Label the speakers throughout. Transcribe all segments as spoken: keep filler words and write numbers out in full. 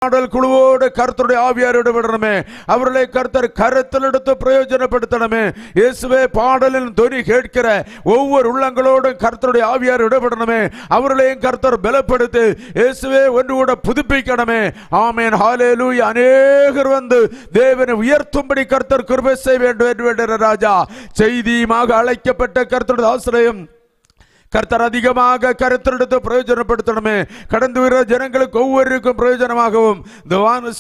Speaker 1: பாடல் குழுவோடு கர்த்தருடைய ஆவியார் இடவிடணுமே. அவர்களை கர்த்தர் கருத்தில் எடுத்து பிரயோஜனப்படுத்தணுமே. இயேசுவே பாடலின் துணி கேட்கிற ஒவ்வொரு உள்ளங்களோடும் கர்த்தருடைய ஆவியார் இடவிடணுமே. அவர்களையும் கர்த்தர் பலப்படுத்தி இயேசுவே ஒன்று கூட புதுப்பிக்கணுமே. ஆமென். ஹல்லேலூயா. அநேகர் வந்து தேவனை உயர்த்தும்படி கர்த்தர் கிருபை செய்ய வேண்டும் என்று ராஜா செய்தியுமாக அழைக்கப்பட்ட கர்த்தருடைய ஆசிரியம் கர்த்தர் அதிகமாக கருத்தெடுத்து பிரயோஜனப்படுத்தணுமே. கடந்து வருகிற ஜனங்களுக்கு ஒவ்வொருக்கும் பிரயோஜனமாகவும் இந்த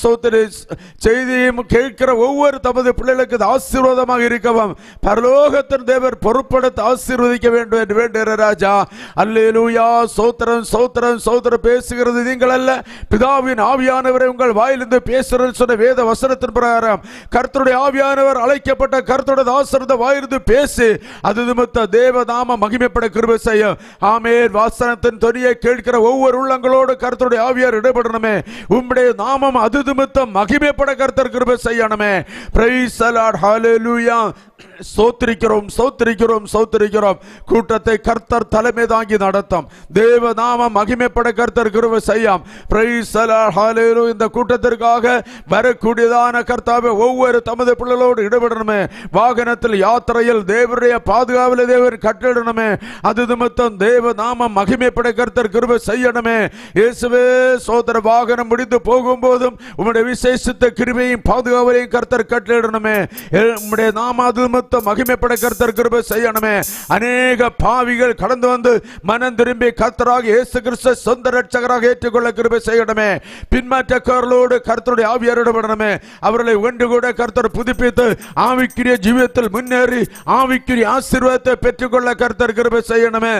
Speaker 1: செய்தியும் கேட்கிற ஒவ்வொரு தமது பிள்ளைகளுக்கு ஆசீர்வாதமாக இருக்கவும் பரலோகத்தின் தேவர் பொறுப்படுத்த ஆசீர்வதிக்க வேண்டும் என்று வேண்டுகிற ராஜா. அல்லேலூயா. சோத்திரம் சோத்திரம் சோத்திரம். பேசுகிறது நீங்கள் அல்ல, பிதாவின் ஆவியானவரை உங்கள் வாயிலிருந்து பேசுகிறது சொன்ன வேத வசனத்தின் பிரகாரம் கர்த்தருடைய ஆவியானவர் அழைக்கப்பட்ட கர்த்தருடைய தாசரத வாயிலிருந்து பேசி அது நிமித்த தேவ நாம மகிமைப்பட கிருபை செய்ய. ஆமென். வாசனத்தின் துணியை கேட்கிற ஒவ்வொரு உள்ளங்களோடு கர்த்தருடைய ஆவியார் இடப்படணுமே. உம்முடைய நாமம் அது நிமித்தம் மகிமைப்பட கர்த்தர் கிருபை செய்யணுமே. Praise the Lord. ஹல்லேலூயா. சோத்திரிக்கிறோம் சோத்திரிக்கிறோம் சோத்திரிக்கிறோம். கூட்டத்தை கர்த்தர் தலைமை தாங்கி நடத்தும். தேவ நாமம் மகிமைப்பட கர்த்தர் கிருபை செய்யும். Praise the Lord. ஹல்லேலூயா. இந்த கூட்டத்திற்காக வரக்கூடியதான கர்த்தாவே ஒவ்வொரு தமது பிள்ளைகளோடு இடப்படணுமே. வாகனத்தில் யாத்திரையில் தேவனுடைய பாதுகாவலை தேவன் கட்டிடணுமே. அது நிமித்தம் தேவ நாமம் மகிமைப்பட கர்த்தர் கிருபை செய்யணுமே. இயேசுவே சோதர வாகனம் முடிந்து போகும்போதும் உம்முடைய விசேஷித்த கிருபையும் பாதுகாவலையும் கர்த்தர் கட்டிடணுமே. உம்முடைய நாம அது நிமித்தம் மகிமைப்பட கர்த்தர் கிருபை செய்யணுமே. அநேக பாவிகள் கடந்து வந்து மனம் திரும்பி கர்த்தராக இயேசு கிறிஸ்து சொந்த இரட்சகராக ஏற்றுக்கொள்ள கிருபை செய்யணுமே. பின்மாற்றக்காரர்களோடு கர்த்தருடைய ஆவியார் இடப்படணுமே. அவர்களை ஒன்று கூட கர்த்தர் புதுப்பித்து ஆவிக்குரிய ஜீவியத்தில் முன்னேறி ஆவிக்குரிய ஆசீர்வாதத்தை பெற்றுக்கொள்ள கர்த்தர் கிருபை செய்யணுமே.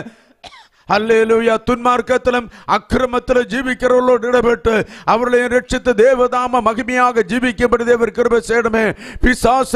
Speaker 1: அல்லேலூயா. துன்மார்க்கத்திலும் அக்கிரமத்திலும் ஜீவிக்கிறவர்களோடு இடப்பட்டு அவர்களை ரட்சித்து தேவதாம மகிமையாக ஜீவிக்கப்படி தேவர் கிருபை செய்யணுமே. பிசாசு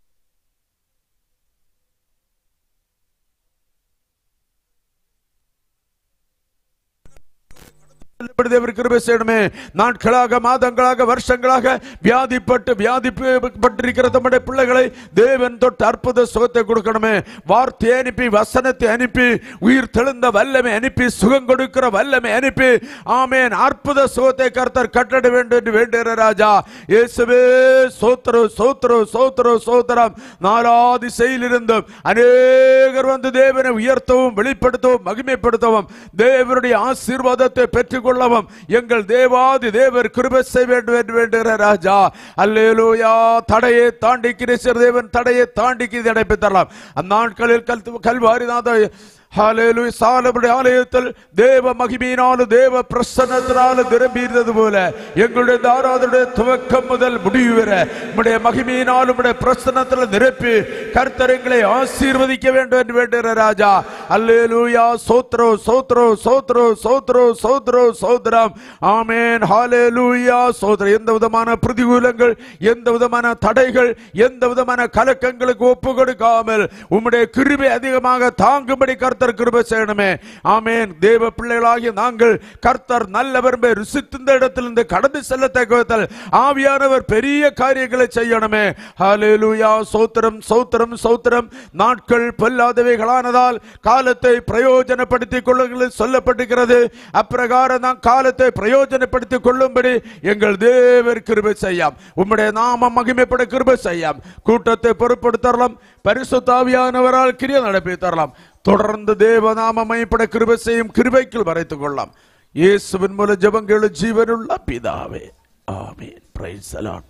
Speaker 1: நாட்களாக மாதங்களாக வருஷங்களாக வியாதிப்பட்டு வியாதிப்பட்டிருக்கிற தம்முடைய பிள்ளைகளை தேவன் தொட்டு அற்புத சுகத்தை கொடுக்கணுமே. வார்த்தை அனுப்பி வசனத்தை அனுப்பி உயிர் தெழுந்த வல்லமை அனுப்பி சுகம் கொடுக்கிற வல்லமை அனுப்பி ஆமென் அற்புத சுகத்தை கர்த்தர் கட்டட வேண்டும் என்று வேண்டுகிற ராஜா. இயேசுவே சோத்திரம் சோத்திரம் சோத்திரம் சோத்திரம். நாலாதி செயலிருந்தும் அநேகர் வந்து தேவனை உயர்த்தவும் வெளிப்படுத்தவும் மகிமைப்படுத்தவும் தேவனுடைய ஆசீர்வாதத்தை பெற்றுக் கொள்ளவும் எங்கள் தேவாதி தேவர் கிருபை செய்ய வேண்டும் என்று வேண்டுகிற ராஜா. அல்லேலூயா. தடையை தாண்டி கிறிஸ்து தேவன் தடையை தாண்டி அடைப்பு தரலாம். அந்நாட்களில் கல்வாரிநாத ஹல்லேலூயா சாலமுடைய ஆலயத்தில் தேவ மகிமையினாலும் தேவ பிரசன்னத்தினாலும் நிரம்பியிருந்தது போல எங்களுடைய ஆராதனையுடைய துவக்கம் முதல் முடிவு வரை உம்முடைய மகிமையினாலும் உம்முடைய பிரசன்னத்தில் நிரப்பி கர்த்தர் எங்களை ஆசீர்வதிக்க வேண்டும் என்று வேண்டுகிற ராஜா. அல்லேலூயா. சோத்ரோ சோத்ரோ சோத்ரோ சோத்ரோ சோத்ரோ சோத்ரம். ஆமென். ஹல்லேலூயா. சோத்ர. எந்த விதமான பிரதிகூலங்கள் எந்த விதமான தடைகள் எந்த விதமான கலக்கங்களுக்கு ஒப்பு கொடுக்காமல் உம்முடைய கிருபை அதிகமாக தாங்கும்படி கர்த்தர் கிருபை செய்யணுமே. ஆமென். தேவ பிள்ளைகளாகிய நாங்கள் கர்த்தர் நல்லவர் ருசித்த இடத்திலிருந்து கடந்து செல்ல தகுவதால் ஆவியானவர் பெரிய காரியங்களை செய்யணுமே. ஹல்லேலூயா. சோத்திரம் சோத்திரம் சோத்திரம். நாட்கள் பொல்லாதவைகளானதால் காலத்தை பிரயோஜனப்படுத்திக் கொள்ளுங்கள் சொல்லப்பட்டிருக்கிறது. அப்பிரகாரம் நாம் காலத்தை பிரயோஜனப்படுத்திக் கொள்ளும்படி எங்கள் தேவர் கிருபை செய்யாம். உம்முடைய நாமம் மகிமைப்பட கிருபை செய்யாம். கூட்டத்தை பொறுப்படுத்தலாம். பரிசுத்த ஆவியானவரால் கிரியை நடப்பி தரலாம். தொடர்ந்து தேவநாம மகிமைப்பட கிருபை செய்யும் கிருபைக்குள் வரைத்துக் கொள்ளலாம். இயேசுவின் மூலம் ஜெபங்கள் ஜீவனுள்ள பிதாவே. Amen. Praise the Lord.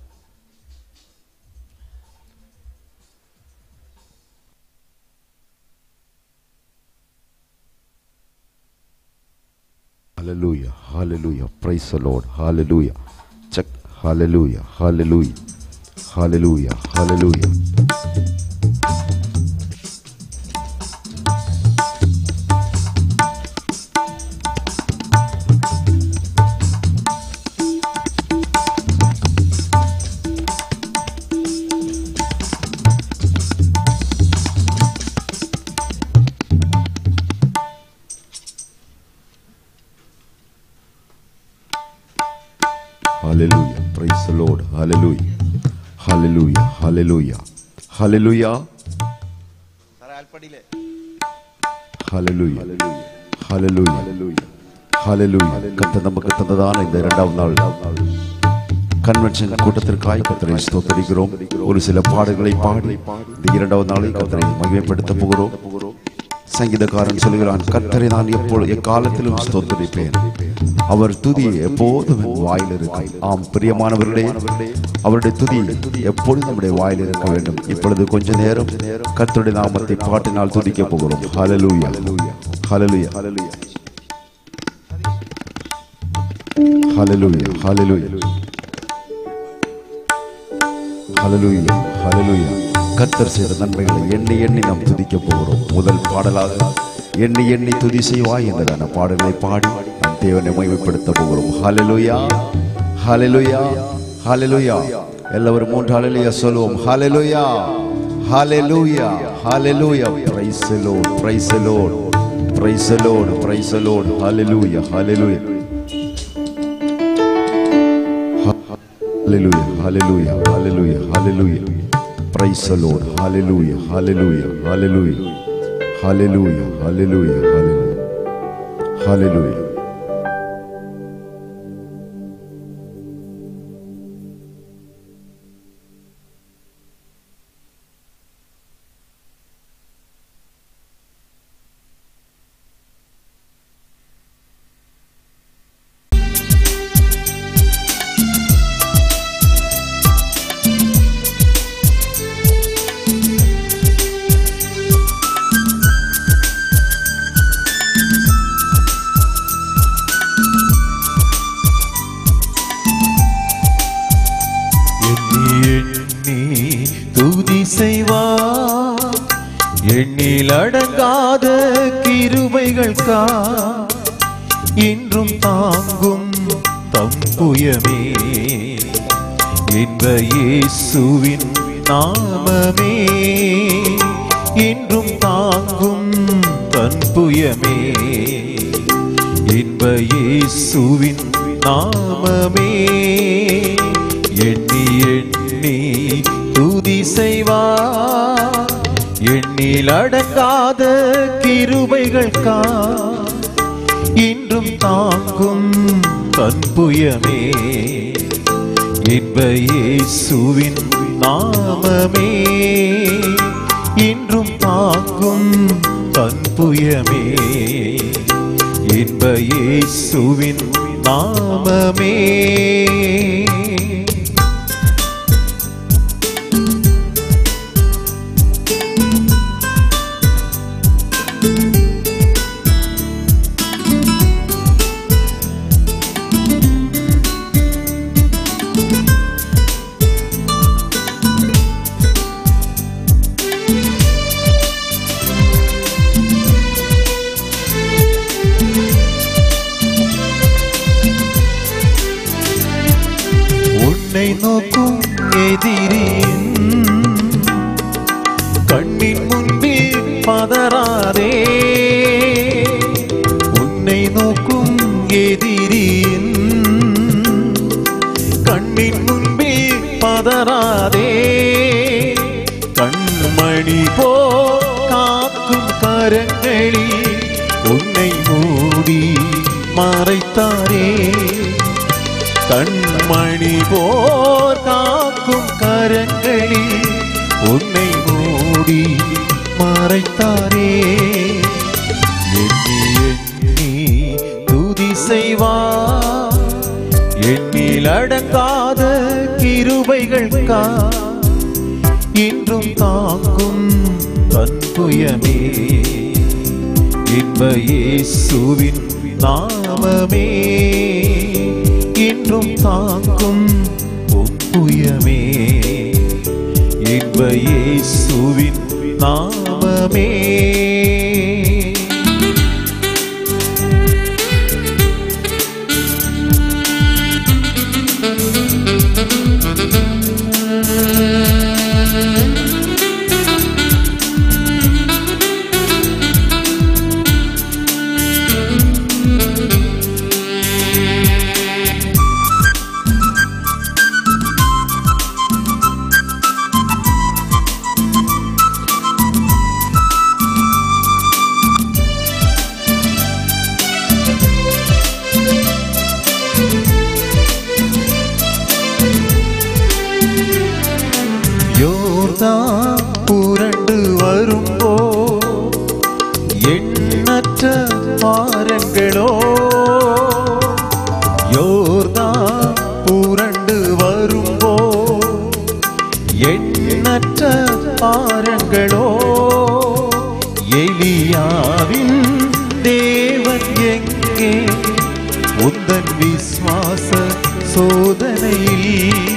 Speaker 2: Hallelujah. Hallelujah. Praise the Lord. Hallelujah. Check. Hallelujah. Hallelujah. Hallelujah. Hallelujah. Hallelujah. Praise the Lord. Hallelujah. Hallelujah. Hallelujah. Hallelujah. Hallelujah. Hallelujah. Hallelujah. Hallelujah. கர்த்தர் நமக்கு தந்ததான இந்த இரண்டாவது நாள் கன்வென்ஷன் கூட்டத்திற்காய் கர்த்தரை ஸ்தோத்திரிக்கிறோம். ஒரு சில பாடல்களை பாடி இந்த இரண்டாவது நாளை கர்த்தரை மகிமைப்படுத்த போகிறோம். சங்கீதக்காரன் சொல்கிறான், கர்த்தரை நான் எப்பொழுது எக்காலத்திலும் ஸ்தோத்திரிப்பேன், அவர் துதி எப்போதும் என் வாயில் இருக்கும். ஆம் பிரியமானவர்களே, அவருடைய துதி எப்பொழுதும் நம்முடைய வாயில் இருக்க வேண்டும். இப்பொழுது கொஞ்ச நேரம் கர்த்தருடைய நாமத்தை பாட்டினால் துதிக்க போகிறோம். ஹல்லேலூயா, hallelujah, hallelujah, hallelujah, hallelujah, hallelujah, ஹல்லேலூயா. கர்த்தர் செய்த நன்மைகளை எண்ணி எண்ணி நாம் துதிக்க போகிறோம். முதல் பாடலாக எண்ணி எண்ணி துதி செய்வாய் என்றதான பாடலை பாடி நாம் தேவனை மகிமைப்படுத்த போகிறோம். ஹல்லேலூயா, ஹல்லேலூயா, ஹல்லேலூயா. எல்லாரும் மூன்று ஹல்லேலூயா சொல்லுவோம். Hallelujah, hallelujah, hallelujah. Praise the Lord, praise the Lord, praise the Lord, praise the Lord. Hallelujah, hallelujah, hallelujah, hallelujah, hallelujah, hallelujah. Praise the Lord. Hallelujah, hallelujah, hallelujah, hallelujah, hallelujah, hallelujah, hallelujah.
Speaker 3: எண்ணில் அடங்காத கிருபைகள் கா இன்றும் தாங்கும் தம்புயமே, இன்ப இயேசுவின் நாமமே, இன்றும் தாங்கும் தன்புயமே, இன்ப இயேசுவின் நாமமே. எண்ணி எண்ணி துதி செய்வார், எண்ணில் அடங்காத கிருபைகள் கா இன்றும் தாங்கும் தன்புயமே, இன்ப இயேசுவின் நாமமே, இன்றும் தாங்கும் தன்புயமே, இன்ப இயேசுவின் நாமமே. உன்னை நோக்கும் எதிரியின் கண்ணின் முன்பில் பதறாதே, உன்னை நோக்கும் எதிரியின் கண்ணின் முன்பில் பதறாதே, கண்மணி போ காக்கும் கரங்களில் உன்னை மூடி மறைத்தாரே, கண்மணி போர் காக்கும் கரங்களில் உன்னை மூடி மறைத்தாரே. எண்ணி எண்ணி துதி செய்வார், எண்ணில் அடங்காத கிருபைகள் கா இன்றும் தாங்கும் தன்புயமே, இன்ப இயேசுவின் நாமமே, இன்றும் தாங்கும் ஒப்புயமே, இன்ப இயேசுவின் நாமமே. யோர்தான் புரண்டு வரும்போ எண்ணற்ற பாரங்களோ யோர்தான் புரண்டு வரும்போ எண்ணற்ற பாரங்களோ எலியாவின் தேவன் எங்கே உந்தன் விசுவாச சோதனையில்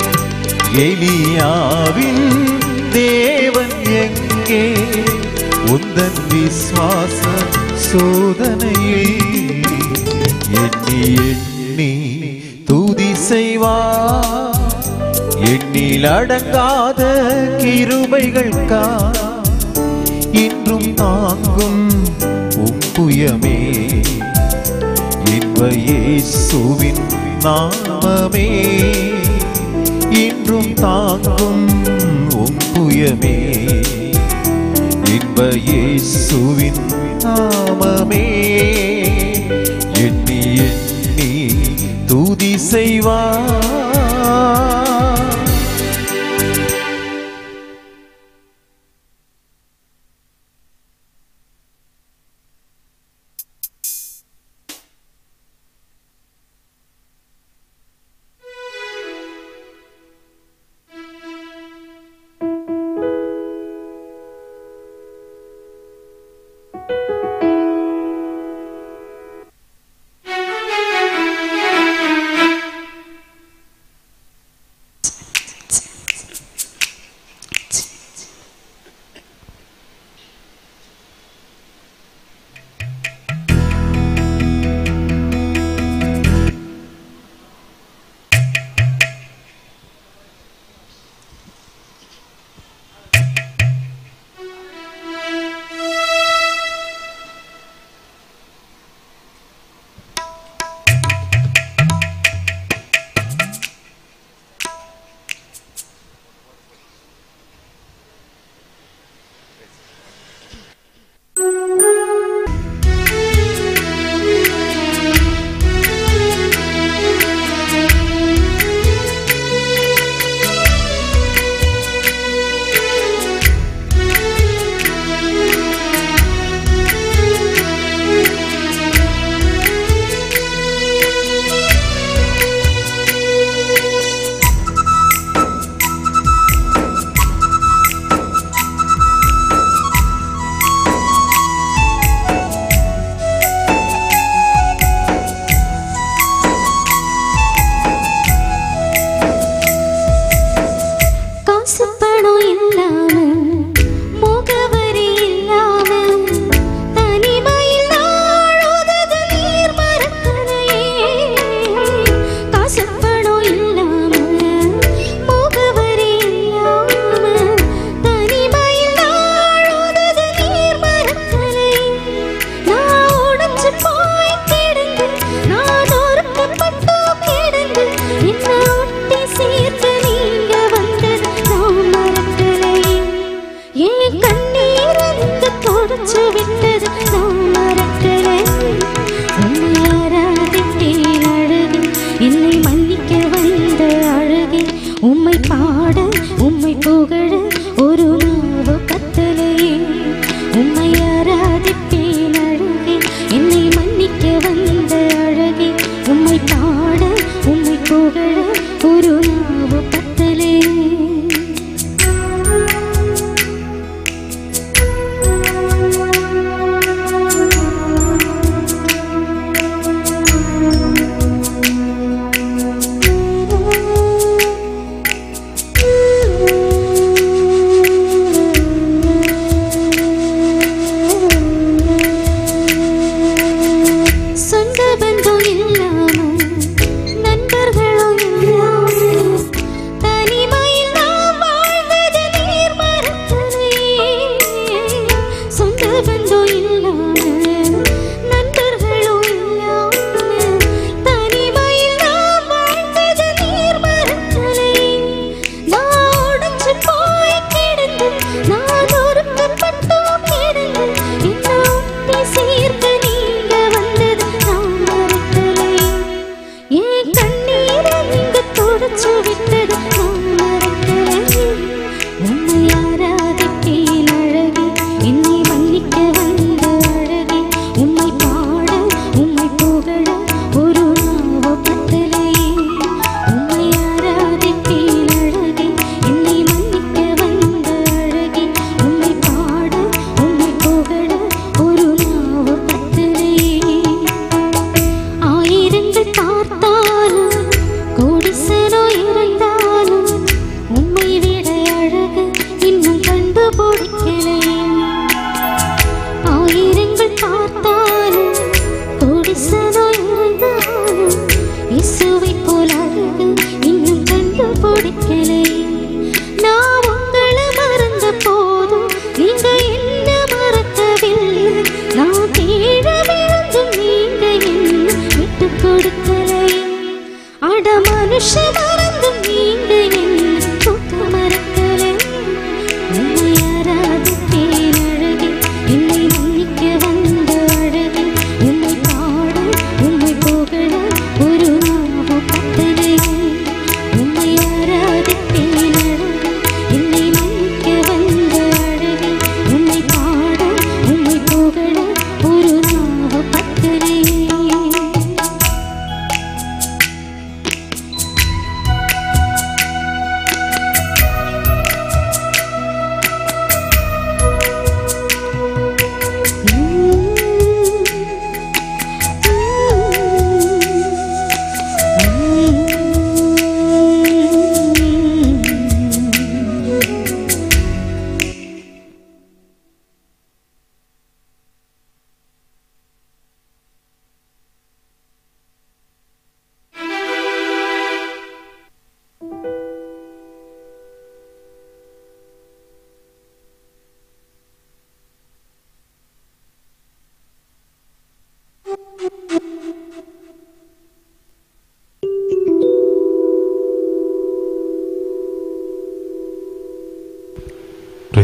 Speaker 3: எலியாவின் தேவன் எங்கே உந்தன் விசுவாச சோதனையில் எண்ணி எண்ணி துதி செய்வார் எண்ணில் அடங்காத கிருபைகள் கா இன்றும் தாங்கும் உப்புயமே இன்ப இயேசுவின் நாமமே இன்றும் தாங்கும் உப்புயமே இன்ப இயேசுவின் நாமமே எண்ணி எண்ணி துதி செய்வார்.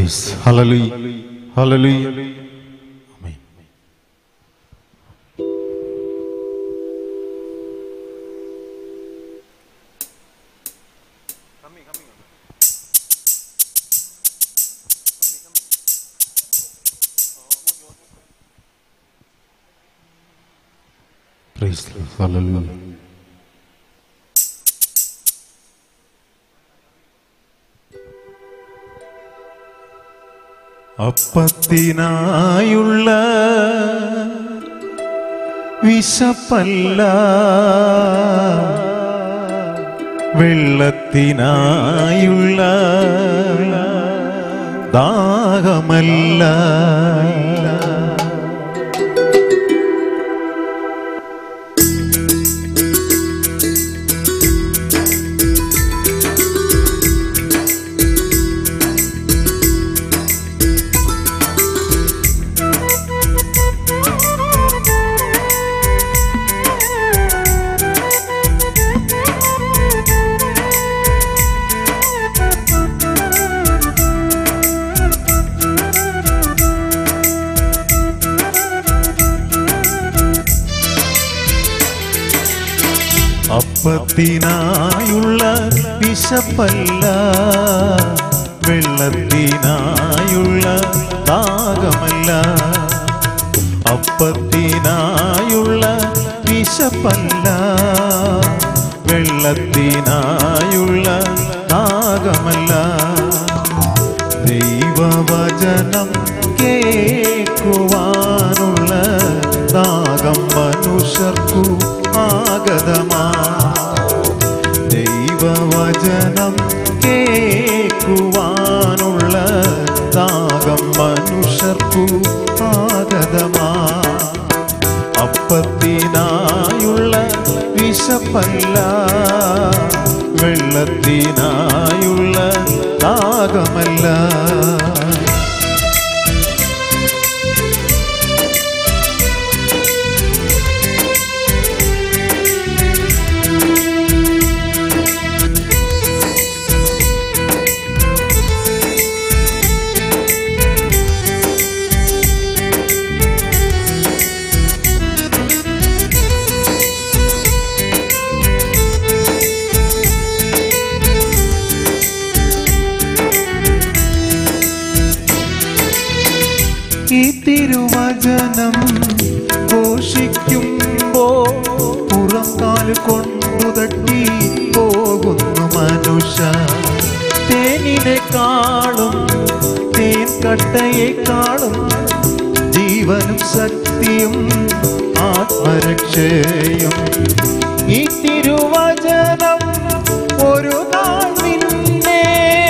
Speaker 3: Praise. Hallelujah. Hallelujah. Amen. Praise the Lord. Hallelujah. അപ്പത്തിനായുള്ള വിശപ്പല്ല, വെള്ളത്തിനായുള്ള ദാഹമല്ല, അപ്പത്തിനായുള്ള വിശപ്പല്ല, വെള്ളത്തിനായുള്ള ദാഹമല്ല. അപ്പത്തിനായുള്ള വിശപ്പല്ല, വെള്ളത്തിനായുള്ള ദാഹമല്ല. ദൈവവചനം കേൾക്കുവാനുള്ള ദാഹം മനുഷ്യർക്കു ആഗതമാ. ദൈവവചനം കേൾക്കുവാനുള്ള ദാഹം മനുഷ്യർക്കു ആഗതമാ. അപ്പത്തിനായുള്ള വിശപ്പല്ല, വെള്ളത്തിനായുള്ള ദാഹമല്ല. ഈ തിരുവചനം ഘോഷിക്കുമ്പോ പുറംകാല് കൊണ്ടു തട്ടി പോകുന്നു മനുഷ്യ. തേനിനെക്കാളും തേൻ കട്ടയെക്കാളും ജീവനും ശക്തിയും ആത്മരക്ഷയും ഈ തിരുവചനം ഒരു നാൾ നിന്നെ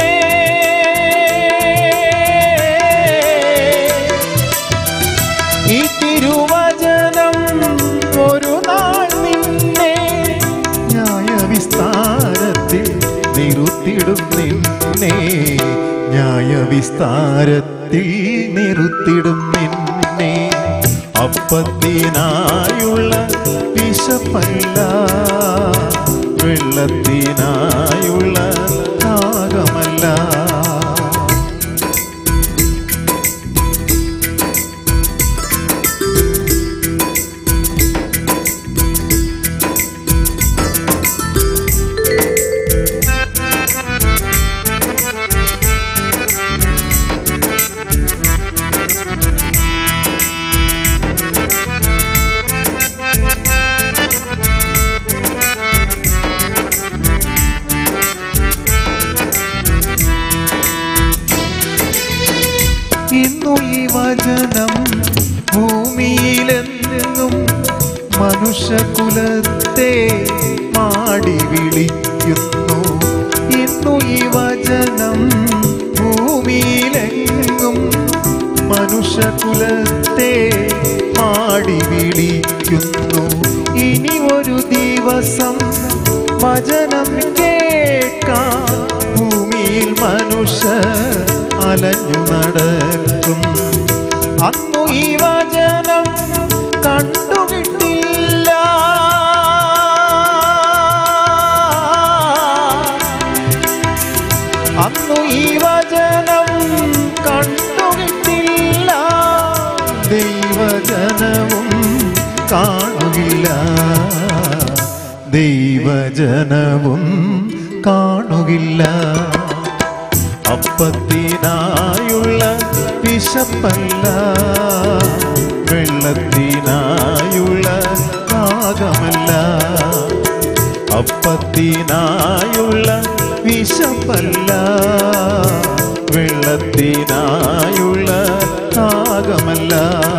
Speaker 3: ഈ തിരുവചനം ഒരു നാൾ നിന്നെ ന്യായവിസ്താരത്തിൽ നിറുത്തിടും. നിന്നെ ന്യായവിസ്താരത്തിൽ നിറുത്തിടും നിന്നെ. അപ്പത്തിനായുള്ള വിശപ്പല്ല, വെള്ളത്തിനായുള്ള ദാഹമല്ല. ഇന്നു ഈ വചനം ഭൂമിയിലെന്നും മനുഷ്യകുലത്തെ മാടി വിളിക്കുന്നു. ഇന്നു ഈ വചനം ഭൂമിയിലെങ്ങും മനുഷ്യകുലത്തെ മാടി വിളിക്കുന്നു. ഇനി ഒരു ദിവസം വചനം കേൾക്കാൻ ഭൂമിയിൽ മനുഷ്യർ അലഞ്ഞു നടക്കും. അന്നു ഈ വചനം കണ്ടുകിട്ടില്ല. അന്നു ഈ വചനം ദൈവജനവും കാണുകില്ല. അപ്പത്തിനായുള്ള വിശപ്പല്ല, വെള്ളത്തിനായുള്ള ദാഹമല്ല. അപ്പത്തിനായുള്ള വിശപ്പല്ല, വെള്ളത്തിനായുള്ള ദാഹമല്ല.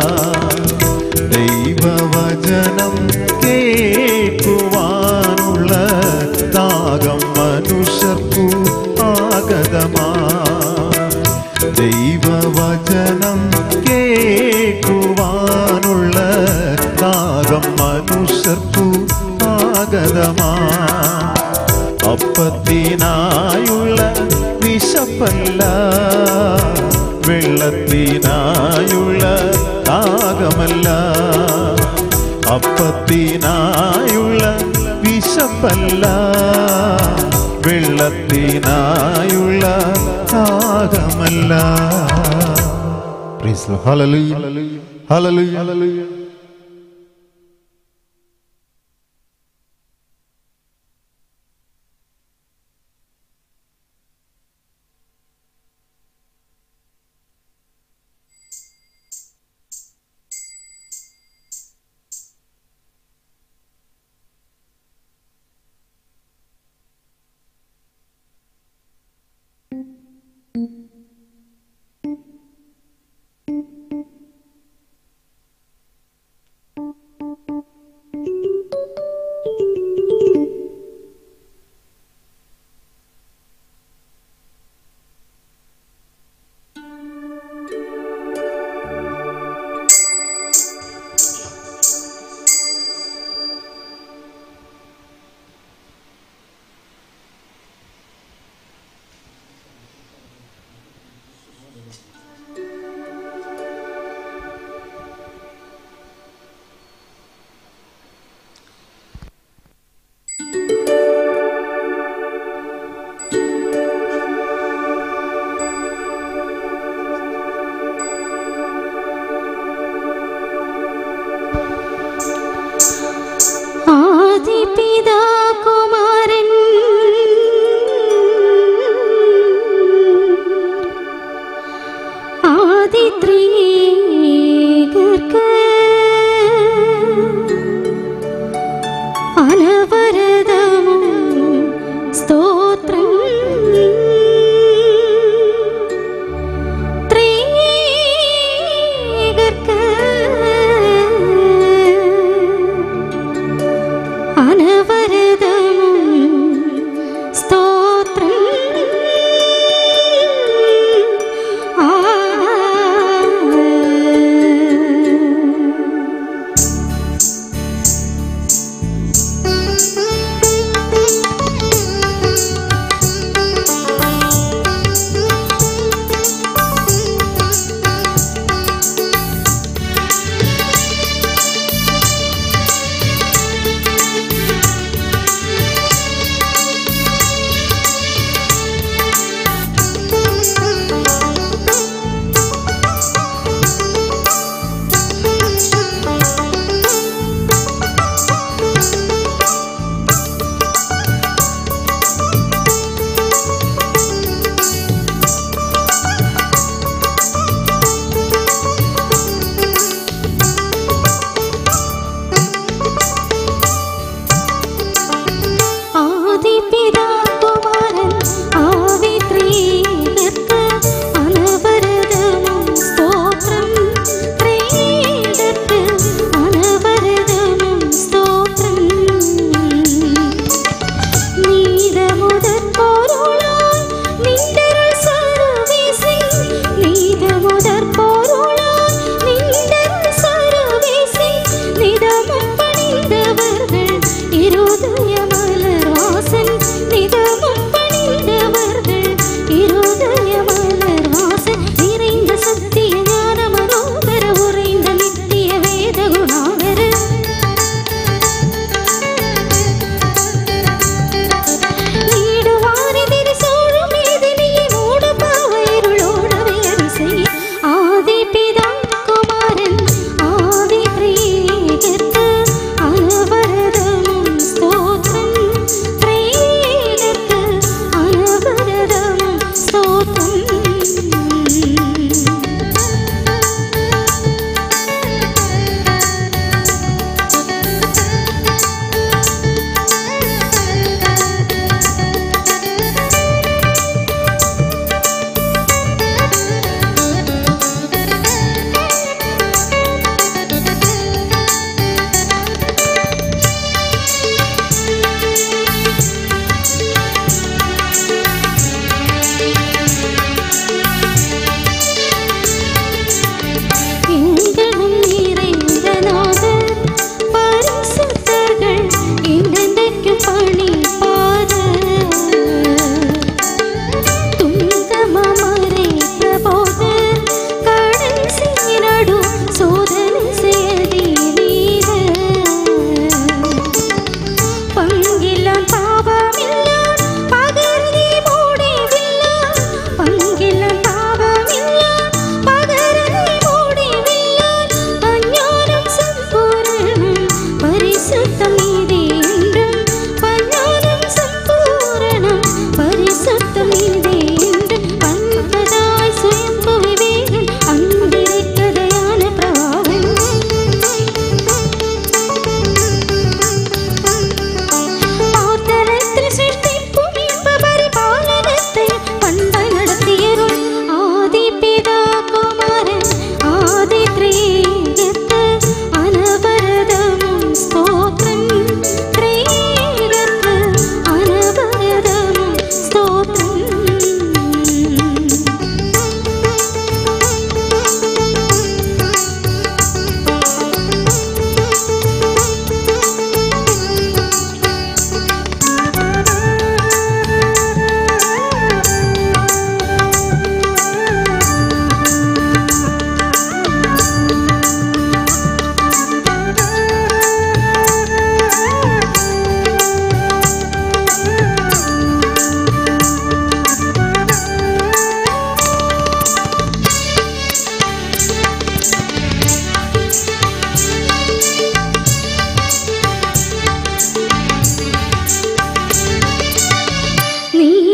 Speaker 3: ദൈവവചനം കേൾക്കുവാനുള്ള ദാഹം മനുഷ്യർക്കു ആഗതമാ. ദൈവവചനം കേൾക്കുവാനുള്ള ദാഹം മനുഷ്യർക്കു ആഗതമാ. അപ്പത്തിനായുള്ള വിശപ്പല്ല, വെള്ളത്തിനായുള്ള ദാഹമല്ല. അപ്പത്തിനായുള്ള വിശപ്പല്ല, വെള്ളത്തിനായുള്ള ദാഹമല്ല. Praise the Lord. Hallelujah, hallelujah, hallelujah.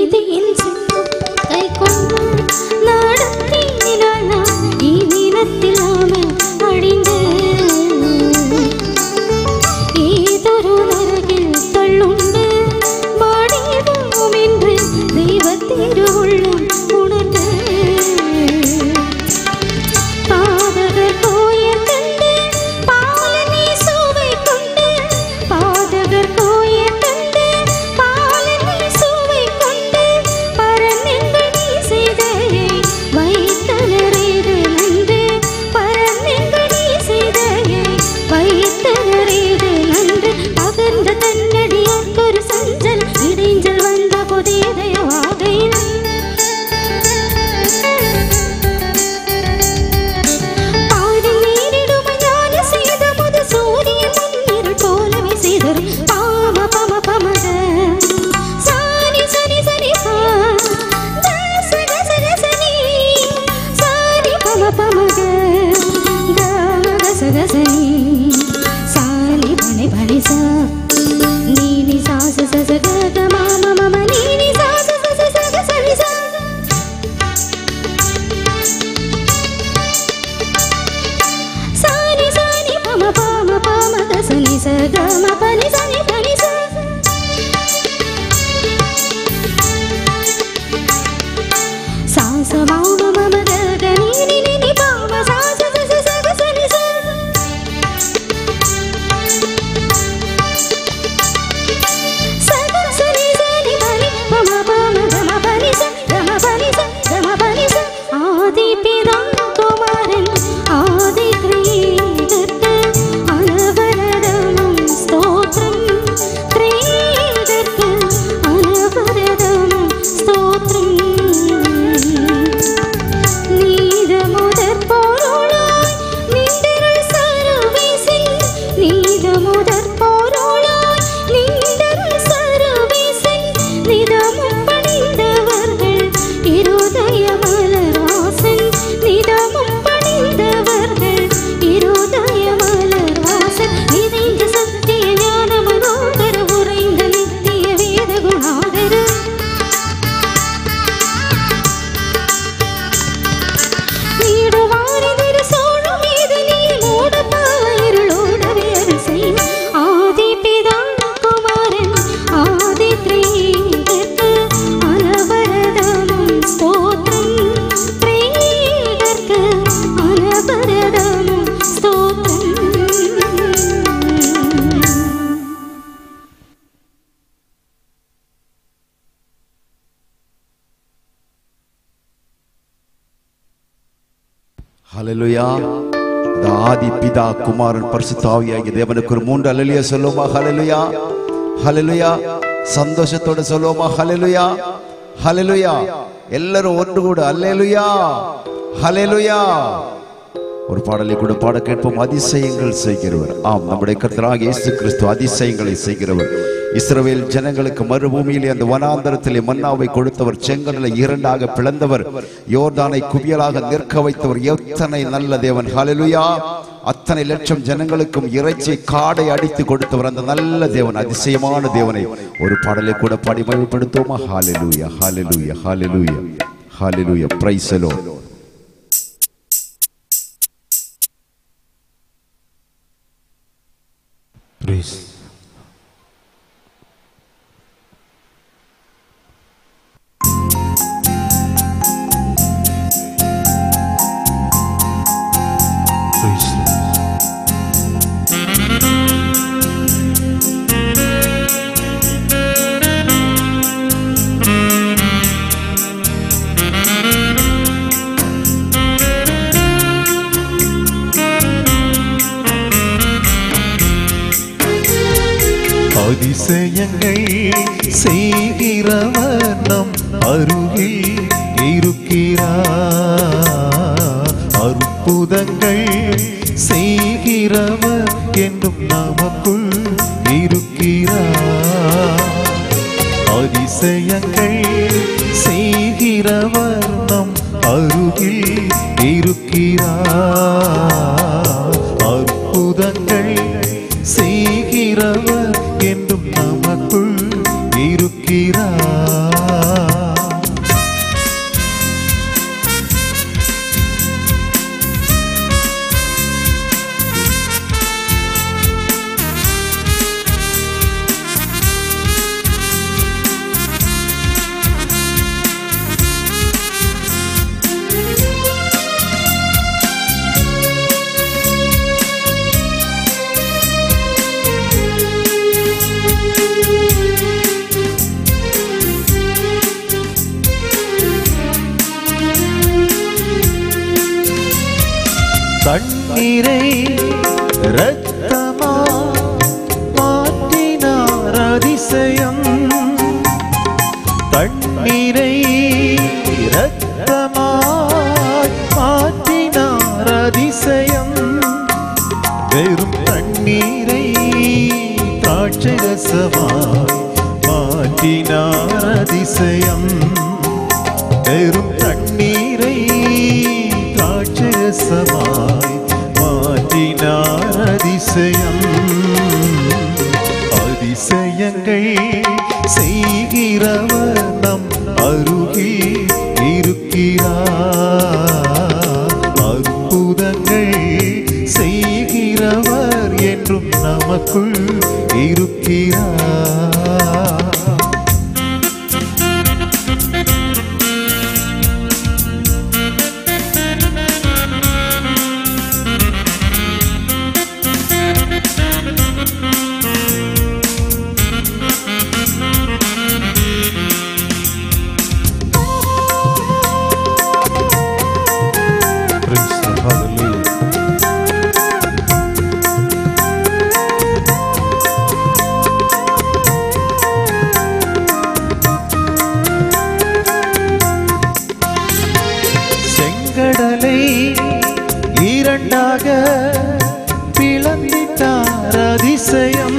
Speaker 4: நீதியின் சின்னம் கை கொண்டு நடத்தினானா இனினத்திலாம அழிந்து ஏதொரு நரகில் தள்ளுண்டு மாடிவோம் என்று தெய்வ திருவுள்ளம் உணர்ந்து பாதகர் கோயில் கண்டு பாலனி சுவை கொண்டு பாதகர் கோயில் கண்டு பாலனி சுவை கொண்டு பரநெங்கள் நீ செய்தையை வைத்தனரேது நன்று பரநெங்கள் நீ செய்தையை வைத்தனரேது நன்று பகர்ந்த தன்னடியார்க்கொரு சஞ்சல் இடைஞ்சல் வந்த புதியதையாகையில் பாதி நீரிடுமையான செய்த முது சூரியன் முன்னிருள் போலவே செய்தரும் பாம பம பமத சாரி சரி சரி சா தச கச கசனி சாரி பம பமத கச கசனி சாரி பணி பணி சா நீனி சா ச ச ச க க மா ம ம ம நீனி சா ச ச ச ச க ச நி சா சாரி சாரி பம பம பம க ச நி ச க ம ப நி ச நி ப நி ச சா ச ம ம ம ம க க நீ நீ நீ நீ ப ம சா ச ச ச ச க ச நி ச ச க ச நி ச நி ப நி ப ம ப ம க ம ப நி ச க ம ப நி ச க ம ப நி ச ஆதி பிதா குமாரன் ஆதி கிரீடர்க்கு அனவரதமும் ஸ்தோத்திரம் கிரீடர்க்கு அனவரதமும் ஸ்தோத்திரம் நீத முதற் பொருளாய் நின்றருள் சர்வீசில் நீத முதற் பொருளாய் நின்றருள் சர்வீசில் நிதமும் பணிந்தவர்கள் இருதய மலர் வாசன் நிதமும் பணிந்தவர்கள் இருதய மலர் வாசன் நிறைந்த சத்திய ஞான மனோகர உறைந்த நித்திய வேத குணாகர நீடுவாரி திரு சோழம் மீது நீ மூட பாயிருளோடவே அரிசை ஆதி பிதா குமாரன் ஆதி திரேகர்க்கு அனவரதமும் ஸ்தோத்திரம் திரேகர்க்கு அனவரதமும் ஸ்தோத்திரம்
Speaker 2: ஹalleluya. இந்த ஆதி பிதா குமாரன் பரிசுத்த ஆவியாகிய தேவனுக்கு ஒரு மூன்று ஹalleluya சொல்லுமா? ஹalleluya ஹalleluya. சந்தோஷத்தோட சொல்லுமா? ஹalleluya ஹalleluya. எல்லாரும் ஒன்று கூட ஹalleluya ஹalleluya. ஒரு பாடலை கூட பாட கேட்போம். அதிசயங்கள் செய்கிறவர். ஆம், நம்முடைய கர்த்தராகிய இயேசு கிறிஸ்து அதிசயங்களை செய்கிறவர். இஸ்ரவேல் ஜனங்களுக்கு மறுபூமியிலே அந்த வனாந்தரத்திலே மன்னாவை கொடுத்தவர், செங்கடலை இரண்டாக பிளந்தவர், யோர்தானை குவியலாக நிற்க வைத்தவர். எத்தனை நல்ல தேவன்! ஹalleluya. அத்தனை லட்சம் ஜனங்களுக்கும் இறைச்சி காடை அடித்து கொடுத்தவர் அந்த நல்ல தேவன், அதிசயமான தேவனை ஒரு பாடலை கூட பாடி மகிழ்ப்படுத்துவோமா? Hallelujah hallelujah hallelujah hallelujah. Praise the Lord.
Speaker 3: Praise. Praise. அதிசயங்கள் செய்கிறவர் நம் அருகில் இருக்கிறார். அற்புதங்கள் செய்கிறவர் என்றும் நமக்குள் இருக்கிறார். அதிசயங்கள் செய்கிறவர் நம் அருகில் இருக்கிறார். அற்புதங்கள் செய்கிறவர் என்றும் நமக்குள் இருக்கிறார். தண்ணீரை இரத்தமா மாற்றினார் அதிசயம். தண்ணீரை இரத்தமாய் மாற்றினார் அதிசயம். வெறும் தண்ணீரை திராட்சை ரசமாய் மாற்றினார் அதிசயம். வெறும் தண்ணீரை திராட்சை ரசமாய் மாற்றினார் அதிசயம். அதிசயங்கள் செய்கிறவர் நம் அருகில் இருக்கிறார். அற்புதங்கள் செய்கிறவர் என்றும் நமக்குள் இருக்கிறார். செங்கடலை இரண்டாக பிளந்திட்டார் அதிசயம்.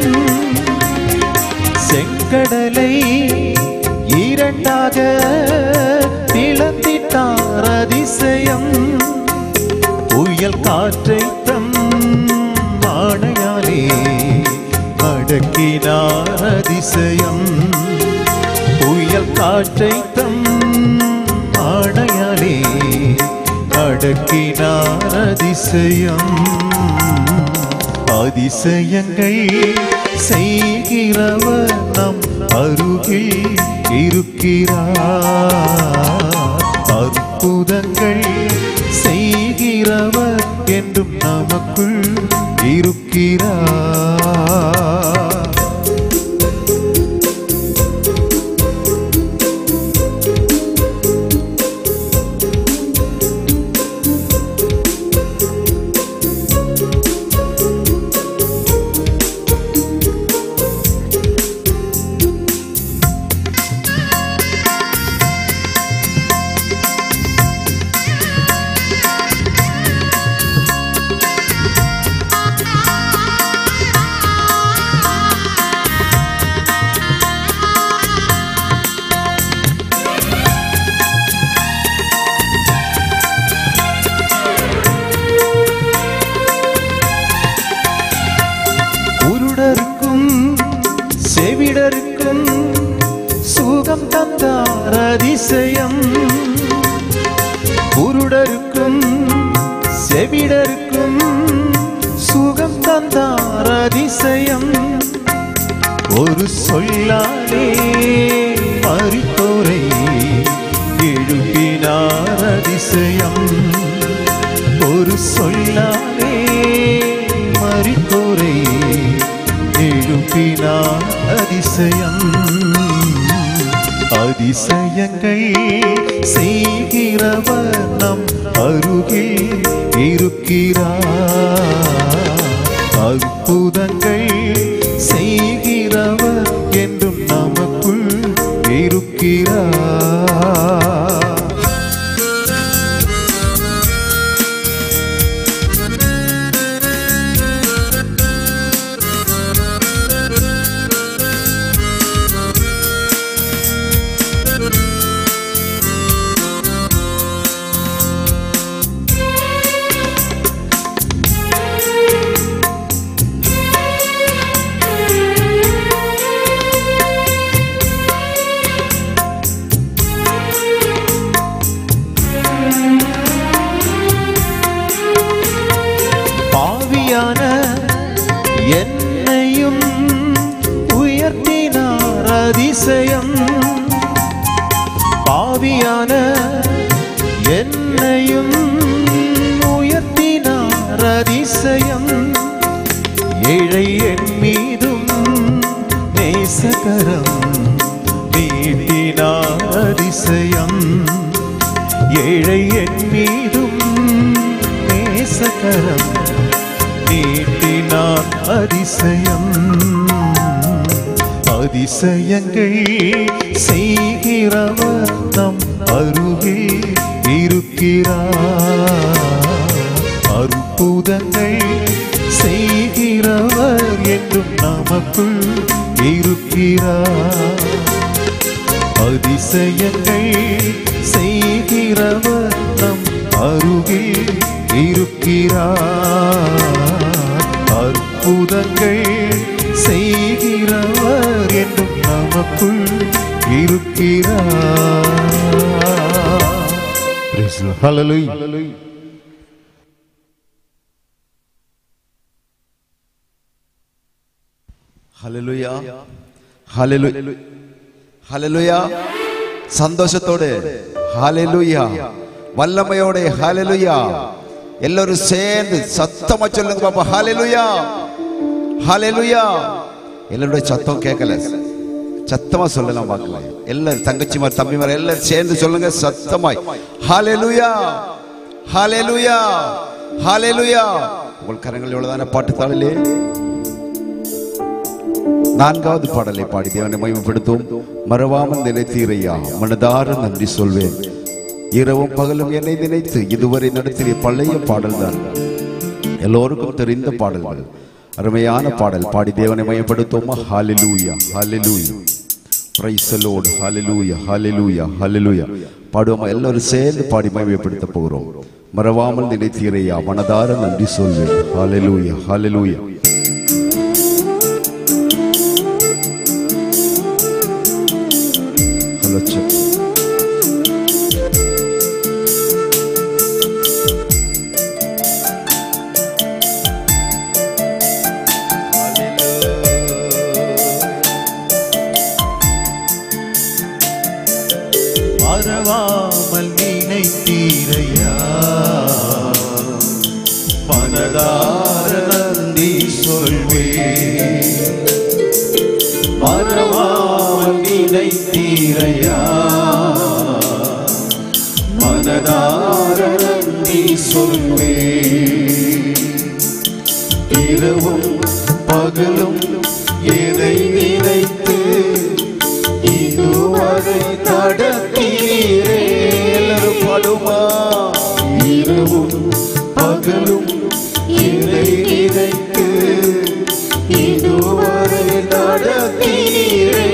Speaker 3: செங்கடலை இரண்டாக பிளந்திட்டார் அதிசயம். புயல் காற்றை தம் ஆணையாலே அடக்கினார் அதிசயம். புயல் காற்றை தம் ஆணையாலே அடக்கினார் அதிசயம். அதிசயங்கள் செய்கிறவர் நம் அருகில் இருக்கிறார். அற்புதங்கள் செய்கிறவர் என்றும் நமக்குள் இருக்கிறார். செவிடருக்கும் சுகம் தந்தார் அதிசயம். குருடருக்கும் செவிடருக்கும் சுகம் தந்தார் அதிசயம். ஒரு சொல்லாலே மரித்தோரை எழுப்பினார் அதிசயம். ஒரு சொல்லாலே மரித்தோரை எழுப்பினார் அதிசயம். அதிசயங்கள் செய்கிறவர் நம் அருகில் இருக்கிறார். அற்புதங்கள் செய்கிறவர் என்றும் நமக்குள் இருக்கிறார். பாவியான என்னையும் உயர்த்தினார் அதிசயம். பாவியான என்னையும் உயர்த்தினார் அதிசயம். ஏழை என் மீதும் நேசகரம் நீட்டினார் அதிசயம். ஏழை என் மீதும் நேசகரம் நீட்டினான் அதிசயம் அதிசயங்கள் செய்கிறவர் நம் அருகில் இருக்கிறார் அற்புதங்கள் செய்கிறவர் என்றும் நமக்குள் இருக்கிறார் அதிசயங்கள் செய்கிறவர் நம் அருகில் இருக்கிறார் அற்புதங்கள் செய்கிறவர் என்றும் நமக்குள் இருக்கிறார். Praise the Lord. Hallelujah.
Speaker 2: Hallelujah hallelujah hallelujah സന്തോഷത്തോടെ ഹല്ലേലൂയ വല്ലമയോടെ ഹല്ലേലൂയ എല്ലാവരും சேர்ந்து சத்தமா சொல்லுங்க பாப்பா ஹalleluya ஹalleluya எல்லாரோட சத்தம் கேட்கல சத்தமா சொல்லலாம் பார்க்கலாம் எல்லாரும் தங்கச்சிமார் தம்பிமார் எல்லாரும் சேர்ந்து சொல்லுங்க சத்தமாய் ஹalleluya ஹalleluya ஹalleluya உங்கள் கரங்கள் எவ்வளவுதான பாட்டு தாளிலே நான்காவது பாடலை பாடி தேவனை மகிமைப்படுத்தும் மறவாமல் நினைத்தீரையா மனதார நன்றி சொல்வேன் இரவும் பகலும் என்னை நினைத்து இதுவரை நடத்திய பழைய பாடல் தான் எல்லோருக்கும் தெரிந்த பாடல்கள் அருமையான பாடல் பாடி தேவனை மகிமைப்படுத்தும் ஹalleluya ஹalleluya praise the Lord hallelujah hallelujah ஹalleluya பாடுவோம் எல்லாரும் சேர்ந்து பாடி மகிமைப்படுத்த போகிறோம் மறவாமல் நினைத்தீரையா மனதார நன்றி சொல்வேன் ஹalleluya ஹalleluya
Speaker 3: மறவாமல் நினைத்தீரையா மனதார நன்றி சொல்வேன் மறவாமல் நினைத்தீரையா மனதார நன்றி சொல்வேன் இரவும் பகலும் எதை நினைத்து இதுவரை நடத்தீரே எல்லாரும் பாடுமா இரவும் பகலும் எதை நினைத்து இதுவரை நடத்தீரே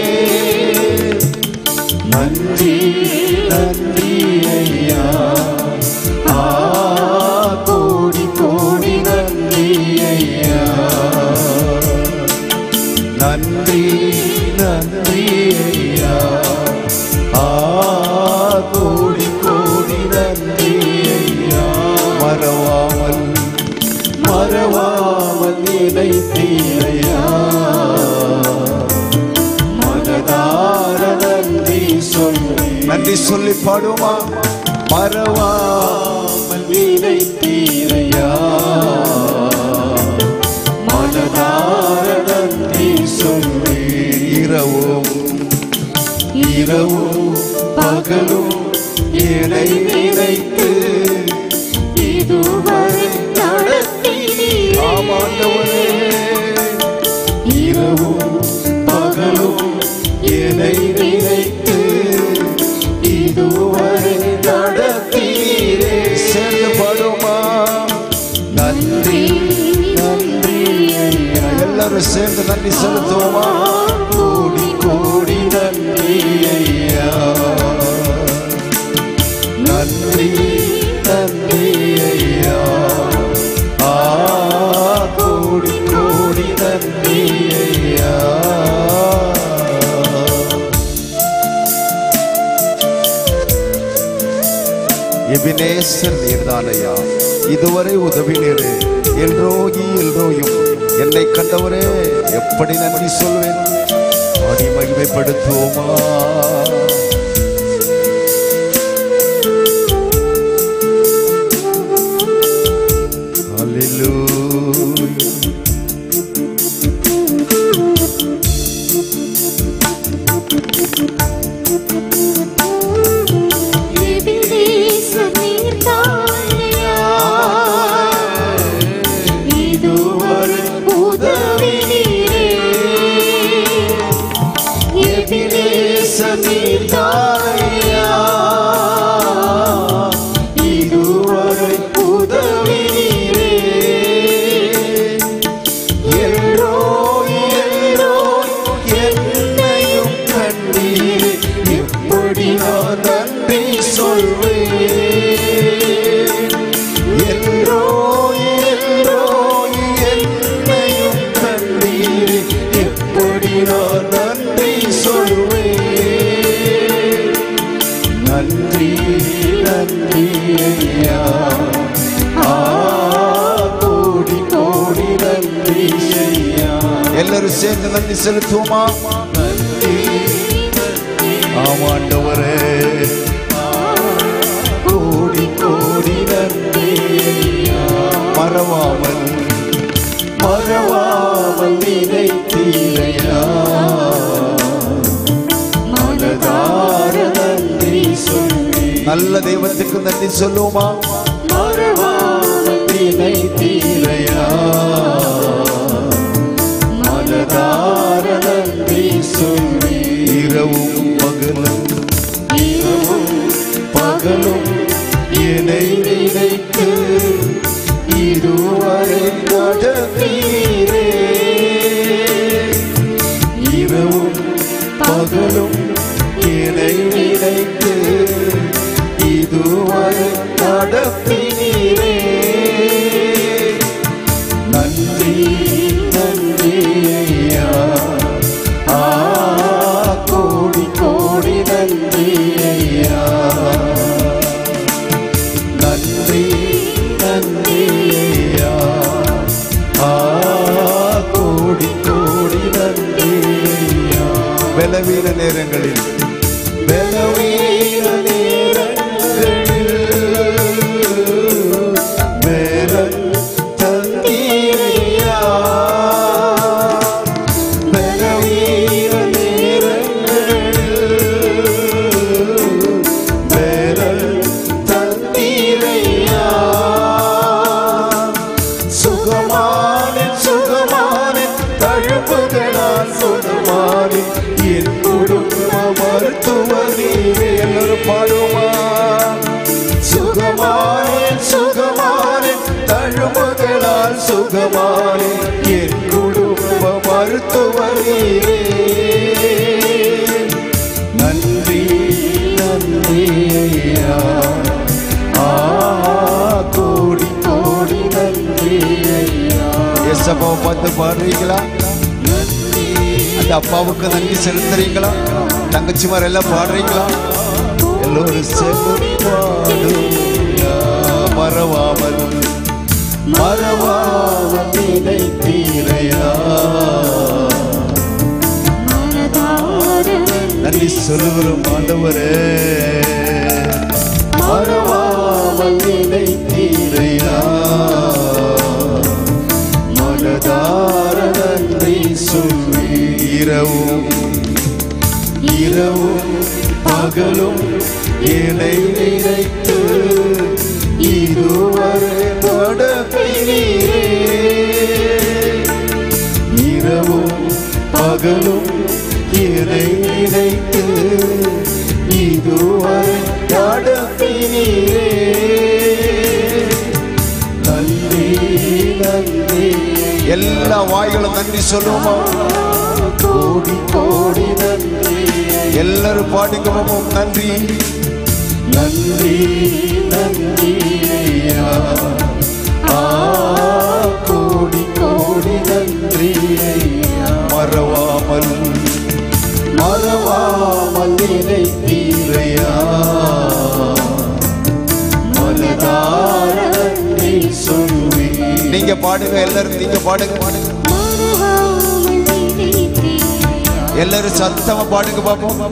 Speaker 3: நன்றி நன்றி ஐயா ஆ கோடி கோடி நன்றி ஐயா நன்றி நன்றி ஐயா ஆ கோடி கோடி நன்றி ஐயா மறவாமல் மறவாமல் நினைத்தீரையா மனதார நன்றி சொல்லி
Speaker 2: நன்றி சொல்லி பாடுமா
Speaker 3: மறவாமல் நினைத்தீரையா மனதார நன்றி சொல்லி இரவும் இரவும் பகலும் என்னை நினைத்து இதுவரை நடத்தீரே ஆமாண்டவரே இரவும் பகலும் என்னை நினைத்து இதுவரை நடத்தீரே சேர்ந்து பாடுமா நன்றி நன்றி ஐயா
Speaker 2: எல்லாரும் சேர்ந்து நன்றி செலுத்துவோமா
Speaker 3: கோடி கோடி நன்றி ஐயா நன்றி நன்றி ஐயா ஆ கோடி கோடி நன்றி ஐயா
Speaker 2: எபினேசர் நீர்தானையா இதுவரை உதவினீரே எல்ரோகி எல்ரோயும் என்னை கண்டவரே எப்படி நன்றி சொல்வேன் பாடி மகிமைப்படுத்துவோமா ஹalleluya
Speaker 4: எபினேசர் நீர்தானையா
Speaker 3: நன்றி நன்றி ஐயா. ஆ கோடி கோடி நன்றி ஐயா.
Speaker 2: எல்லாரும் சேர்ந்து நன்றி செலுத்துவோமா?
Speaker 3: நன்றி
Speaker 2: ஆமாண்டவரே,
Speaker 3: கோடி கோடி நன்றி ஐயா.
Speaker 2: மறவாமல்
Speaker 3: மறவாமல் நினைத்தீரையா. மனதார நன்றி சொல்லி
Speaker 2: நல்ல தெய்வத்துக்கு நன்றி சொல்லுவோமா?
Speaker 3: மறவாமல் நினைத்தீரையா. மனதார நன்றி சொல்லி
Speaker 2: இரவும் பகலும்
Speaker 3: இரவும் பகலும் என்னை நினைத்து இதுவரை நடந்தீரே. இரவும் பகலும் என்னை நினைத்து இதுவரை நடத்தினீரே. நன்றி நன்றி ஐயா. ஆ கோடி கோடி நன்றி ஐயா. நன்றி நன்றி ஐயா. ஆ கோடி கோடி நன்றி ஐயா.
Speaker 2: பலவீன நேரங்களில்
Speaker 3: பலவீன நேரங்களில் பலன் தந்தீரையா. பலவீன நேரங்களில் பலன் தந்தீரையா. சுகமானே சுகமானே தழும்புகளால் சுகமானே என் குடும்ப மருத்துவரீரே. எல்லாரும் பாடுமா? சுகமானே சுகமானே தழும்புகளால் சுகமானே என் குடும்ப மருத்துவரீரே. நன்றி நன்றி ஐயா. ஆ கோடி கோடி நன்றி ஐயா.
Speaker 2: எஸ்அப்பாவை பார்த்து பாடுறீங்களா? அந்த அப்பாவுக்கு நன்றி செலுத்துறீங்களா? தங்கச்சிமார் எல்லாம் பாடுறீங்களா? எல்லோரும் சேர்ந்து பாடுவோம். மறவாமல்
Speaker 3: மறவாமல் நினைத்தீரையா.
Speaker 2: நன்றி சொல்லுகிறோம் ஆண்டவரே.
Speaker 3: மறவாமல் நினைத்தீரையா. மனதார நன்றி சொல்லி
Speaker 2: இரவும்
Speaker 3: இரவும் பகலும் என்னை நினைத்து இதுவரை நடத்தினீரே. இரவும் பகலும் என்னை நினைத்து இதுவரை நடத்தினீரே. நன்றி நன்றி
Speaker 2: எல்லா வாய்களும் நன்றி சொல்லுவோமா?
Speaker 3: கோடி கோடி நன்றி.
Speaker 2: எல்லாரும் பாடுங்க பாப்போம். நன்றி
Speaker 3: நன்றி நன்றி ஐயா. ஆ கோடி கோடி நன்றி ஐயா.
Speaker 2: மறவாமல்
Speaker 3: மறவாமல் நினைத்தீரையா. மனதார நன்றி சொல்லி
Speaker 2: நீங்க பாடுங்க. எல்லாரும் நீங்க பாடுங்க. எல்லாரும் சத்தமா பாடுங்க பாப்போம்.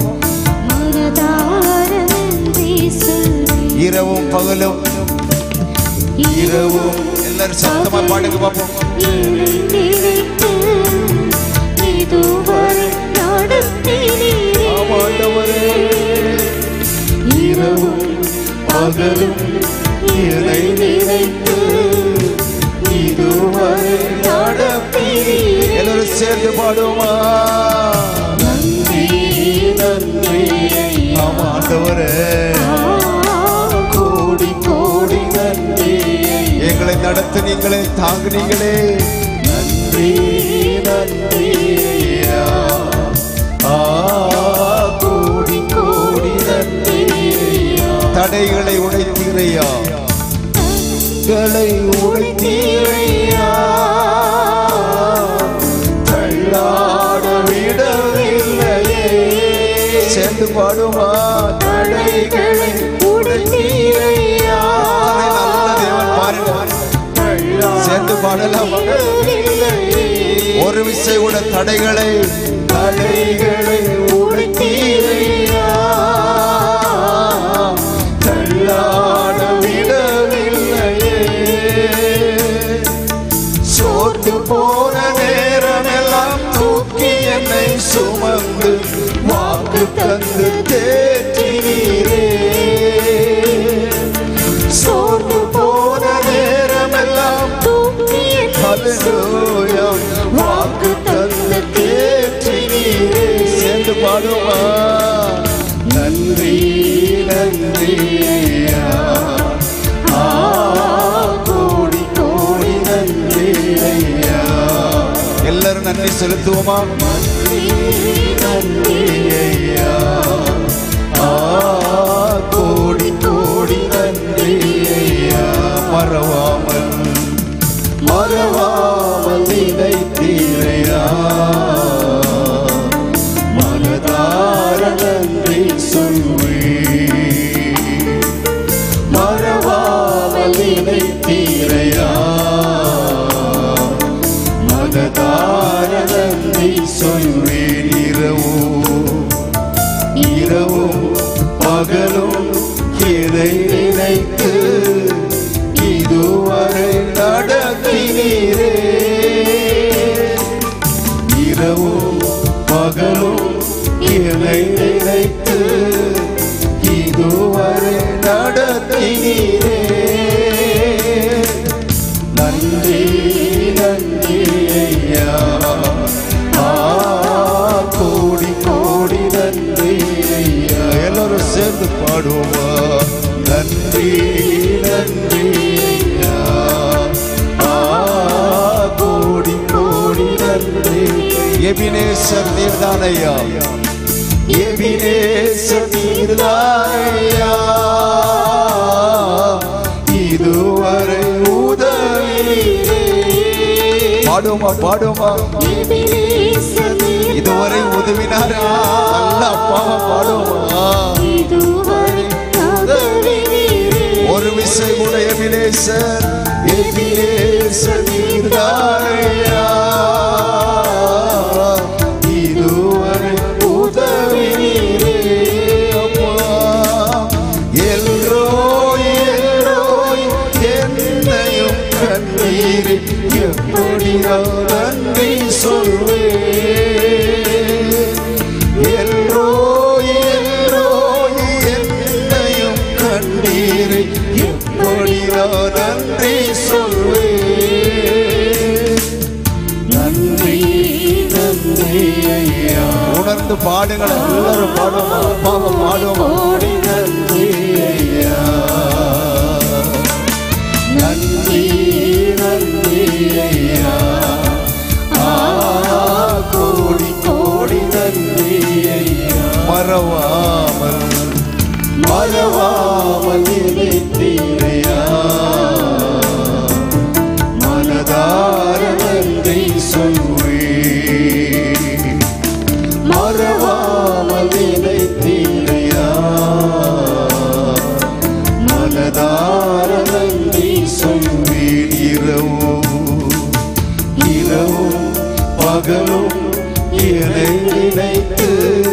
Speaker 2: இரவும் பகலும்
Speaker 3: இரவும்
Speaker 2: எல்லாரும் சத்தமா பாடுங்க பாப்போம்.
Speaker 3: ஆமாண்டவரே. இரவும் பகலும் என்னை நினைத்து இதுவரை நடத்தீரே.
Speaker 2: எல்லாரும் சேர்ந்து பாடுவோமா?
Speaker 3: நன்றி நன்றி
Speaker 2: ஆமா ஆண்டவரே.
Speaker 3: கோடி கோடி நன்றி.
Speaker 2: எங்களை நடத்துனீங்களே, தாங்குனீங்களே.
Speaker 3: நன்றி நன்றி ஐயா. ஆ கோடி கோடி நன்றி ஐயா.
Speaker 2: தடைகளை உடைத்தீரையா.
Speaker 3: களை உடைத்தீரையா. தள்ளாட விடவில்லையே. சேர்ந்து பாடுமா தடைகளை உடைத்தீரையா. நல்ல தேவன் பாருங்க, சேர்ந்து பாடலாம். ஒரு விசை கூட தடைகளை தடைகளை உடைத்தீரையா, தள்ளாட விடவில்லையே. சோர்ந்து போன நேரமெல்லாம் தூக்கி என்னை சுமந்து வாக்கு தந்து தேற்றினீரே. சோர்ந்து போன நேரமெல்லாம் தூக்கி ஹல்லேலூயா வாக்கு தந்து தேற்றினீரே. சேர்ந்து பாடுமா நன்றி நன்றி ஐயா, ஆ கோடி கோடி நன்றி ஐயா. எல்லாரும் நன்றி செலுத்துவோமா? நன்றி நன்றி ஐயா, ஆ கோடி கோடி நன்றி ஐயா. மறவாமல் மறவாமல் நினைத்தீரையா, மனதார நன்றி சொல்வேன். மறவாமல் நினைத்தீரையா, மனதார நன்றி சொல்வேன். இரவும் இரவும் பகலும் இதை நினைத்து இதுவரை நடத்தினீரே. இரவும் பகலும் இதை நினைத்து இதுவரை நடத்தினீரே. நன்றி நன்றி ஐயா, ஆ கோடி கோடி நன்றி ஐயா. எல்லாரும் சேர்ந்து பாடுவோமா நன்றி நன்றி ஐயா, ஆ கோடி கோடி நன்றி. எபினேசர் நீர்தான் ஐயா, எபினேசர் நீர்தான் ஐயா, இதுவரை உதவினீரே. பாடுமா பாடுமா இதுவரை உதவினாரா? நல்ல அப்பாவா பாடுமா ஒரு விசை கூட எபினேசர் எபினேசர் நீர்தான் ஐயா, இதுவரை உதவினீரே. அப்பா எல்ரோய் எல்ரோய் என்னையும் கண்ணீர் எப்படி நன்றி சொல்வேன். எல்ரோய் எல்ரோய் என்னையும் கண்ணீர் எப்படி நன்றி சொல்வேன். நன்றி நன்றி ஐயா. உணர்ந்து பாடுங்கள் எல்லாரும் பாடுவோம், அப்பாவை பாடுவோம். நன்றி ஐயா, நன்றி நன்றி ஐயா, ஆ கோடி கோடி நன்றி ஐயா. மறவாமல் மறவாமல் நினைத்தீரையா, மனதார நன்றி சொல்வேன். மறவாமல் நினைத்தீரையா, மனதார நன்றி சொல்வேன். இரவும் இரவும் பகலும் என்னை நினைத்து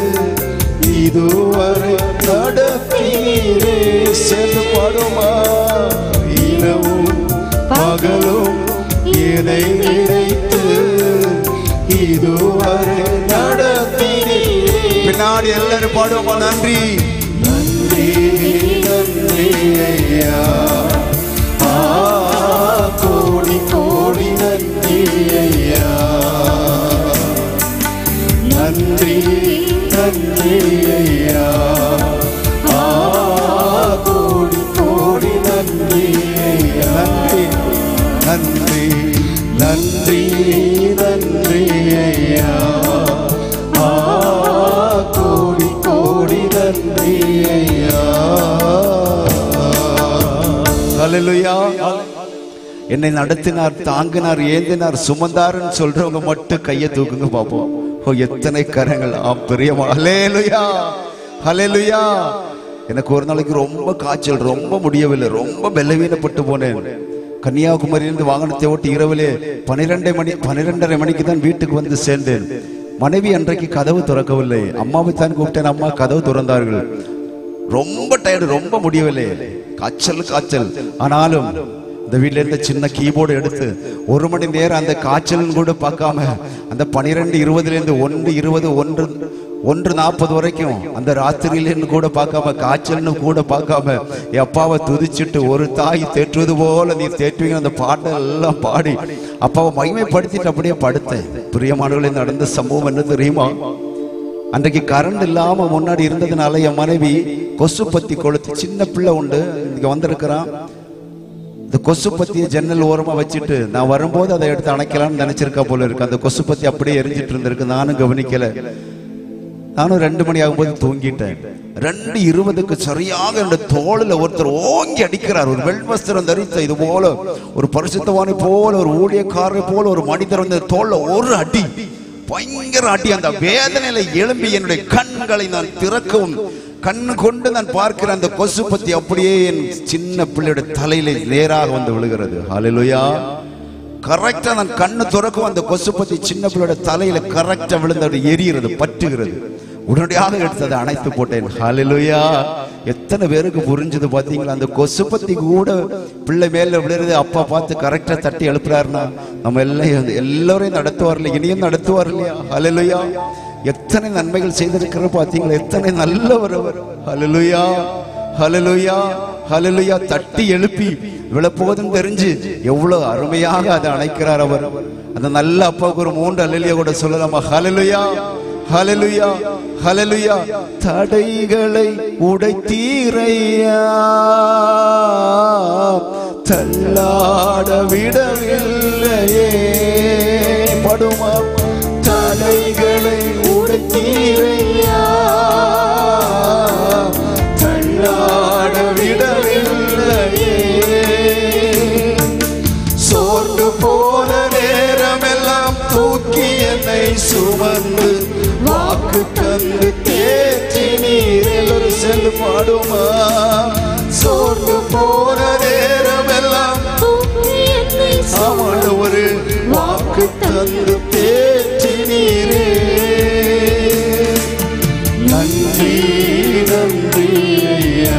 Speaker 3: இதுவரை நடத்தினீரே. சேர்ந்து பாடுமா இரவும் பகலும் என்னை நினைத்து இதுவரை நடத்தினீரே. பின்னாடி எல்லாரும் பாடுவோமா நன்றி நன்றி நன்றி ஐயா, ஆ கோடி கோடி நன்றி ஐயா. நன்றி நன்றி ஐயா, ஆ கோடி கோடி நன்றி ஐயா. நன்றி நன்றி நன்றி ஐயா, ஆ கோடி கோடி நன்றி ஐயா. ஹல்லேலூயா. என்னை நடத்தினார், தாங்கினார், ஏந்தினார், சுமந்தார்னு சொல்றவங்க மட்டும் கையை தூக்குங்க பாப்போம். ஓ எத்தனை கரங்கள்! ஆம் பிரியமா. ஹல்லேலூயா ஹல்லேலூயா. எனக்கு ஒரு நாளைக்கு ரொம்ப காய்ச்சல், ரொம்ப முடியவில்லை, ரொம்ப பலவீனப்பட்டு போனேன். கன்னியாகுமரியிலிருந்து வாகனத்தை ஓட்டி இரவிலே பனிரெண்டரை மணி பனிரெண்டரை மணிக்கு தான் வீட்டுக்கு வந்து சேர்ந்தேன். மனைவி அன்றைக்கு கதவு திறக்கவில்லை. அம்மாவை தான் கூப்பிட்டேன். அம்மா கதவு திறந்தார்கள். ரொம்ப டயர்டு, ரொம்ப முடியவில்லை, காய்ச்சல் காய்ச்சல். ஆனாலும் இந்த வீட்டில இருந்த சின்ன கீபோர்டு எடுத்து ஒரு மணி நேரம் அந்த காய்ச்சல் கூட பார்க்காம அந்த பனிரெண்டு இருபதுல இருந்து ஒன்று இருபது ஒன்று ஒன்று நாற்பது வரைக்கும் அந்த ராத்திரியில கூட பார்க்காம காய்ச்சல்னு கூட பார்க்காம என் அப்பாவை துதிச்சுட்டு ஒரு தாய் தேற்றுவது போல நீ தேற்றுவீங்க அந்த பாட்டை எல்லாம் பாடி அப்பாவை மகிமைப்படுத்திட்டு அப்படியே படுத்தேன். பிரியமானவர்களே, நடந்த சம்பவம் என்ன தெரியுமா? அன்றைக்கு கரண்ட் இல்லாம முன்னாடி இருந்ததுனால என் மனைவி கொசு பத்தி கொளுத்து, சின்ன பிள்ளை உண்டு இங்க வந்திருக்கிறான், இந்த கொசு பத்தியை ஜன்னல் ஓரமா வச்சுட்டு நான் வரும்போது அதை எடுத்து அணைக்கலாம்னு நினைச்சிருக்கா போல இருக்கு. அந்த கொசு பத்தி அப்படியே எரிஞ்சிட்டு இருந்திருக்கு. நானும் கவனிக்கல. நானும் ரெண்டு மணி ஆகும்போது தூங்கிட்டேன். ரெண்டு இருபதுக்கு சரியாக என்னோட தோளில் ஒருத்தர் ஓங்கி அடிக்கிறார். ஒரு வெள்வஸ்திரம் தரித்த இது போல ஒரு பரிசுத்தவானை போல ஒரு ஊழியக்காரரை போல ஒரு மனிதர் வந்து தோல்ல ஒரு அடி, பயங்கர அடி. அந்த வேதனையில எழும்பி என்னுடைய கண்களை நான் திறக்கவும் கண்ணு கொண்டு நான் பார்க்கிற அந்த கொசு பத்தி அப்படியே என் சின்ன பிள்ளையோட தலையில நேராக வந்து விழுகிறது. ஹல்லேலூயா. கரெக்டா நான் கண்ணு துறக்கும் அந்த கொசு பத்தி சின்ன பிள்ளையோட தலையில கரெக்டா விழுந்து எரிகிறது, பற்றுகிறது. உடனடியாக எடுத்ததை அணைத்து போட்டேன். ஹல்லேலூயா. எத்தனை பேருக்கு புரிஞ்சது பாத்தீங்களா? அந்த கொசு பத்தி கூட பிள்ளை மேல விழுறது அப்பா பார்த்து கரெக்டா தட்டி எழுப்புறாருன்னா நம்ம எல்லாம் எல்லாரையும் நடத்துவார்ல, இனியும் நடத்துவார் இல்லையா? ஹல்லேலூயா. எத்தனை நன்மைகள் செய்திருக்கிற பாத்தீங்களா? எத்தனை நல்லவர் அவர். ஹல்லேலூயா, ஹல்லேலூயா, ஹல்லேலூயா. தட்டி எழுப்பி விழப்போதும் தெரிஞ்சு எவ்வளவு அருமையாக அதை அணைக்கிறார் அவர். அந்த நல்ல அப்பாவுக்கு ஒரு மூன்று அல்லேலூயா கூட சொல்லலாமா? ஹல்லேலூயா, ஹல்லேலூயா, ஹல்லேலூயா. தடைகளை உடைத்தீரையா, தள்ளாட விடவில்லையே. படுமா தடைகளை உடைத்தீரையா, தள்ளாட விடவில்லையே. சோர்ந்து போன நேரமெல்லாம் தூக்கி என்னை சுமந்து வாக்கு தந்து தேற்றினீர். எல்லோரும் சென்று பாடுமா? சோர்ந்து போன நேரமெல்லாம் அவன் ஒரு வாக்கு தந்து தேற்றினீரே. நன்றி நன்றி ஐயா,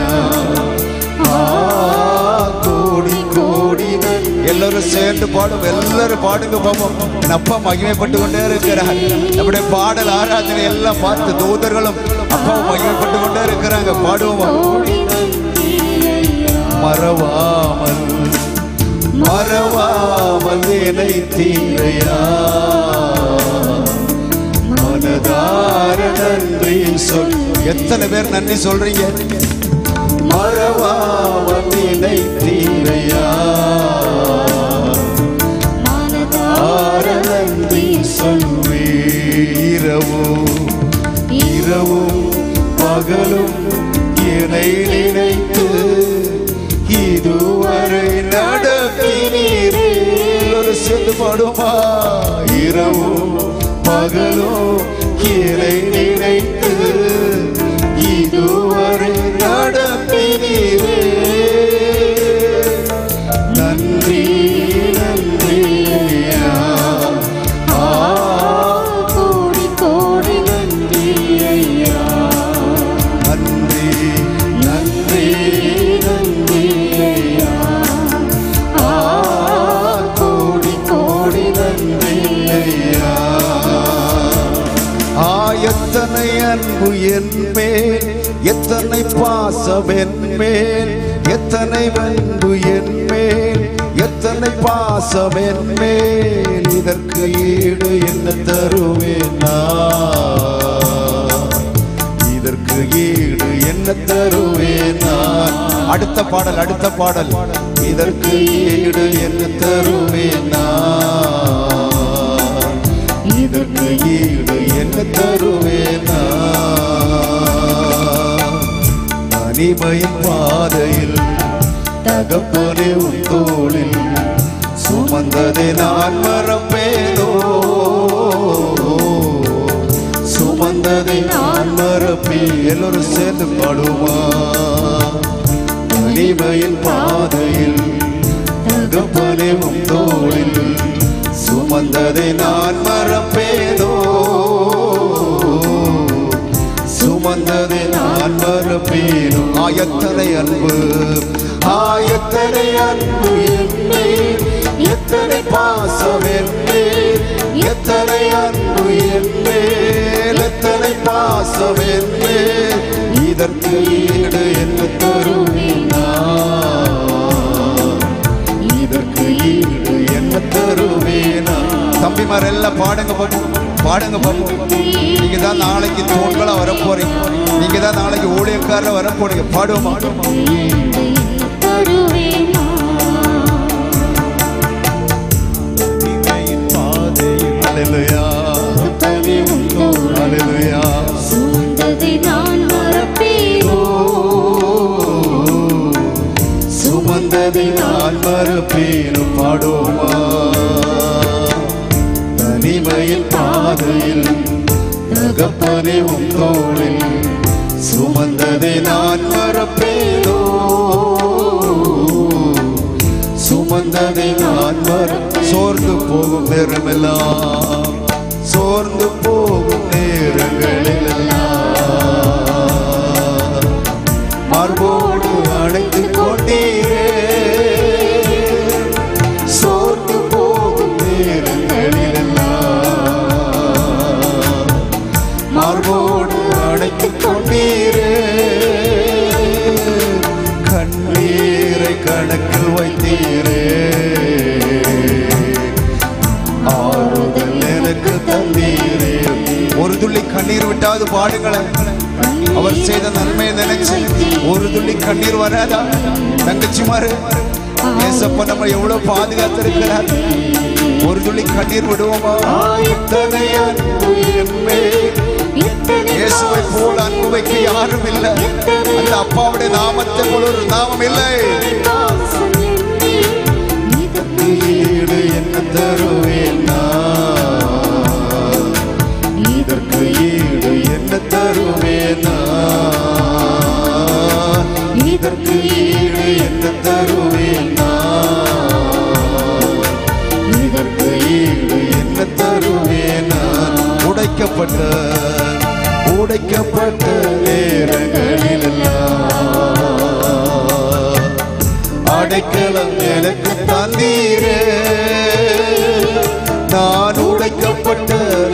Speaker 3: கோடி கோடி நன்றி. எல்லாரும் சேர்ந்து பாடும், எல்லாரும் பாடுங்க பாப்போம். என் அப்பா மகிமைப்பட்டு கொண்டே இருக்கிறார். நம்முடைய பாடல் ஆராதனை எல்லாம் பார்த்து தூதர்களும் அப்பா மகிமைப்பட்டு கொண்டே இருக்கிறாங்க. பாடுவோம். மறவாமல் மறவாமல் என்னை தீரையா, மனதார நன்றி சொல். எத்தனை பேர் நன்றி சொல்றீங்க? மறவாமல் என்னை தீரையா, மனதார நன்றி சொல்வே. இரவும் இரவும் பகலும் என்னை நினைத்து இதுவரை நடத்தினீரே. சென்று பாடுமா? இரவும் பகலும் என்னை நினைத்து இதுவரை நடத்தினீரே. நன்றி நன்றி ஐயா, கோடி கோடி நன்றி ஐயா. நன்றி நன்றி நன்றி ஐயா, கோடி கோடி நன்றி ஐயா. எத்தனை அன்பு என் மேல், எத்தனை பாசம் என் மேல், எத்தனை அன்பு என் மேல், எத்தனை பாசம் என் மேல். இதற்கு ஈடு என்ன தருவேன் நான், இதற்கு ஈடு என்ன தருவேன் நான். அடுத்த பாடல், அடுத்த பாடல். இதற்கு ஈடு என்ன தருவேன் நான், இதற்கு ஈடு என்ன தருவேன் நான். தனிமையின் பாதையில் தகப்பனே உன் தோளில் சுமந்ததை நான் மறப்பேனோ, சுமந்ததை நான் மறப்பே. எல்லோரும் சேர்ந்து பாடுமா. தனிமையின் பாதையில் தகப்பனே உம் தோளில் சுமந்ததை நான் மறப்பேனோ, சுமந்ததை நான் மறப்பேனோ. ஆயத்தனை அன்பு, ஆயத்தனை அன்பு என்னே, எத்தனை பாசம் என்னே, எத்தனை அன்பு என்னே, எத்தனை பாசம் என்னே. இதற்கு ஈடு என்ன தருவேனா, இதற்கு ஈடு என்ன தருவேனா. தம்பிமார் எல்லாம் பாடுங்க பாப்போம், பாடுங்க பாப்போம். நீங்க தான் நாளைக்கு தூண்களா வரப்போறீங்க, நீங்க தான் நாளைக்கு ஊழியக்காரர வரப்போறீங்க. பாடுவோம் பாதையில். அல்லேலூயா, அல்லேலூயா.
Speaker 4: சுமந்ததை நான் மறப்பேனோ,
Speaker 3: சுமந்ததை நான் மறப்பேனோ. பாடுவோமா. தனிமையின் பாதையில் தகப்பனே உம் தோளில் சுமந்ததை நான் மறப்பேனோ, சுமந்ததை நான் மற. சோர்ந்து போகும் நேரமெல்லாம், சோர்ந்து போகும் நேரங்களெல்லாம் மார்போடு அணைத்து கொண்டீரே. சோர்ந்து போகும் நேரங்களெல்லாம் மார்போடு அணைத்து கொண்டீரே. கண்ணீரை கணக்கில் வைத்தீரே, ஆறுதல் எனக்கு தந்தீரே. ஒரு துள்ளி கண்ணீர் விட்டாவது பாடுங்களேன். அவர் செய்த நன்மையை நினைச்சு ஒரு துள்ளி கண்ணீர் வராதா? தங்கச்சிமாரு, ஏசப்பா நம்ம எவ்வளவு பாதுகாத்திருக்கிறார். ஒரு துள்ளி கண்ணீர் விடுவோமா? இத்தனை அன்பு என்மே, இயேசுவை போல அன்பு வைக்க யாரும் இல்லை. அந்த அப்பாவுடைய நாமத்தை போல ஒரு நாமம் இல்லை. ஈடு என்ன தருவேனா, இதற்கு ஈடு என்ன தருவேனா, இதற்கு ஈடு என்ன தருவேனா, இதற்கு ஈடு என்ன தருவேனா. உடைக்கப்பட்ட உடைக்கப்பட்ட நேரங்களிலெல்லாம் அடைக்கலம் எனக்கு தந்தீரே. நான் உடைக்கப்பட்ட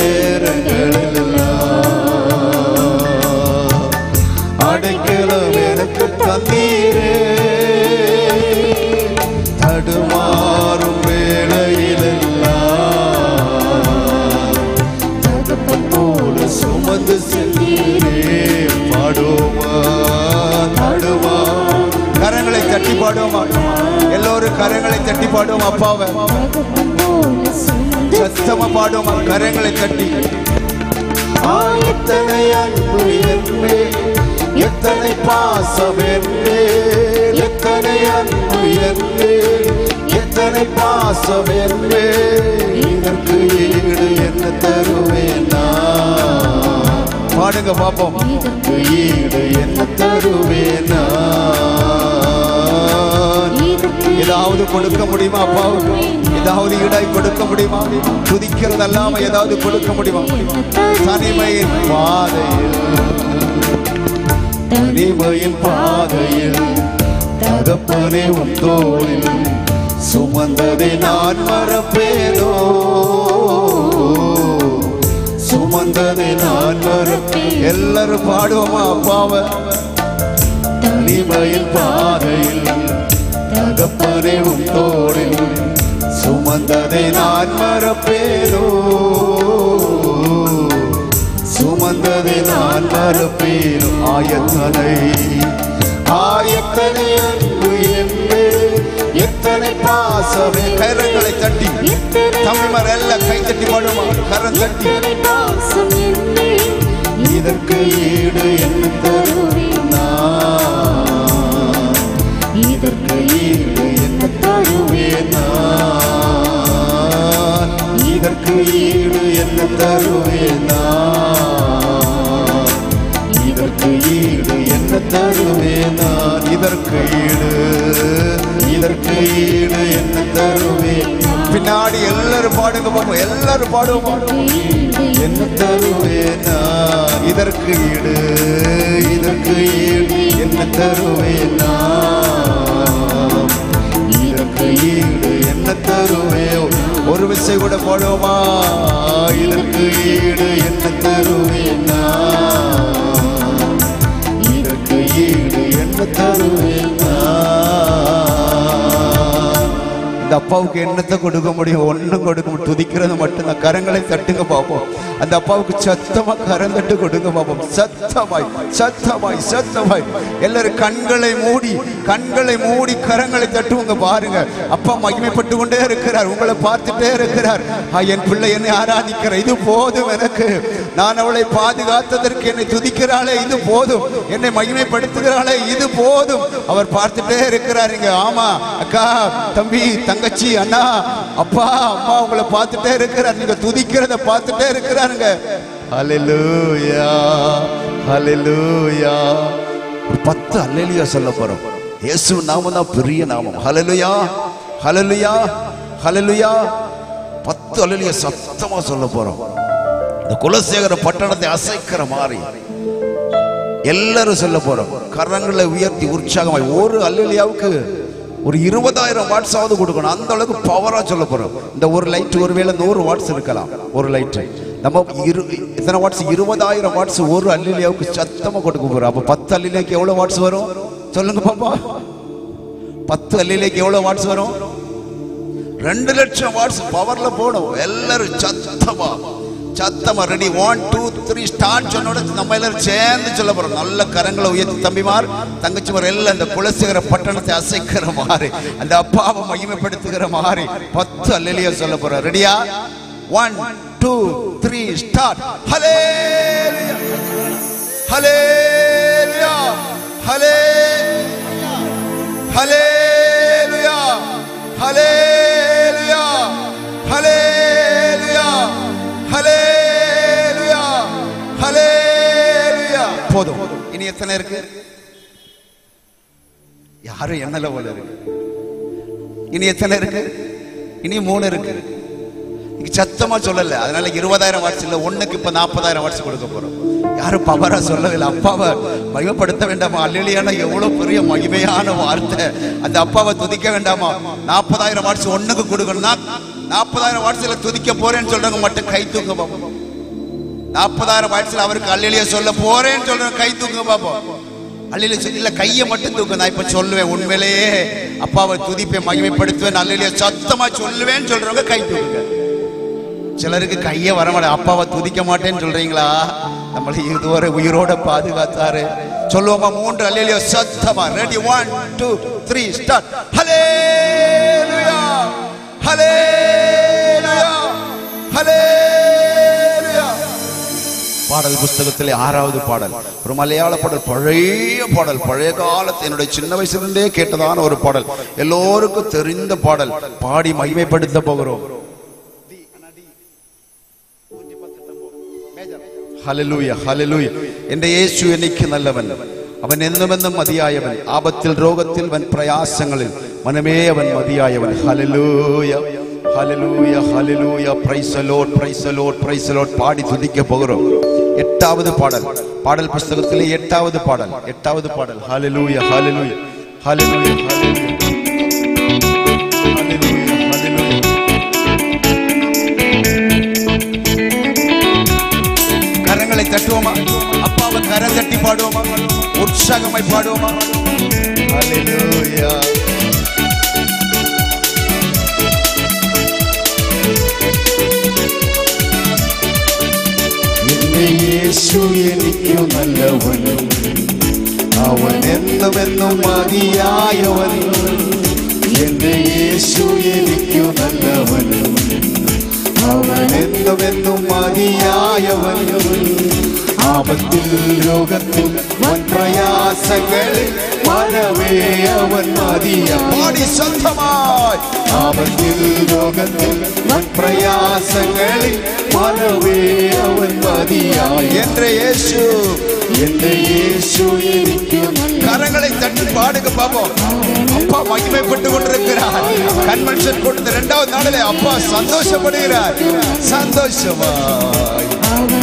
Speaker 3: நேரங்களெல்லாம் அடைக்கலம் எனக்கு தந்தீரே. தடுமாறும் வேளையிலெல்லாம் தகப்பன் போல சுமந்து சென்றீரே. பாடுவோமா, பாடுமா. கரங்களை தட்டி பாடுவோமா, எல்லோரும் கரங்களை தட்டி பாடுவோம். அப்பாவை சத்தமா பாடுவோமா, கரங்களை தட்டி. எத்தனை அன்பு என்னே, எத்தனை பாசம் என்னே, எத்தனை அன்பு என்னே, எத்தனை பாசம் என்னே. இதற்கு ஈடு என்ன தருவேனா. பாடுங்க பாப்போம். ஈடு என்ன தருவேனா. ஏதாவது கொடுக்க முடியுமா அப்பாவுக்கு? ஏதாவது ஈடாய் கொடுக்க முடியுமா? துதிக்கிறது அல்லாம ஏதாவது கொடுக்க முடியுமா? தனிமையின் பாதையில், தனிமையின் பாதையில் தகப்பனே உம் தோளில் சுமந்ததை நான் மறப்பேனோ, சுமந்ததை நான் மறப்பேன். எல்லாரும் பாடுவோமா அப்பாவை. தனிமையின் பாதையில் தகப்பனே உம் தோளில் சுமந்ததை நான் மறப்பேனோ, சுமந்ததை நான் மறப்பேனோ. ஆயத்தனை ஆயத்தனை அன்பு என்னே, எத்தனை பாசமே. கரங்களை தட்டி தமிழ்மார் எல்லாம் கை தட்டி பாடுமா, கரம் தட்டி. இதற்கு ஈடு என்ன தருவேனா, இதற்கு ஈடு என்ன தருவேனா, இதற்கு ஈடு என்ன தருவேனா, தருவேன் நான் இதற்கு ஈடு இதற்கு ஈடு என்ன தருவேன். பின்னாடி எல்லாரும் பாடுங்க பாப்போம், எல்லாரும் பாடுவோம். என்ன தருவேன் நான் இதற்கு ஈடு இதற்கு ஈடு என்ன தருவேன் நான் இதற்கு ஈடு என்ன தருவேன். ஒரு விசை கூட பாடுவோமா? இதற்கு ஈடு என்ன தருவேன் நான் இதற்கு ஈடு என்ன தருவேன் நான். இந்த அப்பாவுக்கு என்னத்தை கொடுக்க முடியும்? ஒன்னும் கொடுக்க முடியும். துதிக்கிறது மட்டும்தான். கரங்களை தட்டுங்க பாப்போம். அந்த அப்பாவுக்கு சத்தமா கரம் தட்டு கொடுங்க பாப்போம். சத்தமாய் சத்தமாய் சத்தமாய் எல்லாரும் கண்களை மூடி கண்களை மூடி கரங்களை தட்டுவங்க பாருங்க. அப்பா மகிமைப்பட்டு கொண்டே இருக்கிறார், உங்களை பார்த்துட்டே இருக்கிறார். என் பிள்ளை என்னை ஆராதிக்கிற, இது போதும் எனக்கு. நான் அவளை பாதுகாத்ததற்கு என்னை துதிக்கிறாளே, இது போதும். என்னை மகிமைப்படுத்துகிறாளே, இது போதும். அவர் பார்த்துட்டே இருக்கிறார். இங்க ஆமா அக்கா, தம்பி, தங்கச்சி, அண்ணா, அப்பா, அம்மா உங்களை பார்த்துட்டே இருக்கிறார். நீங்க துதிக்கிறத பார்த்துட்டே இருக்கிறாருங்க. ஹல்லேலூயா ஹல்லேலூயா. ஒரு பத்து அல்லேலூயா சொல்ல போறோம். இயேசு நாமம் தான் பெரிய நாமம். ஹல்லேலூயா ஹல்லேலூயா ஹல்லேலூயா. பத்து அல்லேலூயா சத்தமா சொல்ல போறோம். இந்த குலசேகர பட்டணத்தை அசைக்கிற மாதிரி எல்லாரும் சொல்ல போறோம். கரங்களை உயர்த்தி உற்சாகமாய். ஒரு அல்லேலூயாவுக்கு ஒரு இருபதாயிரம் வாட்ஸ் ஆவது கொடுக்கணும். அந்த அளவுக்கு பவரா சொல்ல போறோம். இந்த ஒரு லைட் ஒருவேளை நூறு வாட்ஸ் இருக்கலாம். ஒரு லைட் நம்ம இரு எத்தனை வாட்ஸ்? இருபதாயிரம் வாட்ஸ் ஒரு அல்லேலூயாவுக்கு சத்தமா கொடுக்க போறோம். அப்ப பத்து அல்லேலூயாக்கு எவ்வளவு வாட்ஸ் வரும் சொல்லுங்க பாப்பா? பத்து அல்லேலூயாக்கு எவ்வளவு வாட்ஸ் வரும்? ரெண்டு லட்சம் வாட்ஸ் பவர்ல போடும். எல்லாரும் சத்தமா சத்தமா ready. One two three start சொன்னோட நம்ம எல்லாரும் சேர்ந்து சொல்ல போறோம். நல்ல கரங்களை உயர்த்தி தம்பிமார், தங்கச்சிமார் எல்லாம் இந்த குலசேகர பட்டணத்தை அசைக்கிற மாதிரி, அந்த அப்பாவை மகிமைப்படுத்துகிற மாதிரி பத்து அல்லேலூயா சொல்ல போறோம். ரெடியா? One two three start. Hallelujah hallelujah hallelujah hallelujah hallelujah hallelujah hallelujah hallelujah. போதும். இனி எத்தனை இருக்கு? யாரும் என்னல போல இருக்கு. இனி எத்தனை இருக்கு? இனி மூணு இருக்கு. சத்தமா சொல்லல, அதனால இருபதாயிரம் வாட்ஸ் இல்ல, ஒண்ணுக்கு இப்ப நாற்பதாயிரம் வாட்ஸ் கொடுக்க போறோம். யாரும் பவரா சொல்லவில்லை. அப்பாவை மகிமைப்படுத்த வேண்டாமா? அல்லேலூயானா எவ்வளவு பெரிய மகிமையான வார்த்தை. அந்த அப்பாவை துதிக்க வேண்டாமா? நாற்பதாயிரம் வாட்ஸ் ஒண்ணுக்கு கொடுக்கணும்னா நாற்பதாயிரம் வாட்ஸ்ல துதிக்க போறேன்னு சொல்றவங்க மட்டும் கை தூக்க பாப்போம். நாற்பதாயிரம் வாட்ஸ்ல அவருக்கு அல்லேலூயா சொல்ல போறேன்னு சொல்றவங்க கை தூக்க பாப்போம். அல்லேலூயா இல்ல, கையை மட்டும் தூக்க. நான் இப்ப சொல்லுவேன், உண்மையிலேயே அப்பாவை துதிப்பேன், மகிமைப்படுத்துவேன், அல்லேலூயா சத்தமா சொல்லுவேன்னு சொல்றவங்க கை தூக்குங்க. சிலருக்கு கையே வர மாட்டேன். அப்பாவை துதிக்க மாட்டேன்னு சொல்றீங்களா? நம்மளை இதுவரை உயிரோட பாதுகாத்தாரு. சொல்லுவோமா? மூன்று அல்லேலூயா சத்தமா. Ready? One two three start. Hallelujah hallelujah hallelujah. பாடல் புஸ்தகத்திலே ஆறாவது பாடல், ஒரு மலையாள பாடல், பழைய பாடல், பழைய காலத்து என்னுடைய சின்ன வயசுலேருந்தே கேட்டதான ஒரு பாடல், எல்லோருக்கும் தெரிந்த பாடல். பாடி மகிமைப்படுத்த போகிறோம். Hallelujah hallelujah. എൻ്റെ യേശു എനിക്ക് നല്ലവൻ, അവൻ എന്നുമെന്നും മതിയായവൻ. ആപത്തിൽ രോഗത്തിൽ വൻ പ്രയാസങ്ങളിൽ മനമേ അവൻ മതിയായവൻ. Hallelujah hallelujah hallelujah. Praise the Lord praise the Lord praise the Lord. പാടി തുതിക്ക പോകുறோம். എട്ടാவது பாடல், பாடல் புத்தகத்திலே எட்டாவது பாடல், எட்டாவது பாடல். ஹல்லேலூய ஹல்லேலூய ஹல்லேலூய ஹல்லேலூய ஹல்லேலூய ஹல்லேலூய. கரங்களை தட்டுவோமா? அப்பாவை கரம் தட்டி பாடுவோமா? உற்சாகமாய் பாடுவோமா? ஹல்லேலூயா. എന്റെ യേശു എനിക്കു നല്ലവൻ, അവൻ എന്നുമെന്നും മതിയായവൻ. എന്റെ യേശു എനിക്കു നല്ലവൻ, അവൻ എന്നുമെന്നും മതിയായവൻ. ആപത്തിൽ രോഗത്തിൽ വൻ പ്രയാസങ്ങളിൽ മനമേ അവൻ മതിയായി. സ്വന്തമായി ആപത്തിൽ രോഗത്തിൽ വൻ പ്രയാസങ്ങളിൽ മനമേ അവൻ മതിയായി. എന്റെ യേശു എന്റെ യേശു എനിക്കു നല്ല. കരങ്ങളെ തട്ടി പാടുക പാപം. அப்பா மகிமைப்பட்டு கொண்டிருக்கிறார். கன்வென்ஷன் கொடுத்த இரண்டாவது நாளிலே அப்பா சந்தோஷப்படுகிறார். சந்தோஷமாய்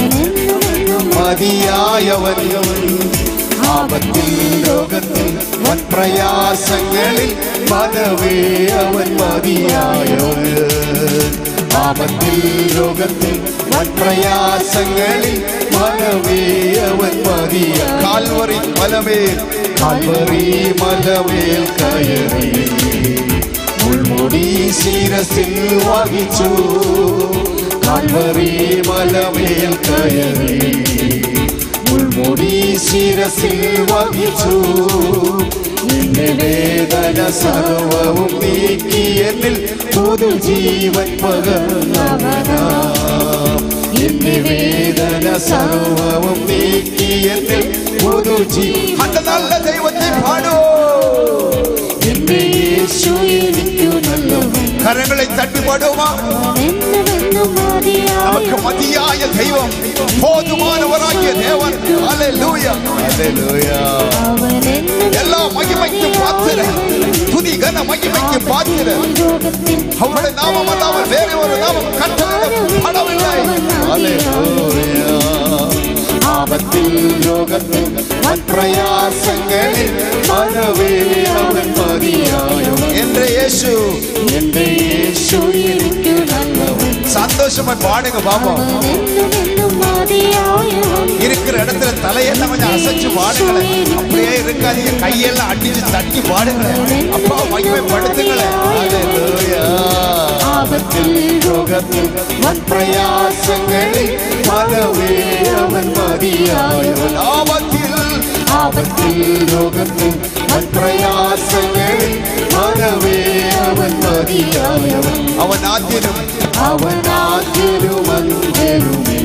Speaker 3: மதியாயவன் ஆபத்தில் ரோகத்தில் வன் பிரயாசங்களில் மனவே அவன் மதியாயவன். ஆபத்தில் ரோகத்தில் வன் பிரயாசங்களில் மனவே அவன் மதிய. கால்வரி மலமேல் கால்வரி மலமேல் கயறி മുൾമുടി ശിരസിൽ വഹിച്ചു. കാൽവരി മലമേൽ കയറി മുൾമുടി ശിരസിൽ വഹിച്ചു. എന്റെ വേദന സർവവും നീക്കി എന്നിൽ പുതുജീവൻ പകർന്നവനാ. എന്റെ വേദന സർവവും നീക്കി എന്നിൽ പുതുജീവൻ. அந்த நல்ல ദൈവത്തെ പാടൂ. എന്റെ യേശു എനിക്കു നല്ലവൻ. കരങ്ങളെ തട്ടി പാടുവാ. നമുക്ക് മതിയായ ദൈവം, போதுமானவராகிய தேவன். Hallelujah hallelujah. എല്ലാ മഹിമയ്ക്കും പാത്രൻ, തുതി ഘന മഹിമയ്ക്കും പാത്രൻ. അവരുടെ നാമമല്ലാതെ വേറെ ഒരു നാമം കട്ടപ്പെടവില്ല. ഹല്ലേലൂയ. ആപത്തിൽ രോഗത്തിൽ വൻ പ്രയാസങ്ങളിൽ മനവേ അവൻ മതിയായവൻ. എന്റെ യേശു എന്റെ യേശു എനിക്കു നല്ലവൻ. சந்தோஷமா பாடுங்க பாப்போம். இருக்கிற இடத்துல தலையெல்லாம் கொஞ்சம் அசைச்சு பாடுங்களேன். அப்படியே இருக்காதீங்க, கையெல்லாம் அடிச்சு தட்டி பாடுங்களேன். அப்பா மகிமைப்படுத்துங்களேன். ஹல்லேலூயா. ஆபத்தில் ரோகத்தில் வன் பிரயாசங்களில் மனவே அவன் மதியாயவன். ஆபத்தில் ஆபத்தில் ரோகத்தில் வன் பிரயாசங்களில் மனவே அவன் மதியாயவன். அவன் ஆத்திரம் அவன் ஆத்திரும் அந்தருமே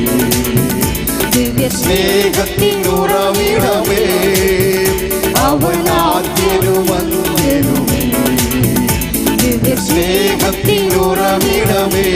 Speaker 3: സ്നേഹത്തിൻ ഉറവിടമേ. അവൻ ആദ്യനും അന്ത്യനുമേ സ്നേഹത്തിൻ ഉറവിടമേ.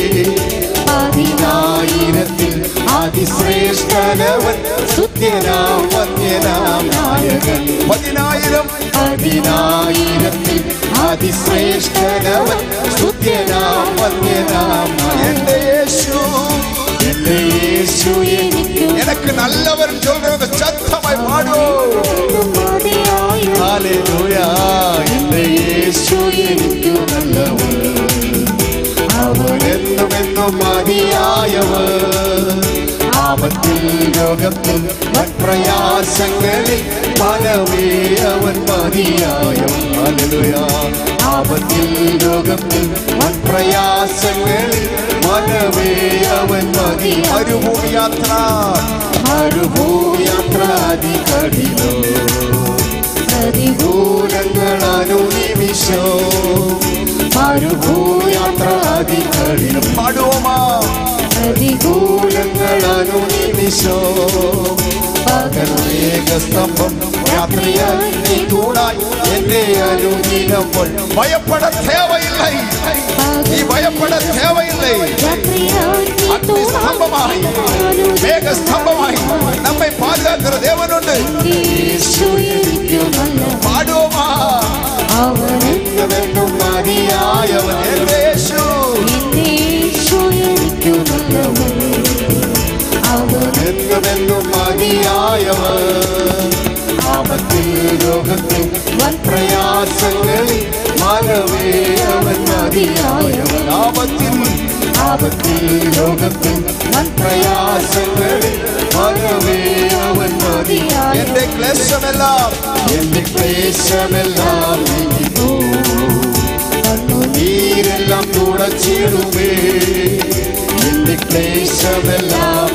Speaker 3: പതിനായിരത്തിൽ അതിശ്രേഷ്ഠനവൻ സുത്യനാം വന്യനാം നായകൻ. പതിനായിരം പതിനായിരത്തിൽ അതിശ്രേഷ്ഠനവൻ സുത്യനാം വന്യനാം എന്റെ യേശു എന്റെ യേശു எனக்கு நல்லவர் சொல்றவங்க சத்தமாய் பாடுவோம். ஹல்லேலூயா. എന്റെ യേശു എനിക്ക് നല്ലവൻ. അവൻ എന്നും എന്നും മതിയായവൻ. ആപത്തിൽ രോഗത്തിൽ വൻ പ്രയാസങ്ങളിൽ മനവേ അവൻ മതിയായവൻ. ഹല്ലേലൂയ. ആപത്തിൽ രോഗത്തിൽ വൻ പ്രയാസങ്ങളിൽ മനവേ അവൻ മതി. മരുഭൂയാത്ര മരുഭൂയാത്ര അതികഠിനോ പ്രതികൂലങ്ങളാനു നിമിഷോ. മരുഭൂയാത്ര അതികഠിനം പാടുവോമാ. പ്രതികൂലങ്ങളാനു നിമിഷോ. പകൽ മേഘസ്തംഭം രാത്രിയായി നീ തൂണായി എന്നെ അനുദിനപ്പോൾ. பயப்பட தேவையில்லை, நீ பயப்பட தேவையில்லை. அக்னி ஸ்தம்பமாய் மேக ஸ்தம்பமாய் நம்மை பாதுகாக்கிற தேவன் உண்டு. பாடுவோமா. அவன் என்னவென்றும் மதியாயவன். என் യേശു എനിക്കു നല്ലവൻ. അവൻ എന്നുമെന്നും മതിയായവൻ. ആപത്തിൽ രോഗത്തിൽ വൻ പ്രയാസങ്ങളിൽ മനവേ അവൻ മതിയായവൻ. ആപത്തിൽ ആപത്തിൽ രോഗത്തിൽ വൻ പ്രയാസങ്ങളിൽ മനവേ അവൻ മതിയായവൻ. എന്റെ ക്ലേശമെല്ലാം എന്റെ ക്ലേശമെല്ലാം നീരെല്ലാം തുടച്ചിടുമേ. എന്റെ ക്ലേശമെല്ലാം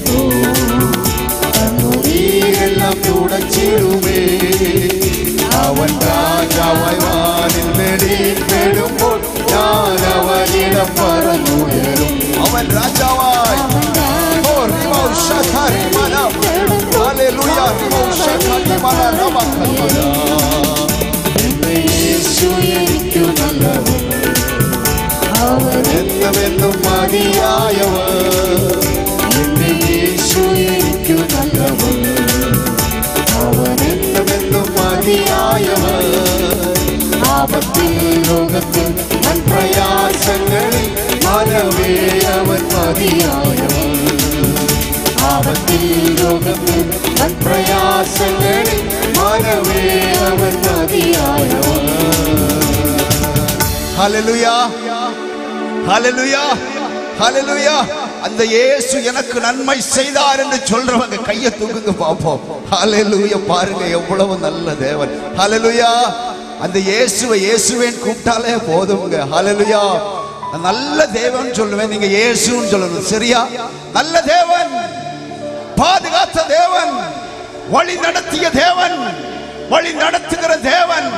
Speaker 3: നീരെല്ലാം തുടച്ചിടുമേ. അവൻ രാജാവായി വാനിൽ വെളിപ്പെടുമ്പോൾ ഞാൻ അവനിടം പറന്നുയരും. അവൻ രാജാവായി യേശു എനിക്കു നല്ലവൻ. അവൻ എന്നുമെന്നും മതിയായവൻ. എന്റെ യേശു എനിക്കു നല്ലവൻ. மதியாயவர் ஆபத்தில் யோகத்தில் நன் பிரயாசங்களில் மனமே அவர் மதியாயவர் ஆபத்தில் யோகத்தில் நன் பிரயாசங்களில் மனமே அவர் மதியாயவர். ஹல்லேலூயா ஹல்லேலூயா ஹல்லேலூயா. அந்த இயேசு எனக்கு நன்மை செய்தார் என்று சொல்றவங்க கையை தூக்குங்க பாப்போம். ஹல்லேலூயா. பாருங்க எவ்வளவு நல்ல தேவன். ஹல்லேலூயா. அந்த இயேசுவை இயேசுவேன் கூப்பிட்டாலே போதுங்க. ஹல்லேலூயா. நல்ல தேவன் சொல்லுவேன், நீங்க இயேசுன்னு சொல்லணும். சரியா? நல்ல தேவன், பாதுகாத்த தேவன், வழி நடத்திய தேவன், வழி நடத்துகிற தேவன்.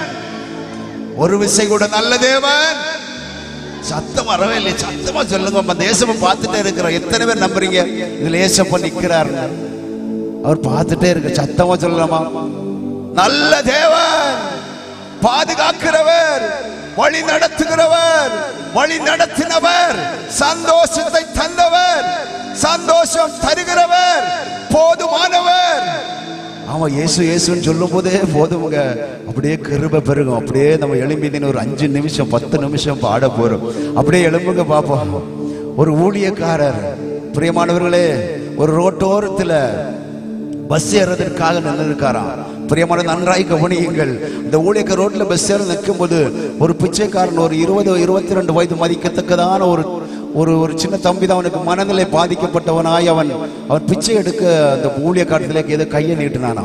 Speaker 3: ஒரு விசை கூட நல்ல தேவன். சத்தம் வரவே இல்லை. சத்தமா சொல்லுங்க. நம்ம தேசமும் பார்த்துட்டே இருக்கிறோம். எத்தனை பேர் நம்புறீங்க இதுல ஏசப்பா நிக்கிறார்? அவர் பார்த்துட்டே இருக்க. சத்தமா சொல்லலாமா? நல்ல தேவன், பாதுகாக்கிறவர், வழி நடத்துகிறவர், வழி நடத்தினவர், சந்தோஷத்தை தந்தவர், சந்தோஷம் தருகிறவர், போதுமானவர். ஆமா, இயேசு இயேசுன்னு சொல்லும் போதே போதுங்க. அப்படியே கிருபை பெருகும். அப்படியே நம்ம எழும்பிதின் ஒரு அஞ்சு நிமிஷம் பத்து நிமிஷம் பாட போறோம். அப்படியே எழும்புங்க பாப்போம். ஒரு ஊழியக்காரர், பிரியமானவர்களே, ஒரு ரோட்டோரத்துல பஸ் ஏறதற்காக நின்று இருக்காராம். பிரியமான நன்றாய் கவனியுங்கள். இந்த ஊழியக்கார ரோட்ல பஸ் ஏற நிற்கும் போது ஒரு பிச்சைக்காரன், ஒரு இருபது இருபத்தி ரெண்டு வயது மதிக்கத்தக்கதான ஒரு ஒரு ஒரு சின்ன தம்பி தான், அவனுக்கு மனநிலை பாதிக்கப்பட்டவனாய் அவன் அவன் பிச்சை எடுக்க அந்த ஊழியக்காரத்திலே ஏதோ கையை நீட்டினான்.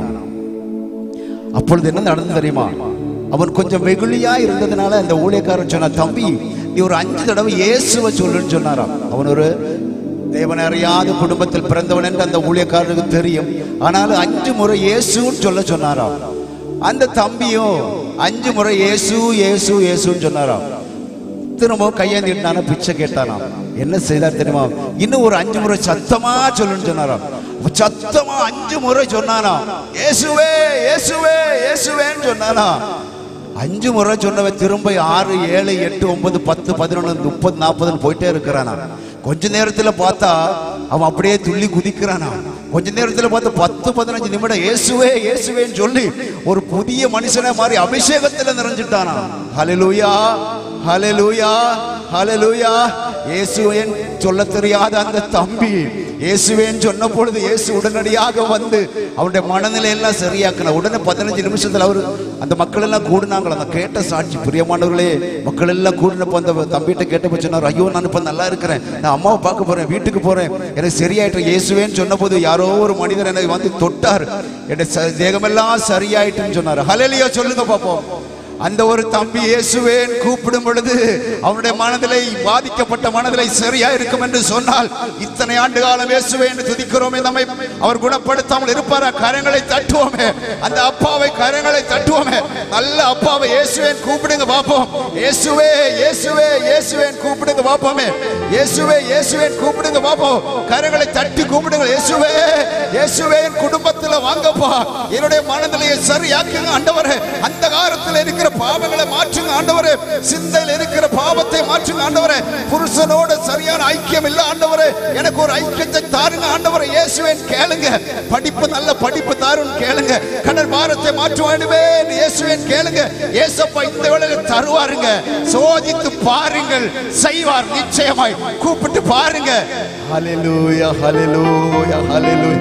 Speaker 3: அப்பொழுது என்ன நடந்து தெரியுமா? அவன் கொஞ்சம் வெகுளியா இருந்ததுனால அந்த ஊழியக்காரன் சொன்ன, தம்பி நீ ஒரு அஞ்சு தடவை இயேசுவை சொல்லுன்னு சொன்னாராம். அவன் ஒரு தேவனை அறியாத குடும்பத்தில் பிறந்தவன் என்று அந்த ஊழியக்காரனுக்கு தெரியும். ஆனாலும் அஞ்சு முறை இயேசுன்னு சொல்ல சொன்னாராம். அந்த தம்பியும் அஞ்சு முறை இயேசு இயேசு இயேசுன்னு சொன்னாராம். திரும்பவும் கையேந்திட்டான, பிச்சை கேட்டானாம். என்ன செய்தார் தெரியுமா? இன்னும் ஒரு அஞ்சு முறை சத்தமா சொல்லுன்னு சொன்னாராம். சத்தமா அஞ்சு முறை சொன்னானா, இயேசுவே இயேசுவே இயேசுவேன்னு சொன்னானா. அஞ்சு முறை சொன்னவன் திரும்ப ஆறு ஏழு எட்டு ஒன்பது பத்து பதினொன்று முப்பது நாற்பதுன்னு போயிட்டே இருக்கிறானா. கொஞ்ச நேரத்துல பார்த்தா அவன் அப்படியே துள்ளி குதிக்கிறானா. கொஞ்ச நேரத்துல பார்த்தா பத்து பதினஞ்சு நிமிடம் இயேசுவே இயேசுவேன்னு சொல்லி ஒரு புதிய மனுஷனை மாதிரி அபிஷேகத்துல நிறைஞ்சிட்டானா. ஹல்லேலூயா ஹல்லேலூயா ஹல்லேலூயா. இயேசுவேன் சொல்ல தெரியாத அந்த தம்பி இயேசுவேன் சொன்ன பொழுது இயேசு உடனடியாக வந்து அவருடைய மனநிலை எல்லாம் சரியாக்கல. உடனே பதினஞ்சு நிமிஷத்துல அவரு அந்த மக்கள் எல்லாம் கூடுனாங்களா. அந்த கேட்ட சாட்சி, பிரியமானவர்களே, மக்கள் எல்லாம் கூடினப்ப அந்த தம்பிகிட்ட கேட்டப்ப சொன்னார், ஐயோ நான் இப்ப நல்லா இருக்கிறேன், நான் அம்மாவை பார்க்க போறேன், வீட்டுக்கு போறேன், எனக்கு சரியாயிட்டு. இயேசுவேன்னு சொன்ன போது யாரோ ஒரு மனிதர் என்னை வந்து தொட்டார், என் தேகமெல்லாம் சரியாயிட்டுன்னு சொன்னார். ஹல்லேலூயா சொல்லுங்க பாப்போம். அந்த ஒரு தம்பி இயேசுவேன் கூப்பிடும் பொழுது அவனுடைய மனதிலை பாதிக்கப்பட்ட மனதிலை சரியா இருக்கும் என்று சொன்னால், இத்தனை ஆண்டு காலம் இயேசுவேன் துதிக்கிறோமே, நம்மை அவர் குணப்படுத்தாமல் இருப்பாரா? கரங்களை தட்டுவோமே, அந்த அப்பாவை கரங்களை தட்டுவோமே. நல்ல அப்பாவை இயேசுவேன் கூப்பிடுங்க பாப்போம். இயேசுவே இயேசுவே இயேசுவேன் கூப்பிடுங்க பாப்போமே. இயேசுவே இயேசுவேன் கூப்பிடுங்க பாப்போம். கரங்களை தட்டி கூப்பிடுங்க. இயேசுவே இயேசுவே என் குடும்பத்துல வாங்கப்பா, என்னுடைய மனநிலையை சரியாக்குங்க ஆண்டவரே. அந்த காலத்தில் இருக்கிற பாவங்களை மாற்றுங்க ஆண்டவரே. சிந்தையில் இருக்கிற பாவத்தை மாற்றுங்க ஆண்டவரே. புருஷனோட சரியான ஐக்கியம் இல்ல ஆண்டவரே, எனக்கு ஒரு ஐக்கியத்தை தாருங்க ஆண்டவரே. இயேசுவேன் கேளுங்க. படிப்பு நல்ல படிப்பு தாருன்னு கேளுங்க. கடன் பாரத்தை மாற்றுவாடுவே இயேசுவேன் கேளுங்க. இயேசப்பா இந்த வேளையில் தருவாருங்க. சோதித்து பாருங்கள், செய்வார் நிச்சயமாய். கூப்பிட்டு பாருங்க. ஹல்லேலூயா ஹல்லேலூயா ஹல்லேலூயா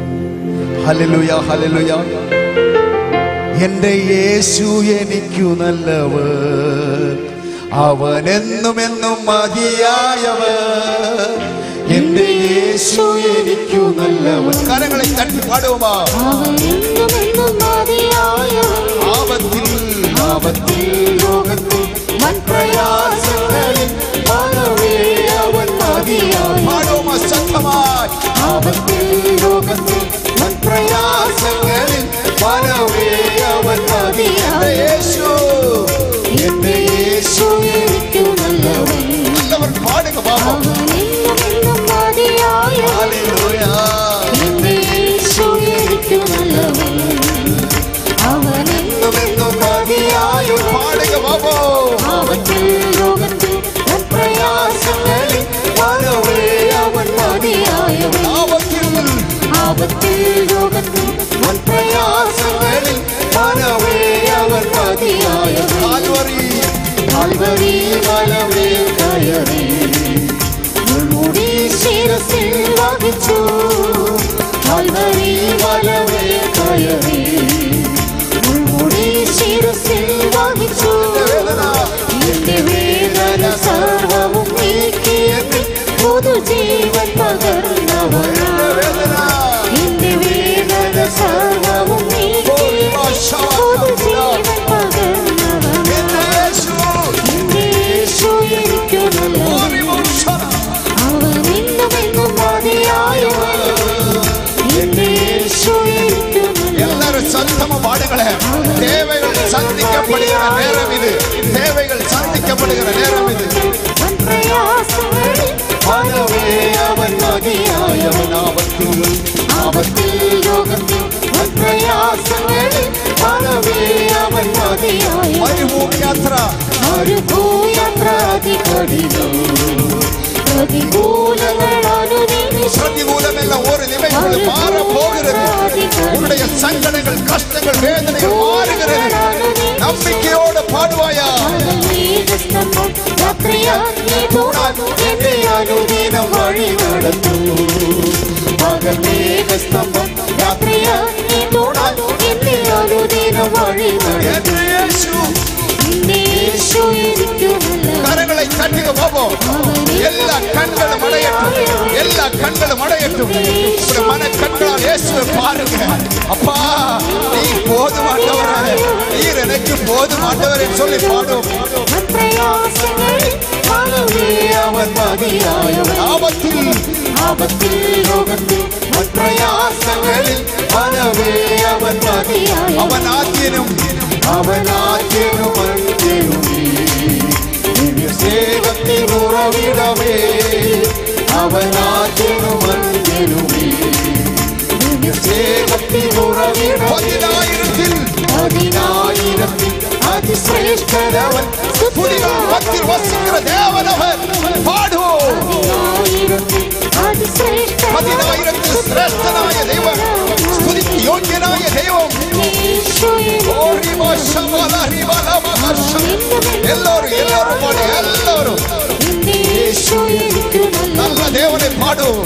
Speaker 3: ஹல்லேலூயா ஹல்லேலூயா. എന്റെ യേശു എനിക്കു നല്ലവർ, അവൻ എന്നും എന്നും മതിയായവർ. എന്റെ യേശു എനിക്കു നല്ലവർ. കരങ്ങളെ തട്ടി പാടുവാ. ആപത്തിൽ ആപത്തിൽ ലോകത്തിൽ പ്രയാസങ്ങളിൽ അവൻ മതിയായവർ. പാടുവാ ശക്തമായി. ആപത്തിൽ ലോകത്തിൽ പ്രയാസങ്ങളിൽ അവൻ മതിയായവർ. യേശു എന്റെ യേശു എനിക്കു നല്ലവൻ. നല്ലവർ പാടുക ബാബാ. ഹല്ലേലൂയ. എന്റെ യേശു എനിക്കു നല്ലവൻ, അവൻ എന്നും എന്നും മതിയായവൻ. പാടുക ബാബാ. ആപത്തിൽ ലോകത്തിൽ പ്രയാസങ്ങളിൽ അവൻ മതിയായവൻ. ആപത്തിൽ ആപത്തിൽ ലോകത്തിൽ പ്രയാസങ്ങളിൽ കാൽവരി മലമേൽ കയറി മുൾമുടി ശിരസിൽ വഹിച്ചു. കാൽവരി മലമേൽ കയറി മുൾമുടി ശിരസിൽ വഹിച്ചു. എന്റെ വേദന സർവവും നീക്കിയെത്തി പുതുജീവൻ പകർന്നവനാ. എന്റെ വേദന സർവവും നീക്കിയെത്തി പുതുജീവൻ പകർന്നവനാ. എന്റെ യേശു എനിക്കു നല്ലവൻ, അവൻ എന്നുമെന്നും മതിയായവൻ. എന്റെ യേശു എനിക്കു
Speaker 5: எல்லாரும் சத்தமா பாடுங்களே. தேவைகள் சந்திக்கப்படுகிற நேரம் இது. தேவைகள் சந்திக்கப்படுகிற நேரம் இது.
Speaker 3: பலவே அவன் மதியாயவன். ஆபத்தில் ஆபத்தில் யோகத்தில் பிரயாசங்களில் பலவே அவன் மதியாயவன்.
Speaker 5: மறுபூயாத்ர
Speaker 3: மறுபூயாத்ராதிகடினம் പ്രതികൂലങ്ങളാണു നിമിഷം.
Speaker 5: പ്രതികൂലമെല്ലാം ഒരു നിമിഷം മാറ പോകുகிறது. உன்னுடைய சங்கடங்கள் கஷ்டங்கள் வேதனைகள் மாறுகிறது. நம்பிக்கையோடு பாடுவாயா.
Speaker 3: അനുദിനം വഴി നടത്തും. പകൽ മേഘസ്തംഭം രാത്രിയായി തോടാനും എന്നെ അനുദിനം വഴി നടത്തും.
Speaker 5: கரங்களை தட்டுங்க பாப்போம். எல்லா கண்களும் அடையட்டும். எல்லா கண்களும் அடையட்டும். உங்க மன கண்களால் இயேசுவை பாருங்க. அப்பா நீ போதுமானவரே, நீர் எனக்கு போதுமானவரே சொல்லி பாடும்.
Speaker 3: அவன் மதியாயவன்.
Speaker 5: ஆபத்தில்
Speaker 3: ஆபத்தில் யோகத்தில் பிரயாசங்களில் பலவே அவன் மதியாயவன்.
Speaker 5: அவன் ஆத்தியனும்
Speaker 3: அவன் ஆத்தியனும் அன்பினுமே சேவத்தின் உறவிடமே. அவன் ஆத்தியனும் அன்பினுமே சேவத்தின் உறவிடமே.
Speaker 5: பதினாயிரத்தில்
Speaker 3: பதினாயிரத்தில் அதிசிரேஷ்டரவன்.
Speaker 5: புதினாமத்தில் வசிக்கிற தேவனவர் பாடுவோம். பதினாயிரத்தில் சிரேஷ்டனாய தெய்வம், ஸ்துதிக்கு யோக்கியனாய தெய்வம். எல்லோரும் எல்லோரும் பாடு. எல்லோரும் நல்ல தேவனை பாடும்.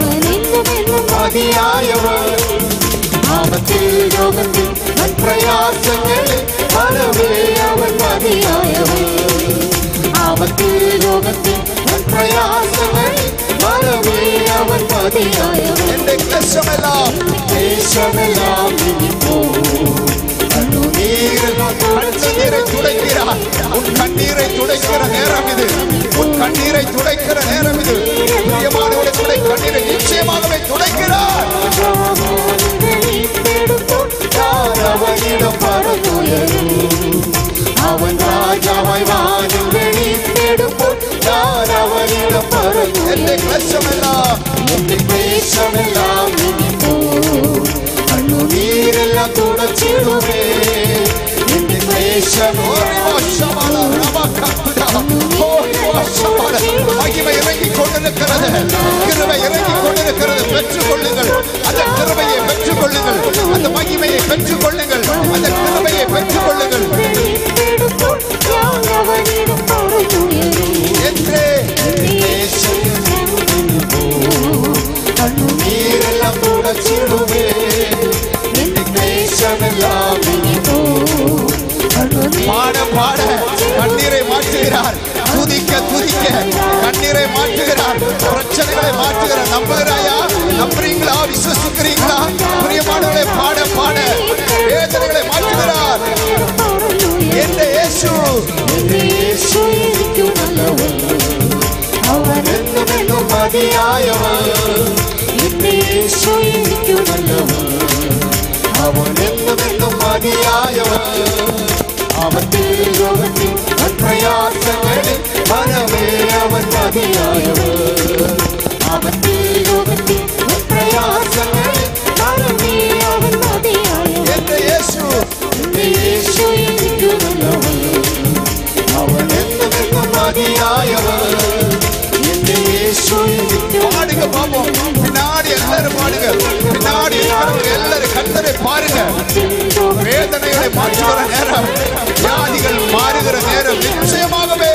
Speaker 3: மதியாயவன். ஆபத்தில் யோகத்தில் பிரயாசங்களில் பலவே அவன் மதியாயவன். ஆபத்தில் யோகத்தில் பிரயாசங்களில் பலவே அவன் மதியாயவன்.
Speaker 5: எന്റെ ക്ലേശമെല്ലാം
Speaker 3: தேசமெல்லாம் இனிப்போ
Speaker 5: கண்ணீரை துடைக்கிறார். உன் கண்ணீரை துடைக்கிற நேரம் இது. உன் கண்ணீரை துடைக்கிற நேரம் இது. பிரியமானவர்களுடைய கண்ணீரை நிச்சயமாகவே துடைக்கிறார்.
Speaker 3: அவனிடம் பரந்துயரும். அவன் ராஜாவாய் வாழும் வெளித்தெடுப்போம். யார் அவனிடம் பரந்துயரும்.
Speaker 5: எന്റെ ക്ലേശമെല്ലാം
Speaker 3: എന്റെ ക്ലേശമെല്ലാം ഇനിപ്പോ കണ്ണുനീരെല്ലാം തുടച്ചിടുമേ. എന്റെ
Speaker 5: மகிமை இறங்கிக் கொண்டிருக்கிறது. கிருபை இறங்கிக் கொண்டிருக்கிறது. பெற்றுக் கொள்ளுங்கள். அந்த கிருபையை பெற்றுக் கொள்ளுங்கள். அந்த மகிமையை பெற்றுக் கொள்ளுங்கள். அந்த கிருபையை பெற்றுக் கொள்ளுங்கள். என்றே
Speaker 3: கண்ணீரெல்லாம் தொடச்சிடுமே. எന്റെ ക്ലേശമെല്ലാം ഇനിപ്പോ
Speaker 5: பாட பாட கண்ணீரை மாற்றுகிறார். துதிக்க துதிக்க கண்ணீரை மாற்றுகிறார். பிரச்சனைகளை மாற்றுகிறார். நம்புகிறாயா? நம்புறீங்களா? விசுவசிக்கிறீங்களா? பிரியமானவர்களே, பாட பாட வேதனைகளை மாற்றுகிறார். என்ற இயேசு
Speaker 3: அவன் എന്നുമെന്നും മതിയായവൻ. എന്റെ യേശു എനിക്കു നല്ലവൻ. അവൻ എന്നുമെന്നും മതിയായവൻ. ആപത്തിൽ രോഗത്തിൽ പ്രയാസങ്ങളിൽ മനമേ അവൻ മതിയായവൻ. ആപത്തിൽ രോഗത്തിൽ പ്രയാസങ്ങളിൽ മനമേ അവൻ മതിയായവൻ.
Speaker 5: என்ற இயேசு
Speaker 3: എന്റെ യേശു എനിക്കു നല്ലവൻ. അവൻ എന്നുമെന്നും മതിയായവൻ. എന്റെ യേശു എനിക്കു
Speaker 5: பாடுங்க பாப்போம். பின்னாடி எல்லாரும் பாடுங்க. பின்னாடி இருக்கிறவங்க எல்லாரும் கர்த்தரை பாருங்க. வேதனைகளை மாற்றுகிற நேரம், வியாதிகள் மாறுகிற நேரம் நிச்சயமாகவே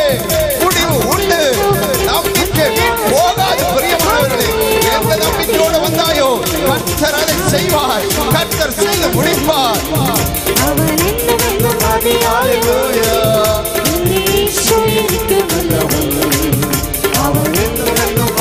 Speaker 5: செய்வார், கர்த்தர் செய்து முடிப்பார்.
Speaker 4: அவன் என்னவென்னும்
Speaker 5: ஹalleluya.
Speaker 4: இயேசு எனக்கு நல்லவன். அவன் என்னவென்னும்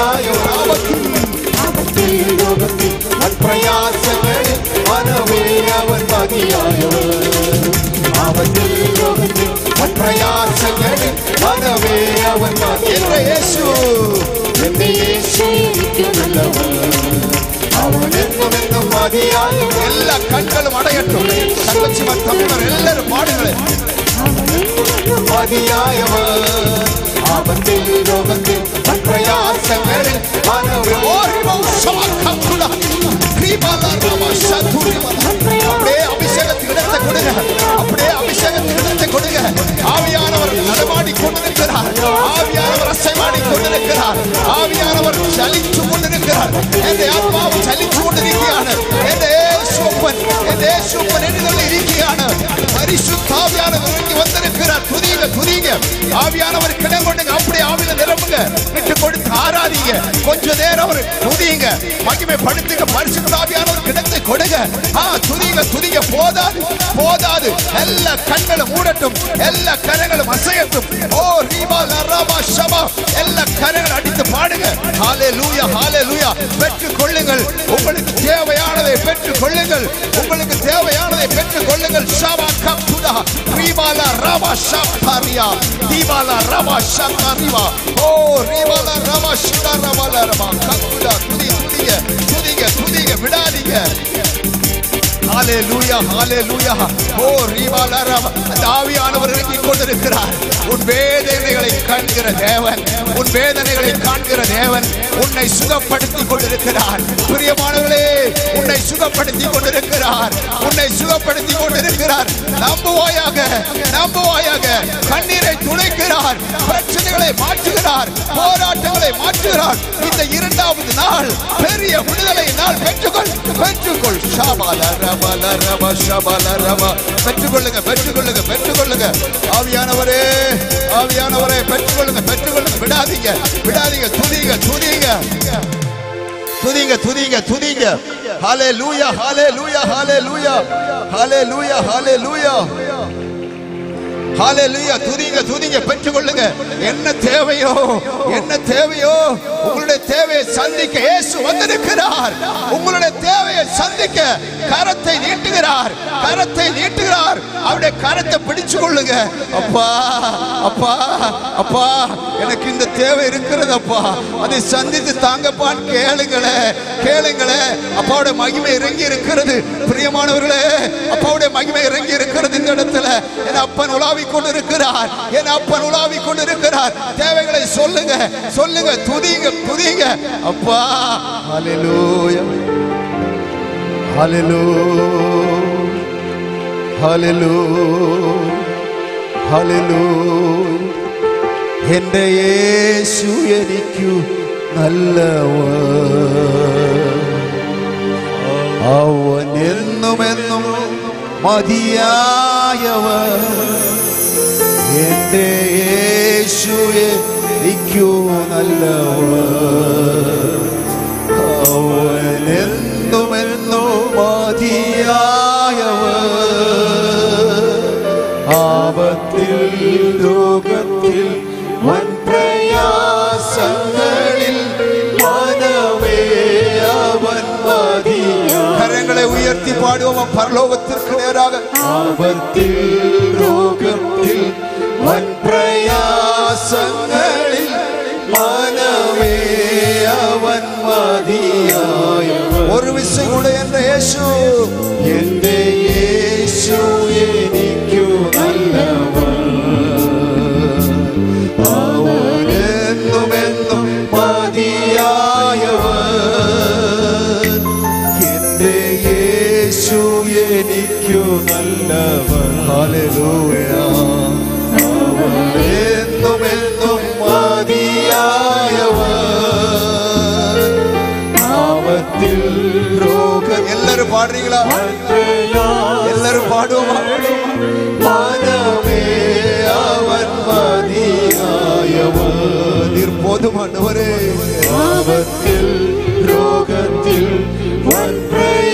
Speaker 4: ஆபத்தில் லோகத்தில்
Speaker 5: பிரயாசங்களில் மனமே அவன் மதியாயவர். ஆபத்தில் லோகத்தில் பிரயாசங்களில் மனமே அவன் மதியாயவர். இயேசு
Speaker 4: இயேசு எனக்கு நல்லவன். அவன் என்னவென்னும்
Speaker 5: மதியாயவர். எல்லா கண்களும் அடையட்டும். தங்கச்சி மத்தவர் எல்லாரும் பாடுங்களேன். மதியாயவர். ஆபத்தில் லோகத்தில் பிரயாசங்களில் மனமே அப்படியே அபிஷேகத்துக்கு இடத்தை கொடுங்க, அப்படியே அபிஷேகத்துக்கு இடத்தை கொடுங்க. ஆவியானவர் நடமாடி கொண்டிருக்கிறார், ஆவியானவர் அசைவாடி கொண்டிருக்கிறார், ஆவியானவர் சலிச்சு கொண்டிருக்கிறார். என் ஆத்மாவும் சலிச்சு கொண்டிருக்கிறார். என் ஏசுப்பன் என் ஏசுப்பன் என்று சொல்லி இருக்கிறார். பரிசுத்த ஆவியானவர் இறங்கி வந்திருக்கிறார். துதிங்க துதிங்க. ஆவியானவர் கிடம் கொண்டுங்க, அப்படியே ஆவியில நிரம்புங்க. விட்டு கொடுத்து ஆராதிங்க. கொஞ்ச நேரம் அவர் துதிங்க, மகிமை படுத்துங்க. பரிசுத்த ஆவியானவர் கிடத்தை கொடுங்க. ஆ துதிங்க துதிங்க. போதாது போதாது. எல்லா கண்களும் மூடட்டும், எல்லா கரங்களும் அசையட்டும். ஓ ரீபா லரபா ஷபா. எல்லா கரங்களும் அடித்து பாடுங்க. ஹalleluya ஹalleluya. பெற்றுக் கொள்ளுங்கள், உங்களுக்கு தேவையானதை பெற்றுக் கொள்ளுங்கள், உங்களுக்கு தேவையானதை பெற்றுக் கொள்ளுங்கள். ஷபா கப்புடா ரீபா லரபா ஷபாரியா ரீபா லரபா ஷபாரிவா. ஓ ரீபா லரபா ஷிடா ரபா லரபா கப்புடா. துதி துதிங்க துதிங்க துதிங்க, விடாதீங்க. ஹalleluya ஹalleluya. ஓ ரீவாலரவ. அந்த ஆவியானவர் இறங்கி கொண்டிருக்கிறார். உன் வேதனைகளை காண்கிற தேவன், உன் வேதனைகளை காண்கிற தேவன் உன்னை சுகப்படுத்தி கொண்டிருக்கிறார். பிரியமானவர்களே, உன்னை சுகப்படுத்தி கொண்டிருக்கிறார், உன்னை சுகப்படுத்தி கொண்டிருக்கிறார். நம்புவாயாக நம்புவாயாக. கண்ணீரை துடைக்கிறார், பிரச்சனைகளை மாற்றுகிறார், போராட்டங்களை மாற்றுகிறார். இந்த இரண்டாவது நாள் பெரிய விடுதலை நாள். பெற்றுக்கொள் பெற்றுக்கொள். பெற்றுக்கொள்ளுங்க பெற்றுக்கொள்ளுங்க பெற்றுக்கொள்ளுங்க. ஆவியானவரே ஆவியானவரே பெற்றுக்கொள்ளுங்க பெற்றுக்கொள்ளுங்க. விடாதீங்க விடாதீங்க. துதிங்க துதிங்க துதிங்க துதிங்க துதிங்க. ஹalleluya ஹalleluya ஹalleluya ஹalleluya ஹalleluya ஹalleluya. துதிங்க துதிங்க. பெற்றுக்கொள்ளுங்க. என்ன தேவையோ என்ன தேவையோ உங்களுடைய தேவையை சந்திக்க இயேசு வந்திருக்கிறார். உங்களுடைய தேவையை சந்திக்க கரத்தை நீட்டுகிறார், கரத்தை நீட்டுகிறார். அவருடைய கரத்தை பிடிச்சு கொள்ளுங்க. அப்பா அப்பா அப்பா, எனக்கு இந்த தேவை இருக்கிறது அப்பா, அதை சந்தித்து தாங்கப்பான்னு கேளுங்களே கேளுங்களே. அப்பாவுடைய மகிமை இறங்கி இருக்கிறது. பிரியமானவர்களே, அப்பாவுடைய மகிமை இறங்கி இருக்கிறது இந்த இடத்துல. என் அப்பன் உலாவி கொண்டிருக்கிறார், என் அப்பன் உலாவி கொண்டிருக்கிறார். தேவைகளை சொல்லுங்க சொல்லுங்க. துதிங்க துதிங்க. அப்பா ஹalleluya ஹalleluya ஹalleluya ஹalleluya. എൻ്റെ യേശു എനിക്കു നല്ലവൻ, അവൻ എന്നും എന്നും മതിയായവൻ. എൻ്റെ യേശു എനിക്കു നല്ലവൻ, അവൻ എന്നും എന്നും മതിയായവൻ. ആപത്തിൽ രോഗത്തിൽ വൻ പ്രയാസങ്ങളിൽ മനമേ അവൻ മതിയായവൻ. കരങ്ങളെ ഉയർത്തി പാടുவோம் പരലോകത്തിற்கு നേരാக. ആപത്തിൽ രോഗത്തിൽ വൻ പ്രയാസങ്ങളിൽ മനമേ അവൻ മതിയായവൻ. ഒരു വിശ്വം കൂടെ എൻ്റെ യേശു എൻ്റെ യേശു എനിക്കു നല്ലവൻ, അവൻ എന്നും എന്നും മതിയായവൻ. എൻ്റെ യേശു എനിക്കു നല്ലവൻ. ഹല്ലേലൂയ. അവൻ എന്നും എന്നും മതിയായവൻ. ആപത്തിൽ രോഗം. എല്ലാരും പാടുறீங்களா? എല്ലാരും പാടുவோமா? മനമേ അവൻ മതിയായവൻ. നിർബോധമാണവരെ. ആപത്തിൽ രോഗത്തിൽ വൻ പ്രയാസങ്ങളിൽ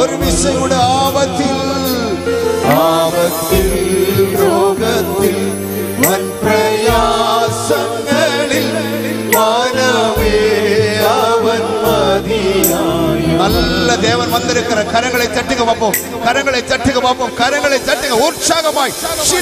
Speaker 5: ஒரு விசை கூட ஆபத்தில் ஆபத்தில் ரோகத்தில் வன் பிரயாசங்களில் வானவே அவன் மதியாய். நல்ல தேவன் வந்திருக்கிற கரங்களை தட்டுக பார்ப்போம், கரங்களை தட்டுக பார்ப்போம், கரங்களை தட்டுக உற்சாகமாய்.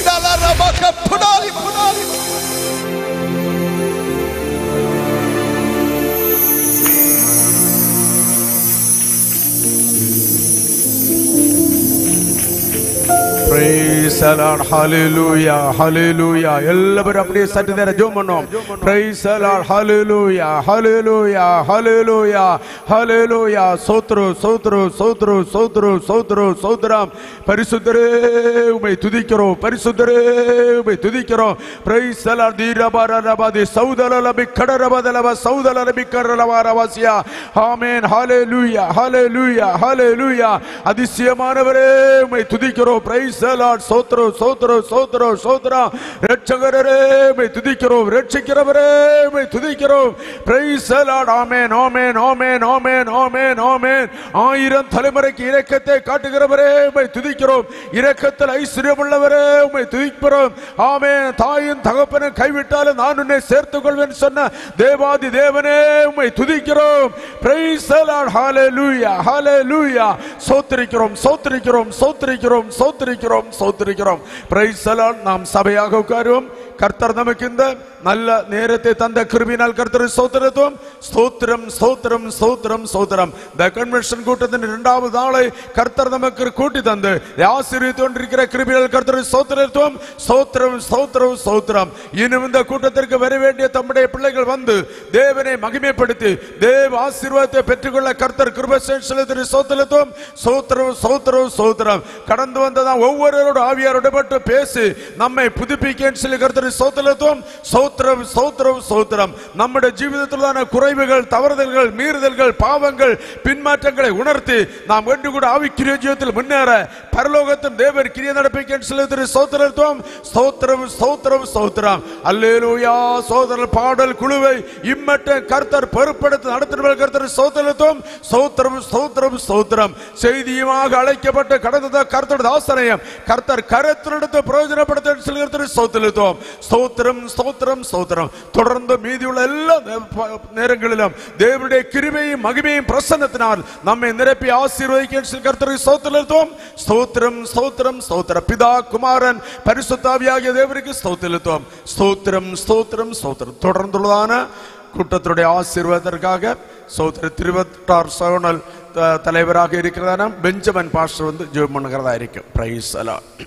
Speaker 1: Praise the Lord, hallelujah, hallelujah. எல்லாரும் அப்படியே சற்று நேரம் ஜெபம் பண்ணுவோம். Praise the Lord, hallelujah, hallelujah, hallelujah, hallelujah. சோத்ரு சோத்ரு சோத்ரு சோத்ரு சோத்ரு சோத்ரம். பரிசுத்தரே உம்மை துதிக்கிறோம், பரிசுத்தரே உம்மை துதிக்கிறோம். Praise the Lord, தீரபரபதி சௌதலலபி கடரபதலப சௌதலலபி கடரலவாரவாசியா. Amen, hallelujah, hallelujah, hallelujah. அதிசயமானவரே உம்மை துதிக்கிறோம். Praise the Lord, சோத்ரு சோத்ரு சோத்ரு சோத்ரா. ரட்சகரே உம்மை துதிக்கிறோம், ரட்சிக்கிறவரே உம்மை துதிக்கிறோம். Praise the Lord, ஆமென், ஆமென், ஆமென், ஆமென், ஆமென், ஆமென். ஆயிரம் தலைமுறைக்கு இரக்கத்தை காட்டுகிறவரே உம்மை துதிக்கிறோம், இரக்கத்தில் ஐஸ்வர்யமுள்ளவரே உம்மை துதிக்கிறோம். ஆமென். தாயின் தகப்பனை கைவிட்டாலும் நான் உன்னை சேர்த்துக் கொள்வேன் சொன்ன தேவாதி தேவனே உம்மை துதிக்கிறோம். Praise the Lord, hallelujah, hallelujah. சோத்திரிக்கிறோம், சோத்திரிக்கிறோம், சோத்திரிக்கிறோம், சோத்திரிக்கிறோம், சோத்திரிக்கிறோம். Praise the Lord. நாம் சபையாக உட்காருவோம். கர்த்தர் நமக்கு இந்த நல்ல நேரத்தை தந்த கிருபையினால் கர்த்தரை ஸ்தோத்திரத்துவம். ஸ்தோத்திரம், ஸ்தோத்திரம், ஸ்தோத்திரம், ஸ்தோத்திரம். இந்த கன்வென்ஷன் கூட்டத்தின் இரண்டாவது நாளை கர்த்தர் நமக்கு கூட்டி தந்து ஆசீர்வதித்துக் கொண்டிருக்கிற கிருபையினால் கர்த்தரை ஸ்தோத்திரத்துவம். ஸ்தோத்திரம், ஸ்தோத்திரம், ஸ்தோத்திரம். இன்னும் இந்த கூட்டத்திற்கு வர வேண்டிய தம்முடைய பிள்ளைகள் வந்து தேவனை மகிமைப்படுத்தி தேவ ஆசீர்வாதத்தை பெற்றுக்கொள்ள கர்த்தர் கிருபை செலுத்தி ஸ்தோத்திரத்துவம். ஸ்தோத்திரம், ஸ்தோத்திரம், ஸ்தோத்திரம். கடந்து வந்ததான் ஒவ்வொருவரோட ஆவியாரோட பட்டு பேசி நம்மை புதுப்பிக்க சொல்லி கர்த்தரை ஸ்தோத்திரத்துவம். ஸ்தோத்திரம், ஸ்தோத்திரம், ஸ்தோத்திரம். நம்முடைய ஜீவிதத்திலான குறைவுகள், தவறுதல்கள், மீறுதல்கள், பாவங்கள், பின்மாற்றங்களை உணர்த்தி நாம் ஒன்று கூட ஆவிக்குரிய ஜீவிதத்தில் முன்னேற பரலோகத்தின் தேவர் கிரியை நடப்பிக்க சொல்லி ஸ்தோத்திரத்துவம். ஸ்தோத்திரம், ஸ்தோத்திரம், ஸ்தோத்திரம். அல்லேலூயா. சோதரர் பாடல் குழுவை இம்மட்ட கர்த்தர் பொறுப்படுத்தி நடத்தின கர்த்தர் ஸ்தோத்திரத்துவம். ஸ்தோத்திரம், ஸ்தோத்திரம், ஸ்தோத்திரம். செய்தியுமாக அழைக்கப்பட்ட கடந்த கர்த்தர் தாசனையும் கர்த்தர் கருத்திலிருந்து பிரயோஜனப்படுத்த சொல்கிறது ஸ்தோத்திரத்துவம். ஸ்தோத்திரம், ஸ்தோத்திரம், ஸ்தோத்திரம். தொடர்ந்து மீதியுள்ள எல்லா நேரங்களிலும் தேவனுடைய கிருபையும் மகிமையும் பிரசன்னத்தினால் நம்மை நிரப்பி ஆசீர்வதிக்க கர்த்தரை ஸ்தோத்திரத்துவம். ஸ்தோத்திரம், ஸ்தோத்திரம், ஸ்தோத்திரம். பிதா, குமாரன், பரிசுத்த ஆவியாகிய தேவனுக்கு ஸ்தோத்திரத்துவம். ஸ்தோத்திரம், ஸ்தோத்திரம், ஸ்தோத்திரம். தொடர்ந்துள்ளதான கூட்டத்தினுடைய ஆசீர்வாதத்திற்காக சோதர திருவட்டார் சோனல் தலைவராக இருக்கிறதான பெஞ்சமின் பாஸ்டர் வந்து ஜெபம் பண்ணுகிறதா இருக்கும். Praise the Lord.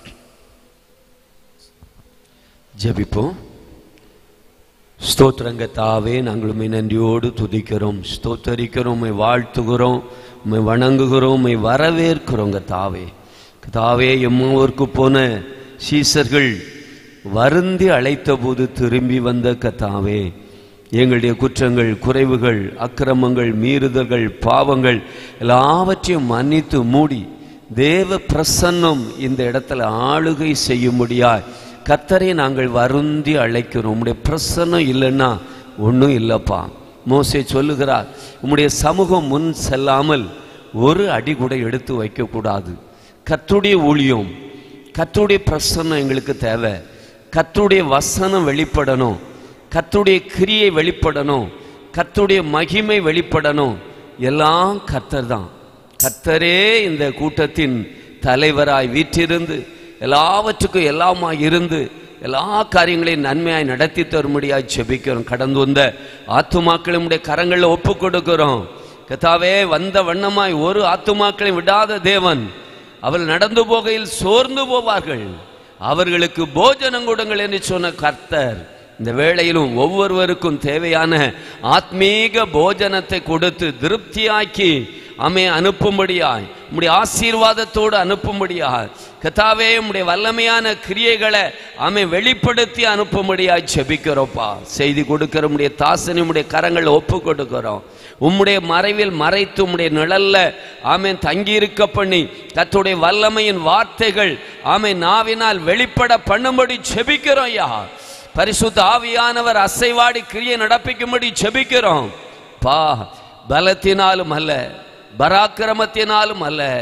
Speaker 6: ஜெபிப்போம். ஸ்தோத்திரங்க தாவே, நாங்கள் உம்மை நன்றியோடு துதிக்கிறோம், ஸ்தோத்தரிக்கிறோம், உம்மை வாழ்த்துகிறோம், உம்மை வணங்குகிறோம், உம்மை வரவேற்கிறோங்க தாவே. தாவே, எம்மூருக்கு போன சீசர்கள் வருந்தி அழைத்த போது திரும்பி வந்த கத்தாவே, எங்களுடைய குற்றங்கள், குறைவுகள், அக்கிரமங்கள், மீறுதல்கள், பாவங்கள் எல்லாவற்றையும் மன்னித்து மூடி தேவ பிரசன்னம் இந்த இடத்துல ஆளுகை செய்யும்படியாய் கர்த்தரை நாங்கள் வருந்தி அழைக்கிறோம். உம்முடைய பிரசன்னம் இல்லைன்னா ஒன்றும் இல்லைப்பா. மோசே சொல்லுகிறார், உம்முடைய சமூகம் முன் செல்லாமல் ஒரு அடி கூட எடுத்து வைக்கக்கூடாது. கர்த்தருடைய ஊழியம், கர்த்தருடைய பிரசன்னம் எங்களுக்கு தேவை. கர்த்தருடைய வசனம் வெளிப்படணும், கர்த்தருடைய கிரியை வெளிப்படணும், கர்த்தருடைய மகிமை வெளிப்படணும். எல்லாம் கர்த்தர் தான். கர்த்தரே இந்த கூட்டத்தின் தலைவராய் வீற்றிருந்து எல்லாவற்றுக்கும் எல்லாமாய் இருந்து எல்லா காரியங்களையும் நன்மையாய் நடத்தி தரும்படியாய் செபிக்கிறோம். கடந்து வந்த ஆத்துமாக்களை உம்முடைய கரங்களில் ஒப்பு கொடுக்கிறோம். கர்த்தாவே, வந்த வண்ணமாய் ஒரு ஆத்துமாக்களையும் விடாத தேவன். அவர்கள் நடந்து போகையில் சோர்ந்து போவார்கள், அவர்களுக்கு போஜனம் கொடுங்கள் என்று சொன்ன கர்த்தர் இந்த வேளையிலும் ஒவ்வொருவருக்கும் தேவையான ஆத்மீக போஜனத்தை கொடுத்து திருப்தியாக்கி அமே அனுப்பும்படியாய், உம்முடைய ஆசீர்வாதத்தோடு அனுப்பும்படியாய் கர்த்தாவே, உம்முடைய வல்லமையான கிரியைகளை அமே வெளிப்படுத்தி அனுப்பும்படியாய் செபிக்கிறோப்பா. செய்தி கொடுக்கிற உம்முடைய தாசனை உம்முடைய கரங்களை ஒப்பு கொடுக்கிறோம். உம்முடைய மறைவில் மறைத்து உம்முடைய நிழல்ல ஆமே தங்கியிருக்க பண்ணி கர்த்தருடைய வல்லமையின் வார்த்தைகள் ஆமே நாவினால் வெளிப்பட பண்ணும்படி செபிக்கிறோம். யா பரிசுத்த ஆவியானவர் அசைவாடி கிரியை நடப்பிக்கும்படி செபிக்கிறோம். பா பலத்தினாலும் அல்ல, பராக்கிரமத்தினாலும் அல்ல,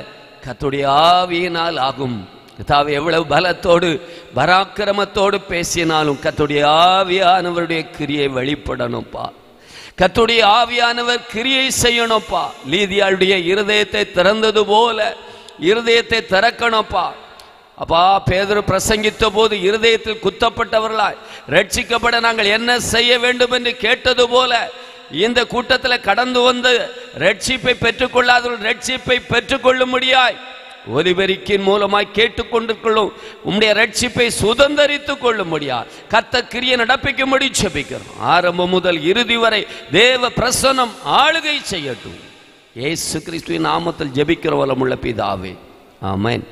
Speaker 6: கர்த்தருடைய ஆவியினால் ஆகும். கர்த்தாவே, எவ்வளவு பலத்தோடு பராக்கிரமத்தோடு பேசினாலும் கர்த்தருடைய ஆவியானவருடைய கிரியை வெளிப்படணும்ப்பா. கர்த்தருடைய ஆவியானவர் கிரியை செய்யணும்ப்பா. லீதியாளுடைய இருதயத்தை திறந்தது போல இருதயத்தை திறக்கணும்ப்பா. அப்பா, பேதுரு பிரசங்கித்த போது இருதயத்தில் குத்தப்பட்டவர்களாய் ரட்சிக்கப்பட நாங்கள் என்ன செய்ய வேண்டும் என்று கேட்டது போல இந்த கூட்டத்தில் கடந்து வந்து ரட்சிப்பை பெற்றுக்கொள்ளாதவர்கள் ரட்சிப்பை பெற்றுக்கொள்ளும்படியாய் ஒலிபெருக்கின் மூலமாய் கேட்டுக்கொண்டிருக்கிறோம். உம்முடைய ரட்சிப்பை சுதந்தரித்துக் கொள்ளும்படியா கர்த்தர் கிரியை நடப்பிக்கும்படி ஜெபிக்கிறோம். ஆரம்பம் முதல் இறுதி வரை தேவ பிரசன்னம் ஆளுகை செய்யட்டும். இயேசு கிறிஸ்துவின் நாமத்தில் ஜெபிக்கிற வல்லமுள்ள பிதாவே, ஆமென்.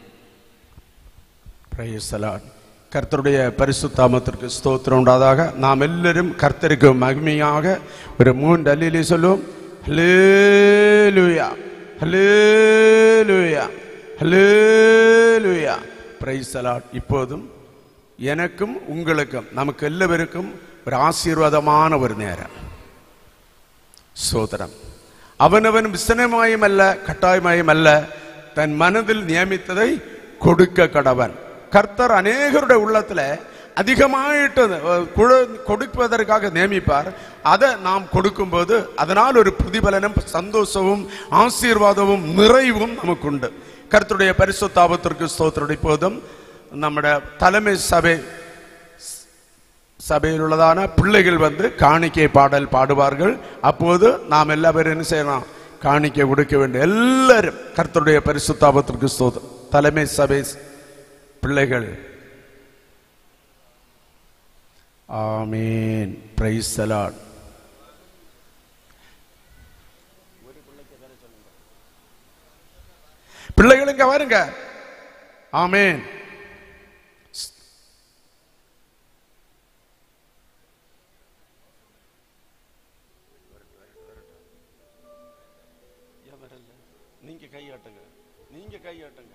Speaker 1: Praise the Lord. கர்த்தருடைய பரிசுத்த நாமத்திற்கு ஸ்தோத்திரம் உண்டாதாக. நாம் எல்லாரும் கர்த்தருக்கு மகிமையாக ஒரு மூன்று அல்லேலூயா சொல்லுவோம். Hallelujah, hallelujah, hallelujah. Praise the Lord. இப்போதும் எனக்கும் உங்களுக்கும் நமக்கு எல்லாருக்கும் ஒரு ஆசீர்வாதமான ஒரு நேரம். சோதரம் அவனவன் விசனமாயும் அல்ல கட்டாயமாயும் அல்ல தன் மனதில் நியமித்ததை கொடுக்க கடவன். கர்த்தர் அநேகருடைய உள்ளத்துல அதிகமாயிட்டு கொடுப்பதற்காக நியமிப்பார். அதை நாம் கொடுக்கும்போது அதனால் ஒரு பிரதிபலனும் சந்தோஷமும் ஆசீர்வாதமும் நிறைவும் நமக்கு உண்டு. கர்த்தருடைய பரிசுத்த நாமத்திற்கு ஸ்தோத்திரம். இப்போதும் நம்முடைய தலைமை சபை சபையில் உள்ளதான பிள்ளைகள் வந்து காணிக்கை பாடல் பாடுவார்கள். அப்போது நாம் எல்லாரும் என்ன செய்யலாம்? காணிக்கை கொடுக்க வேண்டும். எல்லாரும் கர்த்தருடைய பரிசுத்த நாமத்திற்கு ஸ்தோத்திரம். தலைமை சபை பிள்ளைகள். ஆமென். Praise the Lord. பிள்ளைகள் இங்க வாருங்க. ஆமென். நீங்க கையாட்டுங்க, நீங்க கையாட்டுங்க.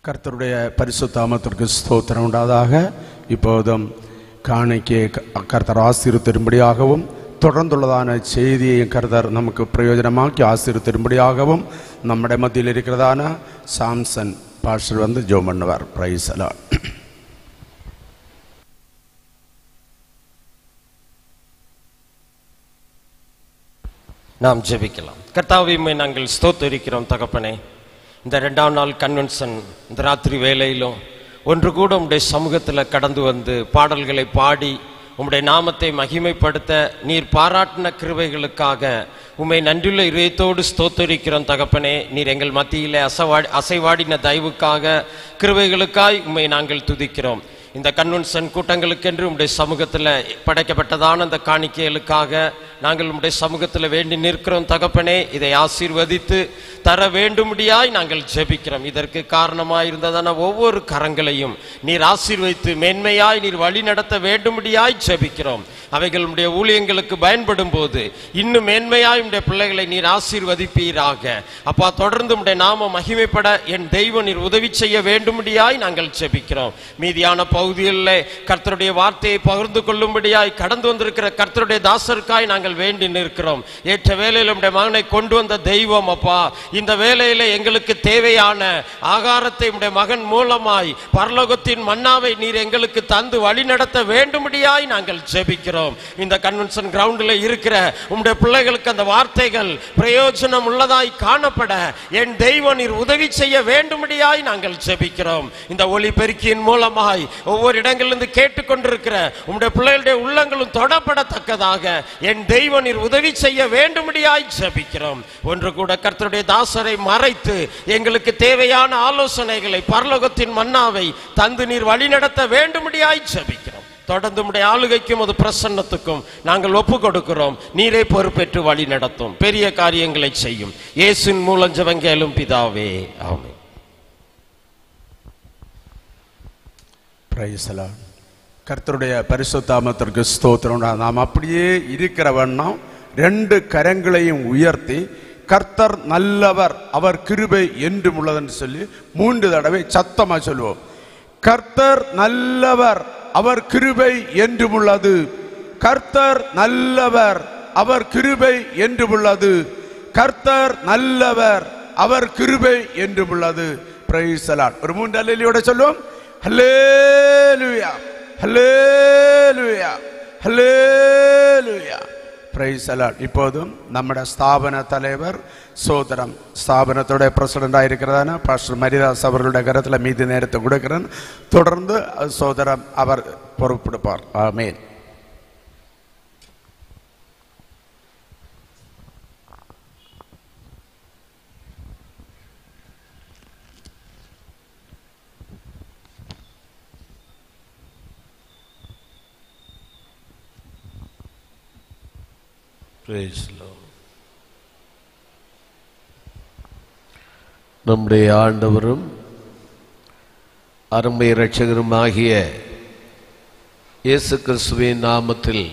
Speaker 1: கர்த்தருடைய பரிசுத்த நாமத்திற்கு ஸ்தோத்திரம் உண்டாதாக. இப்போதும் காணிக்கை கர்த்தர் ஆசீர்வதிக்கும்படியாகவும் தொடர்ந்துள்ளதான செய்தியை கர்த்தர் நமக்கு பிரயோஜனமாக்கி ஆசீர்வதிக்கும்படியாகவும் நம்முடைய மத்தியில் இருக்கிறதான சாம்சன் பாஸ்டர் வந்து ஜெபம் பண்ணுவார். Praise the Lord.
Speaker 7: நாம் ஜெபிக்கலாம். கர்த்தாவே, உம்மை நாங்கள் ஸ்தோத்திரிக்கிறோம் தகப்பனே. இந்த ரெண்டாம் நாள் கன்வென்ஷன் இந்த ராத்திரி வேளையிலும் ஒன்று கூட உம்முடைய சமூகத்தில் கடந்து வந்து பாடல்களை பாடி உம்முடைய நாமத்தை மகிமைப்படுத்த நீர் பாராட்டின கிருபைகளுக்காக உம்மை நன்றியுள்ள இதயத்தோடு ஸ்தோத்திரிக்கிறோம் தகப்பனே. நீர் எங்கள் மத்தியிலே அசைவாடி அசைவாடின தயவுக்காக கிருபைகளுக்காய் உம்மை நாங்கள் துதிக்கிறோம். இந்த கன்வென்ஷன் கூட்டங்களுக்கென்று உம்முடைய சமூகத்தில் படைக்கப்பட்டதான அந்த காணிக்கைகளுக்காக நாங்கள் உம்முடைய சமூகத்தில் வேண்டி நிற்கிறோம் தகப்பனே. இதை ஆசீர்வதித்து தர வேண்டும்படியாய் நாங்கள் ஜெபிக்கிறோம். இதற்கு காரணமாய் இருந்ததான ஒவ்வொரு கரங்களையும் நீர் ஆசீர்வதித்து மேன்மையாய் நீர் வழி நடத்த வேண்டும்படியாய் ஜெபிக்கிறோம். அவைகள் உம்முடைய ஊழியங்களுக்கு பயன்படும் போது இன்னும் மேன்மையாய் உம்முடைய பிள்ளைகளை நீர் ஆசீர்வதிப்பீராக. அப்பா, தொடர்ந்து உம்முடைய நாம மகிமைப்பட என் தெய்வம் நீர் உதவி செய்ய வேண்டும்படியாய் நாங்கள் ஜெபிக்கிறோம். மீதியான பகுதிகளில் கர்த்தருடைய வார்த்தையை பகிர்ந்து கொள்ளும்படியாய் கடந்து வந்திருக்கிற கர்த்தருடைய தாசருக்காய் நாங்கள் வேண்டி நிற்கிறோம். ஏற்ற வேளையில் உம்முடைய மகனை கொண்டு வந்த தெய்வம் அப்பா, இந்த வேளையில எங்களுக்கு தேவையான ஆகாரத்தை உம்முடைய மகன் மூலமாய் பரலோகத்தின் மன்னாவை நீர் எங்களுக்கு தந்து வழி நடத்த வேண்டும்படியாய் நாங்கள் ஜெபிக்கிறோம். இந்த கன்வென்ஷன் கிரவுண்டில் இருக்கிற உம்முடைய பிள்ளைகளுக்கு அந்த வார்த்தைகள் பிரயோஜனம் உள்ளதாய் காணப்பட என் தெய்வம் நீர் உதவி செய்ய வேண்டும்படியாய் நாங்கள் ஜெபிக்கிறோம். இந்த ஒளிபெருக்கியின் மூலமாய் ஒவ்வொரு இடங்களிலிருந்து கேட்டுக்கொண்டிருக்கிற உம்முடைய பிள்ளைகளுடைய உள்ளங்களும் தொடப்படத்தக்கதாக என் தெய்வம் நீர் உதவி செய்ய வேண்டும்படியாய் ஜெபிக்கிறோம். ஒன்று கூட கர்த்தருடைய தாசரை மறைத்து எங்களுக்கு தேவையான ஆலோசனைகளை பரலோகத்தின் மன்னாவை தந்து நீர் வழி நடத்த வேண்டும்படியாய் ஜெபிக்கிறோம். தொடர்ந்து உம்முடைய ஆளுகைக்கும் அது பிரசன்னத்துக்கும் நாங்கள் ஒப்பு கொடுக்கிறோம். நீரே பொறுப்பேற்று வழி நடத்தும், பெரிய காரியங்களை செய்யும். இயேசுவின் மூலம் ஜெபங்கேளும் பிதாவே, ஆமென்.
Speaker 1: Praise the Lord. கர்த்தருடைய பரிசுத்த நாமத்திற்கு ஸ்தோத்திரம். நாம் அப்படியே இருக்கிறவண்ணா ரெண்டு கரங்களையும் உயர்த்தி கர்த்தர் நல்லவர், அவர் கிருபை என்றும் உள்ளதுன்னு சொல்லி மூன்று தடவை சத்தமா சொல்லுவோம். கர்த்தர் நல்லவர், அவர் கிருபை என்றும் உள்ளது. கர்த்தர் நல்லவர், அவர் கிருபை என்றும் உள்ளது. கர்த்தர் நல்லவர், அவர் கிருபை என்றும் உள்ளது. Praise the Lord. ஒரு மூன்று அல்லேலூயா சொல்லுவோம். Hallelujah, hallelujah, hallelujah. Praise the Lord. இப்போதும் நம்முடைய ஸ்தாபன தலைவர் சோதரம் ஸ்தாபனத்தோட பிரசிடண்டாக இருக்கிறதான பாஸ்டர் மரிதாஸ் அவர்களுடைய கருத்தில் மீதி நேரத்தை கொடுக்கிறேன். தொடர்ந்து சோதரம் அவர் பொறுப்பெடுப்பார். ஆமென்.
Speaker 6: நம்முடைய ஆண்டவரும் அருமை இரட்சகரும் ஆகிய இயேசு கிறிஸ்துவின் நாமத்தில்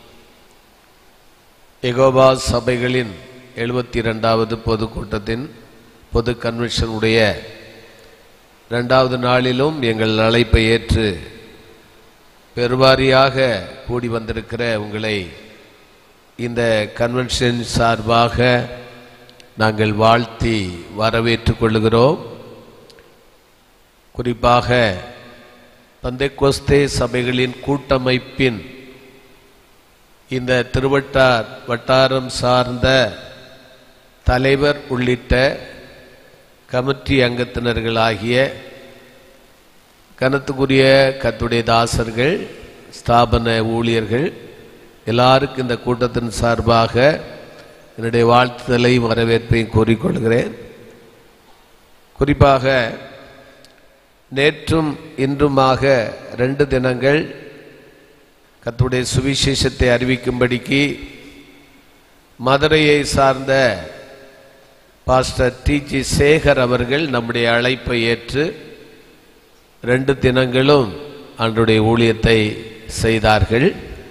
Speaker 6: யெகோவா சபைகளின் எழுபத்தி இரண்டாவது பொதுக்கூட்டத்தின் பொது கன்வென்ஷனுடைய இரண்டாவது நாளிலும் எங்கள் அழைப்பை ஏற்று பெருவாரியாக கூடி வந்திருக்கிற உங்களை இந்த கன்வென்ஷன் சார்பாக நாங்கள் வாழ்த்தி வரவேற்றுக் கொள்கிறோம். குறிப்பாக பெந்தெக்கோஸ்தே சபைகளின் கூட்டமைப்பின் இந்த திருவட்டார் வட்டாரம் சார்ந்த தலைவர் உள்ளிட்ட கமிட்டி அங்கத்தினர்களாகிய கனத்துக்குரிய கர்த்தருடைய தாசர்கள், ஸ்தாபன ஊழியர்கள் எல்லாருக்கும் இந்த கூட்டத்தின் சார்பாக என்னுடைய வாழ்த்துதலையும் வரவேற்பையும் கூறிக்கொள்கிறேன். குறிப்பாக நேற்றும் இன்றுமாக ரெண்டு தினங்கள் கர்த்தருடைய சுவிசேஷத்தை அறிவிக்கும்படிக்கு மதுரையை சார்ந்த பாஸ்டர் டி ஜி சேகர் அவர்கள் நம்முடைய அழைப்பை ஏற்று ரெண்டு தினங்களும் ஆண்டவருடைய ஊழியத்தை செய்தார்கள்.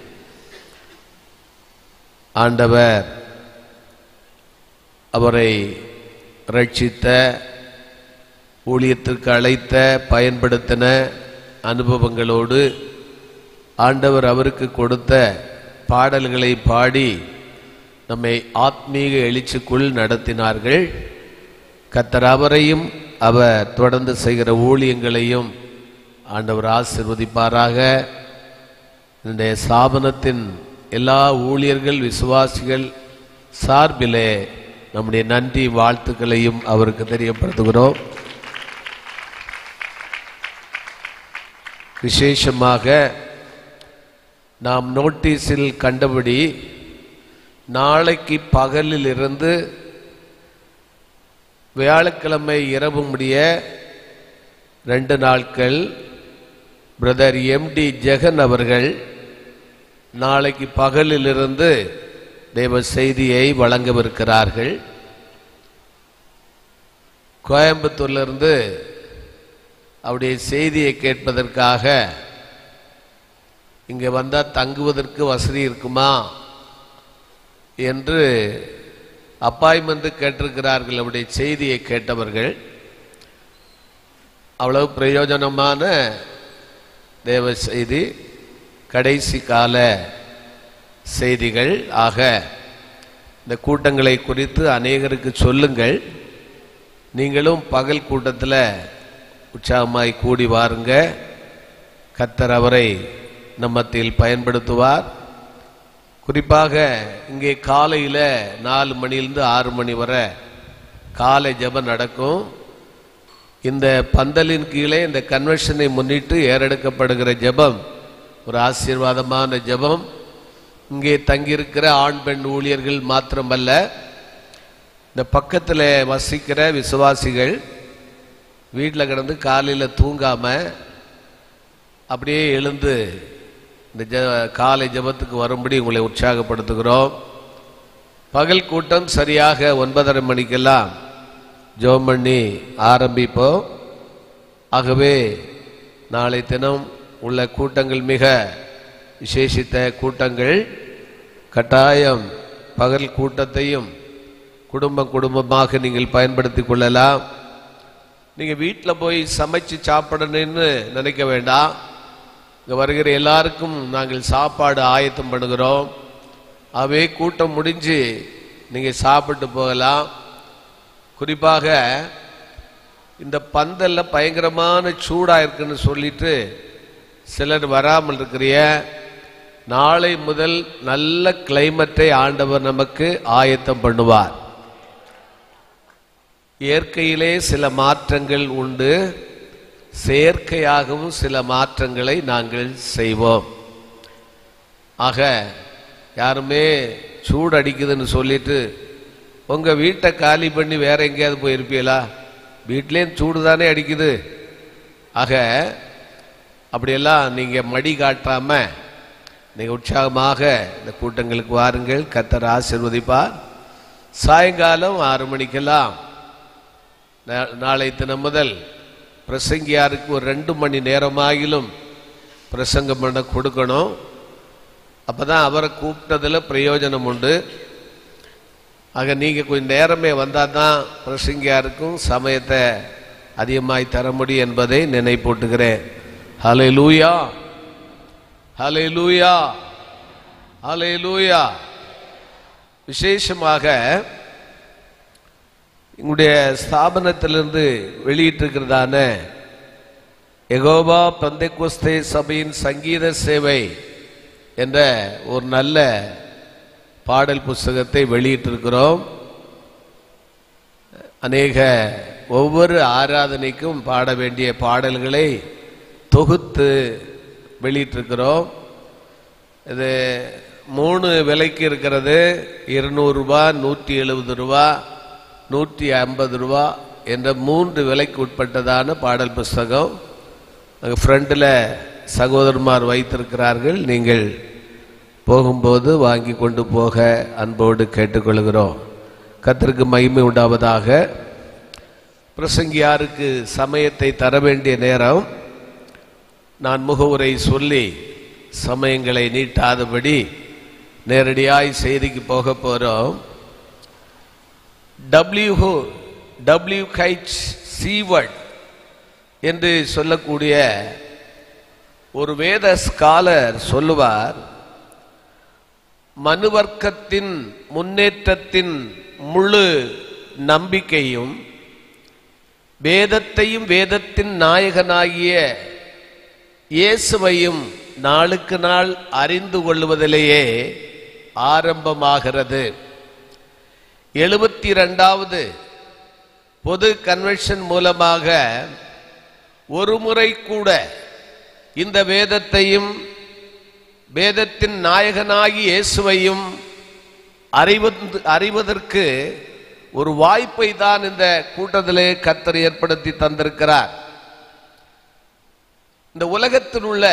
Speaker 6: ஆண்டவர் அவரை ரட்சித்த ஊழியத்திற்கு அழைத்த பயன்படுத்தின அனுபவங்களோடு ஆண்டவர் அவருக்கு கொடுத்த பாடல்களை பாடி நம்மை ஆத்மீக எழுச்சிக்குள் நடத்தினார்கள். கர்த்தர் அவரையும் அவர் தொடர்ந்து செய்கிற ஊழியங்களையும் ஆண்டவர் ஆசீர்வதிப்பாராக. இந்த ஸ்தாபனத்தின் எல்லா ஊழியர்கள் விசுவாசிகள் சார்பிலே நம்முடைய நன்றி வாழ்த்துக்களையும் அவருக்கு தெரியப்படுத்துகிறோம். விசேஷமாக நாம் நோட்டீஸில் கண்டபடி நாளைக்கு பகலில் இருந்து வியாழக்கிழமை இரவு முடிய ரெண்டு நாட்கள் பிரதர் எம் டி ஜெகன் அவர்கள் நாளைக்கு பகலிலிருந்து தேவ செய்தியை வழங்கவிருக்கிறார்கள். கோயம்புத்தூரிலிருந்து அவருடைய செய்தியை கேட்பதற்காக இங்கே வந்தால் தங்குவதற்கு வசதி இருக்குமா என்று அப்பாயின்மெண்ட் கேட்டிருக்கிறார்கள். அவருடைய செய்தியை கேட்டவர்கள் அவ்வளவு பிரயோஜனமான தேவ செய்தி, கடைசி கால செய்திகள். ஆக இந்த கூட்டங்களை குறித்து அநேகருக்கு சொல்லுங்கள். நீங்களும் பகல் கூட்டத்தில் உற்சாகமாய் கூடி வாருங்க. கர்த்தர் அவரை நம்மத்தில் பயன்படுத்துவார். குறிப்பாக இங்கே காலையில் நாலு மணிலிருந்து ஆறு மணி வரை காலை ஜெபம் நடக்கும். இந்த பந்தலின் கீழே இந்த கன்வென்ஷனை முன்னிட்டு ஏறெடுக்கப்படுகிற ஜெபம் ஒரு ஆசீர்வாதமான ஜெபம். இங்கே தங்கியிருக்கிற ஆண் பெண் ஊழியர்கள் மாத்திரமல்ல, இந்த பக்கத்தில் வசிக்கிற விசுவாசிகள் வீட்டில் கிடந்து காலையில் தூங்காமல் அப்படியே எழுந்து இந்த ஜ காலை ஜெபத்துக்கு வரும்படி உங்களை உற்சாகப்படுத்துகிறோம். பகல் கூட்டம் சரியாக ஒன்பதரை மணிக்கெல்லாம் ஜெபம் பண்ணி ஆரம்பிப்போம். ஆகவே நாளை தினம் உள்ள கூட்டங்கள் மிக விசேஷித்த கூட்டங்கள். கட்டாயம் பகல் கூட்டத்தையும் குடும்பம் குடும்பமாக நீங்கள் பயன்படுத்தி கொள்ளலாம். நீங்கள் வீட்டில் போய் சமைச்சு சாப்பிடணும்னு நினைக்க வேண்டாம். இங்கே வருகிற எல்லாருக்கும் நாங்கள் சாப்பாடு ஆயத்தம் பண்ணுகிறோம். அவே கூட்டம் முடிஞ்சு நீங்கள் சாப்பிட்டு போகலாம். குறிப்பாக இந்த பந்தல்ல பயங்கரமான சூடாக இருக்குன்னு சொல்லிட்டு சிலர் வராமல் இருக்கிறிய, நாளை முதல் நல்ல கிளைமேட்டை ஆண்டவர் நமக்கு ஆயத்தம் பண்ணுவார். இயற்கையிலே சில மாற்றங்கள் உண்டு, செயற்கையாகவும் சில மாற்றங்களை நாங்கள் செய்வோம். ஆக யாருமே சூடு அடிக்குதுன்னு சொல்லிட்டு உங்க வீட்டை காலி பண்ணி வேற எங்கேயாவது போயிருப்பீங்களா? வீட்லேயும் சூடு தானே அடிக்குது. ஆக அப்படியெல்லாம் நீங்க மடி காட்டாம நீங்க உற்சாகமாக இந்த கூட்டங்களுக்கு வாருங்கள். கர்த்தர் ஆசீர்வதிப்பார். சாயங்காலம் ஆறு மணிக்கெல்லாம் நாளை தினம் முதல் பிரசங்கியாருக்கு ஒரு ரெண்டு மணி நேரமாகிலும் பிரசங்கம் பண்ண கொடுக்கணும். அப்பதான் அவரை கூப்பிட்டதில் பிரயோஜனம் உண்டு. ஆக நீங்க கொஞ்சம் நேரமே வந்தால் தான் பிரசங்கியாருக்கும் சமயத்தை அதிகமாய் தர முடியும் என்பதை நினைப்பூட்டுகிறேன். ஹல்லேலூயா, ஹல்லேலூயா, ஹல்லேலூயா. விசேஷமாக எங்களுடைய ஸ்தாபனத்திலிருந்து வெளியிட்டிருக்கிறதான யெகோவா பெந்தெக்கோஸ்தே சபையின் சங்கீத சேவை என்ற ஒரு நல்ல பாடல் புஸ்தகத்தை வெளியிட்டிருக்கிறோம். அநேக ஒவ்வொரு ஆராதனைக்கும் பாட வேண்டிய பாடல்களை தொகுத்து வெளியிட்டிருக்கிறோம். இது மூணு விலைக்கு இருக்கிறது. இருநூறு ரூபா, நூற்றி எழுபது ரூபா, நூற்றி ஐம்பது ரூபா என்ற மூன்று விலைக்கு உட்பட்டதான பாடல் புஸ்தகம் அங்கே ஃப்ரண்டில் சகோதரமார் வைத்திருக்கிறார்கள். நீங்கள் போகும்போது வாங்கி கொண்டு போக அன்போடு கேட்டுக்கொள்கிறோம். கர்த்தருக்கு மகிமை உண்டாவதாக. பிரசங்கியாருக்கு சமயத்தை தர வேண்டிய நேரம். நான் முகவுரை சொல்லி சமயங்களை நீட்டாதபடி நேரடியாய் செய்திக்கு போக போகிறோம். டபிள்யூ டபிள்யூ கைச் சீவர்ட்
Speaker 8: என்று சொல்லக்கூடிய ஒரு வேத ஸ்காலர் சொல்லுவார், மனுவர்க்கத்தின் முன்னேற்றத்தின் முழு நம்பிக்கையும் வேதத்தையும் வேதத்தின் நாயகனாகிய இயேசுவையும் நாளுக்கு நாள் அறிந்து கொள்வதிலேயே ஆரம்பமாகிறது. எழுபத்தி இரண்டாவது பொது கன்வென்ஷன் மூலமாக ஒரு முறை கூட இந்த வேதத்தையும் வேதத்தின் நாயகனாகி இயேசுவையும் அறிவது அறிவதற்கு ஒரு வாய்ப்பை தான் இந்த கூட்டத்திலே கர்த்தர் ஏற்படுத்தி தந்திருக்கிறார். இந்த உலகத்தில் உள்ள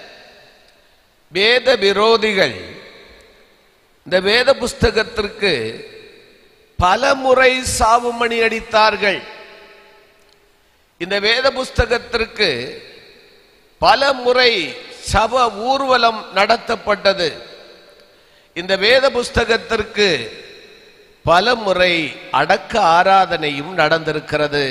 Speaker 8: வேத விரோதிகள் இந்த வேத புஸ்தகத்திற்கு பல முறை சாவுமணி அடித்தார்கள். இந்த வேத புஸ்தகத்திற்கு பல முறை சப ஊர்வலம் நடத்தப்பட்டது. இந்த வேத புஸ்தகத்திற்கு பல முறை அடக்க ஆராதனையும் நடந்திருக்கிறது.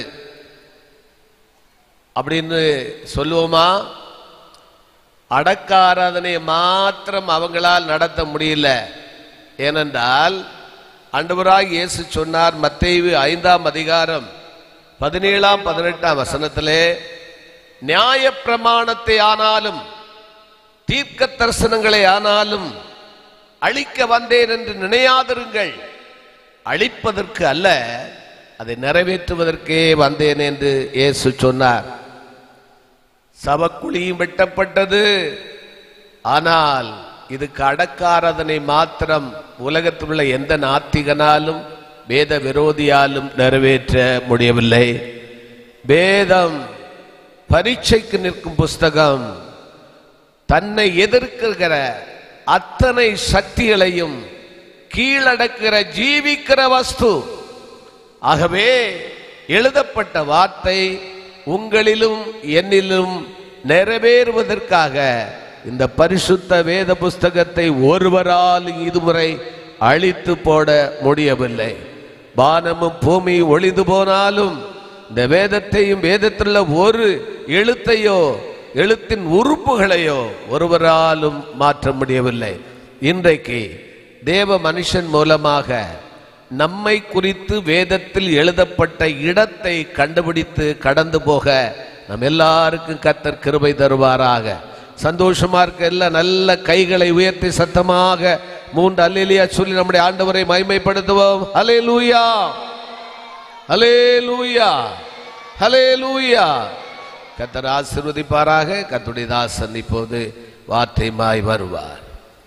Speaker 8: அப்படின்னு சொல்லுவோமா? அடக்க ஆராதனையை மாத்திரம் அவங்களால் நடத்த முடியல. ஏனென்றால் ஆண்டவராய் இயேசு சொன்னார், மத்தேயு ஐந்தாம் அதிகாரம் பதினேழாம் பதினெட்டாம் வசனத்திலே, நியாய பிரமாணத்தை ஆனாலும் தீர்க்க தரிசனங்களை ஆனாலும் அழிக்க வந்தேன் என்று நினையாதிருங்கள், அழிப்பதற்கு அல்ல அதை நிறைவேற்றுவதற்கே வந்தேன் என்று இயேசு சொன்னார். சபக்குழியும் வெட்டப்பட்டது. ஆனால் இதுக்கு அடக்காராதனை மாத்திரம் உலகத்தில் உள்ள எந்த நாத்திகனாலும் வேத விரோதியாலும் நிறைவேற்ற முடியவில்லை. வேதம் பரீட்சைக்கு நிற்கும் புஸ்தகம். தன்னை எதிர்க்கிற அத்தனை சக்திகளையும் கீழடக்கிற ஜீவிக்கிற வஸ்து. ஆகவே எழுதப்பட்ட வார்த்தை உங்களிலும் என்னிலும் நிறைவேறுவதற்காக இந்த பரிசுத்த வேத புஸ்தகத்தை ஒருவரால் இதுமுறை அழித்து போட முடியவில்லை. வானமும் பூமி ஒளிந்து போனாலும் இந்த வேதத்தையும் வேதத்திலுள்ள ஒரு எழுத்தையோ எழுத்தின் உறுப்புகளையோ ஒருவராலும் மாற்ற முடியவில்லை. இன்றைக்கு தேவ மனுஷன் மூலமாக நம்மை குறித்து வேதத்தில் எழுதப்பட்ட இடத்தை கண்டுபிடித்து கடந்து போக நம் எல்லாருக்கும் கர்த்தர் கிருபை தருவாராக. சந்தோஷமா இருக்க எல்லாம் நல்ல கைகளை உயர்த்தி சத்தமாக மூன்று அல்லேலூயா சொல்லி நம்முடைய ஆண்டவரை மகிமைப்படுத்துவோம். ஹல்லேலூயா, ஹல்லேலூயா, ஹல்லேலூயா. கர்த்தர் ஆசீர்வதிப்பாராக. கர்த்தருடைய தாசன் இப்போது வார்த்தைமாய் வருவார்.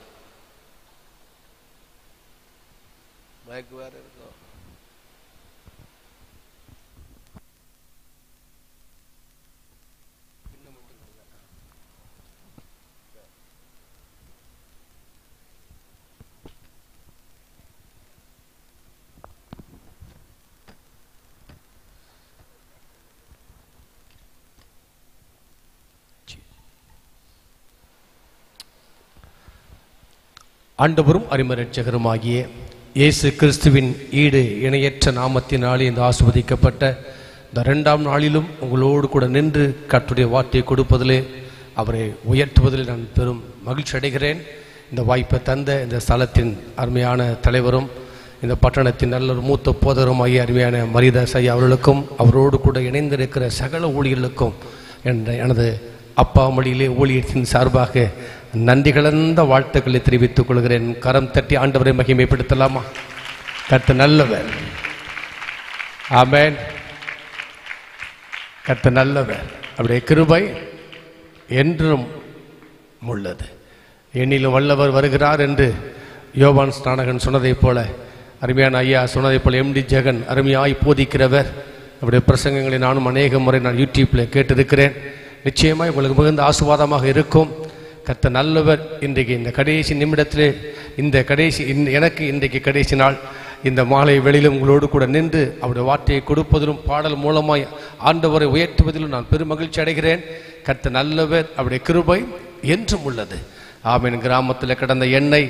Speaker 9: ஆண்டவரும் அருமரட்சகருமாகிய இயேசு கிறிஸ்துவின் ஈடு இணையற்ற நாமத்தினாலே இந்த ஆசீர்வதிக்கப்பட்ட இந்த இரண்டாம் நாளிலும் உங்களோடு கூட நின்று கர்த்தருடைய வார்த்தையை கொடுப்பதிலே அவரை உயர்த்துவதில் நான் பெரும் மகிழ்ச்சி அடைகிறேன். இந்த வாய்ப்பை தந்த இந்த ஸ்தலத்தின் அருமையான தலைவரும் இந்த பட்டணத்தின் நல்ல ஒரு மூத்த போதகருமாகிய அருமையான மரிதாஸ் ஐயா அவர்களுக்கும் அவரோடு கூட இணைந்திருக்கிற சகல ஊழியர்களுக்கும் என்ற எனது அப்பா மொழியிலே ஊழியத்தின் சார்பாக நன்றி கலந்த வாழ்த்துக்களை தெரிவித்துக் கொள்கிறேன். கரம் தட்டி ஆண்டவரை மகிமைப்படுத்தலாமா? கர்த்தர் நல்லவர். ஆமென். கர்த்தர் நல்லவர். அவருடைய கிருபை என்றும் உள்ளது. எண்ணிலும் வல்லவர் வருகிறார் என்று யோவான் ஸ்நானகன் சொன்னதைப் போல, அருமையான ஐயா சொன்னதைப் போல, எம்டி ஜெகன் அருமையாய் போதிக்கிறவர். அவருடைய பிரசங்கங்களை நானும் அநேக முறை நான் யூடியூப்பில் கேட்டிருக்கிறேன். நிச்சயமாக உங்களுக்கு மிகுந்த ஆசீர்வாதமாக இருக்கும். கர்த்தர் நல்லவர். இன்றைக்கு இந்த கடைசி நிமிடத்திலே இந்த கடைசி எனக்கு இன்றைக்கு கடைசி நாள் இந்த மாலை வெளியிலும் உங்களோடு கூட நின்று அவருடைய வார்த்தையை கொடுப்பதிலும் பாடல் மூலமாய் ஆண்டவரை உயர்த்துவதிலும் நான் பெரும் மகிழ்ச்சி அடைகிறேன். கர்த்தர் நல்லவர். அவருடைய கிருபை என்றும் உள்ளது. ஆமீன். கிராமத்தில் கிடந்த எண்ணெய்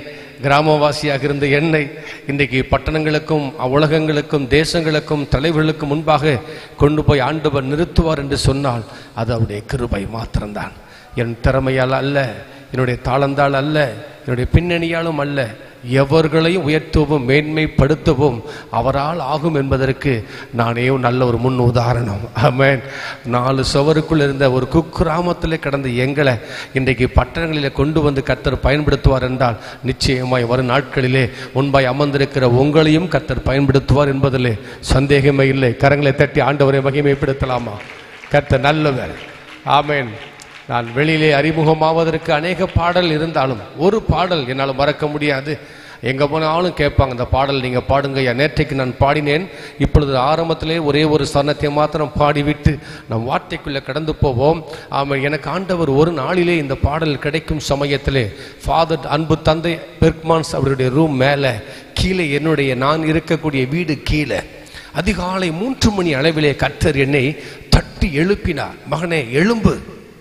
Speaker 9: கிராமவாசியாக இருந்த என்னை இன்றைக்கு பட்டணங்களுக்கும் உலகங்களுக்கும் தேசங்களுக்கும் தலைவர்களுக்கும் முன்பாக கொண்டு போய் ஆண்டவர் நிறுத்துவார் என்று சொன்னால் அது அவருடைய கிருபை மாத்திரம்தான். என் திறமையால் அல்ல, என்னுடைய தாளந்தால் அல்ல, என்னுடைய பின்னணியாலும் அல்ல. எவர்களையும் உயர்த்தவும் மேன்மைப்படுத்தவும் அவரால் ஆகும் என்பதற்கு நானே நல்ல ஒரு முன் உதாரணம். ஆமென். நாலு சுவருக்குள் இருந்த ஒரு குக்கிராமத்திலே கடந்த எங்களை இன்றைக்கு பட்டணங்களில் கொண்டு வந்து கர்த்தர் பயன்படுத்துவார் என்றால் நிச்சயமாய் வரும் நாட்களிலே முன்பாய் அமர்ந்திருக்கிற உங்களையும் கர்த்தர் பயன்படுத்துவார் என்பதிலே சந்தேகமே இல்லை. கரங்களை தட்டி ஆண்டவரை மகிமைப்படுத்தலாமா? கர்த்தர் நல்லவர். ஆமென். நான் வெளியிலே அறிமுகமாவதற்கு அநேக பாடல் இருந்தாலும் ஒரு பாடல் என்னால் மறக்க முடியாது. எங்கே போனாலும் கேட்பாங்க, இந்த பாடல் நீங்கள் பாடுங்க. நேற்றைக்கு நான் பாடினேன். இப்பொழுது ஆரம்பத்திலே ஒரே ஒரு சரணத்தை மாத்திரம் பாடிவிட்டு நம் வார்த்தைக்குள்ளே கடந்து போவோம். ஆமாம், எனக்கு ஆண்டவர் ஒரு நாளிலே இந்த பாடல் கிடைக்கும் சமயத்திலே ஃபாதர் அன்பு தந்தை பெர்க்மான்ஸ் அவருடைய ரூம் மேலே கீழே என்னுடைய நான் இருக்கக்கூடிய வீடு கீழே அதிகாலை மூன்று மணி அளவிலே கர்த்தர் என்னை தட்டி எழுப்பினார். மகனே எழும்பு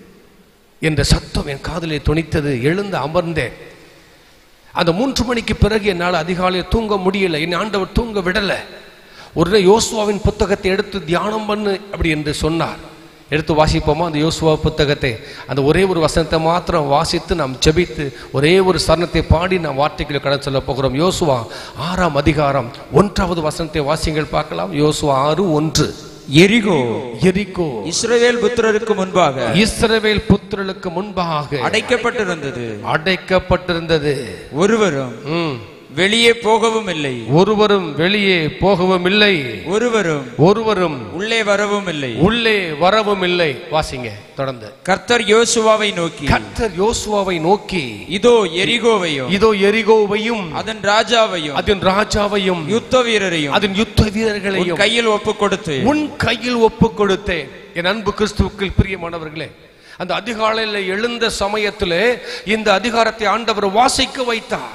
Speaker 9: என்ற சத்தம் என் காதிலே தொனித்தது. எழுந்து அமர்ந்தேன். அந்த மூன்று மணிக்கு பிறகு என்னால் அதிகாலையில் தூங்க முடியல. என் ஆண்டவர் தூங்க விடலை. ஒரு யோசுவாவின் புத்தகத்தை எடுத்து தியானம் பண்ணு அப்படி என்று சொன்னார். எடுத்து வாசிப்போமா அந்த யோசுவா புத்தகத்தை? அந்த ஒரே ஒரு வசனத்தை மாத்திரம் வாசித்து நாம் ஜெபித்து ஒரே ஒரு சரணத்தை பாடி நாம் வார்த்தைகளை கடந்து சொல்ல போகிறோம். யோசுவா ஆறாம் அதிகாரம் ஒன்றாவது வசனத்தை வாசிங்கள் பார்க்கலாம். யோசுவா ஆறு ஒன்று.
Speaker 10: எரிகோ
Speaker 9: எரிகோ
Speaker 10: இஸ்ரவேல் புத்திரருக்கு முன்பாக
Speaker 9: இஸ்ரவேல் புத்திரருக்கு முன்பாக
Speaker 10: அடைக்கப்பட்டிருந்தது
Speaker 9: அடைக்கப்பட்டிருந்தது
Speaker 10: ஒருவரும் வெளியே போகவும் இல்லை,
Speaker 9: ஒருவரும் வெளியே போகவும் இல்லை,
Speaker 10: ஒருவரும்
Speaker 9: ஒருவரும்
Speaker 10: உள்ளே வரவும் இல்லை,
Speaker 9: உள்ளே வரவும் இல்லை. வாசிங்க தொடர்ந்து.
Speaker 10: கர்த்தர் யோசுவாவை நோக்கி
Speaker 9: கர்த்தர் யோசுவாவை நோக்கி
Speaker 10: இதோ எரிகோவையும்
Speaker 9: இதோ எரிகோவையும்
Speaker 10: அதன் ராஜாவையும்
Speaker 9: அதன் ராஜாவையும்
Speaker 10: யுத்த வீரரையும்
Speaker 9: அதன் யுத்த வீரர்களையும்
Speaker 10: கையில் ஒப்பு கொடுத்து
Speaker 9: உன் கையில் ஒப்பு கொடுத்தேன். என் அன்பு கிறிஸ்துவுக்குள் பிரியமானவர்களே, அந்த அதிகாலையில் எழுந்த சமயத்திலே இந்த அதிகாரத்தை ஆண்டவர் வாசிக்க வைத்தார்.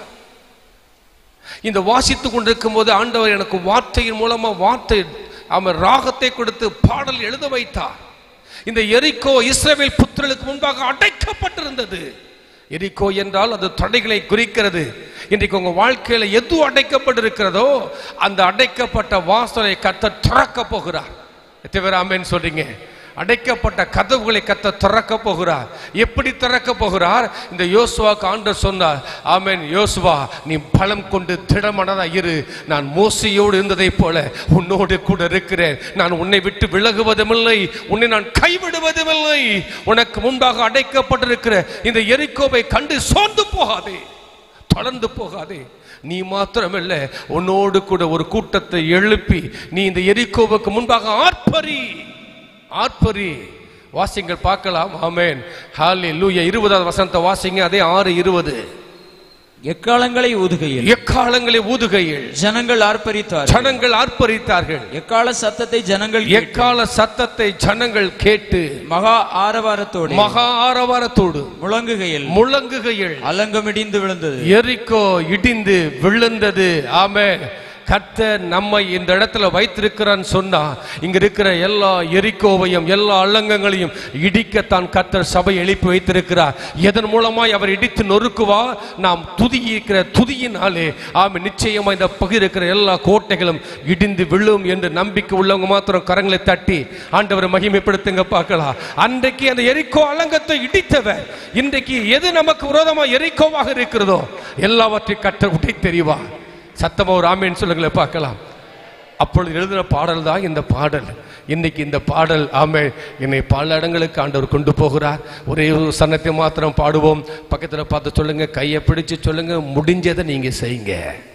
Speaker 9: இந்த வாசித்துக் கொண்டிருக்கும் போது ஆண்டவர் எனக்கு வார்த்தையின் மூலமா வார்த்தை அவர் ராகத்தை கொடுத்து பாடல் எழுத வைத்தார். இந்த எரிகோ இஸ்ரவேல் புத்திரருக்கு முன்பாக அடைக்கப்பட்டிருந்தது. எரிகோ என்றால் அது தடைகளை குறிக்கிறது. இன்றைக்கு உங்க வாழ்க்கையில எது அடைக்கப்பட்டிருக்கிறதோ அந்த அடைக்கப்பட்ட வாசலை கர்த்தர் திறக்க போகிறார். எத்தனை பேர் ஆமென் சொல்றீங்க? அடைக்கப்பட்ட கதவுகளை கர்த்தர் திறக்க போகிறார். எப்படி திறக்க போகிறார்? இந்த யோசுவாக்கு ஆண்டவர் சொன்னார், ஆமென், யோசுவா நீ பலம் கொண்டு திடமனதா இரு. நான் மோசையோடு இருந்ததை போல உன்னோடு கூட இருக்கிறேன். நான் உன்னை விட்டு விலகுவதுமில்லை, உன்னை நான் கைவிடுவதுமில்லை. உனக்கு முன்பாக அடைக்கப்பட்டிருக்கிற இந்த எரிகோவை கண்டு சோர்ந்து போகாதே, தளர்ந்து போகாதே. நீ மாத்திரமல்ல, உன்னோடு கூட ஒரு கூட்டத்தை எழுப்பி நீ இந்த எரிகோவுக்கு முன்பாக ஆர்ப்பரி ஆர்ப்பரி. வாசிங்கள் பார்க்கலாம். ஆமென், ஹல்லேலூயா. இருபதாவது வசனத்தை வாசிங்க. அதே ஆறு இருபது.
Speaker 10: எக்காலங்களை ஊதுகையில்
Speaker 9: எக்காலங்களை ஊதுகையில்
Speaker 10: ஜனங்கள் ஆர்ப்பரித்தார்கள்
Speaker 9: ஜனங்கள் ஆர்ப்பரித்தார்கள்
Speaker 10: எக்கால சத்தத்தை ஜனங்கள்
Speaker 9: எக்கால சத்தத்தை ஜனங்கள் கேட்டு
Speaker 10: மகா ஆரவாரத்தோடு
Speaker 9: மகா ஆரவாரத்தோடு
Speaker 10: முழங்குகையில்
Speaker 9: முழங்குகையில்
Speaker 10: அலங்கம் இடிந்து விழுந்தது.
Speaker 9: எரிகோ இடிந்து விழுந்தது. ஆமென். கர்த்தர் நம்மை இந்த இடத்துல வைத்திருக்கிறான்னு சொன்னா இங்க இருக்கிற எல்லா எரிகோவையும் எல்லா அலங்கங்களையும் இடிக்கத்தான் கர்த்தர் சபை எழுப்பி வைத்திருக்கிறார். எதன் மூலமாய் அவர் இடித்து நொறுக்குவா? நாம் துதி இருக்கிற துதியினாலே. ஆமா, நிச்சயமா இந்த பகுதி இருக்கிற எல்லா கோட்டைகளும் இடிந்து விழும் என்று நம்பிக்கை உள்ளவங்க மாத்திரம் கரங்களை தட்டி ஆண்டவரை மகிமைப்படுத்துங்க பார்க்கலாம். அன்றைக்கு அந்த எரிகோ அலங்கத்தை இடித்தவர் இன்றைக்கு எது நமக்கு விரோதமா எரிகோவாக இருக்கிறதோ எல்லாவற்றையும் கர்த்தர் உடை தெரிவா. சத்தமா ஒரு ஆமேன்னு சொல்லுங்களே பார்க்கலாம். அப்பொழுது எழுதின பாடல் தான் இந்த பாடல். இன்னைக்கு இந்த பாடல் ஆமே என்னை பல இடங்களுக்கு ஆண்டவர் கொண்டு போகிறார். ஒரே ஒரு சன்னத்தை மாத்திரம் பாடுவோம். பக்கத்தில் பார்த்து சொல்லுங்க, கையை பிடிச்சு சொல்லுங்க, முடிஞ்சதை நீங்க செய்யுங்க,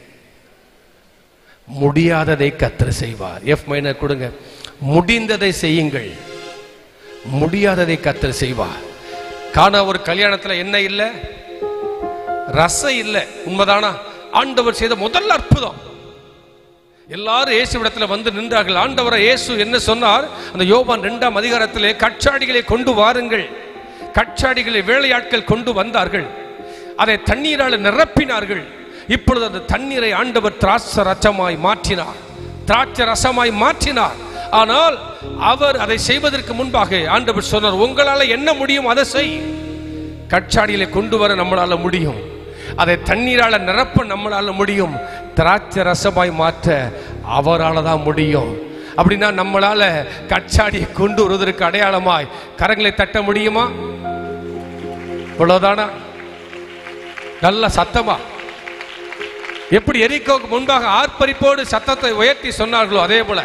Speaker 9: முடியாததை கர்த்தர் செய்வார். எஃப் மைனர் கொடுங்க. முடிந்ததை செய்யுங்கள், முடியாததை கர்த்தர் செய்வார். காண ஒரு கல்யாணத்துல என்ன இல்லை? ரசம் இல்லை. உண்மைதானா? ஆண்டவர் செய்த முதல் அற்புதம். எல்லாரும் இயேசுவிடத்துல வந்து நின்றார்கள். ஆண்டவரை இயேசு என்ன சொன்னார்? அந்த யோவான் இரண்டாம் அதிகாரத்திலே கச்சாடிகளை கொண்டு வாருங்கள். கச்சாடிகளை வேலையாட்கள் கொண்டு வந்தார்கள். அதை தண்ணீரால் நிரப்பினார்கள். இப்பொழுது அந்த தண்ணீரை ஆண்டவர் திராட்சை ரசமாய் மாற்றினார், திராட்சை ரசமாய் மாற்றினார். ஆனால் அவர் அதை செய்வதற்கு முன்பாக ஆண்டவர் சொன்னார், உங்களால என்ன முடியும் அதை செய். கச்சாடிகளை கொண்டு வர நம்மளால முடியும். அதை தண்ணீரால நிரப்ப நம்மளால முடியும், திராட்சை ரசமாய் மாற்ற அவரால் தான் முடியும். அப்படின்னா நம்மளால கச்சாடியை கொண்டு வருவதற்கு அடையாளமாய் கரங்களை தட்ட முடியுமா? இவ்வளவுதானா? நல்ல சத்தமா எப்படி எரிகோவுக்கு முன்பாக ஆர்ப்பரிப்போடு சத்தத்தை உயர்த்தி சொன்னார்களோ அதே போல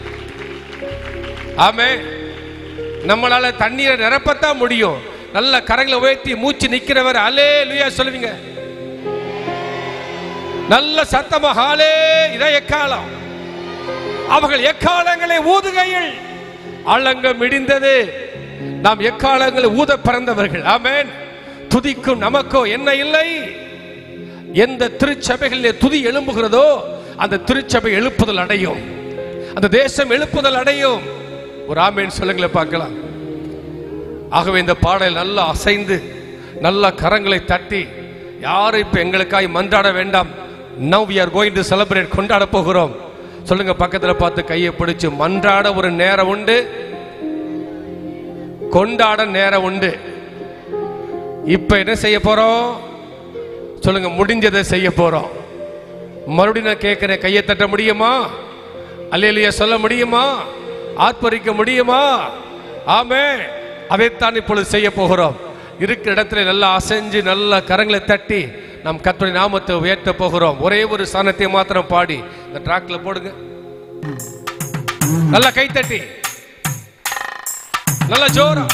Speaker 9: ஆமே நம்மளால தண்ணீரை நிரப்பத்தான் முடியும். நல்ல கரங்களை உயர்த்தி மூச்சு நிக்கிறவர் அல்லேலூயா சொல்லுவீங்க. நல்ல சத்தமா ஹாலே. இதை எக்காலம் அவர்கள் எக்காலங்களை ஊதுகையில் அலங்கம் இடிந்தது. நாம் எக்காலங்களை ஊத பிறந்தவர்கள். ஆமென். துதிக்கும் நமக்கோ என்ன இல்லை? எந்த திருச்சபைகளிலே துதி எழும்புகிறதோ அந்த திருச்சபை எழுப்புதல் அடையும், அந்த தேசம் எழுப்புதல் அடையும். ஒரு ஆமென் சொல்லுங்களேன் பார்க்கலாம். ஆகவே இந்த பாடல் நல்லா அசைந்து நல்ல கரங்களை தட்டி, யாரும் இப்ப எங்களுக்காய் மன்றாட வேண்டாம். Now we are going to celebrate, கொண்டாட போகிறோம். சொல்லுங்க, பக்கத்துல பார்த்து கையை பிடிச்சு, மன்றாட ஒரு நேரம் உண்டு, கொண்டாட நேரம் உண்டு. இப்ப என்ன செய்ய போறோம் சொல்லுங்க? முடிஞ்சதை செய்ய போறோம். மறுபடியும் நான் கேட்கிறேன், கையை தட்ட முடியுமா? அல்லேலூயா சொல்ல முடியுமா? ஆர்ப்பரிக்க முடியுமா? ஆமே. அதைத்தான் இப்பொழுது செய்ய போகிறோம். இருக்கிற இடத்துல நல்லா அசைஞ்சு நல்ல கரங்களை தட்டி நாம் கர்த்தருடைய நாமத்தை உயர்த்த போகிறோம். ஒரே ஒரு சனத்தை மாத்திரம் பாடி இந்த ட்ராக்ல போடுங்க. நல்லா கை தட்டி நல்ல ஜோரா.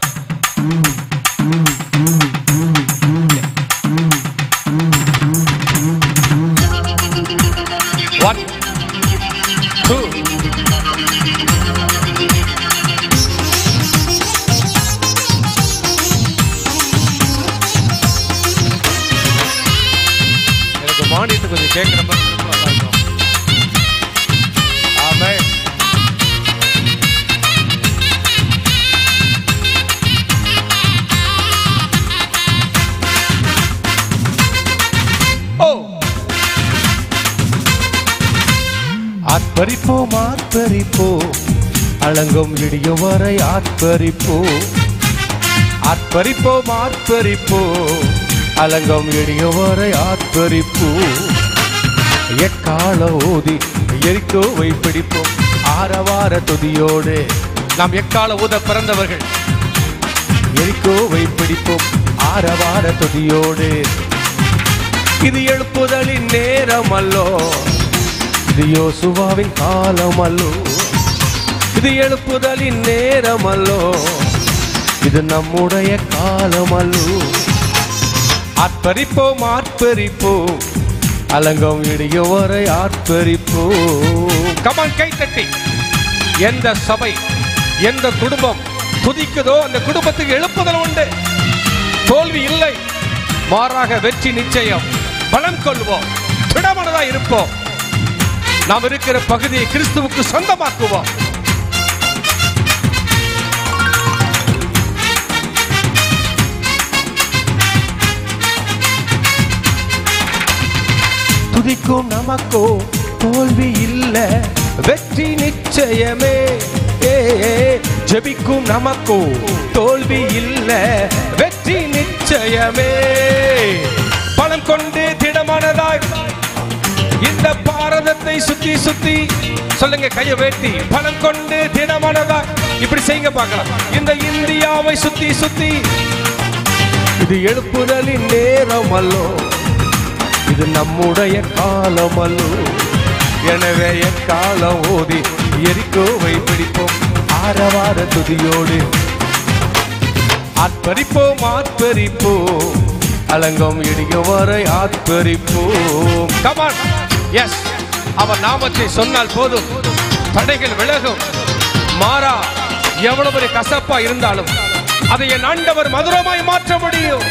Speaker 9: One, two. எனக்கு மானியத்தை கொஞ்சம் கேட்கிற மாதிரி இருக்கும். ஆமென். ஆர்ப்பரிப்போம் ஆர்ப்பரிப்போம் அலங்கும் இடியும் வரை ஆர்ப்பரிப்போம். ஆர்ப்பரிப்போம் ஆர்ப்பரிப்போம் அலங்கும் இடியும் வரை ஆர்ப்பரிப்போம். எக்கால ஊதி எரிகோவை பிடிப்போம் ஆரவார துதியோடு. நாம் எக்கால ஊத பிறந்தவர்கள். எரிகோவை பிடிப்போம் ஆரவார துதியோடு. இது எழுப்புதலின் நேரம் அல்லோ, இது யோசுவாவின் காலம் அல்லோ. இது எழுப்புதலின் நேரம் அல்லோ, இது நம்முடைய காலம் அல்லோ. ஆர்ப்பரிப்போம் ஆர்ப்பரிப்போம் அலங்கம் இடியும் வரை ஆர்ப்பரிப்போம். கமான், கை தட்டி. எந்த சபை எந்த குடும்பம் துதிக்குதோ அந்த குடும்பத்துக்கு எழுப்புதல் உண்டு. தோல்வி இல்லை, மாறாக வெற்றி நிச்சயம். பலம் கொள்வோம், திடமனதா இருப்போம். நாம் இருக்கிற பகுதியை கிறிஸ்துவுக்கு சொந்தமாக்குவோம். துதிக்கும் நமக்கோ தோல்வி இல்ல, வெற்றி நிச்சயமே. ஜெபிக்கும் நமக்கோ தோல்வி இல்ல, வெற்றி நிச்சயமே. பலம் கொண்டு திடமானதாய் இந்த பாரதத்தை சுத்தி சுத்தி சொல்லுங்க, கையை வேட்டி. பலம் கொண்டு திடமானதா இப்படி செய்யுங்க பார்க்கலாம். இந்த இந்தியாவை சுத்தி சுத்தி. இது எழுப்புதலின் நேரம் அல்லோ, இது நம்முடைய காலம் அல்லோ. எனவே எக்காலம் ஓதி எரிகோவை பிடிப்போம் ஆரவார துதியோடு. ஆர்ப்பரிப்போம் ஆர்ப்பரிப்போம் அலங்கம் இடியும் வரை ஆர்ப்பரிப்போம். Come on, S. அவர் நாமத்தை சொன்னால் போதும், தடைகள் விலகும். மாறா எவ்வளவு ஒரு கசப்பா இருந்தாலும் அதை என் ஆண்டவர் மதுரமாய் மாற்ற முடியும்.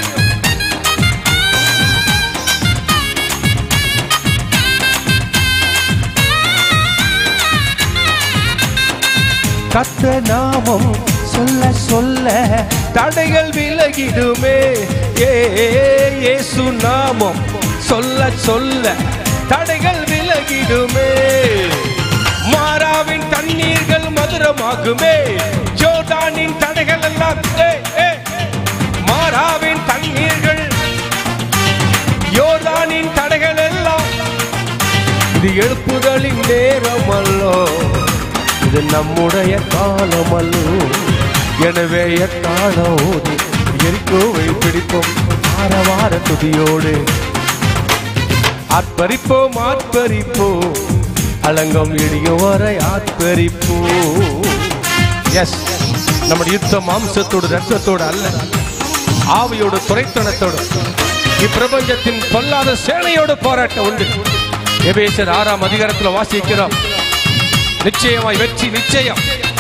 Speaker 9: கர்த்த நாமம் சொல்ல சொல்ல தடைகள் விலகிடுமே. ஏ இயேசு நாமம் சொல்ல சொல்ல தடைகள் விலகிடுமே. மாறாவின் தண்ணீர்கள் மதுரமாகுமே. ஜோர்தானின் தடைகள் எல்லாம் மாறாவின் தண்ணீர்கள் யோர்தானின் தடைகள் எல்லாம் இது எழுப்புதலின் நேரம் அல்லோ, இது நம்முடைய காலம் அல்லோ. எனவே எக்காலம் ஓதி எரிக்கோவை பிடிப்போம் ஆரவார துதியோடு. ஆத்பரிப்போம் ஆத்பரிப்போம் அலங்கம் இடியும் வரை ஆத்பரிப்போம். எஸ், நம்முடைய யுத்தம் மாம்சத்தோடு ரத்தத்தோடு அல்ல, ஆவியோடு துரைத்தனத்தோடு இப்பிரபஞ்சத்தின் பொல்லாத சேனையோடு போராட்டம் உண்டு. எபேசியர் ஆறாம் அதிகாரத்தில் வாசிக்கிறோம். நிச்சயமாய் வெற்றி நிச்சயம்.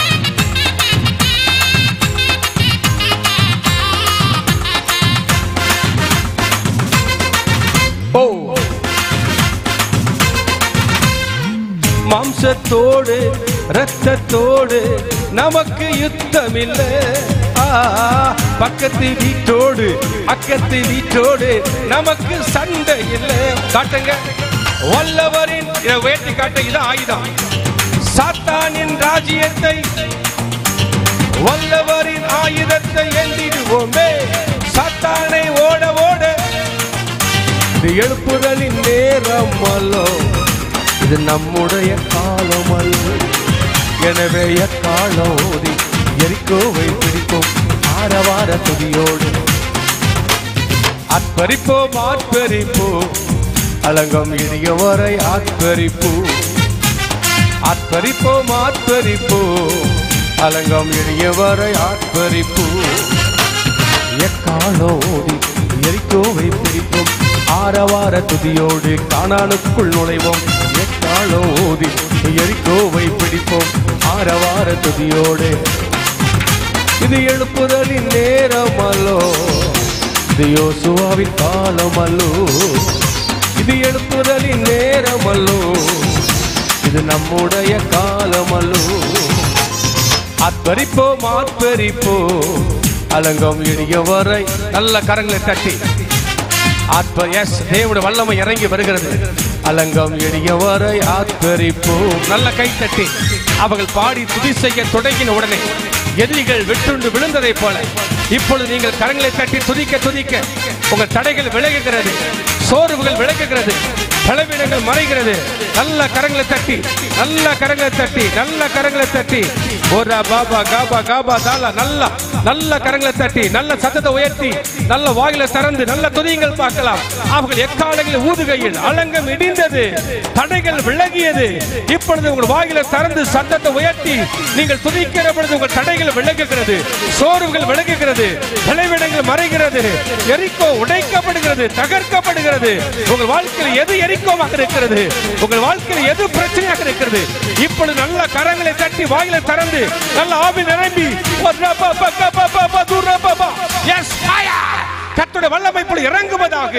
Speaker 9: ஓ, மாம்சத்தோடு ரத்தத்தோடு நமக்கு யுத்தம் இல்லை. பக்கத்து வீட்டோடு அக்கத்து வீட்டோடு நமக்கு சண்டை இல்லை. காட்டுங்க வல்லவரின் வேட்டி காட்ட இது ஆயுதம். சாத்தானின் ராஜ்யத்தை வல்லவரின் ஆயுதத்தை ஏந்திடுவோமே. சாத்தானை ஓட ஓட இது எழுப்புதலின் நேரம் அல்லோ, இது நம்முடைய காலம் அல்ல. எனவே எக்காலம் ஓதி எரிக்கோவை பிடிப்போம் ஆரவார துதியோடு. ஆத்பரிப்போம் ஆத்பரிப்போம் அலங்கம் இடிய வரை ஆத்பரிப்போம். ஆத்பரிப்போம் ஆத்பரிப்போம் அலங்கம் இடிய வரை ஆத்பரிப்போம். எக்காலம் ஓதி எரிக்கோவை பிடிப்போம் ஆரவார துதியோடு. கானானுக்குள் நுழைவோம் எக்காலம் ஓதி எரிக்கோவை பிடிப்போம் ஆரவார துதியோடு. இது எழுப்புதலின் நேரம் அல்லோ, இது யோசுவாவின் காலம் அல்லோ. இது எழுப்புதலின் நேரம் அல்லோ, இது நம்முடைய காலம் அல்லோ. ஆத்பரிப்போம் ஆத்பரிப்போம் அலங்கம் இடிய வரை. நல்ல கரங்களை தட்டி ஆத்ப எஸ் தேவனுடைய வல்லமை இறங்கி வருகிறது. அலங்கம் எடிய வரை ஆத்பரிப்போம். நல்ல கை தட்டி அவர்கள் பாடி துதி செய்ய தொடங்கின உடனே எதிரிகள் வெற்றுண்டு விழுந்ததை போல இப்பொழுது நீங்கள் கரங்களை தட்டி துதிக்க துதிக்க உங்கள் தடைகள் விலகுகிறது, சோர்வுகள் விலகுகிறது, பலவீனங்கள் மறைகிறது. நல்ல கரங்களை தட்டி நல்ல கரங்களை தட்டி நல்ல கரங்களை தட்டி ஒரு பாபா காபா காபா தாலா நல்ல நல்ல கரங்களை தட்டி நல்ல சத்தத்தை உயர்த்தி நல்ல வாயில திறந்து நல்ல துதியுங்கள் பார்க்கலாம். அவர்கள் எக்காலங்களில் ஊதுகையில் அலங்கம் இடிந்தது, தடைகள் விலகியது. இப்பொழுது உங்கள் வாயில திறந்து சத்தத்தை உயர்த்தி நீங்கள் துதிக்கிற பொழுது உங்கள் தடைகள் விலகுகிறது, சோர்வுகள் விலகுகிறது, பலவீனங்கள் மறைகிறது, எரிக்கோ உடைக்கப்படுகிறது, தகர்க்கப்படுகிறது. உங்கள் வாழ்க்கையில் எது எரிக்கோமாக இருக்கிறது, உங்கள் வாழ்க்கையில் எது பிரச்சனையாக இருக்கிறது, இப்பொழுது நல்ல கரங்களை தட்டி வாயில திறந்து நல்ல ஆவி நிரம்பி கர்த்தருடைய வல்லமை போல இறங்குவதாக.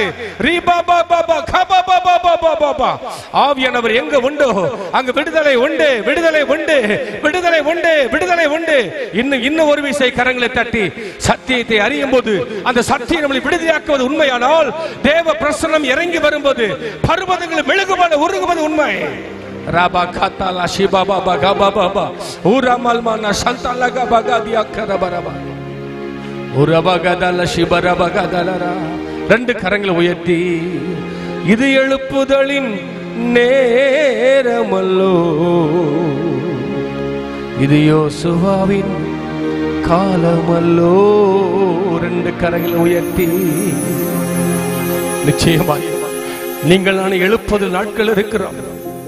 Speaker 9: ஆவியானவர் எங்க உண்டோ அங்கு விடுதலை உண்டு, விடுதலை உண்டு, விடுதலை உண்டு, விடுதலை உண்டு. இன்னும் இன்னும் ஒரு விசை கரங்களை தட்டி சத்தியத்தை அறியும் போது அந்த சத்தியம் நம்மளை விடுதலையாக்குவது உண்மையானால் தேவ பிரசன்னம் இறங்கி வரும்போது பர்வதங்கள் மெழுகுவது உருகுவது உண்மை. ராபா காத்தாலா ஷிபா பாபா காபா பாபா ஊராமல்மானா சந்தாலா காபா காதியா கரபரபா ஊரபகதல ஷிபரபகதலரா. ரெண்டு கரங்களை உயர்த்தி இது எழுப்புதலின் நேரமல்லோ, இது யோசுவாவின் காலமல்லோ. ரெண்டு கரங்களை உயர்த்தி நிச்சயமாய் நீங்கள் நான் எழுப்பது நாட்கள் இருக்கிறோம்.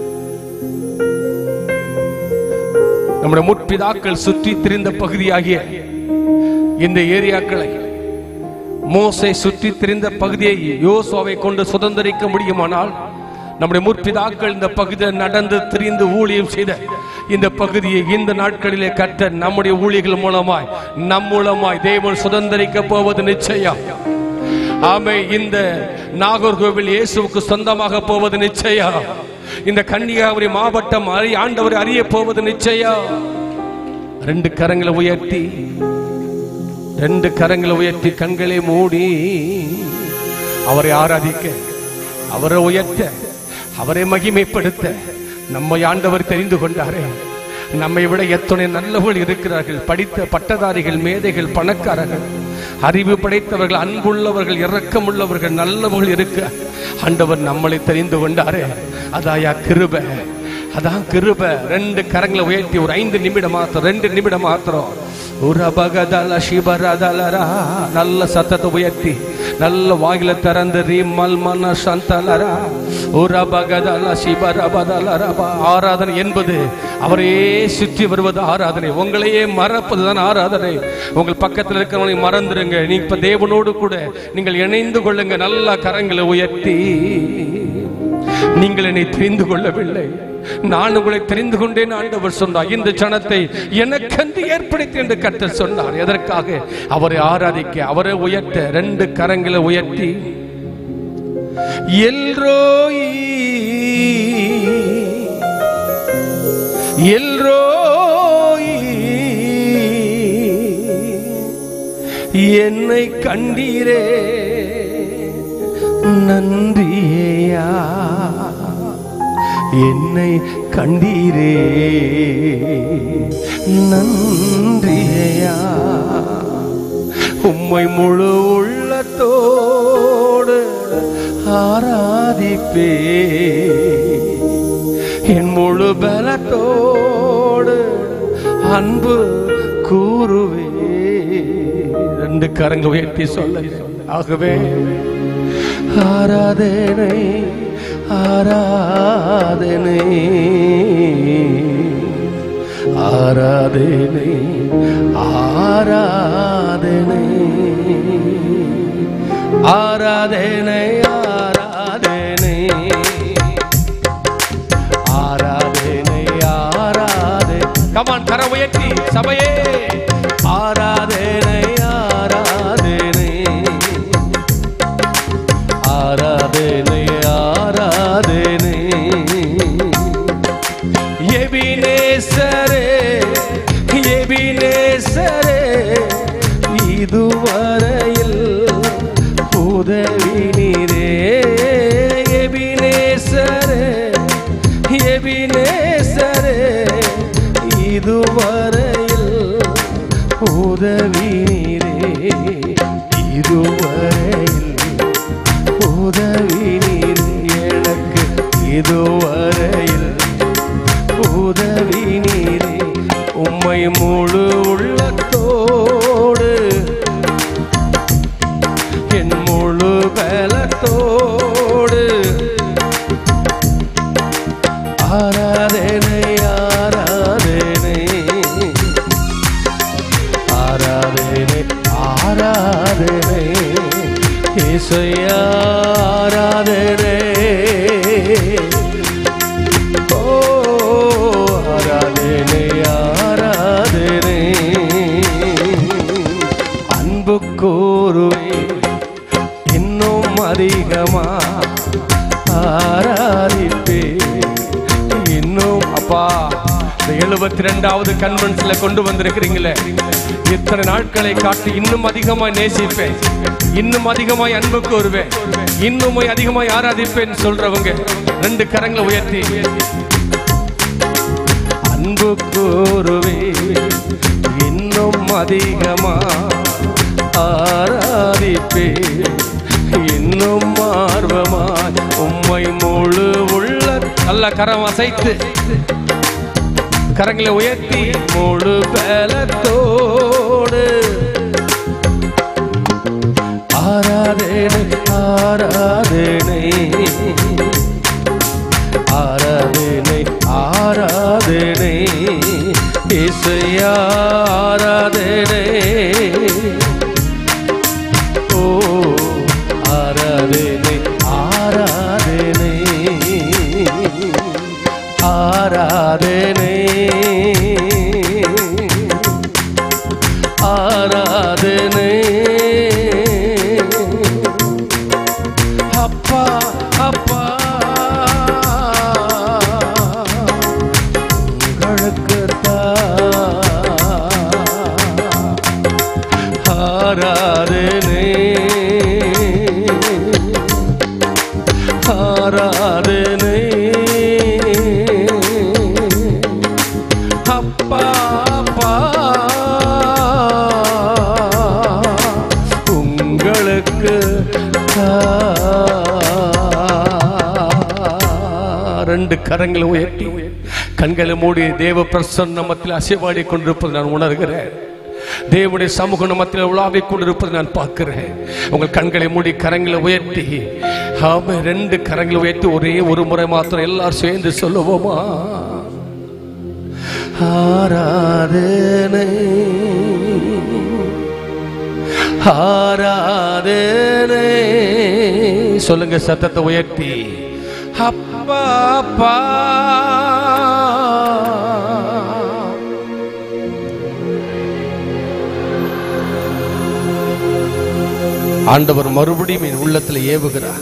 Speaker 9: நம்முடைய முற்பிதாக்கள் சுற்றி திரிந்த பகுதியாகிய இந்த ஏரியாக்களை மோசே சுற்றி திரிந்த பகுதியை யோசுவாவை கொண்டு சுதந்திரிக்க முடியுமானால் நம்முடைய முற்பிதாக்கள் இந்த பகுதியில் நடந்து திரிந்து ஊழியம் செய்த இந்த பகுதியை இந்த நாட்களிலே கற்ற நம்முடைய ஊழியர்கள் மூலமாய் நம் மூலமாய் தேவன் சுதந்திரிக்க போவது நிச்சயம். ஆமே, இந்த நாகர்கோவில் இயேசுவுக்கு சொந்தமாக போவது நிச்சயம். இந்த கன்னியாகுமரி மாவட்டம் ஆண்டவரை அறிய போவது நிச்சயம். ரெண்டு கரங்களை உயர்த்தி ரெண்டு கரங்களை உயர்த்தி கண்களை மூடி அவரை ஆராதிக்க, அவரை உயர்த்த, அவரை மகிமைப்படுத்த நம்மை ஆண்டவர் தெரிந்து கொண்டாரே. நம்மை விட எத்தனை நல்லவர்கள் இருக்கிறார்கள், படித்த பட்டதாரிகள், மேதைகள், பணக்காரர்கள், அறிவு படைத்தவர்கள், அன்புள்ளவர்கள், இரக்கமுள்ளவர்கள், நல்லவர்கள் இருக்க ஆண்டவர் நம்மளை தெரிந்து கொண்டாரே. அதாயா கிருபை, அதான் கிருபை. ரெண்டு கரங்களை உயர்த்தி ஒரு ஐந்து நிமிடம் மாத்திரம், ரெண்டு நிமிடம் மாத்திரம் நல்ல சத்தத்தை உயர்த்தி நல்ல வாயில திறந்து ஆராதனை என்பது அவரையே சுற்றி வருவது ஆராதனை. உங்களையே மறப்பதுதான் ஆராதனை. உங்கள் பக்கத்தில் இருக்கிறவங்களை மறந்துடுங்க. நீ இப்ப தேவனோடு கூட நீங்கள் இணைந்து கொள்ளுங்க. நல்ல கரங்களை உயர்த்தி, நீங்கள் என்னை தெரிந்து கொள்ளவில்லை, நான் உங்களை தெரிந்து கொண்டேன் ஆண்டவர் சொன்னார். இந்த ஜனத்தை எனக்கென்று ஏற்படுத்தி என்று கர்த்தர் சொன்னார். எதற்காக? அவரை ஆராதிக்க, அவரை உயர்த்த. ரெண்டு கரங்களை உயர்த்தி எல்ரோயி எல்ரோயி என்னை கண்டீரே நன்றியா, என்னை கண்டீரே நன்றியா. உம்மை முழு உள்ளத்தோடு ஆராதிப்பே, என் முழு பலத்தோடு அன்பு கூறுவே. ரெண்டு கரங்க உயர்த்தி சொல்ல. ஆகவே ஆராதனை ஆராதனை ஆராதனை ஆராதனை ஆராதனை ஆராதனை ஆராதனை ஆராதனை. கமான், கர உயர்த்தி சபையே. ஆராதனை ஆராதனை ஆராதனை ஆராதனை. எபினேசரே எபினேசரே இதுவரையில் உதவி நீரே. எபினேசரே எபினேசரே இதுவரையில் உதவி நீரே. இதுவரையில் உதவி நீர் எனக்கு, இதுவரையில் உதவி நீரே. உம்மை முழு உள்ளத்தோடு என் முழு பலத்தோடு ஆராதனை ஆராதனை ஆராதனை ஆராதனை இசையா ஆராதனை. ஓ ஆராதனை ஆராதனை. அன்பு கூறுவே இன்னும் அதிகமா ஆராதிப்பே. இன்னும் அப்பா எழுபத்தி ரெண்டாவது கன்வென்ஸ்ல கொண்டு வந்திருக்கிறீங்களே, இத்தனை நாட்களை காட்டி இன்னும் அதிகமாய் நேசிப்பேன், இன்னும் அதிகமாய் அன்பு கூறுவேன், இன்னும் அதிகமாய் ஆராதிப்பேன் சொல்றவங்க ரெண்டு கரங்களை உயர்த்தி அன்பு கூறுவே இன்னும் அதிகமா ஆராதிப்பே. இன்னும் ஆர்வமாய் உம்மை முழு உள்ள நல்ல கரம் அசைத்து கரங்களை உயர்த்தி முழு பலத்தோடு ஆராதனை ஆராதனை ஆராதனை ஆராதனை இசையா ஆராதனை. ஓ ஆராதனை ஆராதனை ஆராதனை ஆராதனை. அப்பா அப்பா உங்களுக்கு ஆராதனை ஆராதனை. அப்பா அப்பா கரங்களை உயர்த்தி கண்களை மூடி தேவ பிரசன்னமத்தில் அசைவாடி கொண்டிருப்பது நான் உணர்கிறேன். தேவனுடைய சமூக நமத்தில் உலாவிக் கொண்டிருப்பதை நான் பார்க்கிறேன். உங்கள் கண்களை மூடி கரங்களை உயர்த்தி, ஆமே, ரெண்டு கரங்களை உயர்த்தி ஒரே ஒரு முறை மாத்திரம் எல்லாரும் சேர்ந்து சொல்லுவோமா? ஆராதனை ஆராதனை சொல்லுங்க சத்தத்தை உயர்த்தி. அப்பா அப்பா ஆண்டவர் மறுபடியும் என் உள்ளத்தில் ஏவுகிறார்.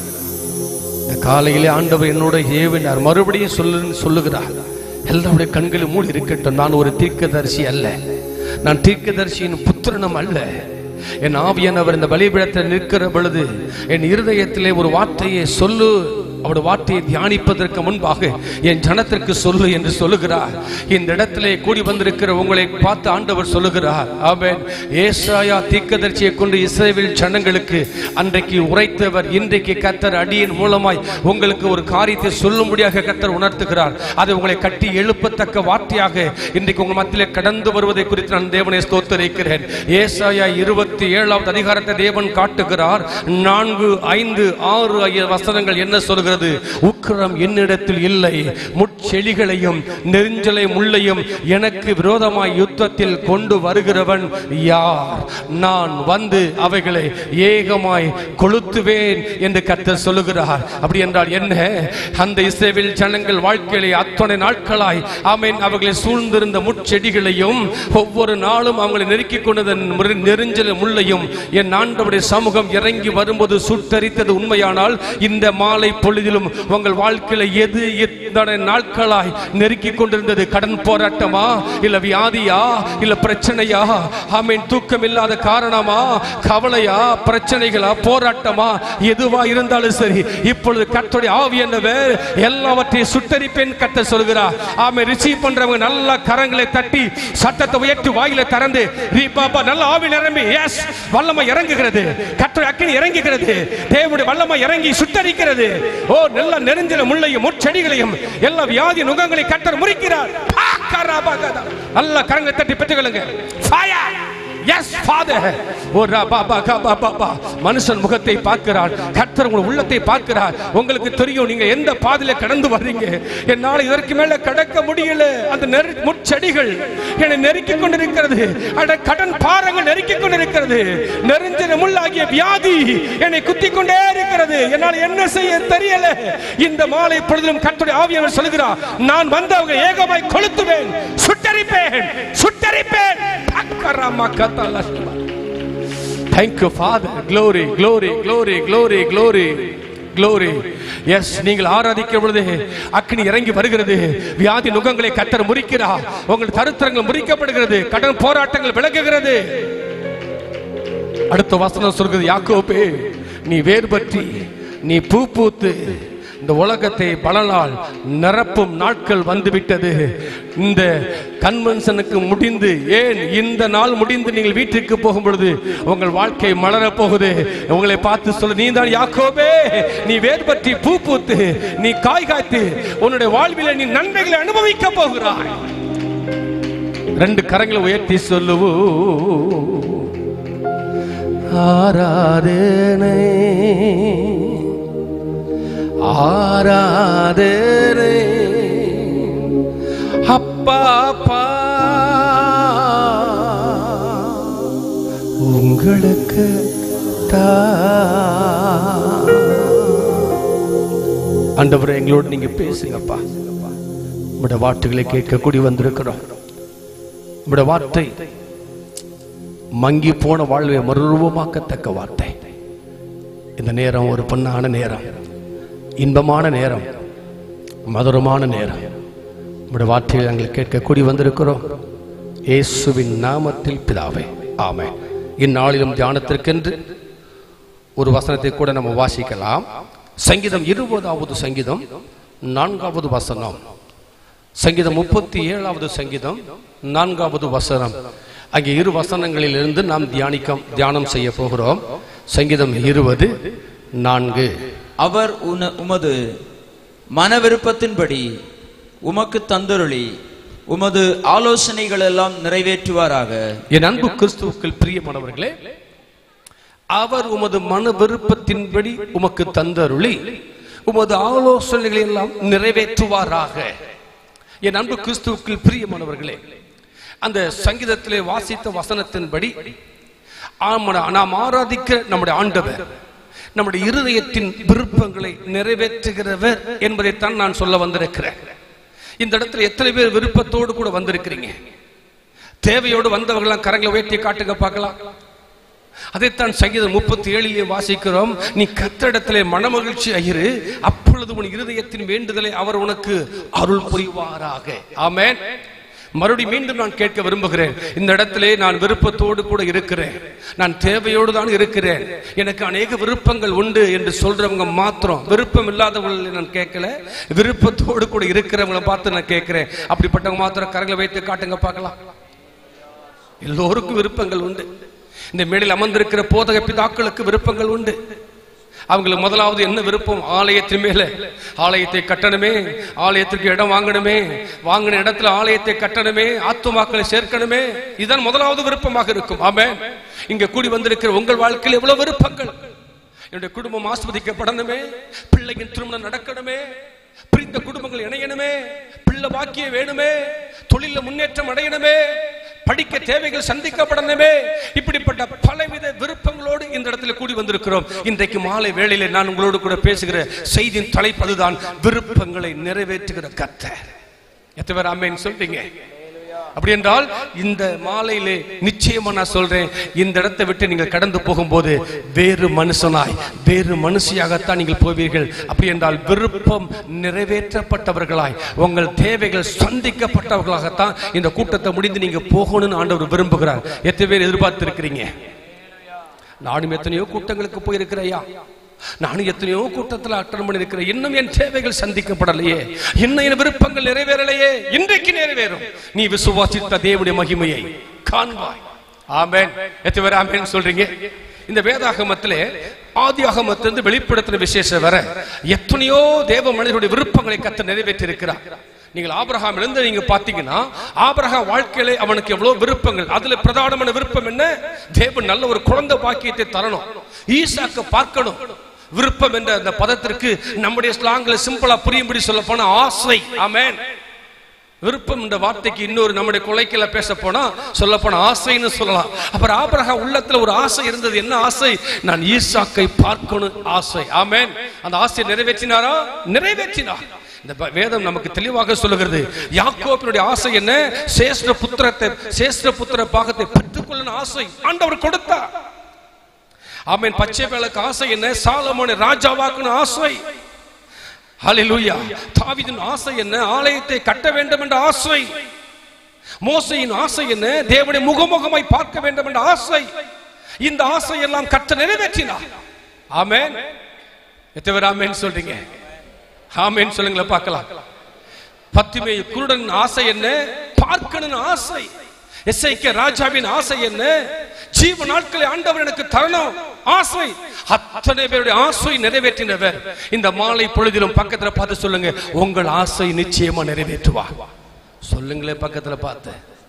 Speaker 9: இந்த காலையிலே ஆண்டவர் என்னோட ஏவினார், மறுபடியும் சொல்லு சொல்லுகிறார். எல்லாருடைய கண்களும் மூடி இருக்கட்டும். நான் ஒரு தீர்க்கதரிசி அல்ல, நான் தீர்க்கதரிசியின் புத்திரனும் அல்ல. என் ஆவியானவர் இந்த பலிபீடத்தில் நிற்கிற பொழுது என் இருதயத்திலே ஒரு வார்த்தையை சொல்லு, அவருடைய வார்த்தையை தியானிப்பதற்கு முன்பாக என் ஜனத்திற்கு சொல்லு என்று சொல்லுகிறார். இந்த இடத்திலே கூடி வந்திருக்கிற உங்களை பார்த்து ஆண்டவர் சொல்லுகிறார், ஆமென். ஏசாயா தீர்க்கதரிசியை கொண்டு இஸ்ரவேல் ஜனங்களுக்கு அன்றைக்கு உரைத்தவர் இன்றைக்கு கர்த்தர் அடியின் மூலமாய் உங்களுக்கு ஒரு காரியத்தை சொல்லும்படியாக கர்த்தர் உணர்த்துகிறார். அதை உங்களை கட்டி எழுப்பத்தக்க வார்த்தையாக இன்றைக்கு உங்கள் மத்தியிலே கடந்து வருவதை குறித்து நான் தேவனை ஸ்தோத்திரிக்கிறேன். ஏசாயா இருபத்தி ஏழாவது அதிகாரத்தை தேவன் காட்டுகிறார். நான்கு ஐந்து ஆறு ஐந்து வசனங்கள் என்ன சொல்கிறது? உக்கிரம் என்னிடத்தில் இல்லை, முட்செடிகளையும் நெரிஞ்சலை முள்ளையும் எனக்கு விரோதமாய் யுத்தத்தில் கொண்டு வருகிறவன் யார்? நான் வந்து அவைகளை ஏகமாய் கொளுத்துவேன் என்று கர்த்தர் சொல்லுகிறார். அப்படி என்றால் என்ன? அந்த இஸ்ரவேல் ஜனங்கள் வாழ்க்கையிலே அத்தனை நாட்களாய் ஆமென் அவர்களை சூழ்ந்திருந்த முட்செடிகளையும் ஒவ்வொரு நாளும் அவங்களை நெருக்கிக் கொண்டது நெரிஞ்சல் முள்ளையும் என் ஆண்டவருடைய சமூகம் இறங்கி வரும்போது சுட்டரித்தது உண்மையானால், இந்த மாலை பொழுதிலும் உங்கள் வாழ்க்கையில எது எத்தனை நாட்களாய் நெருக்கிக் கொண்டிருந்தது? கடன் போராட்டமா, இல்ல வியாதியா, இல்ல பிரச்சனையா, ஆமென், தூக்கம் இல்லாத காரணமா, கவலையா, பிரச்சனைகளா, போராட்டமா, எதுவா இருந்தாலும் சரி, இப்பொழுது கர்த்தருடைய ஆவியானவர் எல்லாவற்றையும் சுட்டரிப்பேன் கர்த்தர் சொல்கிறார். ஆமென். ரிசீவ் பண்றவங்க நல்ல கரங்களை தட்டி சத்தத்தை உயர்த்தி வாயில திறந்து ரீபாபா நல்ல ஆவி நிரம்பி எஸ் வல்லமை இறங்குகிறது. கர்த்தருடைய அக்கினி இறங்குகிறது. தேவனுடைய வல்லமை இறங்கி சுட்டரிக்கிறது. ஓ, நல்ல நெருஞ்சில முள்ளையும் முட்செடிகளையும் எல்லா வியாதி நுகங்களை கர்த்தர் முறிக்கிறார். நல்ல கரங்களை தட்டி பெற்றுக்கொள்ளுங்க. ஃபயர். Yes Father. ஓ ரபா பா பா பா. மனுஷன் முகத்தை பார்க்கிறார், கர்த்தர் உங்கள் உள்ளத்தை பார்க்கிறார். உங்களுக்கு தெரியும் நீங்க எந்த பாதையில கடந்து வர்றீங்க. என்னால் இதற்கு மேல கடக்க முடியல. அந்த முட்செடிகள் என்னை நெருக்கிக் கொண்டிருக்கிறது. அந்த கடன் பாரங்கள் நெருக்கிக் கொண்டிருக்கிறது. நெருஞ்சின முள்ளாகிய வியாதி என்னை குத்திக் கொண்டே இருக்கிறது. என்னால் என்ன செய்ய தெரியல. இந்த மாலை பொழுதிலும் கர்த்தருடைய ஆவியானவர் சொல்கிறார், நான் வந்து அவங்க ஏகமாய் கொளுத்துவேன், சுட்டரிப்பேன், சுட்டரிப்பேன். Thank you Father. Glory, glory, glory, glory, glory, glory. Yes, நீங்கள் ஆராதிக்கிற பொழுது அக்கினி இறங்கி வருகிறது. வியாதி நுகங்களை கர்த்தர் முறிக்கிறார். உங்கள் தரித்திரங்கள் முறிக்கப்படுகிறது. கடன் போராட்டங்கள் விலகுகிறது. அடுத்த வசனம் சொல்கிறது, யாக்கோபே நீ வேர் பற்றி நீ பூ பூத்து இந்த உலகத்தை பலனால் நிரப்பும் நாட்கள் வந்துவிட்டது. இந்த கன்வென்ஷனுக்கு முடிந்து, ஏன் இந்த நாள் முடிந்து நீங்கள் வீட்டுக்கு போகும் பொழுது உங்கள் வாழ்க்கை மலரப் போகுது. உங்களை பார்த்து சொல்ல, நீ தான் யாக்கோபே, நீ வேர் பற்றி பூ பூத்து நீ காய் காய்த்து உன்னுடைய வாழ்வில் நீ நன்மைகளை அனுபவிக்க போகிறாய். ரெண்டு கரங்களை உயர்த்தி சொல்லுவோ, ஆராதனை ஆராதனை அப்பா அப்பா உங்களுக்கு தா. ஆண்டவரே, எங்களோடு நீங்க பேசுங்கப்பா. உங்களுடைய வார்த்தைகளை கேட்க கூடி வந்திருக்கிறோம். உங்களுடைய வார்த்தை மங்கி போன வாழ்வை மறுரூபமாக்கத்தக்க வார்த்தை. இந்த நேரம் ஒரு பொன்னான நேரம், இன்பமான நேரம், மதுரமான நேரம். உங்களுடைய வார்த்தையை நாங்கள் கேட்க கூடி வந்திருக்கிறோம். இயேசுவின் நாமத்தில் பிதாவே, ஆமென். இந்நாளிலும் தியானத்திற்கென்று ஒரு வசனத்தை கூட நம்ம வாசிக்கலாம். சங்கீதம் இருபதாவது சங்கீதம் நான்காவது வசனம், சங்கீதம் முப்பத்தி ஏழாவது சங்கீதம் நான்காவது வசனம். அங்கே இரு வசனங்களில் இருந்து நாம் தியானிக்க தியானம் செய்ய போகிறோம். சங்கீதம் இருபது நான்கு.
Speaker 10: அவர் உமது மன விருப்பத்தின்படி உமக்கு தந்தருளி உமது ஆலோசனைகள் எல்லாம் நிறைவேற்றுவாராக.
Speaker 9: என் அன்பு கிறிஸ்துவுக்குள் பிரியமானவர்களே, அவர் உமது மன விருப்பத்தின்படி உமக்கு தந்தருளி உமது ஆலோசனைகளை எல்லாம் நிறைவேற்றுவாராக. என் அன்பு கிறிஸ்துவுக்குள் பிரியமானவர்களே, அந்த சங்கீதத்திலே வாசித்த வசனத்தின்படி நாம் ஆராதிக்க நம்முடைய ஆண்டவர் நம்முடைய இருதயத்தின் விருப்பங்களை நிறைவேற்றுகிறவர் என்பதைத்தான் நான் சொல்ல வந்திருக்கிறேன். இந்த இடத்துல எத்தனை பேர் விருப்பத்தோடு கூட வந்திருக்கிறீங்க? தேவையோடு வந்தவர்களாம் கரங்களை உயர்த்தி காட்டுங்க பார்க்கலாம். அதைத்தான் சங்கீதம் முப்பத்தி ஏழிலே வாசிக்கிறோம். நீ கர்த்தரிடத்திலே மனமகிழ்ச்சி ஆயிரு, அப்பொழுது உன் இருதயத்தின் வேண்டுதலை அவர் உனக்கு அருள் புரிவாராக. ஆமென். மறுபடியும் மீண்டும் நான் கேட்க விரும்புகிறேன், இந்த இடத்திலே நான் விருப்பத்தோடு கூட இருக்கிறேன், நான் தேவையோடு தான் இருக்கிறேன், எனக்கு அநேக விருப்பங்கள் உண்டு என்று சொல்றவங்க மாத்திரம், விருப்பம் இல்லாதவங்களை நான் கேட்கல, விருப்பத்தோடு கூட இருக்கிறவங்களை பார்த்து நான் கேட்கிறேன். அப்படிப்பட்டவங்க மாத்திரம் கரங்களை வைத்து காட்டுங்க பார்க்கலாம். எல்லோருக்கும் விருப்பங்கள் உண்டு. இந்த மேடையில் அமர்ந்திருக்கிற போதக பிதாக்களுக்கு விருப்பங்கள் உண்டு. அவங்களுக்கு முதலாவது என்ன விருப்பம்? ஆலயத்தின் மேல ஆலயத்தை கட்டணுமே, ஆலயத்திற்கு இடம் வாங்கணுமே, வாங்கின இடத்துல ஆலயத்தை கட்டணுமே, ஆத்துமாக்களை சேர்க்கணுமே. இதுதான் முதலாவது விருப்பமாக இருக்கும். ஆமென். இங்க கூடி வந்திருக்கிற உங்கள் வாழ்க்கையில் எவ்வளவு விருப்பங்கள்! என்னுடைய குடும்பம் ஆஸ்வதிக்கப்படணுமே, பிள்ளையின் திருமணம் நடக்கணுமே, பிரிந்த குடும்பங்கள் இணையணுமே, பிள்ளை பாக்கியம் வேணுமே, தொழில முன்னேற்றம் அடையணுமே, படிக்க தேவைகள் சந்திக்கப்படணுமே. இப்படிப்பட்ட பலவித விருப்பங்களோடு இந்த இடத்துல கூடி வந்திருக்கிறோம். இன்றைக்கு மாலை வேளையிலே நான் உங்களோடு கூட பேசுகிற செய்தியின் தலைப்பு அதுதான், விருப்பங்களை நிறைவேற்றுகிற கர்த்தர். எத்தனை பேர் ஆமென் சொல்றீங்க? அப்படி என்றால் இந்த மாலையிலே நிச்சயமா நான் சொல்றேன், இந்த இடத்தை விட்டு நீங்கள் கடந்து போகும்போது வேறு மனுஷனாய் வேறு மனுஷியாகத்தான் நீங்கள் போவீர்கள். அப்படி என்றால் விருப்பம் நிறைவேற்றப்பட்டவர்களாய், உங்கள் தேவைகள் சந்திக்கப்பட்டவர்களாகத்தான் இந்த கூட்டத்தை முடிந்து நீங்க போகணும்னு ஆண்டவர் விரும்புகிறார். எத்தனை பேர் எதிர்பார்த்து இருக்கிறீங்க? நானும் எத்தனையோ கூட்டங்களுக்கு போயிருக்கிறையா, நானும் எத்தனையோ கூட்டத்தில் அட்டன் பண்ணி இருக்கிறேன், இன்னும் என் தேவைகள் சந்திக்கப்படலையே, இன்னும் என் விருப்பங்கள் நிறைவேறலையே. இன்றைக்கு நிறைவேறும். நீ விசுவாசித்த தேவனுடைய மகிமையை காண்பாய். ஆமென். எத்தனை பேர் ஆமென் சொல்றீங்க? இந்த வேதாகமத்திலே ஆதியாகமத்திலிருந்து வெளிப்படுத்தின விசேஷம் வர எத்தனையோ தேவ மனிதருடைய விருப்பங்களை கர்த்தர் நிறைவேற்றி இருக்கிறார். நீங்கள் ஆபிரகாம் இருந்து நீங்க பாத்தீங்கன்னா, ஆபிரகாம் வாழ்க்கையிலே அவனுக்கு எவ்வளவு விருப்பங்கள். அதுல பிரதானமான விருப்பம் என்ன? தேவன் நல்ல ஒரு குழந்தை பாக்கியத்தை தரணும், ஈசாக்க பார்க்கணும். விருப்பம் என்ற அந்த பதத்திற்கு நம்முடைய ஸ்லாங்கில் சிம்பிளா புரியும்படி சொல்ல போனா ஆசை. ஆமென். விருப்பம் என்ற வார்த்தைக்கு இன்னொரு நம்முடைய கொலைக்கல பேச போனா சொல்ல போனா ஆசைன்னு சொல்லலாம். அப்புறம் ஆபிரகாம் உள்ளத்துல ஒரு ஆசை இருந்தது. என்ன ஆசை? நான் ஈசாக்கை பார்க்கணும் ஆசை. ஆமென். அந்த ஆசையை நிறைவேற்றினாரா? நிறைவேற்றினார். இந்த வேதம் நமக்கு தெளிவாக சொல்லுகிறது, யாக்கோபினுடைய ஆசை என்ன? சேஷ்ட புத்திரத்தை, சேஷ்ட புத்திர பாகத்தை பெற்றுக்கொள்ளணும் ஆசை ஆண்டவர் கொடுத்தார். ஆமென். பச்சை வேலைக்கு ஆசை என்ன? சாலமோனை ராஜாவாக்கணும் ஆசை. ஹல்லேலூயா. தாவீதின் ஆசை என்ன? ஆலயத்தை கட்ட வேண்டும் என்ற ஆசை. மோசேயின் ஆசை என்ன? தேவனை முகமுகமாய் பார்க்க வேண்டும் என்ற ஆசை. இந்த ஆசை எல்லாம் கர்த்தர் நிறைவேற்றினார். ஆமென். எத்தனை பேர் ஆமென் சொல்றீங்க? ஆமென் சொல்லுங்களேன் பார்க்கலாம். பத்திமே குருடன் ஆசை என்ன? பார்க்கணும் ஆசை. எசேக்கியா ராஜாவின் ஆசை என்ன? ஜீவ நாட்களை ஆண்டவர் எனக்கு தரணும் ஆசை. அத்தனை பேருடைய ஆசை நிறைவேற்றினவர் இந்த மாலை பொழுதிலும் பக்கத்துல பார்த்து சொல்லுங்க, உங்கள் ஆசை நிச்சயமா நிறைவேற்றுவா. சொல்லுங்களே பக்கத்துல பார்த்து.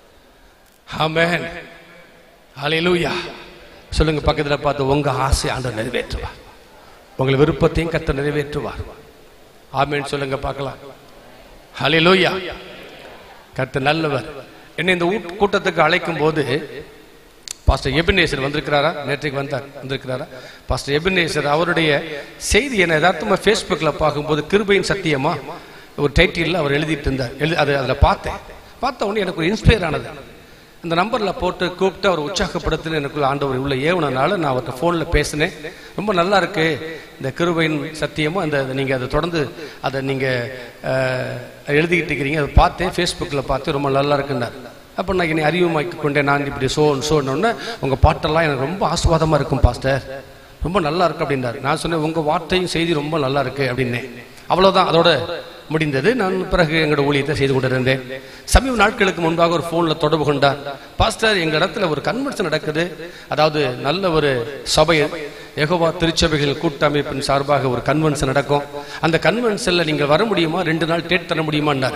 Speaker 9: ஆமென். ஹல்லேலூயா. சொல்லுங்க பக்கத்துல பார்த்து, உங்க ஆசை ஆண்டவர் நிறைவேற்றுவா. உங்கள் விருப்பத்தையும் கர்த்தர் நிறைவேற்றுவார். ஆமென் சொல்லுங்க பார்க்கலாம். ஹல்லேலூயா. கர்த்தர் நல்லவர். என்னை இந்த கூட்டத்துக்கு அழைக்கும் போது பாஸ்டர் எபினேசர் வந்திருக்கிறாரா? நேற்றைக்கு வந்தார் வந்திருக்கிறாரா பாஸ்டர் எபினேசர்? அவருடைய செய்தி என்ன யதார்த்தமா ஃபேஸ்புக்கில் பார்க்கும்போது கிருபையின் சத்தியமா ஒரு டைட்டில் அவர் எழுதிட்டு இருந்தார். எழுதி அது அதில் பார்த்தேன். பார்த்த உடனே எனக்கு ஒரு இன்ஸ்பயர் ஆனது. அந்த நம்பரில் போட்டு கூப்பிட்டு அவர் உற்சாகப்படுத்துன்னு எனக்குள்ள ஆண்டவர் உள்ள ஏவனால நான் அவர்கிட்ட ஃபோனில் பேசினேன். ரொம்ப நல்லா இருக்கு இந்த கிருபையின் சத்தியமும் அந்த நீங்கள் அதை தொடர்ந்து அதை நீங்கள் எழுதிக்கிட்டு இருக்கிறீங்க. அதை பார்த்தேன், ஃபேஸ்புக்கில் பார்த்து ரொம்ப நல்லா இருக்குன்னார். அப்போ நான் என்னை அறிவுமாக்கி கொண்டேன். நான் இப்படி சோன் சோன்னு உங்கள் பாட்டெல்லாம் எனக்கு ரொம்ப ஆஸ்வாதமாக இருக்கும் பாஸ்டர், ரொம்ப நல்லா இருக்கு அப்படின்னாரு. நான் சொன்னேன், உங்கள் வார்த்தையும் செய்தி ரொம்ப நல்லா இருக்கு அப்படின்னேன். அவ்வளோதான், அதோட முடிந்தது. நான் பிறகு எங்களோட ஊழியத்தை செய்து கொண்டிருந்தேன். சமீப நாட்களுக்கு முன்பாக ஒரு ஃபோனில் தொடர்பு கொண்டார். பாஸ்டர், எங்கள் இடத்துல ஒரு கன்வென்ஷன் நடக்குது, அதாவது நல்ல ஒரு சபை யெகோவா திருச்சபைகள் கூட்டமைப்பின் சார்பாக ஒரு கன்வென்ஷன் நடக்கும். அந்த கன்வென்ஷனில் நீங்கள் வர முடியுமா, ரெண்டு நாள் டேட் தர முடியுமான்னார்.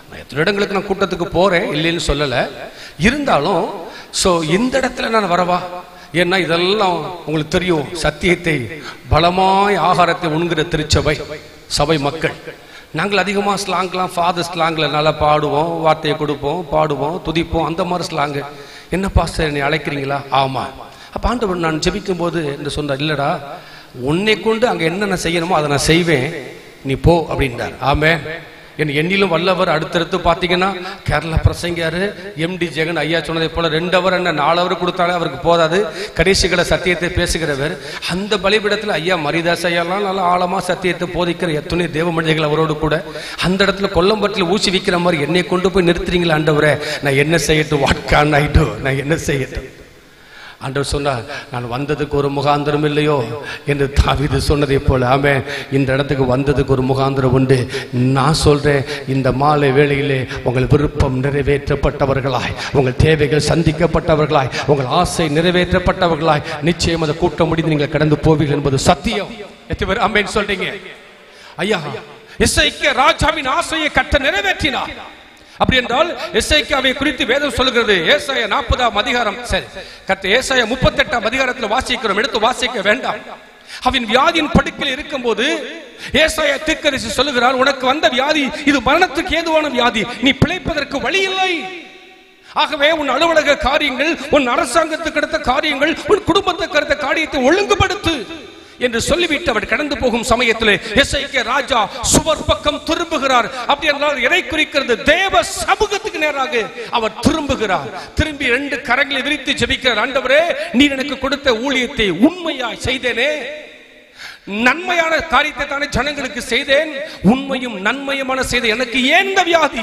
Speaker 9: நான் எத்தனை இடங்களுக்கு நான் கூட்டத்துக்கு போறேன், இல்லைன்னு சொல்லலை. இருந்தாலும் ஸோ இந்த இடத்துல நான் வரவா? ஏன்னா இதெல்லாம் உங்களுக்கு தெரியும், சத்தியத்தை பலமாய் ஆகாரத்தை உண்கிற திருச்சபை சபை மக்கள். நாங்கள் அதிகமாக ஸ்லாங்லாம் ஃபாதர் ஸ்லாங்கில் நல்லா பாடுவோம், வார்த்தையை கொடுப்போம், பாடுவோம், துதிப்போம், அந்த மாதிரி ஸ்லாங்கு. என்ன பாஸ்டர் என்னை அழைக்கிறீங்களா? ஆமாம். அப்போ ஆண்டவர் நான் ஜெபிக்கும் போது என்று சொன்னார், இல்லைடா உன்னை கொண்டு அங்கே என்னென்ன செய்யணுமோ அதை நான் செய்வேன், நீ போ அப்படின்றார். ஆமே. என் எண்ணிலும் வல்லவர். அடுத்தடுத்து பார்த்தீங்கன்னா கேரளா பிரசங்கியாரு எம்டி ஜெகன் ஐயா சொன்னதை போல ரெண்டு அவர் என்ன நாலு அவர் கொடுத்தாலே அவருக்கு போதாது, கடைசிகளை சத்தியத்தை பேசுகிறவர். அந்த பலிபீடத்தில் ஐயா மரிதாஸ் ஐயாலாம் நல்லா ஆழமா சத்தியத்தை போதிக்கிற எத்தனை தேவ மனிதர்கள் அவரோடு கூட. அந்த இடத்துல கொல்லம்பட்டில் ஊசி விற்கிற மாதிரி என்னை கொண்டு போய் நிறுத்துறீங்களா ஆண்டவரே, நான் என்ன செய்யட்டும்? What can I do? நான் என்ன செய்யட்டும்? ஆண்டவர் சொன்னார், நான் வந்ததுக்கு ஒரு முகாந்திரம் இல்லையோ என்று தாவீது சொன்னதை போல, ஆமே, இந்த இடத்துக்கு வந்ததுக்கு ஒரு முகாந்திரம் உண்டு. நான் சொல்றேன், இந்த மாலை வேளையிலே உங்கள் விருப்பம் நிறைவேற்றப்பட்டவர்களாய், உங்கள் தேவைகள் சந்திக்கப்பட்டவர்களாய், உங்கள் ஆசை நிறைவேற்றப்பட்டவர்களாய் நிச்சயம் அதை கூட்ட முடிந்து நீங்கள் கடந்து போவீர்கள் என்பது சத்தியம். எத்தனை பேர் ஆமென் சொல்றீங்க? ஐயா, எசேக்கியா ராஜாவின் ஆசையை கட்ட நிறைவேற்றினார். அப்படி என்றால் எசேக்கியாவை குறித்து வேதம் சொல்கிறது. ஏசாயா நாற்பதாம் அதிகாரம், சரி கர்த்தர் ஏசாயா முப்பத்தி எட்டாம் அதிகாரத்தில் வாசிக்கிறோம், எடுத்து வாசிக்க வேண்டாம். அவன் வியாதியின் படுக்கையில் இருக்கும் போது ஏசாயா தீர்க்கதரிசி சொல்லுகிறார், உனக்கு வந்த வியாதி இது மரணத்துக்கு ஏதுவான வியாதி, நீ பிழைப்பதற்கு வழி இல்லை. ஆகவே உன் அலுவலக காரியங்கள், உன் அரசாங்கத்துக்கு அடுத்த காரியங்கள், உன் குடும்பத்துக்கு அடுத்த காரியத்தை ஒழுங்குபடுத்து என்று சொல்லிவிட்டு அவர் கடந்து போகும் சமயத்தில் எசேக்கியா ராஜா சுவர் பக்கம் திரும்புகிறார். அப்படி என்றால் எதை குறிக்கிறது? தேவ சமூகத்துக்கு நேராக அவர் திரும்புகிறார். திரும்பி ரெண்டு கரங்களை விரித்து ஜெபிக்கிறார், ஆண்டவரே, நீர் எனக்கு கொடுத்த ஊழியத்தை உண்மையாய் செய்தேனே, நன்மையான காரியத்தை தானே ஜனங்களுக்கு செய்தேன், உண்மையும் நன்மையுமான செய்த எனக்கு ஏன் இந்த வியாதி?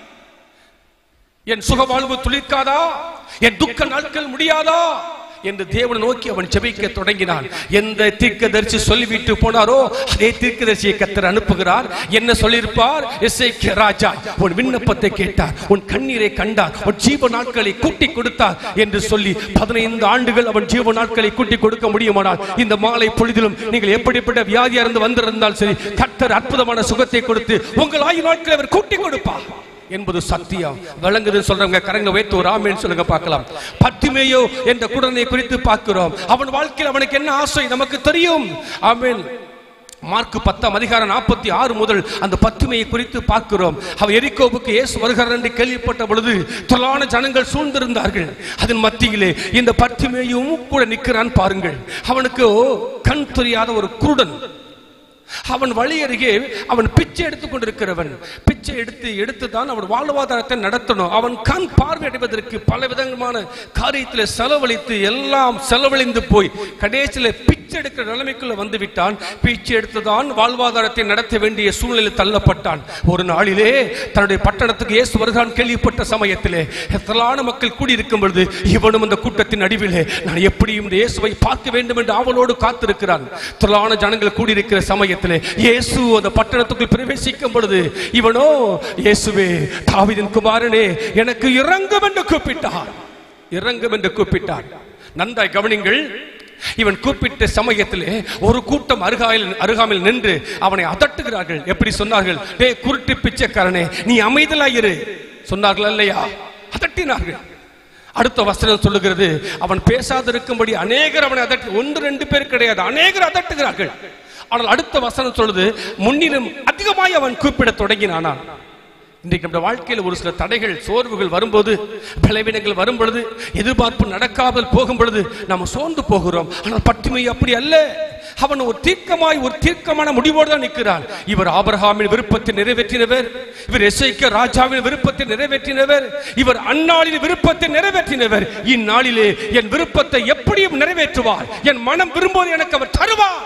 Speaker 9: என் சுகவாழ்வு துளிர்க்காதா? என் துக்க நாட்கள் முடியாதா என்று தேவனை நோக்கி அவன் ஜெபிக்க தொடங்கினான். எந்த தீர்க்கதரிசி சொல்லிவிட்டு போனாரோ அதே தீர்க்கதரிசியை கர்த்தர் அனுப்புகிறார். என்ன சொல்லியிருப்பார்? எசேக்கியா ராஜா உன் விண்ணப்பத்தை கேட்டார், உன் கண்ணீரை கண்டார், உன் ஜீவ நாட்களை கூட்டி கொடுத்தார் என்று சொல்லி பதினைந்து ஆண்டுகள் அவன் ஜீவ நாட்களை கூட்டி கொடுக்க முடியுமானால் இந்த மாலை பொழுதிலும் நீங்கள் எப்படிப்பட்ட வியாதியா இருந்து வந்திருந்தால் சரி, கர்த்தர் அற்புதமான சுகத்தை கொடுத்து உங்கள் ஆயுள் நாட்களை அவர் கூட்டி கொடுப்பார் என்பது சத்தியம். விளங்குதுன்னு சொல்றவங்க கரங்க வைத்து ஒரு ஆமென் சொல்லுங்க பார்க்கலாம். பத்திமேயோ என்ற குடனை குறித்து பார்க்கிறோம். அவன் வாழ்க்கையில் அவனுக்கு என்ன ஆசை நமக்கு தெரியும். ஆமென். மார்க் பத்தாம் அதிகாரம் நாற்பத்தி ஆறு முதல் அந்த பத்திமையை குறித்து பார்க்கிறோம். அவர் எரிகோவுக்கு இயேசு வருகிறார் என்று கேள்விப்பட்ட பொழுது திரளான ஜனங்கள் சூழ்ந்திருந்தார்கள். அதன் மத்தியிலே இந்த பத்திமேயும் கூட நிற்கிறான் பாருங்கள். அவனுக்கு கண் தெரியாத ஒரு குருடன். அவன் வழி அருகே அவன் பிச்சை எடுத்துக் கொண்டிருக்கிறவன். பிச்சை எடுத்து எடுத்து தான் அவன் வாழ்வாதாரத்தை நடத்தணும். அவன் கண் பார்வை அடைவதற்கு பல விதமான காரியத்தில் செலவழித்து எல்லாம் செலவழிந்து போய் கடைசியில் பிச்சை எடுக்கிற நிலைமைக்குள்ள வந்து விட்டான். பிச்சை எடுத்துதான் வாழ்வாதாரத்தை நடத்த வேண்டிய சூழ்நிலையில் தள்ளப்பட்டான். ஒரு நாளிலே தன்னுடைய பட்டணத்துக்கு இயேசு வருகிறான் கேள்விப்பட்ட சமயத்திலே திரளான மக்கள் கூடியிருக்கும் பொழுது இவனும் அந்த கூட்டத்தின் நடுவிலே நான் எப்படியும் இயேசுவை பார்க்க வேண்டும் என்று அவளோடு காத்திருக்கிறான். திரளான ஜனங்கள் கூடியிருக்கிற சமயத்தில் இயேசு அந்த பட்டணத்துக்குள் பிரவேசிக்கும் பொழுது இவனோ, இயேசுவே தாவீதின் குமாரனே எனக்கு இறங்கும் என்று கூப்பிட்டான். இறங்கும் என்று கூப்பிட்டான். நன்றாய் கவனிங்கள். இவன் கூப்பிட்ட சமயத்திலே ஒரு கூட்டம் அருகாயில் அருகாமையில் நின்று அவனை அதட்டுகிறார்கள். எப்படி சொன்னார்கள்? டே குருட்டு பிச்சைக்காரனே, நீ அமைதலாயிரு சொன்னார்கள் இல்லையா? அதட்டினார்கள். அடுத்த வசனம் சொல்லுகிறது, அவன் பேசாதிருக்கும்படி அநேகர் அவனை அதட்டு, ஒன்று ரெண்டு பேர் கிடையாது, அநேகர் அதட்டுகிறார்கள். ஆனால் அடுத்த வசனம் சொல்லுது, முன்னிலும் அதிகமாய் அவன் கூப்பிட தொடங்கினானான். இன்றைக்கு நம்ம வாழ்க்கையில் ஒரு சில தடைகள், சோர்வுகள் வரும்போது, பலவீனங்கள் வரும் பொழுது, எதிர்பார்ப்பு நடக்காமல் போகும் பொழுது நம்ம சோர்ந்து போகிறோம். ஆனால் பட்டிமை அப்படி அல்ல. அவன் ஒரு தீர்க்கமாய் ஒரு தீர்க்கமான முடிவோடு தான் நிற்கிறான். இவர் ஆபிரகாமின் விருப்பத்தை நிறைவேற்றினவர், இவர் எசேக்கியா ராஜாவின் விருப்பத்தை நிறைவேற்றினவர், இவர் அந்நாளின் விருப்பத்தை நிறைவேற்றினவர். இந்நாளிலே என் விருப்பத்தை எப்படியும் நிறைவேற்றுவார், என் மனம் விரும்புவது எனக்கு அவர் தருவார்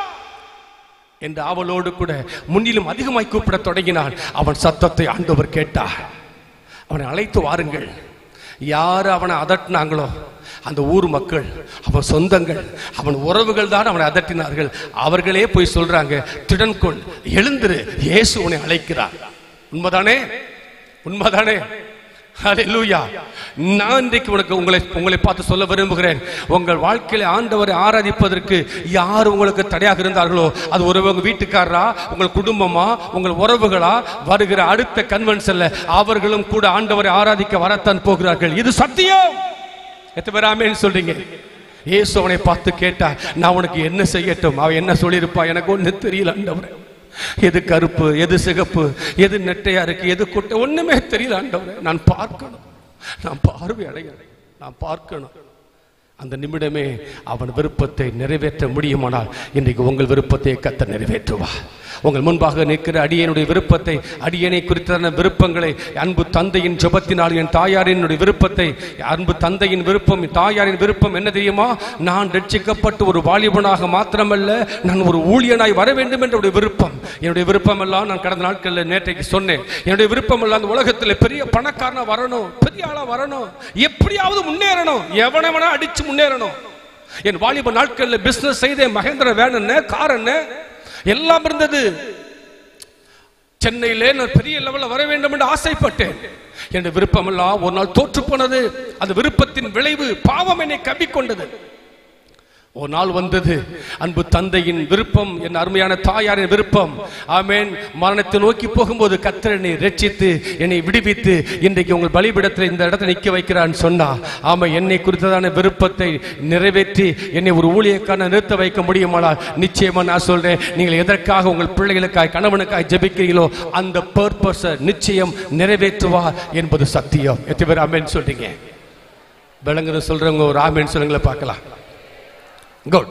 Speaker 9: என்று அவளோடு கூட முன்னிலும் அதிகமாய் கூப்பிட தொடங்கினான். அவன் சத்தத்தை ஆண்டவர் கேட்டார். அவனை அழைத்து வாருங்கள். யார் அவனை அதட்டினாங்களோ அந்த ஊர் மக்கள், அவன் சொந்தங்கள், அவன் உறவுகள் தான் அவனை அதட்டினார்கள். அவர்களே போய் சொல்றாங்க, திடன்கொள், எழுந்திரு, இயேசு உன்னை அழைக்கிறார். உண்மைதானே? உண்மைதானே? ஹல்லேலூயா. நான் இன்றைக்கு உனக்கு உங்களை உங்களை பார்த்து சொல்ல விரும்புகிறேன், உங்கள் வாழ்க்கையில ஆண்டவரை ஆராதிப்பதற்கு யார் உங்களுக்கு தடையாக இருந்தார்களோ, அது ஒரு உங்க வீட்டுக்காரரா, உங்கள் குடும்பமா, உங்கள் உறவுகளா, வருகிற அடுத்த கன்வென்ஷன்ல அவர்களும் கூட ஆண்டவரை ஆராதிக்க வரத்தான் போகிறார்கள். இது சத்தியம். எத்தனை பேர் ஆமென் சொல்றீங்க? இயேசு அவனை பார்த்து கேட்டா, நான் உனக்கு என்ன செய்யட்டும்? அவன் என்ன சொல்லியிருப்பா? எனக்கு ஒண்ணு தெரியல ஆண்டவரே, எது கருப்பு, எது சிகப்பு, எது நெட்டையா இருக்கு, எது குட்டை, ஒண்ணுமே தெரியல ஆண்டவரே. நான் பார்க்கணும், நான் பார்வை அடைகிறேன், நான் பார்க்கணும். அந்த நிமிடமே அவன் விருப்பத்தை நிறைவேற்ற முடியுமானால் இன்றைக்கு உங்கள் விருப்பத்தை கர்த்தர் நிறைவேற்றுவார். உங்கள் முன்பாக நிற்கிற அடியனுடைய விருப்பத்தை, அடியனை குறித்தான விருப்பங்களை, அன்பு தந்தையின் ஜெபத்தினால் என் தாயாரினுடைய விருப்பத்தை, அன்பு தந்தையின் விருப்பம், தாயாரின் விருப்பம் என்ன தெரியுமா? நான் ரட்சிக்கப்பட்டு ஒரு வாலிபனாக மாத்திரமல்ல, நான் ஒரு ஊழியனாய் வர வேண்டும் என்ற விருப்பம். என்னுடைய விருப்பம் எல்லாம் நான் கடந்த நாட்களில் நேற்றைக்கு சொன்னேன். என்னுடைய விருப்பம் எல்லாம் அந்த உலகத்தில் பெரிய பணக்காரனா வரணும், பெரிய ஆளா வரணும், எப்படியாவது முன்னேறணும், எவனவனா அடிச்சு முன்னேறணும். என் வாலிப நாட்களில் பிசினஸ் செய்த மகேந்திர வேன் என்ன, கார் என்ன, எல்லாம் இருந்தது. சென்னையிலே நான் பெரிய லெவலில் வர வேண்டும் என்று ஆசைப்பட்டேன். என்னுடைய விருப்பம் எல்லாம் ஒரு நாள் தோற்று போனது. அந்த விருப்பத்தின் விளைவு பாவம் என்னை கவ்விக்கொண்டது. ஒரு நாள் வந்தது, அன்பு தந்தையின் விருப்பம், என் அருமையான தாயாரின் விருப்பம். ஆமென். மரணத்தை நோக்கி போகும்போது கர்த்தர் என்னை ரட்சித்து என்னை விடுவித்து இன்றைக்கு உங்கள் பலிபீடத்தில் இந்த இடத்துல நிற்க வைக்கிறான்னு சொன்னா, ஆமா, என்னை குறித்ததான விருப்பத்தை நிறைவேற்றி என்னை ஒரு ஊழியக்கான நிறுத்த வைக்க முடியுமானால் நிச்சயமா நான் சொல்றேன், நீங்கள் எதற்காக உங்கள் பிள்ளைகளுக்காய், கணவனுக்காய் ஜெபிக்கிறீங்களோ அந்த பர்பஸை நிச்சயம் நிறைவேற்றுவார் என்பது சத்தியம். எத்தனை பேர் ஆமென் சொல்றீங்க? விளங்குன்னு சொல்றவங்க ஒரு ஆமென் சொல்லுங்களேன் பார்க்கலாம். குட்.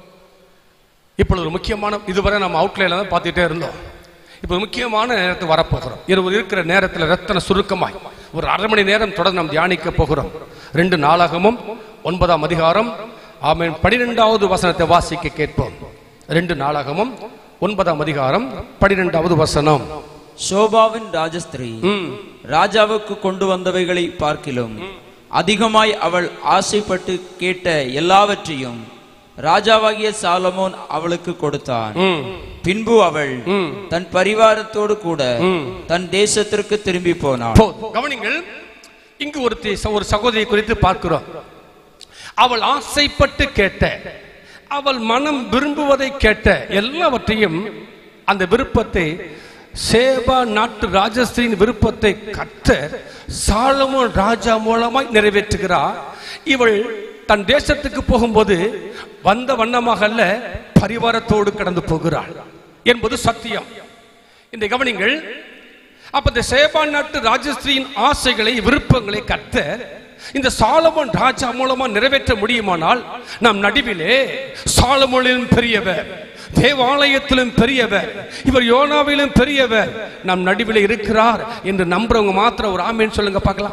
Speaker 9: இப்பொழுது ஒரு முக்கியமான, இதுவரை நம்ம அவுட்லைன்ல தான் பார்த்துட்டே இருந்தோம். இப்போ முக்கியமான நேரத்துக்கு வரப்போகிறோம். இருபது இருக்கிற நேரத்தில் ரத்தன சுருக்கமாய் ஒரு அரை மணி நேரம் தொடர்ந்து நாம் தியானிக்க போகிறோம். ரெண்டு நாளாகமும் ஒன்பதாம் அதிகாரம், ஆமென், பனிரெண்டாவது வசனத்தை வாசிக்க கேட்போம். ரெண்டு நாளாகமும் ஒன்பதாம் அதிகாரம் பனிரெண்டாவது வசனம்.
Speaker 10: சோபாவின் ராஜஸ்திரீ ராஜாவுக்கு கொண்டு வந்தவைகளை பார்க்கிலும் அதிகமாய் அவள் ஆசைப்பட்டு கேட்ட எல்லாவற்றையும் ராஜாவாகிய சாலமோன் அவளுக்கு கொடுத்தான். பின்பு அவள் தன் பரிவாரத்தோடு கூட தன் தேசத்திற்கு திரும்பி போனாள்.
Speaker 9: கவனிங்கள், இங்கு ஒரு ஒரு சகோதரி குறித்து பார்க்கிறோம். அவள் ஆசைப்பட்டு கேட்ட, அவள் மனம் விரும்புவதை கேட்ட எல்லாவற்றையும், அந்த விருப்பத்தை, சேபா நாட்டு ராஜஸ்திரியின் விருப்பத்தை கர்த்தர் சாலமோன் ராஜா மூலமாய் நிறைவேற்றுகிறார். இவள் தன் தேசத்துக்கு போகும்போது வந்த வண்ணமாக அல்ல, பரிவாரத்தோடு கடந்து போகிறாள் என்பது சத்தியம். இந்த கவனிங்கள். அப்ப இந்த சேபா நாட்டு ராஜஸ்திரியின் ஆசைகளை, விருப்பங்களை கர்த்தர் இந்த சாலமோன் ராஜா மூலமா நிறைவேற்ற முடியுமானால், நம் நடுவிலே சாலமோனிலும் பெரியவர், தேவாலயத்திலும் பெரியவர், இவர் யோனாவிலும் பெரியவர் நம் நடுவில் இருக்கிறார் என்று நம்புறவங்க மாத்திரம் ஒரு ஆமென் சொல்லுங்க பார்க்கலாம்.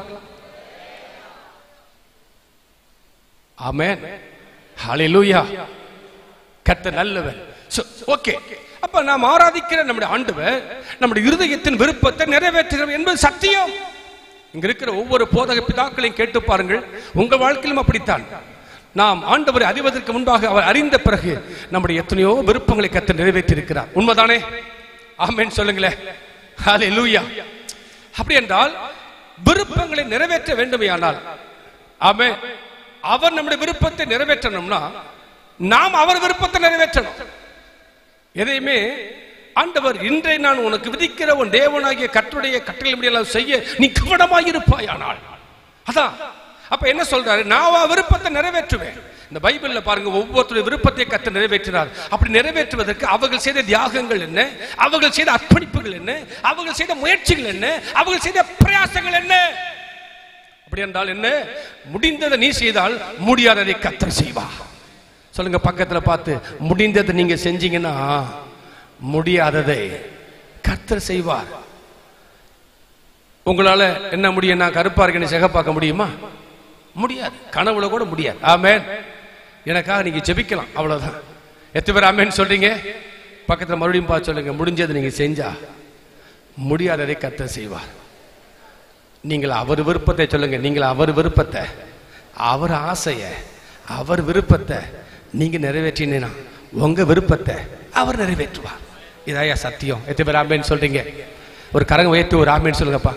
Speaker 9: ஆமென், ஹல்லேலூயா. கர்த்தர் நல்லவர். ஓகே, அப்ப நாம் ஆராதிக்கிற நம்முடைய ஆண்டவர் நம்முடைய இருதயத்தின் விருப்பத்தை நிறைவேற்றுகிறார் என்பது சத்தியம். இங்க இருக்கிற ஒவ்வொரு போதக பிதாக்களையும் கேட்டு பாருங்கள், உங்க வாழ்க்கையிலும் அப்படித்தான். நாம் ஆண்டவரை அறிவதற்கு முன்பாக அவர் அறிந்த பிறகு நம்முடைய எத்தனையோ விருப்பங்களை கர்த்தர் நிறைவேற்றி இருக்கிறார். உண்மைதானே? ஆமென் சொல்லுங்களேன். ஹல்லேலூயா. அப்படி என்றால் விருப்பங்களை நிறைவேற்ற வேண்டுமையானால், ஆமென், அவர் நம்முடைய விருப்பத்தை நிறைவேற்றணும்னா நாம் அவர் விருப்பத்தை நிறைவேற்றணும். எதையுமே ஆண்டவர் இன்றைய நான் உனக்கு விதிக்கிற உன் தேவனாகிய கர்த்தருடைய கட்டளைப்படியெல்லாம் செய்ய நீ கவனமாயிருப்பாயானால், அதான். அப்ப என்ன சொல்றாரு? நான் விருப்பத்தை நிறைவேற்றுவேன். இந்த பைபிள்ல பாருங்க, ஒவ்வொருத்தருடைய விருப்பத்தை கர்த்தர் நிறைவேற்றினார். அப்படி நிறைவேற்றுவதற்கு அவர்கள் செய்த தியாகங்கள் என்ன, அவர்கள் செய்த அர்ப்பணிப்புகள் என்ன, அவர்கள் செய்த முயற்சிகள் என்ன, அவர்கள் செய்த பிரயாசங்கள் என்ன. அப்படி என்றால் என்ன? முடிந்ததை நீ செய்தால் முடியாததை கர்த்தர் செய்வார். சொல்லுங்க பக்கத்துல பார்த்து, முடிந்ததை நீங்க செஞ்சீங்கன்னா முடியாததை கர்த்தர் செய்வார். உங்களால என்ன முடியும்? நான் கருப்பா இருக்கேன்னு சிகப்பாக்க முடியுமா? முடியாது. கனவுல கூட முடியாது. ஆமென். எனக்காக நீங்க ஜெபிக்கலாம், அவ்வளவுதான். எத்தனை பேர் ஆமென் சொல்றீங்க? பக்கத்துல மறுபடியும் பார்த்து சொல்லுங்க, முடிஞ்சது நீங்க செஞ்சா முடியாததை கர்த்தர் செய்வார். நீங்கள் அவர் விருப்பத்தை சொல்லுங்க. நீங்கள் அவர் விருப்பத்தை, அவர் ஆசைய, அவர் விருப்பத்தை நீங்க நிறைவேற்றினா உங்க விருப்பத்தை அவர் நிறைவேற்றுவார். இதாயா சத்தியம். எத்தனை பேர் ஆமென் சொல்றீங்க? ஒரு கரங்க உயர்த்தி ஒரு ஆமென் சொல்லுங்கப்பா.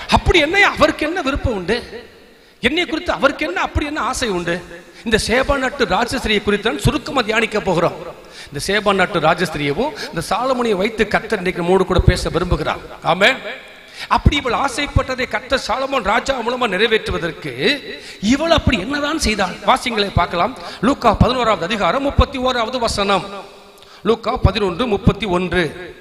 Speaker 9: அப்படி என்ன அவருக்கு என்ன விருப்பம் உண்டு? என்னை குறித்து அவருக்கு என்ன அப்படி என்ன ஆசை உண்டு? இந்த சேபா நாட்டு ராஜஸ்திரியை குறித்து சுருக்கமா தியானிக்க போகிறோம். இந்த சேபா நாட்டு ராஜஸ்திரியவும் இந்த சாலமோனை வைத்து கர்த்தர் இன்றைக்கு நம்மோடு கூட பேச விரும்புகிறார். ஆமென். அப்படி இவள் ஆசைப்பட்டதை கர்த்தர் சாலமோன் ராஜா மூலமா நிறைவேற்றுவதற்கு இவள் அப்படி என்னதான் செய்தாள்? வாசிங்களை பார்க்கலாம். லூக்கா பதினோராவது அதிகாரம் முப்பத்தி ஓராவது வசனம். லூக்கா பதினொன்று முப்பத்தி ஒன்று.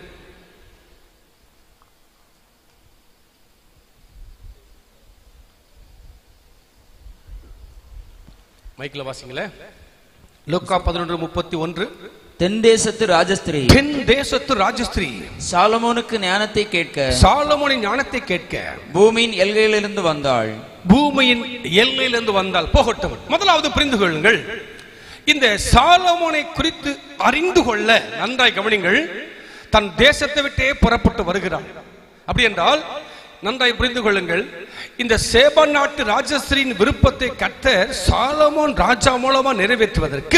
Speaker 9: மைக்ல வாசிங்களே. லூக்கா பதினொன்று முப்பத்தி ஒன்று.
Speaker 10: தென் தேசத்து ராஜஸ்திரி
Speaker 9: தென் தேசத்து ராஜஸ்திரி
Speaker 10: சாலமோனுக்கு ஞானத்தை கேட்க
Speaker 9: சாலமோனின் ஞானத்தை கேட்க
Speaker 10: பூமியின் எல்கையிலிருந்து வந்தாள்.
Speaker 9: பூமியின் எல்லையிலிருந்து வந்தால் போகட்டும். முதலாவது புரிந்து கொள்ளுங்கள், இந்த சாலமோனை குறித்து அறிந்து கொள்ள நன்றாய் கவனிங்கள். தன் தேசத்தை விட்டே புறப்பட்டு வருகிறாள். அப்படி என்றால் நன்றாய் புரிந்து கொள்ளுங்கள், இந்த சேபா நாட்டு ராஜஸ்திரியின் விருப்பத்தை கர்த்தர் சாலமோன் ராஜா மூலமா நிறைவேற்றுவதற்கு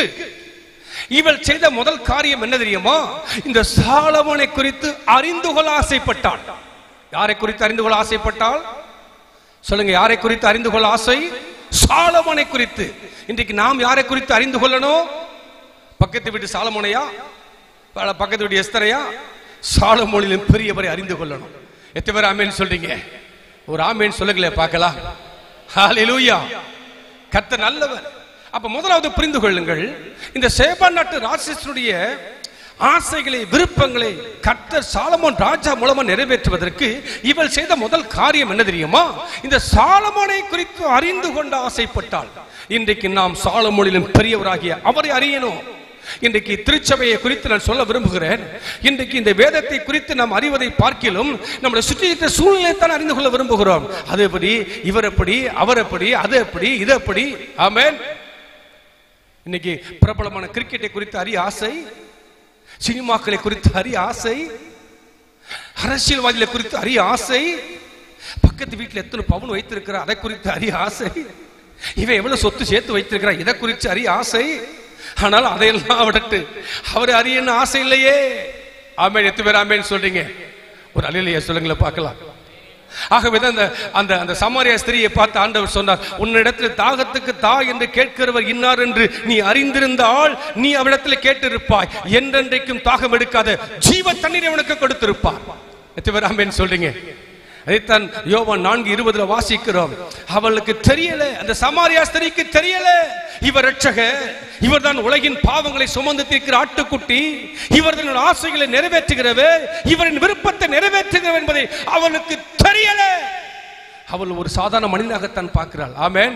Speaker 9: இவள் செய்த முதல் காரியம் என்ன தெரியுமா? இந்த சாலமோனை குறித்து அறிந்து கொள்ள ஆசைப்பட்டாள். யாரை குறித்து அறிந்து கொள்ள ஆசைப்பட்டாள்? சொல்லுங்க, யாரை குறித்து அறிந்து கொள்ள ஆசை? சாலமோனை குறித்து. இன்றைக்கு நாம் யாரை குறித்து அறிந்து கொள்ளணும்? பக்கத்து வீட்டு சாலமோனையா? பக்கத்து வீட்டு எஸ்தரையா? சாலமோனிலும் பெரியவரை அறிந்து கொள்ளணும். எத்தனை பேர் ஆமேன் சொல்றீங்க? ஒரு ஆமேன் சொல்லுங்களே பார்க்கலாம். ஹல்லேலூயா. கர்த்தர் நல்லவர். அப்ப முதலாவது புரிந்து கொள்ளுங்கள், இந்த சேபா நாட்டு ராஜஸ்திரியுடைய ஆசைகளை விருப்பங்களை கர்த்தர் சாலமோன் ராஜா மூலமா நிறைவேற்றுவதற்கு இவள் செய்த முதல் காரியம் என்ன தெரியுமா? இந்த சாலமோனை குறித்து அறிந்து கொண்ட ஆசைப்பட்டாள். இன்றைக்கு நாம் சாலமோனிலும் பெரியவராகிய அவரை அறியணும். இன்றைக்கு திருச்சபையை குறித்து நான் சொல்ல விரும்புகிறேன். இன்றைக்கு இந்த வேதத்தை குறித்து நாம் அறிவதை பார்க்கிலும் நம்முடைய சுற்றி இருக்கிற சூழ்நிலை தான் அறிந்து கொள்ள விரும்புகிறோம். அது எப்படி, இவர் எப்படி, அவர் எப்படி, அது எப்படி, இது எப்படி. ஆமென். இன்னைக்கு பிரபலமான கிரிக்கெட்டை குறித்து அறிய ஆசை, சினிமாக்களை குறித்து அறிய ஆசை, அரசியல்வாதிகளை குறித்து அறிய ஆசை, பக்கத்து வீட்டில் எத்தனை பவுன் வைத்திருக்கிறார் அதை குறித்து அறிய ஆசை, இவன் எவ்வளவு சொத்து சேர்த்து வைத்திருக்கிறார் இதை குறித்து அறிய ஆசை. ஆனால் அதையெல்லாம் விடட்டு அவரை அறிய ஆசை இல்லையே. ஆமேன். எத்தனை பேர் ஆமேன் சொல்றீங்க? ஒரு அல்லேலூயா சொல்லுங்களேன் பார்க்கலாம். ஆகவே அந்த அந்த அந்த சமாரியா ஸ்திரியை பார்த்து ஆண்டவர் சொன்னார், உன்னிடத்தில் தாகத்துக்கு தா என்று கேட்கிறவர் இன்னார் என்று நீ அறிந்திருந்தால் நீ அவரிடத்தில் கேட்டிருப்பாய், என்றென்றைக்கும் தாகம் எடுக்காத ஜீவ தண்ணீரை அவனுக்கு கொடுத்திருப்பார். எத்தனை பேர் ஆமென் சொல்றீங்க? அதைத்தான் யோவான் நான்கு இருபதுல வாசிக்கிறோம். அவளுக்கு தெரியல, அந்த சமாரியா ஸ்திரிக்கு தெரியல, இவர் இரட்சகர், இவர் தான் உலகின் பாவங்களை சுமந்து தீர்க்கிற ஆட்டுக்குட்டி, இவர் தன் ஆசைகளை நிறைவேற்றுகிறவர், இவரின் விருப்பத்தை நிறைவேற்றுகிறவர் என்பதை அவளுக்கு தெரியல. அவள் ஒரு சாதாரண மனிதனாகத்தான் பார்க்கிறாள். ஆமென்.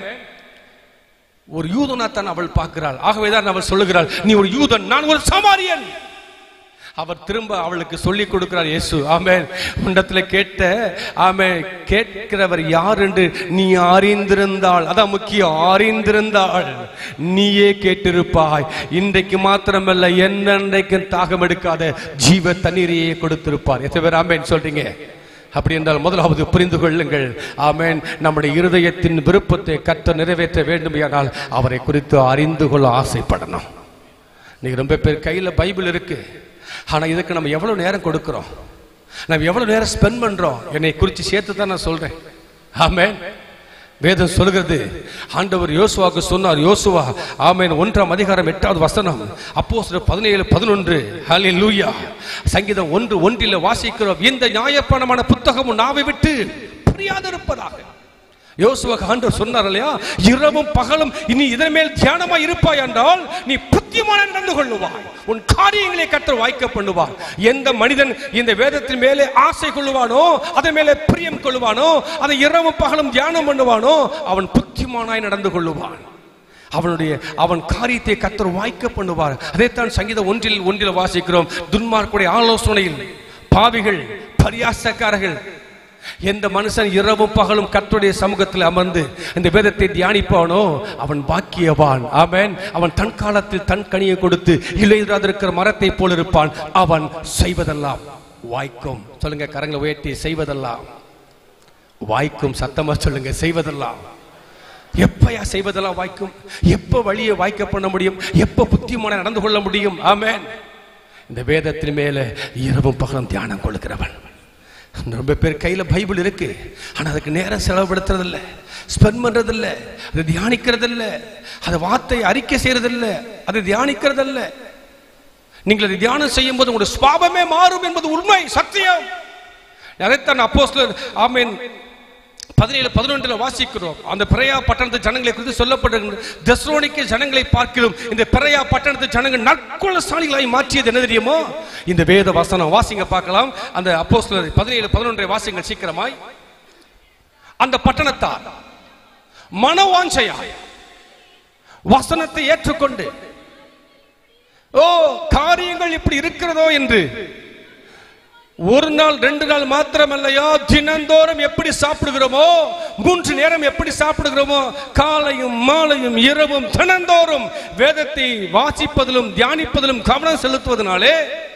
Speaker 9: ஒரு யூதனாத்தான் அவள் பார்க்கிறாள். ஆகவேதான் அவள் சொல்லுகிறாள், நீ ஒரு யூதன், நான் ஒரு சமாரியன். அவர் திரும்ப அவளுக்கு சொல்லி கொடுக்கிறார் இயேசு. ஆமென். உன்னிடத்தில் கேட்ட ஆமென் கேட்கிறவர் யார் என்று நீ அறிந்திருந்தால், அதான் முக்கியம், அறிந்திருந்தால் நீயே கேட்டிருப்பாய். இன்றைக்கு மாத்திரமல்ல, என்னென்றைக்கு தாகம் எடுக்காத ஜீவ தண்ணீரையே கொடுத்திருப்பார். எத்தனை பேர் ஆமென் சொல்றீங்க? அப்படி என்றால் முதலாவது புரிந்து கொள்ளுங்கள், ஆமென், நம்முடைய இருதயத்தின் விருப்பத்தை கர்த்தர் நிறைவேற்ற வேண்டும் என்றால் அவரை குறித்து அறிந்து கொள்ள ஆசைப்படணும். நீங்க ரொம்ப பேர் கையில் பைபிள் இருக்கு, ஆனா இதுக்கு நம்ம எவ்வளவு நேரம் கொடுக்கிறோம், நம்ம எவ்வளவு நேரம் ஸ்பெண்ட் பண்றோம்? என்னை குறித்து சேர்த்து தான் நான் சொல்றேன். ஆமென். வேதம் சொல்கிறது, ஆண்டவர் யோசுவாவுக்கு சொன்னார், யோசுவா ஆமென் ஒன்றாம் அதிகாரம் எட்டாவது வசனம், அப்போஸ்தலர் பதினேழு பதினொன்று. ஹல்லேலூயா. சங்கீதம் ஒன்று ஒன்றில் வாசிக்கிறோம், இந்த நியாயப்பிரமாண புத்தகம் நாவை விட்டு பிரியாதிருப்பதாக. யோசுவாக்கு ஆண்டவர் சொன்னார் இல்லையா, இரவும் பகலும் இனி இதன் மேல் தியானமா இருப்பாய் என்றால் நீ புத்திமான நடந்து கொள்ளுவாய், உன் காரியங்களை கர்த்தர் வாய்க்க பண்ணுவார். எந்த மனிதன் இந்த வேதத்தின் மேலே ஆசை கொள்ளுவானோ, அதன் மேலே பிரியம் கொள்ளுவானோ, அதை இரவும் பகலும் தியானம் பண்ணுவானோ, அவன் புத்திமானாய் நடந்து கொள்ளுவான். அவனுடைய அவன் காரியத்தை கர்த்தர் வாய்க்க பண்ணுவார். அதைத்தான் சங்கீதம் ஒன்றில் ஒன்றில் வாசிக்கிறோம், துன்மார்க்குடைய ஆலோசனையில் பாவிகள் பரியாசக்காரர்கள். எந்த மனுஷன் இரவும் பகலும் கர்த்தருடைய சமூகத்தில் அமர்ந்து இந்த வேதத்தை தியானிப்பானோ அவன் பாக்கியவான். ஆமென். அவன் தன் காலத்தில் தன் கனியை கொடுத்து இலையுறாதிருக்கிற மரத்தை போல் இருப்பான். அவன் செய்வதெல்லாம் வாய்க்கும். சொல்லுங்க, கரங்களை உயர்த்தி, செய்வதெல்லாம் வாய்க்கும். சத்தமா சொல்லுங்க, செய்வதெல்லாம். எப்பயா செய்வதெல்லாம் வாய்க்கும்? எப்ப வழியை வாய்க்க பண்ண முடியும்? எப்ப புத்திமான நடந்து கொள்ள முடியும்? ஆமென். இந்த வேதத்தின் மேல இரவும் பகலும் தியானம் கொள்கிறவன், ரொம்ப பேர் கையில் பைபிள் இருக்கு, ஆனால் அதுக்கு நேரம் செலவுபடுத்துறது இல்லை, ஸ்பெண்ட் பண்றது இல்லை, அதை தியானிக்கிறது இல்லை, அதை வார்த்தையை அறிக்கை செய்யறது இல்லை, அதை தியானிக்கிறது இல்லை. நீங்கள் அதை தியானம் செய்யும் போது உங்களுடைய சுபாவமே மாறும் என்பது உண்மை, சத்தியம். அதைத்தான் அப்போஸ்தலர் ஆமென் பதினேழு பதினொன்றுல வாசிக்கிறோம். அந்த பெரையா பட்டணத்து ஜனங்களை குறித்து சொல்லப்படுகிறது. தெசலோனிக்கே ஜனங்களை பார்க்கிறோம். இந்த பெரையா பட்டணத்து ஜனங்கள் நற்குணசாலிகளாய் மாற்றியது என்ன தெரியுமோ? இந்த வேத வசனம். வாசிங்க பார்க்கலாம். அந்த அப்போஸ்தலர் பதினேழு பதினொன்றை வாசிங்கள் சீக்கிரமாய். அந்த பட்டணத்தார் மனவாஞ்சையாய் வசனத்தை ஏற்றுக்கொண்டு, ஓ காரியங்கள் இப்படி இருக்கிறதோ என்று ஒரு நாள் ரெண்டு நாள் மாத்திரமல்லையா, தினந்தோறும் எப்படி சாப்பிடுகிறோமோ, மூன்று நேரம் எப்படி சாப்பிடுகிறோமோ, காலையும் மாலையும் இரவும் தினந்தோறும் வேதத்தை வாசிப்பதிலும் தியானிப்பதிலும் கவனம் செலுத்துவதனாலே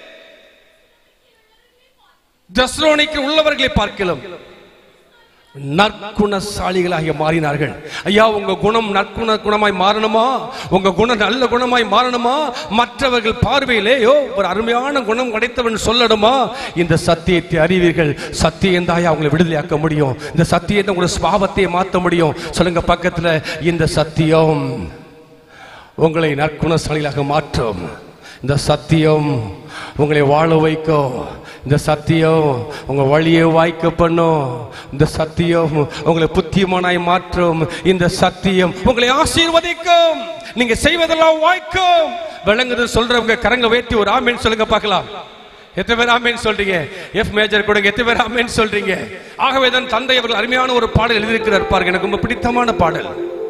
Speaker 9: தெசலோனிக்கே உள்ளவர்களை பார்க்கலாம் நற்குணசாலிகளாக மாறினார்கள். ஐயா, உங்க குணம் நற்குண குணமாய் மாறணுமா? உங்க குணம் நல்ல குணமாய் மாறணுமா? மற்றவர்கள் பார்வையிலேயோ ஒரு அருமையான குணம் கிடைத்தவன் சொல்லணுமா? இந்த சத்தியத்தை அறிவீர்கள். சத்தியம் தாயா அவங்களை விடுதலையாக்க முடியும். இந்த சத்தியத்தை உங்களோட சுபாவத்தை மாற்ற முடியும். சொல்லுங்க பக்கத்துல, இந்த சத்தியம் உங்களை நற்குணசாலிகளாக மாற்றும். இந்த சத்தியம் உங்களை வாழ வைக்கும். இந்த சத்தியம் உங்க வழியை வாய்க்க பண்ணும். இந்த சத்தியம் உங்களை புத்திமானாய் மாற்றும். இந்த சத்தியம் உங்களை ஆசீர்வதிக்கும். நீங்க செய்வதெல்லாம் வாய்க்கும். விளங்குது சொல்றவங்க கரங்க உயர்த்தி ஒரு ஆமேன் சொல்லுங்க பார்க்கலாம். எத்தனை பேர் ஆமேன் சொல்றீங்க? எஃப் மேஜர் கொடுங்க. எத்தனை பேர் ஆமேன் சொல்றீங்க? ஆகவே தான் தந்தை அவர்கள் அருமையான ஒரு பாடல் எழுதியிருக்கிறார் பாருங்க. எனக்கு ரொம்ப பிடித்தமான பாடல்.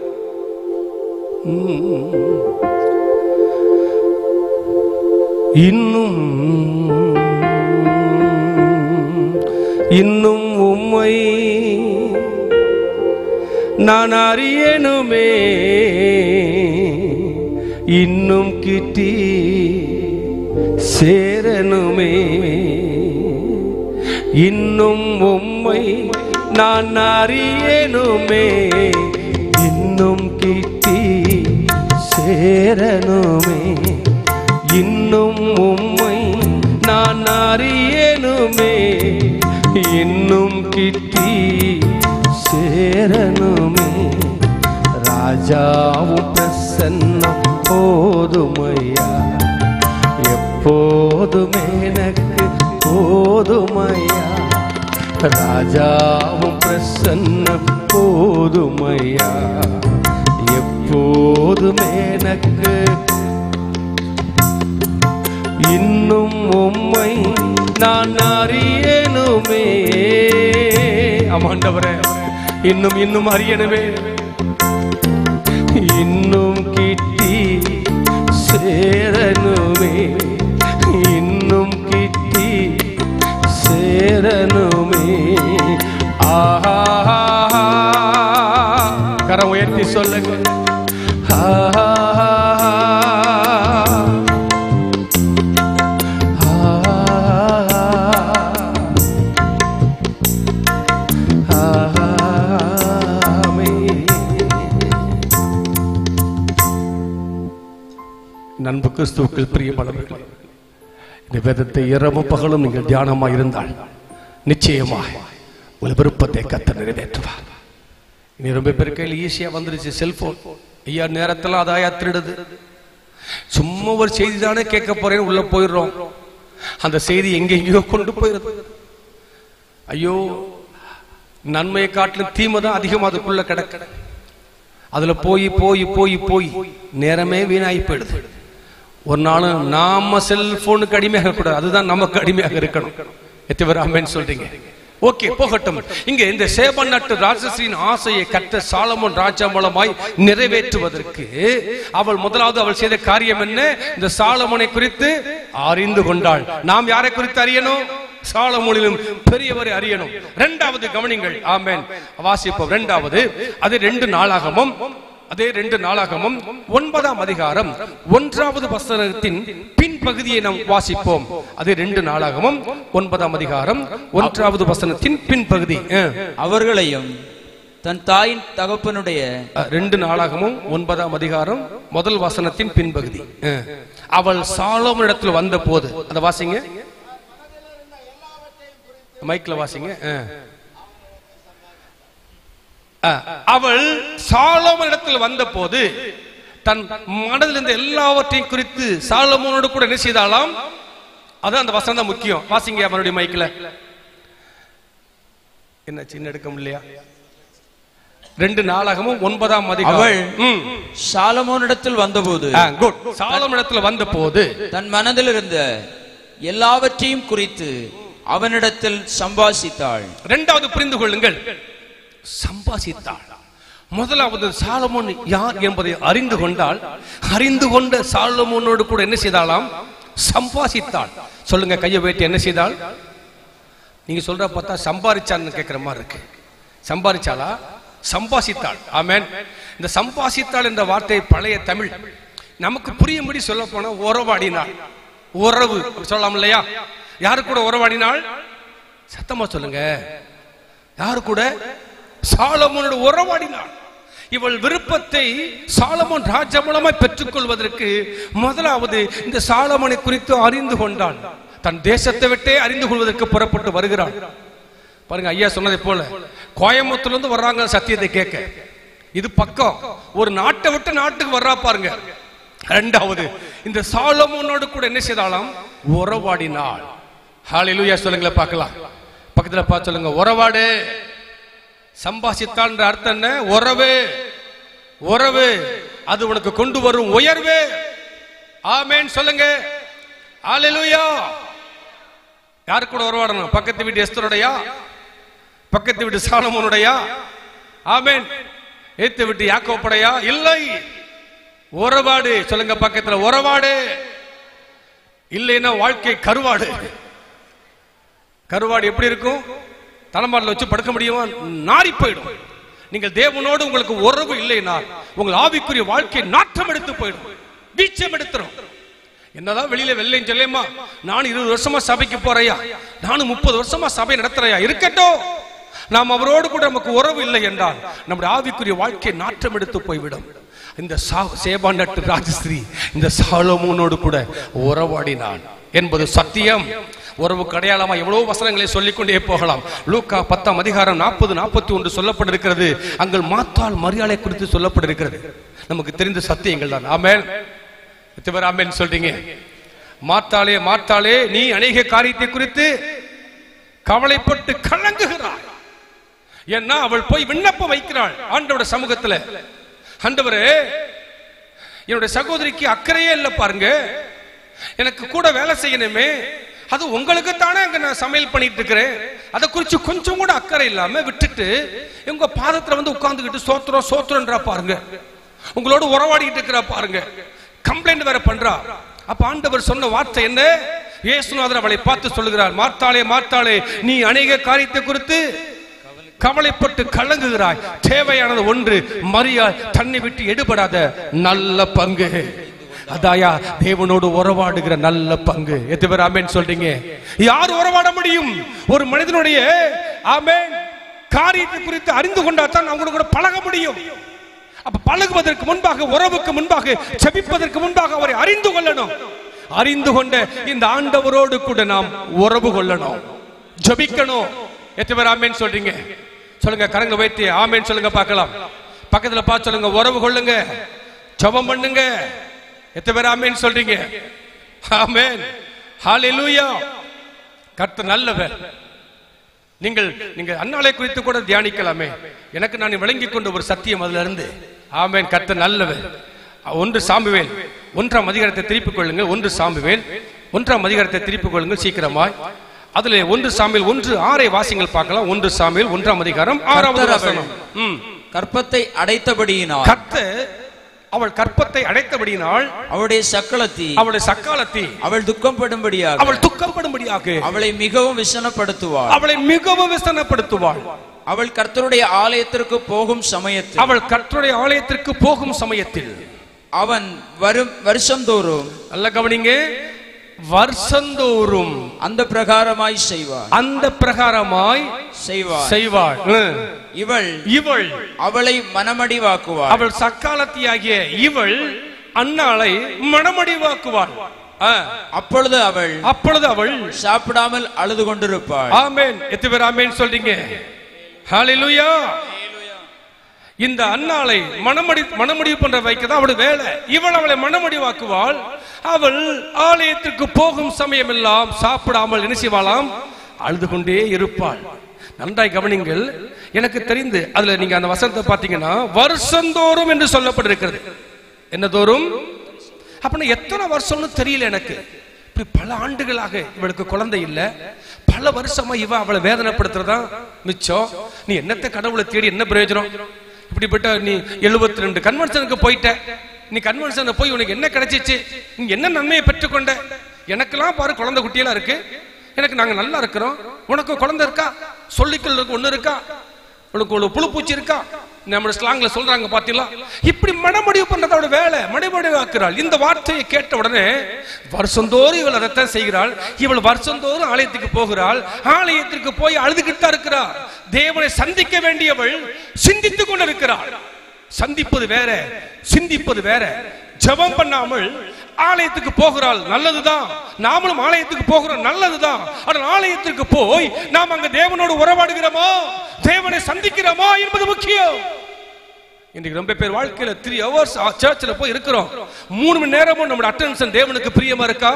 Speaker 9: இன்னும் இன்னும் உம்மை நான் அறியேனுமே, இன்னும் கிட்டி சேரனுமே. இன்னும் உம்மை நான் அறியேனுமே, இன்னும் கிட்டி சேரனுமே. இன்னும் உம்மை நான் அறியேனுமே, இன்னும் கிட்டி சேரனுமே. ராஜாவும் பிரசன்னம் போதுமையா, எப்போதுமே எனக்கு போதுமையா. ராஜாவும் பிரசன்னம் போதுமையா, எப்போதுமே எனக்கு. இன்னும் உம்மை நான் அறியேனுமே. ஆமாண்டவரே, இன்னும் இன்னும் அறியணுமே. இன்னும் கிட்டி சேரனுமே, இன்னும் கிட்டி சேரனுமே. ஆஹா, கரம் உயர்த்தி சொல்லுங்க. ஆஹா, நண்பு கிறிஸ்துவுக்குள் பிரியமானவர்களே, இந்த வேதத்தை இரவும் பகலும் நீங்கள் தியானமாக இருந்தால் நிச்சயமாக உங்கள் விருப்பத்தை கர்த்தர் நிறைவேற்றுவார். இனி ரொம்ப பேர் கையில் ஈஸியா வந்துருச்சு செல்போன். ஐயா, நேரத்தெல்லாம் அதாயா திருடுது. சும்மா ஒரு செய்தி தானே கேட்க போறேன்னு உள்ள போயிடுறோம். அந்த செய்தி எங்கெங்கயோ கொண்டு போயிடுது. ஐயோ, நன்மையை காட்டிலும் தீமை தான் அதிகமாக அதுக்குள்ள கிடக்க. அதுல போய் போய் போய் போய் நேரமே வீணாகி போயிடுது. ஒரு நாள் நாம செல்போனுக்கு அடிமையாக கூடாது, அதுதான் நமக்கு அடிமையாக இருக்கணும். எத்தனை பேர் ஆமென் சொல்றீங்க? ஓகே, போகட்டும். இங்க இந்த சேபன் நாட்டு ராஜஸ்ரீயின் ஆசையை கற்ற சாலமோன் ராஜா மூலமாய் நிறைவேற்றுவதற்கு அவள் முதலாவது அவள் செய்த காரியம் என்ன? இந்த சாலமோனை குறித்து அறிந்து கொண்டாள். நாம் யாரை குறித்து அறியணும்? சாலமோனிலும் பெரியவரை அறியணும். இரண்டாவது கவனிங்கள். ஆமென். வாசிப்போம். இரண்டாவது அது ரெண்டு நாளாகமும் அதே ரெண்டு நாளாகமும் ஒன்பதாம் அதிகாரம் ஒன்றாவது வசனத்தின் பின்பகுதியை நாம் வாசிப்போம். அதே ரெண்டு நாளாகமும் ஒன்பதாம் அதிகாரம் ஒன்றாவது வசனத்தின் பின்பகுதி.
Speaker 10: அவர்களையும் தன் தாயின் தகப்பனுடைய
Speaker 9: ரெண்டு நாளாகமும் ஒன்பதாம் அதிகாரம் முதல் வசனத்தின் பின்பகுதி. அவள் சாலோமோனிடத்தில் வந்த போது, அதை வாசிங்க. மைக்ல வாசிங்க. அவள் சாலோமோன் இடத்தில் வந்த போது தன் மனதில் இருந்த எல்லாவற்றையும் குறித்து சாலமோனோடு கூட என்ன செய்தாலாம்? அதான் அந்த வசனம் தான் முக்கியம். வாசிங்க அவனுடைய மைக்ல. என்ன சின்ன எடுக்க முடியலையா? ரெண்டு நாளாகமும் ஒன்பதாம் அதிகாரம்.
Speaker 10: அவள் சாலமோனிடத்தில் வந்தபோது
Speaker 9: குட் சாலமோனிடத்தில் வந்த போது
Speaker 10: தன் மனதில் இருந்த எல்லாவற்றையும் குறித்து அவனிடத்தில் சம்பாசித்தாள். இரண்டாவது
Speaker 9: புரிந்து கொள்ளுங்கள், சம்பாசித்தாள். முதலாவது சாலமோன் யார் என்பதை அறிந்து கொண்டால், அறிந்து கொண்ட சாலமோனோடு கூட என்ன செய்தாலாம்? சம்பாசித்தாள். சொல்லுங்க, கையை வைத்து என்ன செய்தாள்? நீங்க சொல்ற பார்த்தா சம்பாதிச்சான்னு கேட்கிற மாதிரி இருக்கு. சம்பாதிச்சாளா? சம்பாசித்தாள். ஆமென். இந்த சம்பாசித்தாள் என்ற வார்த்தை பழைய தமிழ், நமக்கு புரியும்படி சொல்ல போனா உறவாடினாள். உறவு சொல்லலாம் இல்லையா? யாரு கூட உறவாடினாள்? சத்தமா சொல்லுங்க, யாரு கூட? சாலமோனோடு உறவாடினாள். இவள் விருப்பத்தை சாலமோன் ராஜா மூலமாய் பெற்றுக் கொள்வதற்கு முதலாவது இந்த சாலமோனை குறித்து அறிந்து கொண்டாள். தன் தேசத்தை விட்டே அறிந்து கொள்வதற்கு புறப்பட்டு வருகிறாள். பாருங்க, ஐயா சொன்னதை போல கோயம்புத்தூர்ல இருந்து வர்றாங்க சத்தியத்தை கேட்க. இது பக்கம், ஒரு நாட்டை விட்டு நாட்டுக்கு வர்றா பாருங்க. இரண்டாவது, இந்த சாலமோனோடு கூட என்ன செய்தாலாம்? உறவாடினாள். ஹல்லேலூயா சொல்லுங்களேன் பார்க்கலாம். பக்கத்துல பார்த்து சொல்லுங்க, உறவாடு. சம்பாசித்தாள் என்ற அர்த்தம் என்ன? உறவு. உறவு அது உனக்கு கொண்டு வரும் உயர்வு. ஆமென் சொல்லுங்க. ஹல்லேலூயா. யாரு கூட உறவாடணும்? பக்கத்து வீட்டு எஸ்தருடையா? பக்கத்து வீட்டு சாலமோனுடையா? ஆமென். ஏத்து வீட்டு யாக்கோபுடையா? இல்லை, உறவாடு. சொல்லுங்க பக்கத்துல, உறவாடு. இல்லைன்னா வாழ்க்கை கருவாடு. கருவாடு எப்படி இருக்கும்? தலைமாரில் வச்சு படுக்க முடியுமா? நாரி போயிடும். நீங்கள் தேவனோடு உங்களுக்கு உறவு இல்லைன்னா உங்கள் ஆவிக்குரிய வாழ்க்கை நாற்றம் எடுத்து போயிடும், வீச்சம் எடுத்துரும். என்னதான் வெளியில வெள்ளையும் சொல்லேமா, நான் இருபது வருஷமா சபைக்கு போறையா, நானும் முப்பது வருஷமா சபை நடத்துறையா, இருக்கட்டும். நாம் அவரோடு கூட நமக்கு உறவு இல்லை என்றால் நம்முடைய ஆவிக்குரிய வாழ்க்கை நாற்றம் எடுத்து போய்விடும். இந்த சேபாண்டட்டு ராஜஸ்ரீ இந்த சாலமோனோடு கூட உறவாடினான் என்பது சத்தியம். உறவுக்கு அடையாளமா எவ்வளவு வசனங்களை சொல்லிக்கொண்டே போகலாம். லூக்கா பத்தாம் அதிகாரம் நாற்பது நாற்பத்தி ஒன்று சொல்லப்பட்டிருக்கிறது. அங்கள் மாத்தாள் மரியாதை குறித்து சொல்லப்பட்டிருக்கிறது. நமக்கு தெரிந்த சத்தியங்கள் தான். ஆமென். ஆமென் சொல்றீங்க. மாத்தாளே மாத்தாளே, நீ அநேக காரியத்தை குறித்து கவலைப்பட்டு கலங்குகிறாள். ஏன்னா அவள் போய் விண்ணப்பம் வைக்கிறாள் ஆண்டவருடைய சமூகத்துல. ஆண்டவரே, என்னுடைய சகோதரிக்கு அக்கறையே இல்லை பாருங்க, எனக்கு கூட வேலை செய்யணுமே, அது உங்களுக்கு தானே அங்க நான் சமையல் பண்ணிட்டு இருக்கிறேன், அதை குறிச்சு கொஞ்சம் கூட அக்கறை இல்லாம விட்டுட்டு உங்க பாதத்துல வந்து உட்கார்ந்துக்கிட்டு சோத்திரம் சோத்திரன்றா பாருங்க, உங்களோட உறவாடிட்டு இருக்கிறா பாருங்க, கம்ப்ளைண்ட் வேற பண்றா. அப்ப ஆண்டவர் சொன்ன வார்த்தை என்ன? இயேசுநாதர் அவளை பார்த்து சொல்லுகிறார், மார்த்தாளே மார்த்தாளே, நீ அநேக காரியத்தை குறித்து கவலைப்பட்டு கலங்குகிறாய், தேவையானது ஒன்று, மரியாள் தன்னை விட்டு எடுபடாத நல்ல பங்கு. அதாயா தேவனோடு உறவாடுகிற நல்ல பங்கு. எத்தனை பேர் ஆமென் சொல்றீங்க? யார் உறவாட முடியும்? ஒரு மனிதனுடைய ஆமென் காரியத்தை குறித்து அறிந்து கொண்டாதான் அவங்களோட கூட பழக முடியும். அப்ப பழகுவதற்கு முன்பாக, உறவுக்கு முன்பாக, ஜெபிப்பதற்கு முன்பாக அவரை அறிந்து கொள்ளணும். அறிந்து கொண்ட இந்த ஆண்டவரோடு கூட நாம் உறவு கொள்ளணும், ஜெபிக்கணும். எத்தனை பேர் ஆமென் சொல்றீங்க? சொல்லுங்க, கரங்க வைத்து ஆமென் சொல்லுங்க பார்க்கலாம். பக்கத்துல பார்த்து சொல்லுங்க, உறவு கொள்ளுங்க, ஜெபம் பண்ணுங்க. எத்தனை பேர் ஆமென் சொல்றீங்க? ஆமென். ஹல்லேலூயா. கர்த்தர் நல்லவர். நீங்கள் நீங்க அன்னாளை குறித்து கூட தியானிக்கலாமே. எனக்கு நான் விளங்கி கொண்ட ஒரு சத்தியம் அதுல இருந்து. ஆமென். கர்த்தர் நல்லவர். ஒன்று சாமுவேல் ஒன்றாம் அதிகாரத்தை திருப்பிக் கொள்ளுங்கள். ஒன்று சாமுவேல் ஒன்றாம் அதிகாரத்தை திருப்பிக் கொள்ளுங்கள் சீக்கிரமாய். அதுல ஒன்று சாமுவேல் ஒன்று ஆறை வாசிங்கள் பார்க்கலாம். ஒன்று சாமுவேல் ஒன்றாம் அதிகாரம் ஆறாவது வசனம்.
Speaker 10: கற்பத்தை அடைத்தபடியினால்,
Speaker 9: கர்த்தர் அவள் கற்பத்தை அடைத்தபடியினால்,
Speaker 10: அவளுடைய சக்களத்தி
Speaker 9: அவளுடைய சக்காலத்தி
Speaker 10: அவள் துக்கப்படும்படியாக
Speaker 9: அவள் துக்கப்படும்படியாக
Speaker 10: அவளை மிகவும் விசனப்படுத்துவாள்
Speaker 9: அவளை மிகவும் விசனப்படுத்துவாள்.
Speaker 10: அவள் கர்த்தருடைய ஆலயத்திற்கு போகும் சமயத்தில்
Speaker 9: அவள் கர்த்தருடைய ஆலயத்திற்கு போகும் சமயத்தில்
Speaker 10: அவன் வரும் வருஷந்தோறும், நல்ல கவனிங்க,
Speaker 9: வருஷந்தோறும்
Speaker 10: அந்த பிரகாரமாய் செய்வாள்
Speaker 9: அந்த பிரகாரமாய்
Speaker 10: செய்வாள்
Speaker 9: செய்வாள்
Speaker 10: இவள்
Speaker 9: இவள்
Speaker 10: அவளை மனமடிவாக்குவாள்.
Speaker 9: அவள் சக்காலத்தியாகிய இவள் அன்னாளை மனமடிவாக்குவாள்.
Speaker 10: அப்பொழுது அவள்
Speaker 9: அப்பொழுது அவள்
Speaker 10: சாப்பிடாமல் அழுது கொண்டிருப்பாள்.
Speaker 9: ஆமென். எத்தனை பேர் ஆமென் சொல்றீங்க? ஹalleluya. இந்த அன்னாளை மனமடி மனமுடிவு பண்ற வைக்கதான் அவளுடைய வேலை. இவள் அவளை மனமுடிவாக்குவாள். அவள் ஆலயத்திற்கு போகும் சமயம் எல்லாம் சாப்பிடாமல் என்ன செய்வாளாம்? அழுது கொண்டே இருப்பாள். நன்றாய் கவனிங்கள். எனக்கு தெரிந்து அதுல நீங்க அந்த வசனத்தை பாத்தீங்கன்னா வருஷந்தோறும் என்று சொல்லப்பட்டிருக்கிறது. என்ன தோறும்? அப்படின்னா எத்தனை வருஷம்னு தெரியல எனக்கு. இப்படி பல ஆண்டுகளாக இவளுக்கு குழந்தை இல்ல, பல வருஷமா இவ அவளை வேதனைப்படுத்துறதா மிச்சம். நீ என்னத்தை கடவுளை தேடி என்ன பிரயோஜனம்? இப்படிப்பட்ட நீ எழுபத்தி ரெண்டு கன்வென்ஷனுக்கு போயிட்ட, நீ கன்வென்ஷன் போய் உனக்கு என்ன கிடைச்சிச்சு? நீ என்ன நன்மையை பெற்றுக்கொண்ட? எனக்கெல்லாம் பாரு குழந்தை குட்டியெல்லாம் இருக்கு, எனக்கு நாங்க நல்லா இருக்கிறோம், உனக்கு குழந்தை இருக்கா? சொல்லிக்கொள்ள ஒண்ணு இருக்கா? உனக்கு ஒரு புழு பூச்சி இருக்கா? நம்ம ஸ்லாங்ல சொல்றாங்க பாத்தீங்களா? இப்படி மனமுடிவு பண்றதோட வேலை, மனமுடிவு ஆக்குறாள். இந்த வார்த்தையை கேட்ட உடனே வருஷந்தோறும் இவள் அதைத்தான் செய்கிறாள். இவள் வருஷந்தோறும் ஆலயத்துக்கு போகிறாள். ஆலயத்திற்கு போய் அழுதுகிட்டு தான் இருக்கிறாள். தேவனை சந்திக்க வேண்டியவள் சிந்தித்துக் கொண்டிருக்கிறாள். சந்திப்பது வேற, சிந்திப்பது வேற. ஜெபம் பண்ணாமல் ஆலயத்துக்கு போகிறாள், நல்லதுதான். நாமளும் ஆலயத்துக்கு போகிறோம், நல்லதுதான். ஆனால் ஆலயத்திற்கு போய் நாம் அங்க தேவனோடு உறவாடுகிறோமா, தேவனை சந்திக்கிறோமா என்பது முக்கியம். இன்னைக்கு ரொம்ப பேர் வாழ்க்கையில த்ரீ ஹவர்ஸ் சர்ச்சில் போய் இருக்கிறோம், மூணு மணி நேரமும் நம்மளோட அட்டென்ஷன் தேவனுக்கு பிரியமா இருக்கா?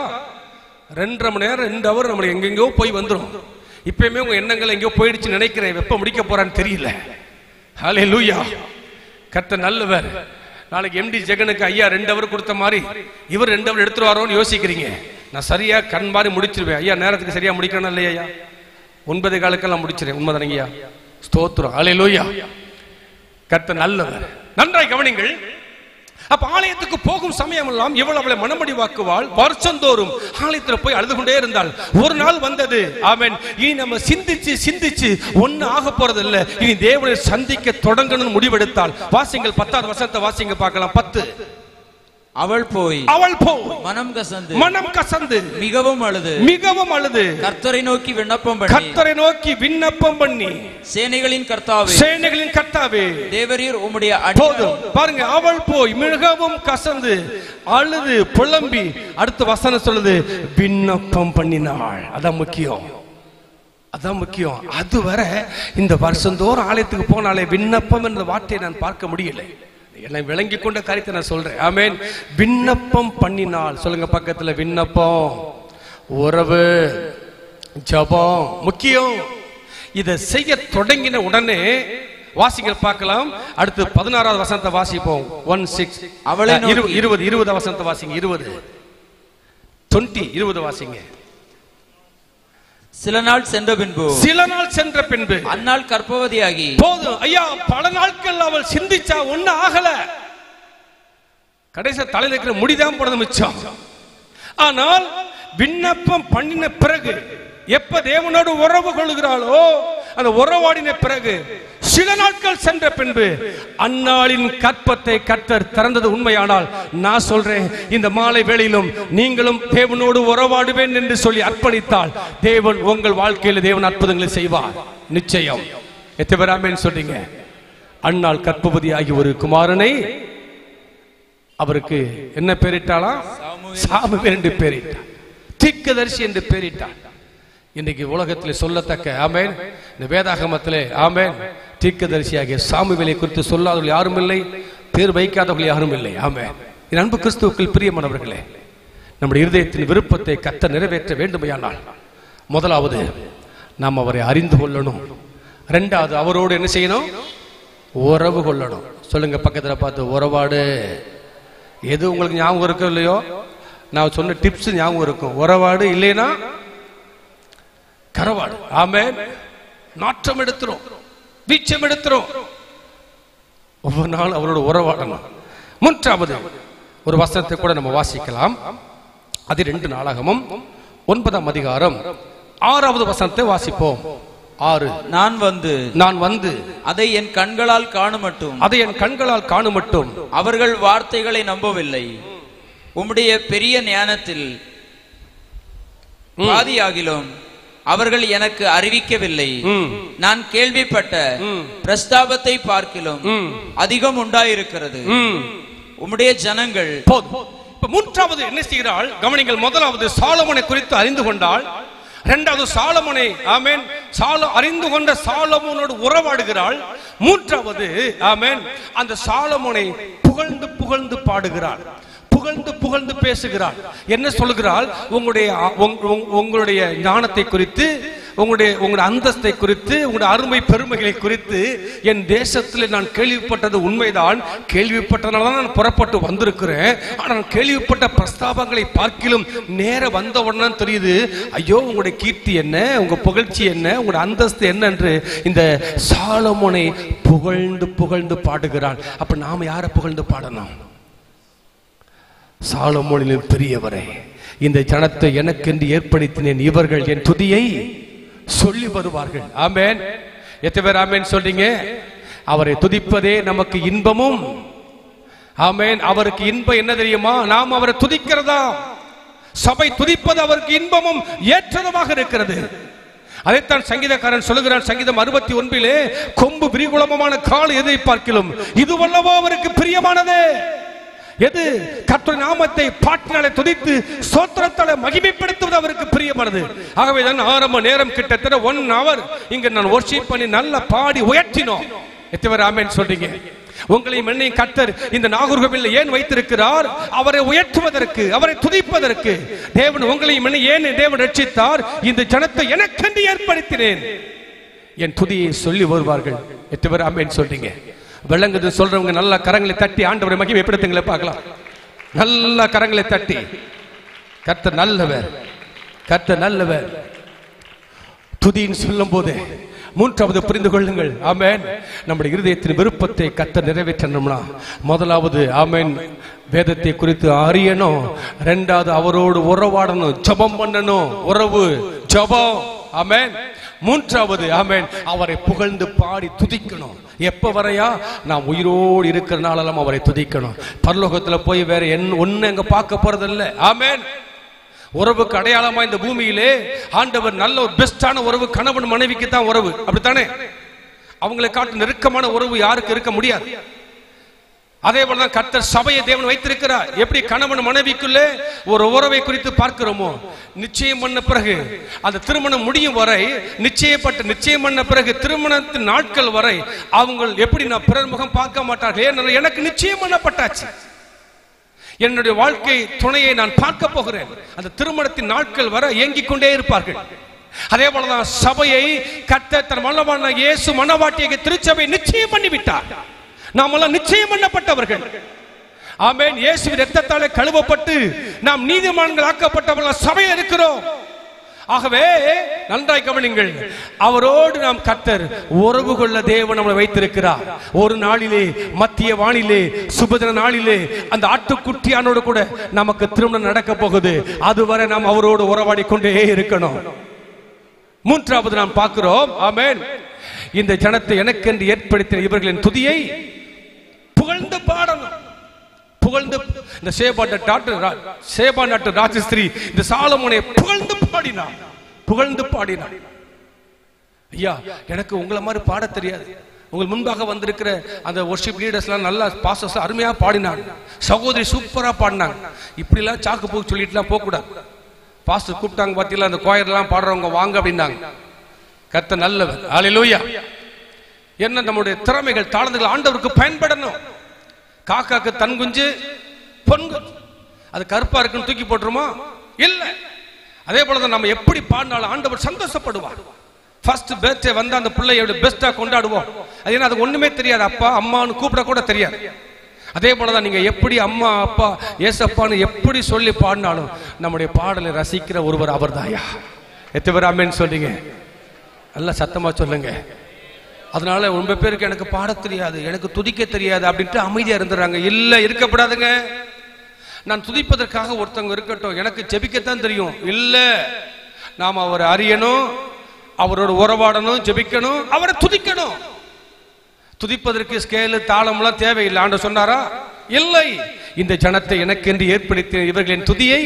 Speaker 9: ரெண்டரை மணி நேரம் ரெண்டு ஹவர் நம்மளுக்கு எங்கெங்கயோ போய் வந்துடும். இப்பயுமே உங்க எண்ணங்கள் எங்கேயோ போயிடுச்சு நினைக்கிறேன், எப்ப முடிக்க போறான்னு தெரியல. ஹல்லேலூயா. கர்த்தர் நல்லவர். நாளைக்கு எம்டி ஜெகனுக்கு ஐயா ரெண்டு அவர் கொடுத்த மாதிரி இவர் ரெண்டு அவர் எடுத்துருவாரோன்னு யோசிக்கிறீங்க. நான் சரியா கண் மாதிரி முடிச்சிருவேன். ஐயா நேரத்துக்கு சரியா முடிக்கணும் இல்லையா? ஐயா ஒன்பது காலுக்கெல்லாம் முடிச்சிருவேன். உண்மைதானே ஐயா? ஸ்தோத்திரம். ஹல்லேலூயா. கர்த்தர் நல்லவர். நன்றாய் கவனிங்கள். அப்ப ஆலயத்துக்கு போகும் சமயம் எல்லாம் இவள் அவளை மனமடிவாக்குவாள். வருஷந்தோறும் ஆலயத்தில் போய் அழுது கொண்டே இருந்தாள். ஒரு நாள் வந்தது, ஆமென், இனி நம்ம சிந்திச்சு சிந்திச்சு ஒன்னு ஆக போறது இல்ல, இனி தேவனை சந்திக்க தொடங்கணும்னு முடிவெடுத்தாள். வாசிங்கள், பத்தாவது வருஷத்தை வாசிங்க பார்க்கலாம். பத்து.
Speaker 10: அவள் போய்
Speaker 9: அவள் போய்
Speaker 10: மனம் கசந்து
Speaker 9: மனம் கசந்து
Speaker 10: மிகவும் அழுது
Speaker 9: மிகவும் அழுது
Speaker 10: கர்த்தரை நோக்கி விண்ணப்பம் பண்ணி
Speaker 9: கர்த்தரை நோக்கி விண்ணப்பம் பண்ணி
Speaker 10: சேனைகளின் கர்த்தாவே
Speaker 9: சேனைகளின் கர்த்தாவே
Speaker 10: தேவரீர் உம்முடைய
Speaker 9: போதும். பாருங்க, அவள் போய் மிகவும் கசந்து அழுது புலம்பி அடுத்த வசனம் சொல்லுது விண்ணப்பம் பண்ணினாள். அதான் முக்கியம், அதான் முக்கியம். அதுவரை இந்த வருஷந்தோறும் ஆலயத்துக்கு போனாலே விண்ணப்பம் என்ற வார்த்தையை நான் பார்க்க முடியல. எல்லாம் விளங்கி கொண்ட காரியத்தை நான் சொல்றேன். ஆமென். விண்ணப்பம் பண்ணினால் சொல்லுங்க பக்கத்துல, விண்ணப்பம், உறவு, ஜெபம் முக்கியம். இதை செய்ய தொடங்கின உடனே வாசிங்க பார்க்கலாம். அடுத்து பதினாறாவது வசனத்தை வாசிப்போம். ஒன் சிக்ஸ் அவளை இருபது இருபது வசனத்தை வாசிங்க. இருபது டுவெண்ட்டி இருபது வாசிங்க.
Speaker 10: சில நாள் சென்ற பின்பு
Speaker 9: சில நாள் சென்ற பின்பு
Speaker 10: அந்நாள் கர்ப்பவதியாகி
Speaker 9: போதும். ஐயா பல நாட்கள் அவள் சிந்திச்சா ஒண்ணு ஆகல. கடைசி தலையில இருக்கிற முடிதான் போனது மிச்சம். ஆனால் விண்ணப்பம் பண்ணின பிறகு எப்ப தேவனோடு உறவு கொள்கிறாளோ அந்த உறவாடின பிறகு சில நாட்கள் சென்ற பின்பு அந்நாளின் கற்பத்தை கர்த்தர் திறந்தது உண்மையானால் நான் சொல்றேன், இந்த மாலை வேளையிலும் நீங்களும் தேவனோடு உறவாடுவேன் என்று சொல்லி அர்ப்பணித்தால் தேவன் உங்கள் வாழ்க்கையில் தேவன் அற்புதங்களை செய்வார் நிச்சயம். எத்தனை பேர் ஆமென் சொல்றீங்க? அந்நாள் கற்பவதி ஆகிய ஒரு குமாரனை அவருக்கு என்ன பேரிட்டாளா? சாமுவேல் என்று பேரிட்டார். தீர்க்கதரிசி என்று பேரிட்டார். இன்னைக்கு உலகத்தில் சொல்லத்தக்க ஆமென், இந்த வேதாகமத்திலே ஆமென், தீர்க்கதரிசியாகிய சாமுவேலை குறித்து சொல்லாதவர்கள் யாரும் இல்லை, பேர் வைக்காதவர்கள் யாரும் இல்லை. ஆமென். என் அன்பு கிறிஸ்துவுக்குள் பிரியமானவர்களே, நம்முடைய இருதயத்தின் விருப்பத்தை கர்த்தர் நிறைவேற்ற வேண்டுமையானால் முதலாவது நாம் அவரை அறிந்து கொள்ளணும். ரெண்டாவது அவரோடு என்ன செய்யணும்? உறவு கொள்ளணும். சொல்லுங்க பக்கத்துல பார்த்து, உறவாடு. எது உங்களுக்கு ஞாபகம் இருக்கோ இல்லையோ, நான் சொன்ன டிப்ஸ் ஞாபகம் இருக்கும். உறவாடு, இல்லைன்னா கரவாடு. ஆமென். நாற்றம் எடுத்துரும், வீச்சம் எடுத்துரும். ஒவ்வொரு நாள் அவரோட உறவாடணும். மூன்றாவது ஒரு வசனத்தை கூட நம்ம வாசிக்கலாம். அது ரெண்டு நாளாகமும் ஒன்பதாம் அதிகாரம் ஆறாவது வசனத்தை வாசிப்போம். ஆறு. நான் வந்து நான் வந்து
Speaker 10: அதை என் கண்களால் காணுமட்டும்
Speaker 9: அதை என் கண்களால் காணுமட்டும்
Speaker 10: அவர்கள் வார்த்தைகளை நம்பவில்லை. உம்முடைய பெரிய ஞானத்தில் பாதியாகிலும் அவர்கள் எனக்கு அறிவிக்கவில்லை. நான் கேள்விப்பட்ட பிரஸ்தாபத்தை பார்க்கிலும் அதிகம் உண்டாயிருக்கிறது. உம்முடைய ஜனங்கள்
Speaker 9: இப்ப மூன்றாவது என்ன செய்கிறாள் கவனிங்கள். முதலாவது சாலமோனை குறித்து அறிந்து கொண்டாள். இரண்டாவது சாலமோனை ஆமென் சால அறிந்து கொண்ட சாலமோனோடு உறவாடுகிறாள். மூன்றாவது ஆமென் அந்த சாலமோனை புகழ்ந்து புகழ்ந்து பாடுகிறாள், புகழ்ந்து புகழ்ந்து பேசுகிறாள். என்ன சொல்கிறாள்? உங்களுடைய உங்களுடைய ஞானத்தை குறித்து, உங்களுடைய உங்களுடைய அந்தஸ்தை குறித்து, உங்களுடைய அருமை பெருமைகளை குறித்து என் தேசத்தில் நான் கேள்விப்பட்டது உண்மைதான். கேள்விப்பட்டனால நான் புறப்பட்டு வந்திருக்கிறேன். ஆனால் கேள்விப்பட்ட பிரஸ்தாபங்களை பார்க்கிலும் நேர வந்தவுடனே தெரியுது, ஐயோ உங்களுடைய கீர்த்தி என்ன, உங்க புகழ்ச்சி என்ன, உங்களுடைய அந்தஸ்து என்ன என்று இந்த சாலமோனை புகழ்ந்து புகழ்ந்து பாடுகிறாள். அப்ப நாம யாரை புகழ்ந்து பாடணும்? சாலமோனிலும் பெரியவரே, இந்த ஜனத்தை எனக்கென்று ஏற்படுத்தினேன், இவர்கள் என் துதியை சொல்லி வருவார்கள். ஆமென். எத்தனை பேர் ஆமென் சொல்றீங்க? அவரை துதிப்பதே நமக்கு இன்பமும். ஆமென். அவருக்கு இன்பம் என்ன தெரியுமா? நாம் அவரை துதிக்கிறதா. சபை துதிப்பது அவருக்கு இன்பமும் ஏற்றதுமாக இருக்கிறது. அதைத்தான் சங்கீதக்காரன் சொல்லுகிறான். சங்கீதம் அறுபத்தி ஒன்றிலே கொம்பு விரிகுளமான கால் எதை பார்க்கிலும் இதுவல்லவோ அவருக்கு பிரியமானது. எது? கர்த்தருடைய நாமத்தை பாட்டினாலே துதித்து ஸ்தோத்திரத்தாலே மகிமைப்படுத்துவது அவருக்கு பிரியமானது. ஆகவே தான் ஆரம்ப நேரம் கிட்டத்தட்ட ஒன் ஹவர் இங்க நான் வொர்ஷிப் பண்ணி நல்லா பாடி உயர்த்தினோம். எத்தனை பேர் ஆமென் சொல்றீங்க? உங்களையும் என்னையும் கர்த்தர் இந்த நாகூர்கோவிலில் ஏன் வைத்திருக்கிறார்? அவரை உயர்த்துவதற்கு, அவரை துதிப்பதற்கு. தேவன் உங்களையும் என்னை ஏன் தேவன் ரட்சித்தார்? இந்த ஜனத்தை எனக்கென்று ஏற்படுத்தினேன், என் துதியை சொல்லி வருவார்கள். எத்தனை பேர் ஆமென் சொல்றீங்க? விளங்குது சொல்றவங்க நல்ல கரங்களை தட்டி ஆண்டவரை மகிமைப்படுத்துங்களே பார்க்கலாம். நல்ல கரங்களை தட்டி. கர்த்தர் நல்லவர், கர்த்தர் நல்லவர். துதின்னு சொல்லும் போது மூன்றாவது புரிந்து கொள்ளுங்கள். ஆமென். நம்முடைய இருதயத்தின் விருப்பத்தை கர்த்தர் நிறைவேற்றணும்னா முதலாவது ஆமென் வேதத்தை குறித்து அறியணும். இரண்டாவது அவரோடு உறவாடணும், ஜெபம் பண்ணணும், உறவு ஜெபம். ஆமென். மூன்றாவது ஆமென் அவரை புகழ்ந்து பாடி துதிக்கணும். எப்ப வரையா? நாம் உயிரோடு இருக்கிற நாளெல்லாம் அவரை துதிக்கணும். பரலோகத்துல போய் வேற என்ன ஒண்ணு அங்க பார்க்க போறதில்லை. ஆமென். உறவுக்கு அடையாளமா இந்த பூமியிலே ஆண்டவர் நல்ல ஒரு பெஸ்டான உறவு கணவன் மனைவிக்கு தான் உறவு. அப்படித்தானே? அவங்களை காட்டு நெருக்கமான உறவு யாருக்கு இருக்க முடியாது. அதே போலதான் கர்த்தர் சபையை தேவன் வைத்திருக்கிறார். எப்படி கணவன் மனைவிக்குள்ளே ஒரு உறவை குறித்து பார்க்கிறோமோ, நிச்சயம் பண்ண பிறகு அந்த திருமணம் முடியும் வரை, நிச்சயப்பட்ட நிச்சயம் பண்ண பிறகு திருமணத்தின் நாட்கள் வரை அவங்க எப்படி நான் பிறர் முகம் பார்க்க மாட்டார்கள். ஏன்னா எனக்கு நிச்சயம் பண்ணப்பட்டாச்சு, என்னுடைய வாழ்க்கை துணையை நான் பார்க்க போகிறேன். அந்த திருமணத்தின் நாட்கள் வரை ஏங்கிக் கொண்டே இருப்பார்கள். அதே போலதான் சபையை கர்த்தர் தன் மனவாள இயேசு மனவாட்டியை திருச்சபை நிச்சயம் பண்ணிவிட்டார். நாமெல்லாம் நிச்சயம் பண்ணப்பட்டவர்கள். ஆமென். இயேசுவின் இரத்தத்தாலே கழுவப்பட்டு நாம் நீதிமான்கள் ஆக்கப்பட்டவர்கள் சபையில் இருக்கிறோம். ஆகவே நன்றாய் கவனிங்கள், அவரோடு நாம் கர்த்தர் உறவு கொள்ள தேவன் நம்மை வைத்திருக்கிறார். ஒரு நாளிலே மத்திய வானிலே சுபதின நாளிலே அந்த ஆட்டுக்குட்டியானோடு கூட நமக்கு திருமணம் நடக்க போகுது. அதுவரை நாம் அவரோடு உறவாடி கொண்டே இருக்கணும். மூன்றாவது நாம் பார்க்கிறோம். ஆமென். இந்த ஜனத்தை எனக்கென்று ஏற்படுத்தின இவர்களின் துதியை புகழ்ந்து பாடணும். புகழ்ந்து இந்த சேபா டாக்டர் சேபா நாட்டு ராஜஸ்திரி இந்த சாலமோனை புகழ்ந்து பாடினார், புகழ்ந்து பாடினார். ஐயா, எனக்கு உங்களை மாதிரி பாட தெரியாது. உங்கள் முன்பாக வந்திருக்கிற அந்த வொர்ஷிப் லீடர்ஸ்லாம் நல்லா பாஸ்டர்ஸ் அருமையா பாடினாங்க. சகோதரி சூப்பரா பாடினாங்க. இப்படி எல்லாம் சாக்கு போக்கு சொல்லிட்டுலாம் போக கூடாது. பாஸ்டர் கூப்பிட்டாங்க பார்த்தீங்களா, அந்த கோயர்லாம் பாடுறவங்க வாங்க அப்படின்னாங்க. கர்த்தர் நல்லவர். ஹல்லேலூயா. என்ன நம்முடைய திறமைகள் தாளந்துகள் ஆண்டவருக்கு பயன்படணும். காக்காக்கு தன் குஞ்சு பொன்கு, அது கருப்பா இருக்குன்னு தூக்கி போட்டுருமா? இல்ல. அதே போலதான் நம்ம எப்படி பாடினாலும் ஆண்டவர் சந்தோஷப்படுவார். ஃபர்ஸ்ட் பர்த்டே வந்து அந்த பிள்ளையோட பெஸ்டா கொண்டாடுவோம். அது ஏன்னா அது ஒண்ணுமே தெரியாது, அப்பா அம்மான்னு கூப்பிட கூட தெரியாது. அதே போலதான் நீங்க எப்படி அம்மா அப்பா ஏசப்பான்னு எப்படி சொல்லி பாடினாலும் நம்முடைய பாடலை ரசிக்கிற ஒருவர் அவர் தாயா. எத்தனை பேர் ஆமென் சொல்றீங்க? நல்லா சத்தமா சொல்லுங்க. அதனால ரொம்ப பேருக்கு எனக்கு பாட தெரியாது, எனக்கு துதிக்க தெரியாது அப்படின்ட்டு அமைதியா இருந்துறாங்க. இல்ல, இருக்கப்படாதுங்க. நான் துதிப்பதற்காக ஒருத்தவங்க இருக்கட்டும், எனக்கு ஜெபிக்கத்தான் தெரியும். இல்ல, நாம் அவரை அறியணும், அவரோட உறவாடணும், ஜெபிக்கணும், அவரை துதிக்கணும். துதிப்பதற்கு ஸ்கேலு தாளம்லாம் தேவையில்லை. ஆண்டவர் சொன்னாரா? இல்லை. இந்த ஜனத்தை எனக்கென்று ஏற்படுத்திய இவர்களின் துதியை,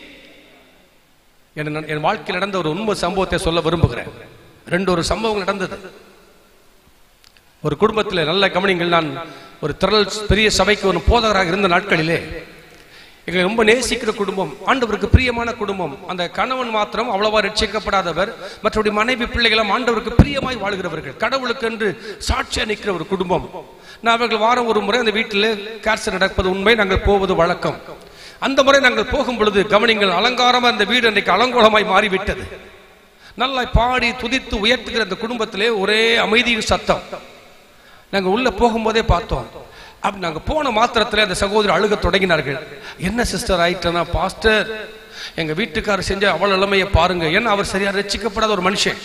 Speaker 9: என் வாழ்க்கையில் நடந்த ஒரு உண்மை சம்பவத்தை சொல்ல விரும்புகிறேன். ரெண்டு ஒரு சம்பவம் நடந்தது. ஒரு குடும்பத்தில் நல்ல கவனிங்கள். நான் ஒரு திரள் பெரிய சபைக்கு ஒரு போதகராக இருந்த நாட்களிலே எங்களை ரொம்ப நேசிக்கிற குடும்பம், ஆண்டவருக்கு பிரியமான குடும்பம். அந்த கணவன் மாத்திரம் அவ்வளவா ரட்சிக்கப்படாதவர், மற்றபடி மனைவி பிள்ளைகளும் ஆண்டவருக்கு பிரியமாய் வாழ்கிறவர்கள், கடவுளுக்கு என்று சாட்சியா நிற்கிற ஒரு குடும்பம். நான் அவர்கள் வாரம் ஒரு முறை அந்த வீட்டில் கேர்ஸ் நடப்பது உண்மை, நாங்கள் போவது வழக்கம். அந்த முறை நாங்கள் போகும் பொழுது கவனிங்கள், அலங்காரமா அந்த வீடு அன்றைக்கு அலங்கோலமாய் மாறிவிட்டது. நல்லா பாடி துதித்து உயர்த்துகிற அந்த குடும்பத்திலே ஒரே அமைதியின் சத்தம். நாங்க உள்ள போகும்போதே பார்த்தோம். அப்படி நாங்க போன மாத்திரத்துல அந்த சகோதரர் அழுக தொடங்கினார்கள். என்ன சிஸ்டர் ஆயிட்டனா, பாஸ்டர் எங்க வீட்டுக்காரர் செஞ்ச அவள் நிலைமையை பாருங்க. ஏன்னா அவர் சரியா ரட்சிக்கப்படாத ஒரு மனுஷன்.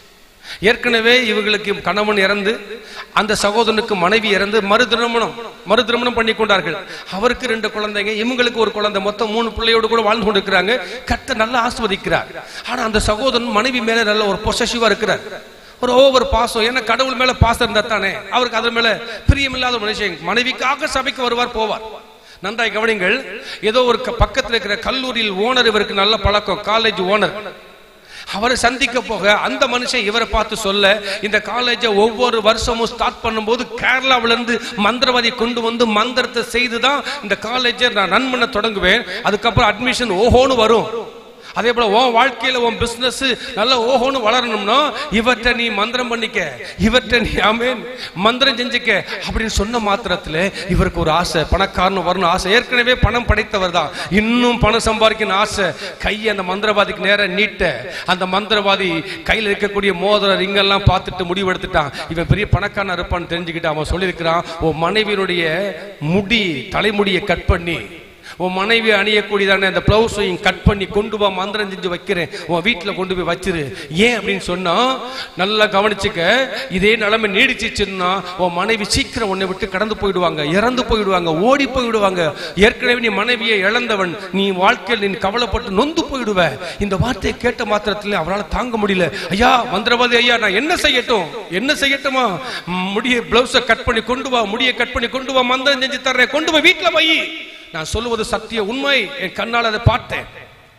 Speaker 9: ஏற்கனவே இவர்களுக்கு கணவன் இறந்து, அந்த சகோதரனுக்கு மனைவி இறந்து மறு திருமணம் மறு திருமணம் பண்ணி கொண்டார்கள். அவருக்கு ரெண்டு குழந்தைங்க, இவங்களுக்கு ஒரு குழந்தை, மொத்தம் மூணு பிள்ளையோடு கூட வாழ்ந்து கொண்டிருக்கிறாங்க. கர்த்தர் நல்லா ஆஸ்வதிக்கிறார். ஆனா அந்த சகோதரன் மனைவி மேல நல்ல ஒரு பொசசிவா இருக்கிறார், ஒரு ஓவர் பாசம். ஏன்னா கடவுள் மேல பாசம் இருந்தா தானே அவருக்கு அது மேல பிரியமில்லாத மனுஷன். மனைவிக்காக சபைக்கு வருவார் போவார். நன்றாய் கவனிங்கள், ஏதோ ஒரு பக்கத்தில் இருக்கிற கல்லூரியில் ஓனர் இவருக்கு நல்ல பழக்கம், காலேஜ் ஓனர். அவரை சந்திக்க போக அந்த மனுஷன் இவரை பார்த்து சொல்ல, இந்த காலேஜை ஒவ்வொரு வருஷமும் ஸ்டார்ட் பண்ணும்போது கேரளாவில இருந்து மந்திரவாதி கொண்டு வந்து மந்திரத்தை செய்துதான் இந்த காலேஜை நான் ரன் பண்ண தொடங்குவேன். அதுக்கப்புறம் அட்மிஷன் ஓஹோன்னு வரும். அதே போல உன் வாழ்க்கையில உன் பிசினஸ் நல்ல ஓஹோன்னு வளரணும்னா இவற்றை நீ மந்திரம் பண்ணிக்க, இவற்றை நீ ஆமென் மந்திரம் செஞ்சுக்க அப்படின்னு சொன்ன மாத்திரத்துல இவருக்கு ஒரு ஆசை, பணக்காரன் வரணும் ஆசை. ஏற்கனவே பணம் படைத்தவர் தான், இன்னும் பணம் சம்பாதிக்கணும் ஆசை. கையை அந்த மந்திரவாதிக்கு நேரம் நீட்ட, அந்த மந்திரவாதி கையில் இருக்கக்கூடிய மோதிர ரிங்கெல்லாம் பார்த்துட்டு முடிவெடுத்துட்டான். இவன் பெரிய பணக்காரன் இருப்பான்னு தெரிஞ்சுக்கிட்டு அவன் சொல்லியிருக்கிறான், உன் மனைவியினுடைய முடி தலைமுடியை கட் பண்ணி, உன் மனைவி அணியக்கூடியதான அந்த பிளவுஸையும் கட் பண்ணி கொண்டு வா, மந்திரம் செஞ்சு வைக்கிறேன், உன் வீட்டில் கொண்டு போய் வச்சிரு. ஏன் அப்படின்னு சொன்னா, நல்லா கவனிச்சுக்க, இதே நிலைமை நீடிச்சுன்னா உன் மனைவி சீக்கிரம் உன்னை விட்டு கடந்து போயிடுவாங்க, இறந்து போயிடுவாங்க, ஓடி போயிடுவாங்க. ஏற்கனவே நீ மனைவியை இழந்தவன், நீ வாழ்க்கையில் நீ கவலைப்பட்டு நொந்து போயிடுவ. இந்த வார்த்தையை கேட்ட மாத்திரத்தில் அவரால் தாங்க முடியல. ஐயா மந்திரவாதி ஐயா, நான் என்ன செய்யட்டும், என்ன செய்யட்டுமா? முடிய பிளவுஸை கட் பண்ணி கொண்டு வா, முடியை கட் பண்ணி கொண்டு வா, மந்திரம் செஞ்சு தர்றேன், கொண்டு போய் வீட்டில் வை. நான் சொல்லுவது சத்திய உண்மை, என் கண்ணால் அதை பார்த்தேன்.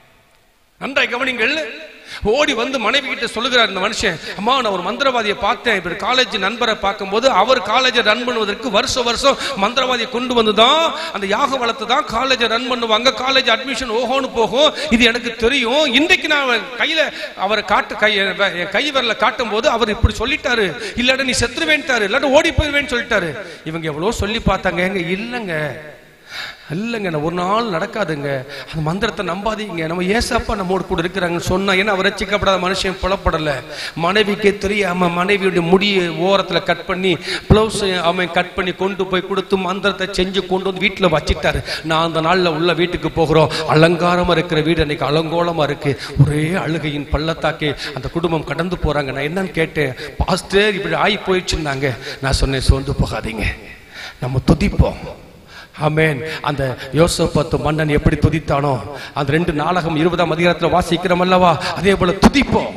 Speaker 9: நன்றாய் கவனிங்கள். ஓடி வந்து மனைவி கிட்ட சொல்லுகிறார் இந்த மனுஷன், அம்மா நான் ஒரு மந்திரவாதியை பார்த்தேன். இப்படி காலேஜ் நண்பரை பார்க்கும்போது அவர் காலேஜை ரன் பண்ணுவதற்கு வருஷம் வருஷம் மந்திரவாதியை கொண்டு வந்துதான் அந்த யாக வளர்த்து தான் காலேஜை ரன் பண்ணுவாங்க, காலேஜ் அட்மிஷன் ஓஹோன்னு போகும். இது எனக்கு தெரியும். இன்றைக்கு நான் கையில அவரை காட்டு கை கை வரல காட்டும் போது அவர் இப்படி சொல்லிட்டாரு, இல்லாட்ட நீ செத்துருவேன்ட்டாரு, இல்லாட்ட ஓடி போயிருவேன்னு சொல்லிட்டாரு. இவங்க எவ்வளவு சொல்லி பார்த்தாங்க, எங்க இல்லைங்க இல்லைங்க ஒரு நாள் நடக்காதுங்க, அந்த மந்திரத்தை நம்பாதீங்க, நம்ம ஏசப்பா நம்மோடு கூட இருக்கிறாங்கன்னு சொன்னா. ஏன்னா அவர் ரட்சிக்கப்படாத மனுஷன் புலப்படல. மனைவிக்கே தெரியாம மனைவியுடைய முடியை ஓரத்துல கட் பண்ணி பிளவுஸ் அவன் கட் பண்ணி கொண்டு போய் கொடுத்து மந்திரத்தை செஞ்சு கொண்டு வந்து வீட்டுல வச்சிட்டாரு. நான் அந்த நாள்ல உள்ள வீட்டுக்கு போகிறோம், அலங்காரமா இருக்கிற வீடு அன்னைக்கு அலங்கோலமா இருக்கு. ஒரே அழுகையின் பள்ளத்தாக்கே அந்த குடும்பம் கடந்து போறாங்க. நான் என்னன்னு கேட்டேன், பாஸ்டர் இப்படி ஆகி போயிடுச்சுன்னாங்க. நான் சொன்னேன், சோர்ந்து போகாதீங்க, நம்ம துதிப்போம். ஆமென். அந்த யோசேப்பு மன்னன் எப்படி துதித்தானோ, அந்த ரெண்டு நாடகம் இருபதாம் அதிகாரத்தில் வாசிக்கிறோம் அல்லவா, அதே போல துதிப்போம்,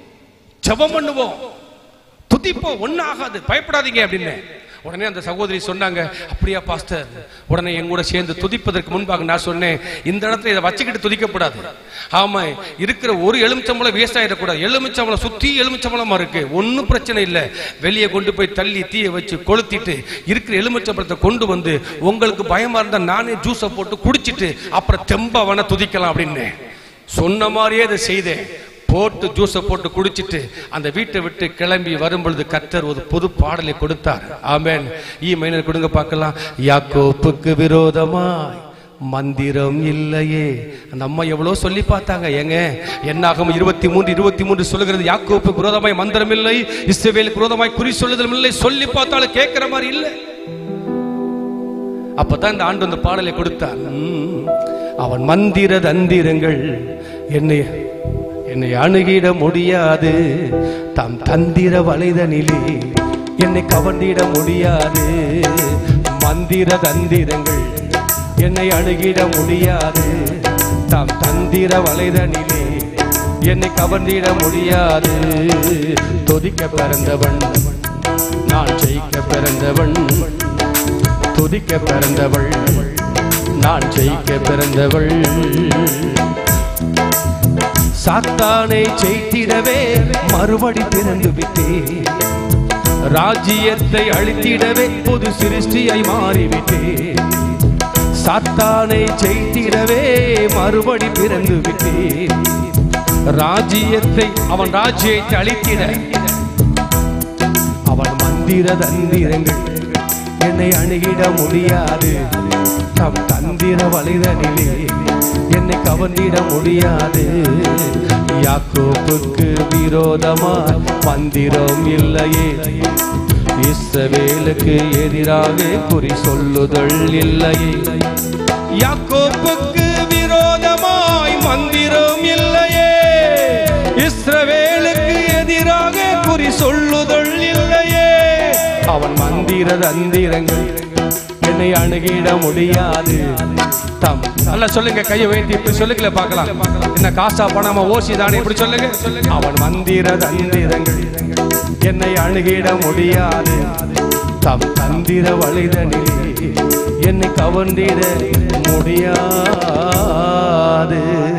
Speaker 9: ஜெபம் பண்ணுவோம், துதிப்போம், ஒன்னும் ஆகாது, பயப்படாதீங்க அப்படின்னு. உடனே அந்த சகோதரி சொன்னாங்க, அப்படியா பாஸ்டர்? உடனே என் கூட சேர்ந்து துதிப்பதற்கு முன்பாக நான் சொன்னேன், இந்த இடத்துல இதை வச்சுக்கிட்டு துதிக்கப்படாது. ஆமா, இருக்கிற ஒரு எலுமிச்சம்பளம் வேஸ்ட் ஆயிடக்கூடாது. எலுமிச்சம்பளம் சுத்தி எலுமிச்சம்பளமா இருக்கு, ஒன்னும் பிரச்சனை இல்லை. வெளியே கொண்டு போய் தள்ளி தீயை வச்சு கொளுத்திட்டு இருக்கிற எலுமிச்சம்பளத்தை கொண்டு வந்து உங்களுக்கு பயமா இருந்தா நானே ஜூஸை போட்டு குடிச்சிட்டு அப்புறம் தெம்பவன துதிக்கலாம் அப்படின்னு சொன்ன மாதிரியே அதை செய்தேன். போட்டு ஜூஸை போட்டு குடிச்சிட்டு அந்த வீட்டை விட்டு கிளம்பி வரும் பொழுது கர்த்தர் ஒரு புது பாடலை கொடுத்தார். ஆமென். ஈ மைனர் கொடுங்க பார்க்கலாம். யாக்கோப்புக்கு விரோதமாய் மந்திரம் இல்லையே. அந்த அம்மா எவ்வளவு சொல்லி பார்த்தாங்க. ஏங்க என்னாகும் இருபத்தி மூன்று இருபத்தி மூன்று சொல்லுகிறது, யாக்கோப்புக்கு விரோதமாய் மந்திரம் இல்லை, இஸ்ரவேலுக்கு விரோதமாய் குறி சொல்லுதலும் இல்லை. சொல்லி பார்த்தாலும் கேட்கிற மாதிரி இல்லை. அப்பதான் இந்த ஆண்டு அந்த பாடலை கொடுத்தார். அவன் மந்திர தந்திரங்கள் என்னை என்னை அணுகிட முடியாது, தம் தந்திர வலைதனிலே என்னை கவர்ந்திட முடியாது. மந்திர தந்திரங்கள் என்னை அணுகிட முடியாது, தம் தந்திர வலைதனிலே என்னை கவர்ந்திட முடியாது. துதிக்க பிறந்தவன் நான் ஜெயிக்க பிறந்தவன், துதிக்க பிறந்தவள் நான் ஜெயிக்க பிறந்தவள். சாத்தானை ஜெயித்திடவே மறுபடி பிறந்து விட்டேன், ராஜ்யத்தை அழித்திடவே புது சிருஷ்டியை மாறிவிட்டேன். சாத்தானை ஜெயித்திடவே மறுபடி பிறந்து விட்டேன். ராஜ்யத்தை அவன் ராஜ்யத்தை அளித்திட அவன் மந்திர தந்திரங்கள் என்னை அணுகிட முடியாது. தம் தந்திர வழிதனிலே என்னை கவர்ந்திட முடியாது. யாக்கோபுக்கு விரோதமாய் மந்திரம் இல்லையே, இஸ்ரவேலுக்கு எதிராக குறி சொல்லுதல் இல்லையே. யாக்கோபுக்கு விரோதமாய் மந்திரம் இல்லையே, இஸ்ரவேலுக்கு எதிராக குறி சொல்லுதல் இல்லையே. அவன் மந்திர தந்திரங்கள் என்னை அணுகிட முடியாது. தம் நல்லா சொல்லுங்க, கையை வைத்து இப்படி சொல்லுங்களே பார்க்கலாம். என்ன காசா பணமா ஓசி தானே இப்படி சொல்லுங்க. அவன் மந்திர தந்திரங்கள் என்னை அணுகிட முடியாது. தம் தந்திர வழிதனிலே என்னை கவர்ந்திட முடியாது.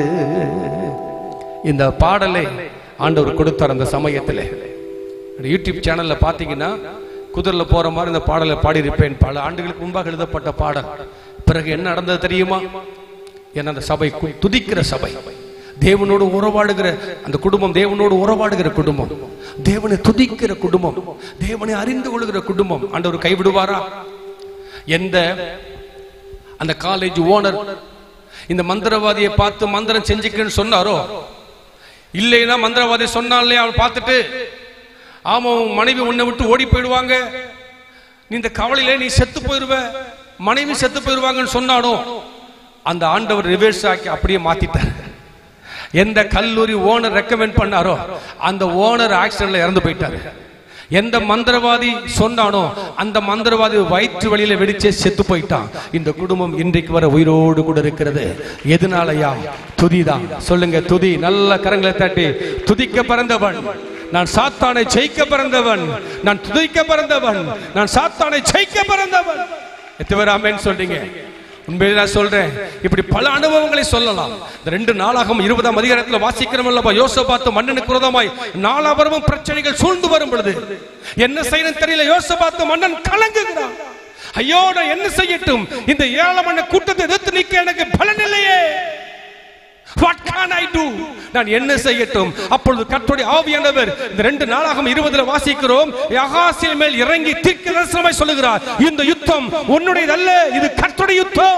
Speaker 9: இந்த பாடலை ஆண்டவர் கொடுத்தார். அந்த சமயத்தில் யூடியூப் சேனல்ல பாத்தீங்கன்னா குதிரைல போற மாதிரி இந்த பாடலை பாடியிருப்பேன். பல ஆண்டுகளுக்கு முன்பாக எழுதப்பட்ட பாடல். பிறகு என்ன நடந்தது தெரியுமா? என்ன அந்த சபை துதிக்கிற சபை, தேவனோடு உறவாடுகிற அந்த குடும்பம், தேவனோடு உறவாடுகிற குடும்பம், தேவனை துதிக்கிற குடும்பம், தேவனை அறிந்து கொள்கிற குடும்பம். ஆண்டவர் கைவிடுவாரா? எந்த அந்த காலேஜ் ஓனர் இந்த மந்திரவாதியை பார்த்து மந்திரம் செஞ்சுக்கிறேன்னு சொன்னாரோ, இல்லைன்னா மந்திரவாதி சொன்னாலே அவன் பார்த்துட்டு ஆமா உன் மனைவி உன்னை விட்டு ஓடி போயிடுவாங்க, நீ இந்த கவலையில நீ செத்து போயிருவ, மனைவி செத்து போயிருவாங்கன்னு சொன்னானோ, அந்த ஆண்டவர் ரிவர்ஸ் ஆக்கி அப்படியே மாத்திட்டார். எந்த கல்லூரி ஓனர் ரெக்கமெண்ட் பண்ணாரோ அந்த ஓனர் ஆக்சிடென்ட்ல இறந்து போயிட்டாரு. எந்த மந்திரவாதி சொன்னானோ அந்த மந்திரவாதி வயிற்று வழியில வெடிச்சே செத்து போயிட்டான். இந்த குடும்பம் இன்றைக்கு வர உயிரோடு கூட இருக்கிறது. எதனாலயா? துதிதான். சொல்லுங்க, துதி. நல்ல கரங்களை தட்டி துதிக்க பிறந்தவன் நான், சாத்தானை ஜெயிக்க பிறந்தவன் நான், துதிக்க பிறந்தவன் நான், சாத்தானை ஜெயிக்க பிறந்தவன். எத்தனை பேர் ஆமென் சொல்றீங்க? உண்மையிலே நான் சொல்றேன், இப்படி பல அனுபவங்களை சொல்லலாம். இந்த ரெண்டு நாளாகும் இருபதாம் அதிகாரத்தில் வாசிக்கிறோம் அல்லவா? யோசபாத்து மன்னனுக்கு விரோதமாய் நாலாபுரமும் பிரச்சனைகள் சூழ்ந்து வரும் பொழுது என்ன செய்யணும் தெரியல. யோசபாத்து மன்னன் கலங்குகிறான். ஐயோ நான் என்ன செய்யட்டும்? இந்த ஏழமன்ன கூட்டத்தை எதிர்த்து நிற்க எனக்கு பலன் இல்லையே. What can I do? நான் என்ன செய்யட்டும்? அப்பொழுது கர்த்தருடைய ஆவியானவர் இந்த ரெண்டு நாளாகும் இருபதுல வாசிக்கிறோம், யகாசியேல் மேல் இறங்கி தீர்க்கதரிசனமாய் சொல்லுகிறார், இந்த யுத்தம் உன்னுடையது அல்ல, இது கர்த்தருடைய யுத்தம்.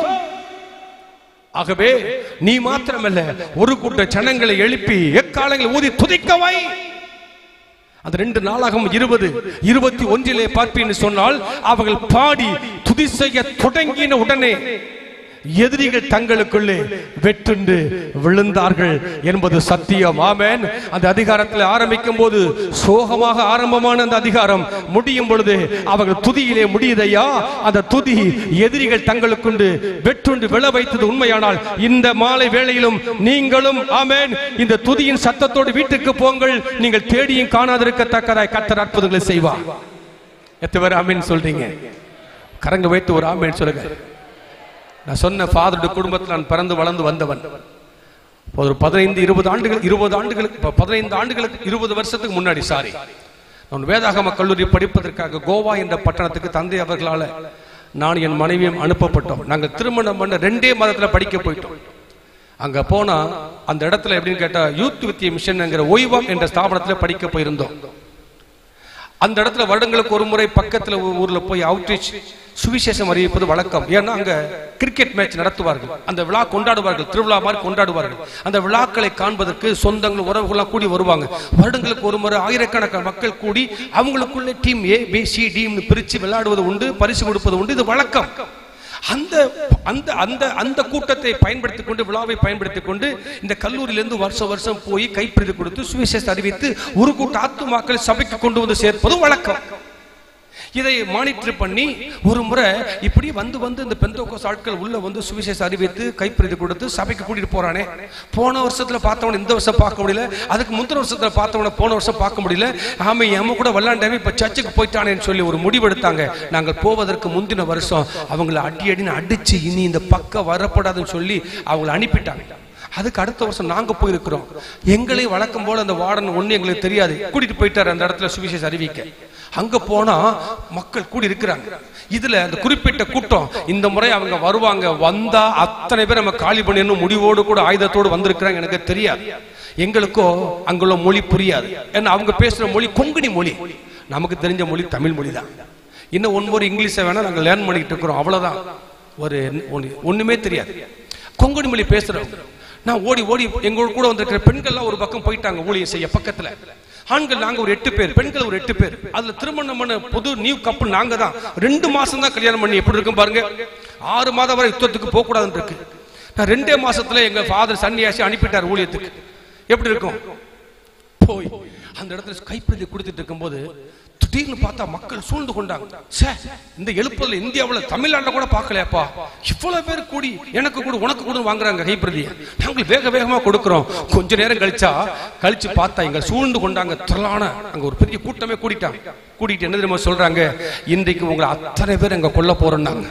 Speaker 9: ஆகவே நீ மாத்திரமல்ல, ஒரு கூட்ட ஜனங்களை எழுப்பி எக்காலங்களை ஊதி துதிக்கவை. அந்த ரெண்டு நாளாகும் இருபது இருபத்தி ஒன்றிலே பார்ப்பீன்னு சொன்னால், அவர்கள் பாடி துதி செய்ய தொடங்கின உடனே எதிரிகள் தங்களுக்குள்ளே வெட்டுண்டு விழுந்தார்கள் என்பது சத்தியம். ஆமென். அந்த அதிகாரத்தில் ஆரம்பிக்கும் போது சோகமாக ஆரம்பமான அந்த அதிகாரம் முடியும் பொழுது அவர்கள் துதியிலே முடியுதையா. அந்த துதி எதிரிகள் தங்களுக்குண்டு வெட்டுண்டு விழ வைத்தது உண்மையானால், இந்த மாலை வேளையிலும் நீங்களும் ஆமென் இந்த துதியின் சத்தத்தோடு வீட்டுக்கு போங்கள். நீங்கள் தேடியும் காணாதிருக்கத்தக்கதாய் கர்த்தர் அற்புதங்களை செய்வார். எத்தனை பேர் ஆமென் சொல்றீங்க? கரங்க வைத்து ஒரு ஆமென் சொல்லுங்க. நான் சொன்ன ஃபாதருடைய குடும்பத்தில் நான் பிறந்து வளர்ந்து வந்தவன். ஒரு பதினைந்து இருபது ஆண்டுகள் இருபது ஆண்டுகளுக்கு பதினைந்து ஆண்டுகளுக்கு இருபது வருஷத்துக்கு முன்னாடி சாரி நான் வேதாகம கல்லூரி படிப்பதற்காக கோவா என்ற பட்டணத்துக்கு தந்தை அவர்களால் நான் என் மனைவியும் அனுப்பப்பட்டோம். நாங்கள் திருமணம் பண்ண ரெண்டே மாதத்தில் படிக்க போயிட்டோம். அங்க போனா அந்த இடத்துல எப்படின்னு கேட்டா, யூத் வித்திய மிஷன்ங்கிற ஓய்வம் என்ற ஸ்தாபனத்தில் படிக்க போயிருந்தோம். அந்த இடத்துல வருடங்களுக்கு ஒரு முறை பக்கத்துல ஊர்ல போய் அவுட்ரீச் சுவிசேஷம் அறிவிப்பது வழக்கம். ஏன்னா அங்க கிரிக்கெட் மேட்ச் நடத்துவார்கள், அந்த விழா கொண்டாடுவார்கள், திருவிழா மாதிரி கொண்டாடுவார்கள். அந்த விழாக்களை காண்பதற்கு சொந்தங்கள் உறவுகள்லாம் கூடி வருவாங்க. வருடங்களுக்கு ஒரு முறை ஆயிரக்கணக்கான மக்கள் கூடி அவங்களுக்குள்ள டீம் ஏ பி சி டீம்னு பிரிச்சு விளையாடுவது உண்டு, பரிசு கொடுப்பது உண்டு. இது வழக்கம். அந்த அந்த அந்த அந்த கூட்டத்தை பயன்படுத்திக் கொண்டு, விழாவை பயன்படுத்திக் கொண்டு இந்த கல்லூரியிலிருந்து வருஷம் வருஷம் போய் கைப்பிரதி கொடுத்து சுவிசேஷம் அறிவித்து ஒரு கூட்ட ஆத்துமாக்களை சபைக்கு கொண்டு வந்து சேர்ப்பது வழக்கம். இதை மானிட்டர் பண்ணி ஒரு முறை இப்படி வந்து வந்து இந்த பெந்தோகோஸ் ஆட்கள் உள்ள வந்து சுவிசேஷம் அறிவித்து கைப்பிரதி கொடுத்து சபைக்கு கூட்டிட்டு போறானே. போன வருஷத்துல பார்த்தவன இந்த வருஷம் பார்க்க முடியல, அதுக்கு முந்தின வருஷத்துல பார்த்தவன போன வருஷம் பார்க்க முடியல. ஆமா எம்ம கூட விளாண்டாவே இப்ப சர்ச்சுக்கு போயிட்டானேன்னு சொல்லி ஒரு முடிவு எடுத்தாங்க. நாங்கள் போவதற்கு முந்தின வருஷம் அவங்களை அடி அடின்னு அடிச்சு இனி இந்த பக்கம் வரப்படாதுன்னு சொல்லி அவங்களை அனுப்பிட்டாங்க. அதுக்கு அடுத்த வருஷம் நாங்க போயிருக்கிறோம். எங்களை வழக்கம் போல அந்த வார்டன் ஒண்ணு எங்களுக்கு தெரியாது, கூட்டிட்டு போயிட்டாரு அந்த இடத்துல சுவிசேஷ அறிவிக்க. அங்க போனா மக்கள் கூடி இருக்கிறாங்க. இதுல அந்த குறிப்பிட்ட கூட்டம் இந்த முறை அவங்க வருவாங்க, வந்தா அத்தனை பேர் நம்ம காலி பண்ணிடணும் முடிவோடு கூட ஆயுதத்தோடு வந்திருக்கிறாங்க. எனக்கு தெரியாது, எங்களுக்கோ அங்குள்ள மொழி புரியாது. ஏன்னா அவங்க பேசுற மொழி கொங்கணி மொழி, நமக்கு தெரிஞ்ச மொழி தமிழ் மொழி தான். இன்னும் ஒன்பது இங்கிலீஷை வேணா நாங்க லேர்ன் பண்ணிட்டு இருக்கிறோம், அவ்வளவுதான். ஒரு ஒண்ணுமே தெரியாது, கொங்கணி மொழி பேசுறோம். நான் ஓடி ஓடி எங்களோட கூட வந்திருக்கிற பெண்கள்லாம் ஒரு பக்கம் போயிட்டாங்க ஊழியம் செய்ய பக்கத்துல. ஆண்கள் நாங்க ஒரு எட்டு பேர், பெண்கள் ஒரு எட்டு பேர். அதுல திருமணம் பண்ண புது நியூ கப்பல் நாங்க தான். ரெண்டு மாசம் தான் கல்யாணம் பண்ணி, எப்படி இருக்கும் பாருங்க. ஆறு மாதம் வரை யுத்தத்துக்கு போக கூடாதுன்னு இருக்கு. நான் ரெண்டே மாசத்துல எங்க ஃபாதர் சன்னியாசி அனுப்பிட்டார் ஊழியத்துக்கு. எப்படி இருக்கும்? போய் அந்த இடத்துல கைப்பிரதி கொடுத்துட்டு இருக்கும் போது திடீர்னு பார்த்தா மக்கள் சூழ்ந்து கொண்டாங்க. இந்த எழுப்புதல் இந்தியாவில் தமிழ்நாட்டில் கூட பார்க்கலையாப்பா, இவ்வளவு பேர் கூடி எனக்கு கூட உனக்கு கூட வாங்குறாங்க கைப்பிரதியை. நாங்கள் வேக வேகமா கொடுக்கிறோம். கொஞ்ச நேரம் கழிச்சா கழிச்சு பார்த்தா எங்க சூழ்ந்து கொண்டாங்க திரளான. அங்க ஒரு பெரிய கூட்டமே கூடிட்டாங்க. கூட்டிட்டு என்ன தெரியுமா சொல்றாங்க, இன்றைக்கு உங்களை அத்தனை பேர் எங்க கொல்ல போறோம்னாங்க.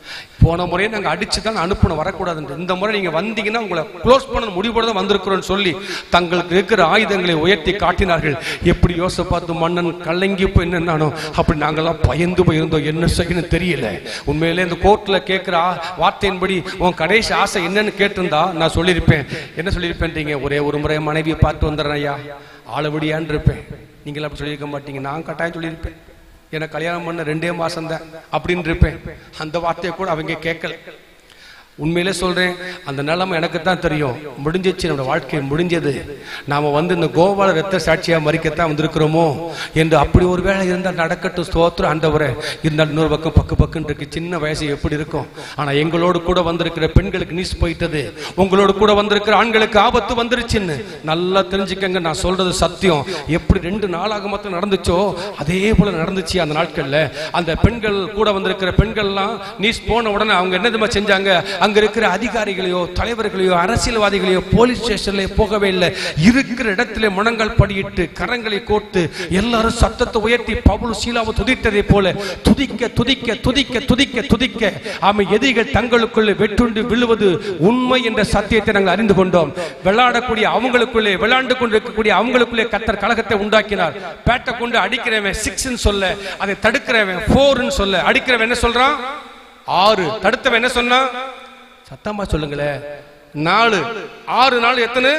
Speaker 9: போன முறையை நாங்க அடிச்சுதான் அனுப்பணும், வரக்கூடாது. இந்த முறை நீங்க வந்தீங்கன்னா உங்களை க்ளோஸ் பண்ண முடிவோட தான் வந்திருக்கிறோம் சொல்லி தங்களுக்கு இருக்கிற ஆயுதங்களை உயர்த்தி காட்டினார்கள். எப்படி யோசனை பார்த்து மன்னன் கலங்கி போய் என்னன்னானோ அப்படி நாங்கெல்லாம் பயந்து போயிருந்தோம், என்ன செய்யணும் தெரியல. உண்மையிலே இந்த கோர்ட்ல கேட்கிற வார்த்தையின்படி உன் கடைசி ஆசை என்னன்னு கேட்டிருந்தா நான் சொல்லியிருப்பேன். என்ன சொல்லியிருப்பேன், ஒரே ஒரு முறை மனைவியை பார்த்து வந்துடுறேன் ஐயா, ஆளபடியான்னு இருப்பேன். நீங்களா அப்படி சொல்லியிருக்க மாட்டீங்க, நான் கட்டாயம் சொல்லியிருப்பேன். எனக்கு கல்யாணம் பண்ண ரெண்டே மாசம் தான் அப்படின்னு இருப்பேன். அந்த வார்த்தையை கூட அவங்க கேட்கல. உண்மையிலே சொல்றேன், அந்த நிலைமை எனக்கு தான் தெரியும். முடிஞ்சிச்சு, நம்ம வாழ்க்கை முடிஞ்சது. நாம வந்து இந்த கோபால ரத்த சாட்சியா மறிக்கத்தான் வந்திருக்கிறோமோ என்று அப்படி ஒரு வேளை இருந்தால் நடக்கட்டும், ஸ்தோத்திரம் ஆண்டவரே. இருந்தால் இன்னொரு பக்கம் பக்கு பக்குன்னு இருக்கு, சின்ன வயசு எப்படி இருக்கும். ஆனா எங்களோடு கூட வந்திருக்கிற பெண்களுக்கு நீஸ் போயிட்டது, உங்களோடு கூட வந்திருக்கிற ஆண்களுக்கு ஆபத்து வந்துருச்சுன்னு நல்லா தெரிஞ்சுக்கங்க. நான் சொல்றது சத்தியம். எப்படி ரெண்டு நாளாக மொத்தம் நடந்துச்சோ அதே போல நடந்துச்சு அந்த நாட்கள்ல. அந்த பெண்கள் கூட வந்திருக்கிற பெண்கள்லாம் நீஸ் போன உடனே அவங்க என்ன செஞ்சாங்க, அங்க இருக்கிற அதிகாரிகளையோ தலைவர்களையோ அரசியல்வாதிகளையோ போலீஸ் ஸ்டேஷன்ல போகவே இல்லை. இருக்கிற இடத்துல முழங்கால் படியிட்டு கரங்களை கோர்த்து எல்லாரும் சத்தத்தை உயர்த்தி பவுல் சீலாவை துதித்ததை போல துதிக்க துதிக்க துதிக்க துதிக்க துதிக்க ஆமை எதிரிகள் தங்களுக்குள்ளே வெட்டுண்டு விழுவது உண்மை என்ற சத்தியத்தை நாங்கள் அறிந்து கொண்டோம். விளையாடக்கூடிய அவங்களுக்குள்ளே விளையாண்டு கொண்டிருக்கக்கூடிய அவங்களுக்குள்ளே கர்த்தர் கலகத்தை உண்டாக்கினார். பேட்டை கொண்டு அடிக்கிறவன் சிக்ஸ் சொல்ல, அதை தடுக்கிறவன் போர் சொல்ல, அடிக்கிறவன் என்ன சொல்றான் ஆறு, தடுத்தவன் என்ன சொன்னா சத்தமா சொல்லுங்களேன் நாலு. ஆறு நாள் எத்தனை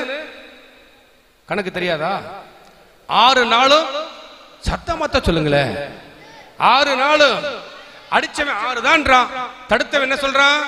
Speaker 9: கணக்கு தெரியாதா? ஆறு நாளும் சத்தமாத்த சொல்லுங்களேன். ஆறு நாளும் அடிச்சவன் ஆறு தான்றான், தடுத்தவன் என்ன சொல்றான்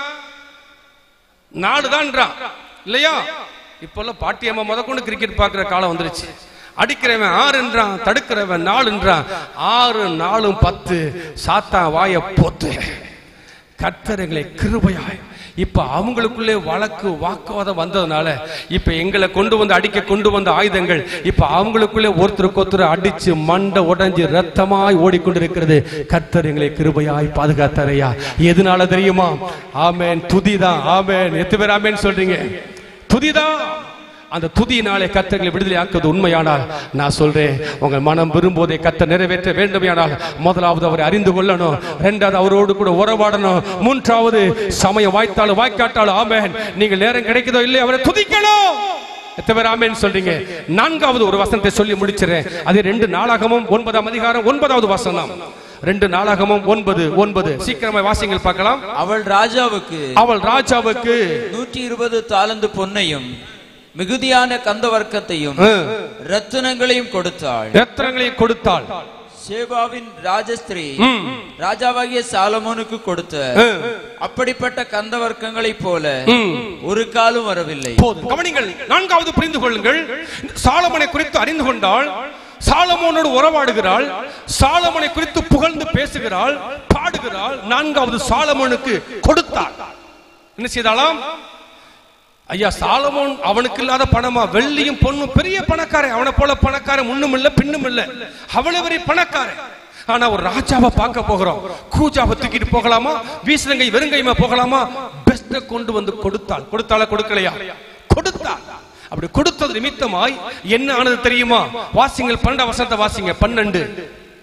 Speaker 9: நாலு தான்றான் இல்லையா? இப்ப பாட்டியம்மா முத கொண்டு கிரிக்கெட் பாக்குற காலம் வந்துருச்சு. அடிக்கிறவன் ஆறுன்றான், தடுக்கிறவன் நாலுன்றான். ஆறு நாளும் பத்து, சாத்தா வாய போத்து. கர்த்தர்களை கிருபையாய் இப்ப அவங்களுக்குள்ளே வழக்கு வாக்குவாதம் வந்ததுனால இப்ப எங்களை கொண்டு வந்து அடிக்க கொண்டு வந்த ஆயுதங்கள் இப்ப அவங்களுக்குள்ளே ஒருத்தருக்கு ஒருத்தர் அடிச்சு மண்டை உடைஞ்சு ரத்தமாய் ஓடிக்கொண்டிருக்கிறது. கர்த்தர் எங்களை கிருபையாய் பாதுகாத்தாரையா. எதனால தெரியுமா? ஆமேன், துதிதான். ஆமேன். எத்தனை பேர் ஆமேன் சொல்றீங்க? துதிதான். அந்த துதியினாலே கர்த்தர்களை விடுதலை ஆக்குவது உண்மையானால் நான் சொல்றேன், உங்கள் மனம் விரும்புவதை கர்த்தர் நிறைவேற்ற வேண்டுமையானால் முதலாவது அவரை அறிந்து கொள்ளணும், இரண்டாவது அவரோடு கூட உறவாடணும், மூன்றாவது சமயம் வாய்த்தாலும் வாய்க்காட்டாலும் ஆமென் நீங்கள் நேரம் கிடைக்குதோ இல்லையோ அவரை துதிக்கணும். எத்தனை பேர் ஆமென் சொல்றீங்க? நான்காவது ஒரு வசனத்தை சொல்லி முடிச்சிடறேன். அது ரெண்டு நாளாகமும் ஒன்பதாம் அதிகாரம் ஒன்பதாவது வசனம். ரெண்டு நாளாகமும் ஒன்பது ஒன்பது சீக்கிரமா வாசிங்கள் பார்க்கலாம்.
Speaker 10: அவள் ராஜாவுக்கு
Speaker 9: அவள் ராஜாவுக்கு
Speaker 10: நூற்றி இருபது தாலந்து பொன்னையும் மிகுதியான கந்த வர்க்கத்தையும் ரத்தினங்களையும் கொடுத்தாள்
Speaker 9: ரத்தினங்களையும் கொடுத்தாள்.
Speaker 10: சேபாவின் ராஜஸ்திரீ ராஜாவாகிய சாலமோனுக்கு கொடுத்த அப்படிப்பட்ட கந்த வர்க்கங்களை போல ஒரு காலம் வரவில்லை.
Speaker 9: கவனிங்கள், நான்காவது புரிந்து கொள்ளுங்கள். சாலமோனை குறித்து அறிந்து கொண்டாள், சாலமோனோடு உறவாடுகிறாள், சாலமோனை குறித்து புகழ்ந்து பேசுகிறாள், பாடுகிறாள். நான்காவது சாலமோனுக்கு கொடுத்தாள். என்ன செய்தாலாம்? ஐயா சாலமோன் அவனுக்கு இல்லாத பணமா? வெள்ளியும் பொண்ணும், பெரிய பணக்காரன், அவனை போல பணக்காரன் முன்னும் இல்ல பின்னும் இல்ல, அவ்வளவு பெரிய பணக்காரன். ஆனா ஒரு ராஜாவை பார்க்க போகிறோம், கூஜாவை தூக்கிட்டு போகலாமா, வீசலங்கை வெறுங்கைமா போகலாமா? பெஸ்ட கொண்டு வந்து கொடுத்தாள். கொடுத்தாளா கொடுக்கலையா? கொடுத்தாள். அப்படி கொடுத்தது நிமித்தமாய் என்ன ஆனது தெரியுமா? வாசிங்கள் பன்னெண்டாம் வசனத்தை வாசிங்க. பன்னெண்டு.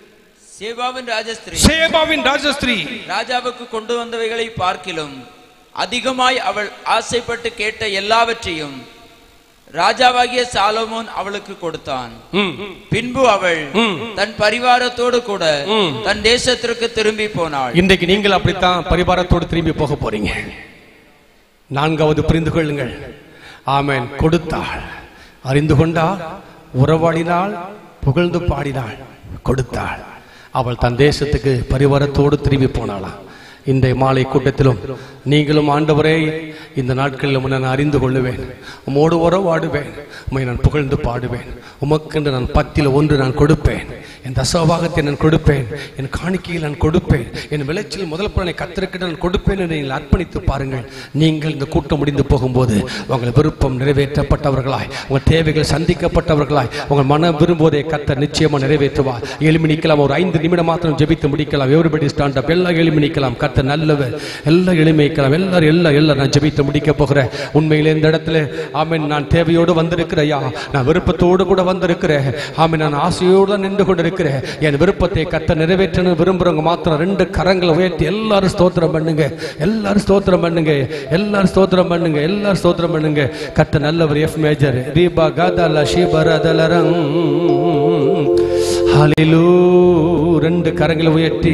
Speaker 10: சேபாவின் ராஜஸ்திரீ
Speaker 9: சேபாவின் ராஜஸ்திரீ
Speaker 10: ராஜாவுக்கு கொண்டு வந்தவைகளை பார்க்கிலும் அதிகமாய் அவள் ஆசைப்பட்டு கேட்ட எல்லாவற்றையும் ராஜாவாகிய சாலமோன் அவளுக்கு கொடுத்தான். பின்பு அவள் தன் பரிவாரத்தோடு கூட தன் தேசத்திற்கு திரும்பி போனாள்.
Speaker 9: இன்றைக்கு நீங்கள் அப்படித்தான் பரிவாரத்தோடு திரும்பி போக போறீங்க. நான்காவது புரிந்து கொள்ளுங்கள். ஆமென். கொடுத்தாள், அறிந்து கொண்டாள், உறவாடினாள், புகழ்ந்து பாடினாள், கொடுத்தாள். அவள் தன் தேசத்துக்கு பரிவாரத்தோடு திரும்பி போனாளாம். இன்றைய மாலை கூட்டத்திலும் நீங்களும் ஆண்டவரே இந்த நாட்களில் உன்னை நான் அறிந்து கொள்ளுவேன், உம்மோடு உறவாடுவேன், உம்மை நான் புகழ்ந்து பாடுவேன், உமக்கென்று நான் பத்தில் ஒன்று நான் கொடுப்பேன், என் தசவாகத்தை நான் கொடுப்பேன், என் காணிக்கையில் நான் கொடுப்பேன், என் விளைச்சல் முதல் பலனை கர்த்தருக்கு நான் கொடுப்பேன் என்று நீங்கள் அர்ப்பணித்து பாருங்கள். நீங்கள் இந்த கூட்டம் முடிந்து போகும்போது உங்கள் விருப்பம் நிறைவேற்றப்பட்டவர்களாய், உங்கள் தேவைகள் சந்திக்கப்பட்டவர்களாய், உங்கள் மனம் விரும்புவதை கர்த்தர் நிச்சயமாக நிறைவேற்றுவார். எழுமி நிற்கலாம். ஒரு ஐந்து நிமிடம் மாத்திரம் ஜெபித்து முடிக்கலாம். Everybody stand up. எல்லாம் எழுமி நிற்கலாம். கர்த்தர் நல்லவர். எல்லாம் எளிமைக்கலாம். எல்லாரும் எல்லாம் எல்லாம் நான் ஜெபித்து முடிக்க போகிறேன். உண்மையிலே இந்த இடத்துல ஆமென் நான் தேவையோடு வந்திருக்கிறையா, நான் விருப்பத்தோடு கூட வந்திருக்கிறேன். ஆமென் நான் ஆசையோடு தான் நின்று கொண்டு இருக்கிறேன். என் விருப்பத்தை கர்த்தர் நிறைவேற்றணும் விரும்புறவங்க மாத்திரம் ரெண்டு கரங்களை உயர்த்தி எல்லாரும் ஸ்தோத்திரம் பண்ணுங்க. எல்லாரும் ஸ்தோத்திரம் பண்ணுங்க. எல்லாரும் ஸ்தோத்திரம் பண்ணுங்க. எல்லாரும் ஸ்தோத்திரம் பண்ணுங்க. கர்த்தர் நல்லவர். எஃப் மேஜர் ரீபா காதல ஷிபரதலரம் ஹalleluya. ரெண்டு கரங்களை உயர்த்தி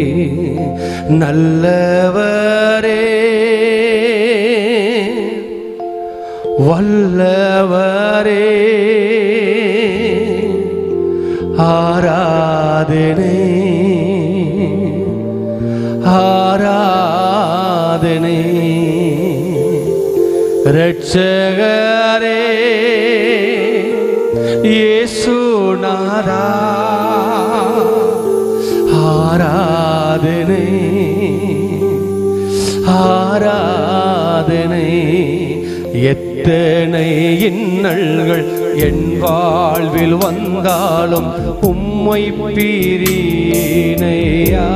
Speaker 9: நல்லவரே வல்லவரே ஆராதனை ஆராதனை ரட்சகரே இயேசுநாதா ஆராதனை ஆராதனை. எத்தனை இன்னல்கள் என் வாழ்வில் வந்தாலும் உம்மை பிரினையா,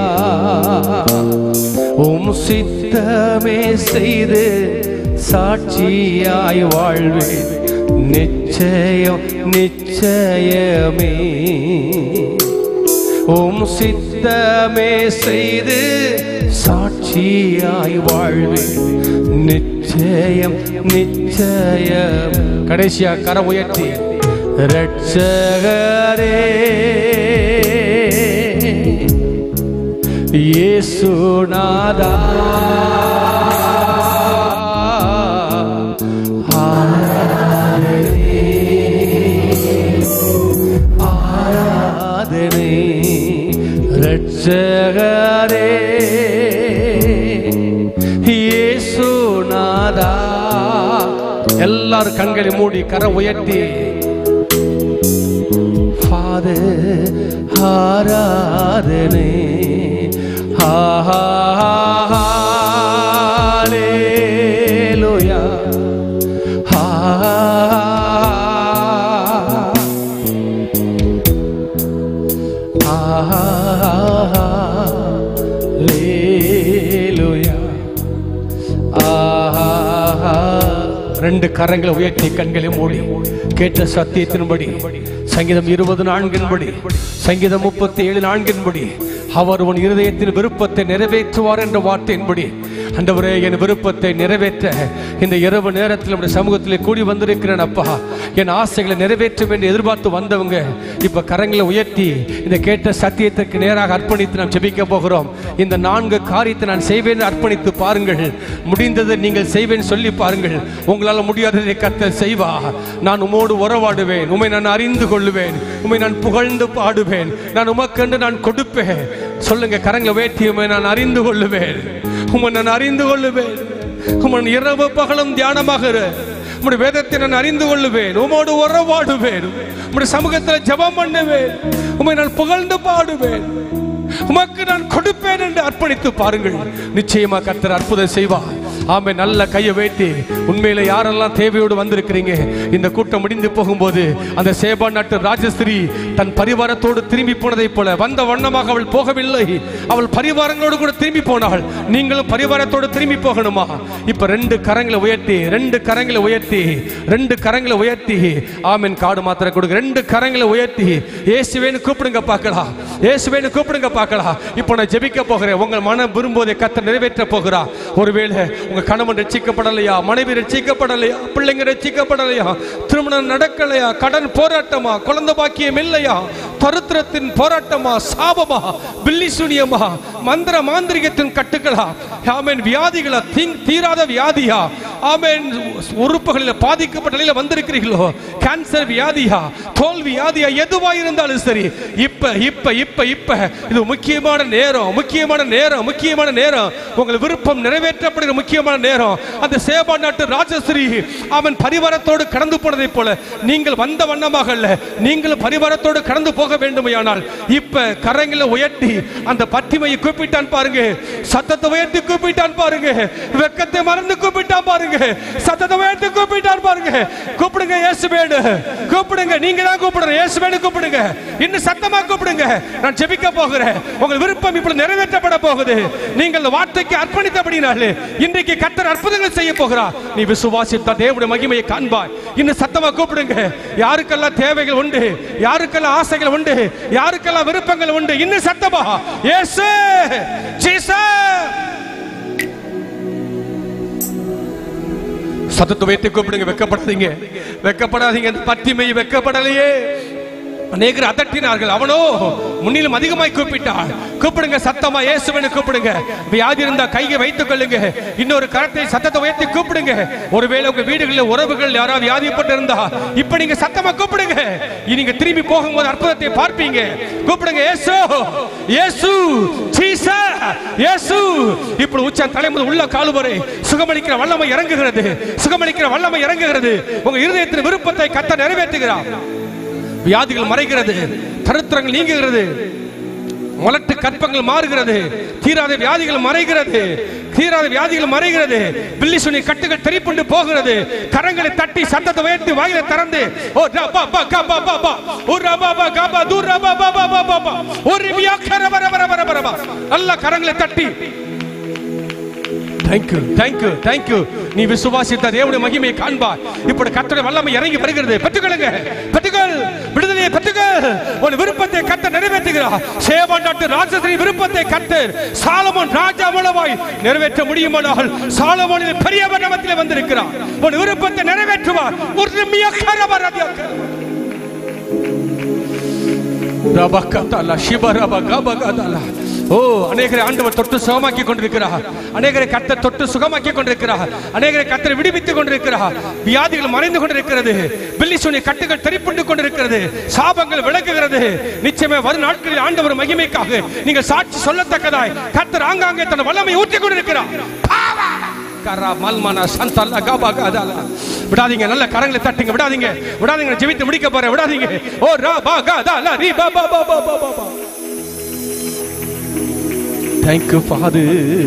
Speaker 9: உம் சித்தமே செய்து சாட்சியாய் வாழ்வேன் நிச்சயம் நிச்சயமே. உம் சித்தமே செய்து சாட்சியாய் வாழ்வேன் நிச்சயம் நிச்சயம். கடைசியா கரம் உயர்த்தி ரட்சகரே இயேசுநாதா ஆராதனை ரட்சகரே இயேசுநாதா. எல்லாரும் கண்களை மூடி கரம் உயர்த்தி ஃபாதர் ஆராதனை ஹalleluya ஹalleluya. ரெண்டு கரங்களை உயர்த்தி கண்களை மூடி கேட்ட சத்தியத்தின்படி சங்கீதம் இருபது நான்கின்படி சங்கீதம் முப்பத்தி ஏழு நான்கின்படி அவர் உன் இருதயத்தின் விருப்பத்தை நிறைவேற்றுவார் என்ற வார்த்தையின்படி ஆண்டவரே என் விருப்பத்தை நிறைவேற்ற இந்த இரவு நேரத்தில் நம்முடைய சமூகத்தில் கூடி வந்திருக்கிறேன் அப்பா. என் ஆசைகளை நிறைவேற்றும் என்று எதிர்பார்த்து வந்தவங்க இப்ப கரங்களை உயர்த்தி இந்த கேட்ட சத்தியத்திற்கு நேராக அர்ப்பணித்து நாம் ஜெபிக்க போகிறோம். இந்த நான்கு காரியத்தை நான் செய்வேன் அர்ப்பணித்து பாருங்கள். முடிந்ததை நீங்கள் செய்வேன் சொல்லி பாருங்கள். உங்களால் முடியாததை கர்த்தர் செய்வா. நான் உமோடு உறவாடுவேன், உம்மை நான் அறிந்து கொள்ளுவேன், உம்மை நான் புகழ்ந்து பாடுவேன், நான் உமக்கென்று நான் கொடுப்பேன். சொல்லுங்க கரங்களை உயர்த்தி உம்மை நான் அறிந்து கொள்ளுவேன், உம்மை நான் அறிந்து கொள்ளுவேன், உம்மை இரவு பகலும் தியானமாக உம்முடைய வேதத்தை நான் அறிந்து கொள்ளுவேன், உமோடு உறவாடுவேன், உம்முடைய சமூகத்தில் ஜெபம் பண்ணுவேன், உம்மை நான் புகழ்ந்து பாடுவேன், உமக்கு நான் கொடுப்பேன் என்று அர்ப்பணித்து பாருங்கள். நிச்சயமா கர்த்தர் அற்புதம் செய்வார். ஆமே. நல்ல கையை வைத்து உண்மையில யாரெல்லாம் தேவையோடு வந்திருக்கிறீங்க இந்த கூட்டம் முடிந்து போகும்போது அந்த சேபா நாட்டு ராஜஸ்திரி தன் பரிவாரத்தோடு திரும்பி போனதை போல வந்த வண்ணமாக அவள் போகவில்லை. அவள் பரிவாரங்களோடு கூட திரும்பி போனாள். நீங்களும் பரிவாரத்தோடு திரும்பி போகணுமா? இப்ப ரெண்டு கரங்களை உயர்த்தி ரெண்டு கரங்களை உயர்த்தி ரெண்டு கரங்களை உயர்த்தி ஆமென். காடு மாத்திரை கொடுங்க. ரெண்டு கரங்களை உயர்த்தி இயேசுவேன்னு கூப்பிடுங்க பார்க்கலாம். இயேசுவேன்னு கூப்பிடுங்க பார்க்கலாம். இப்போ நான் ஜெபிக்க போகிறேன். உங்கள் மனம் விரும்புவதை கர்த்தர் நிறைவேற்ற போகிறார். ஒருவேளை உங்க உங்க கணவன் ரட்சிக்கப்படலையா, மனைவி ரட்சிக்கப்படலையா, பிள்ளைங்க ரட்சிக்கப்படலையா, திருமணம் நடக்கலையா, கடன் போராட்டமா, குழந்தை பாக்கியம் இல்லையா, தருத்திரத்தின் போராட்டமா, சாபமா, பில்லி சூனியமா, மந்திர மாந்திரிகத்தின் கட்டுகளா, ஆமென், வியாதிகளா, தீராத வியாதியா, ஆமென், உறுப்புகளில் பாதிக்கப்பட்ட நிலையில வந்திருக்கிறீர்களோ, கேன்சர் வியாதியா, தோல் வியாதியா, எதுவா இருந்தாலும் சரி, இப்ப இப்ப இப்ப இப்ப இது முக்கியமான நேரம், முக்கியமான நேரம், முக்கியமான நேரம். உங்கள் விருப்பம் நிறைவேற்றப்படுகிற முக்கியமான நேரம். அந்த சேபா நாட்டு ராஜஸ்ரீ அவன் பரிவாரத்தோடு கடந்து போனதை போல நீங்கள் வந்த வண்ணமாக அல்ல, நீங்கள் பரிவாரத்தோடு கடந்து போக வேண்டுமையானால் இப்ப கரங்களை உயர்த்தி அந்த பத்திமையை கூப்பிட்டான் பாருங்க, சத்தத்தை உயர்த்தி கூப்பிட்டான் பாருங்க, வெக்கத்தை மறந்து கூப்பிட்டான் பாருங்க, சத்தத்தை உயர்த்தி கூப்பிட்டான் பாருங்க. கூப்பிடுங்க இயேசுவேன்னு கூப்பிடுங்க, நீங்க தான் கூப்பிடுங்க, இயேசுவேன்னு கூப்பிடுங்க, இன்னும் சத்தமா கூப்பிடுங்க. நான் ஜெபிக்க போகிறேன். உங்கள் விருப்பம் இப்பொழுது நிறைவேற்றப்பட போகுது. நீங்கள் அந்த வார்த்தைக்கு அர்ப்பணித்தபடினாலே இன்றைக்கு கர்த்தர் அற்புதங்கள் செய்ய போகிறார். நீ விசுவாசித்த தேவனுடைய மகிமையை காண்பாய். இன்னும் சத்தமா கூப்பிடுங்க. யாருக்கெல்லாம் தேவைகள் உண்டு, யாருக்கெல்லாம் ஆசைகள் உண்டு, யாருக்கெல்லாம் விருப்பங்கள் உண்டு, இன்னும் சத்தமா இயேசு ஜீசஸ் சத்தத்தை வைத்து கூப்பிடுங்க. வெக்கப்படாதீங்க, வெக்கப்படாதீங்க. பத்திமை வெக்கப்படலையே. அநேகர் அதட்டினார்கள், அவனோ முன்னிலும் அதிகமாய் கூப்பிட்டான். கூப்பிடுங்க, சத்தமா இயேசுவினை கூப்பிடுங்க. வியாதி இருந்தா கையை வைத்துக் கொள்ளுங்க. இன்னொரு கரத்தை சத்தத்தை உயர்த்தி கூப்பிடுங்க. ஒருவேளை உங்க வீடுகளில் உறவுகள் யாராவது வியாதிப்பட்டு இருந்தா இப்ப நீங்க சத்தமா கூப்பிடுங்க. நீங்க திரும்பி போகும்போது அற்புதத்தை பார்ப்பீங்க. கூப்பிடுங்க, இயேசு இயேசு ஜீசஸ் இயேசு. இப்படி உச்ச தலைமுறை உள்ள கால் வரை சுகமளிக்கிற வல்லமை இறங்குகிறது, சுகமளிக்கிற வல்லமை இறங்குகிறது. உங்க இருதயத்தின் விருப்பத்தை கர்த்தர் நிறைவேற்றுகிறார். வியாதிகள் மறைகிறது, தரித்திரங்கள் நீங்குகிறது, மலட்டு கற்பங்கள் மாறுகிறது, தீராத வியாதிகள் மறைகிறது, தீராத வியாதிகள் மறைகிறது, பில்லி சூனிய கட்டுகள் தெரிப்புண்டு போகிறது. கரங்களை தட்டி சத்தத்தை உயர்த்தி வாயிலை திறந்து ஓ ரபா பா கபா பா பா ஓ ரபா பா கபா து ரபா பா பா பா பா ஓ ரிபியா கர வர வர வர வர நல்ல கரங்களை தட்டி Thank you, thank you, thank you. நீ விசுவாசித்த தேவனுடைய மகிமையை காண்பாய். இப்படி கர்த்தருடைய வல்லமை இறங்கி வருகிறது. பெற்றுக்கொள்ளுங்க, பெற்றுக்கொள், விடுதலையை பெற்றுக்கொள். உன் விருப்பத்தை கர்த்தர் நிறைவேற்றுகிறார். சேபா நாட்டு ராஜஸ்ரீ விருப்பத்தை கர்த்தர் சாலமோன் ராஜா மூலமாய் நிறைவேற்ற முடியுமானால் சாலமோனின் பெரியவர் நாமத்திலே வந்திருக்கிறார். உன் விருப்பத்தை நிறைவேற்றுவார். ஒரு மியக்கரவரதியா ரபகதல ஷிபரபகபகதல. ஓ, அநேகரை ஆண்டவர் தொட்டு சுகமாக்கி கொண்டிருக்கிறார். அநேகரை கர்த்தர் தொட்டு சுகமாக்கி கொண்டிருக்கிறார். அநேகரை கர்த்தர் விடுவித்துக் கொண்டிருக்கிறார். வியாதிகள் மறைந்து கொண்டிருக்கிறது, பில்லி சூனிய கட்டுகள் தெரிப்புண்டு கொண்டிருக்கிறது, சாபங்கள் விலகுகிறது. நிச்சயமே வரும் நாட்களில் ஆண்டவர் மகிமைக்காக நீங்கள் சாட்சி சொல்லத்தக்கதாய் கர்த்தர் ஆங்காங்கே தன் வல்லமை ஊற்றிக் கொண்டிருக்கிறார். விடாதீங்க, நல்ல கரங்களை தட்டுங்க. விடாதீங்க, விடாதீங்க. ஜெபித்து முடிக்க போறேன். விடாதீங்க. ஓ ரா பா கா தா லா ரி பா பா பா பா பா பா. Thank you Father.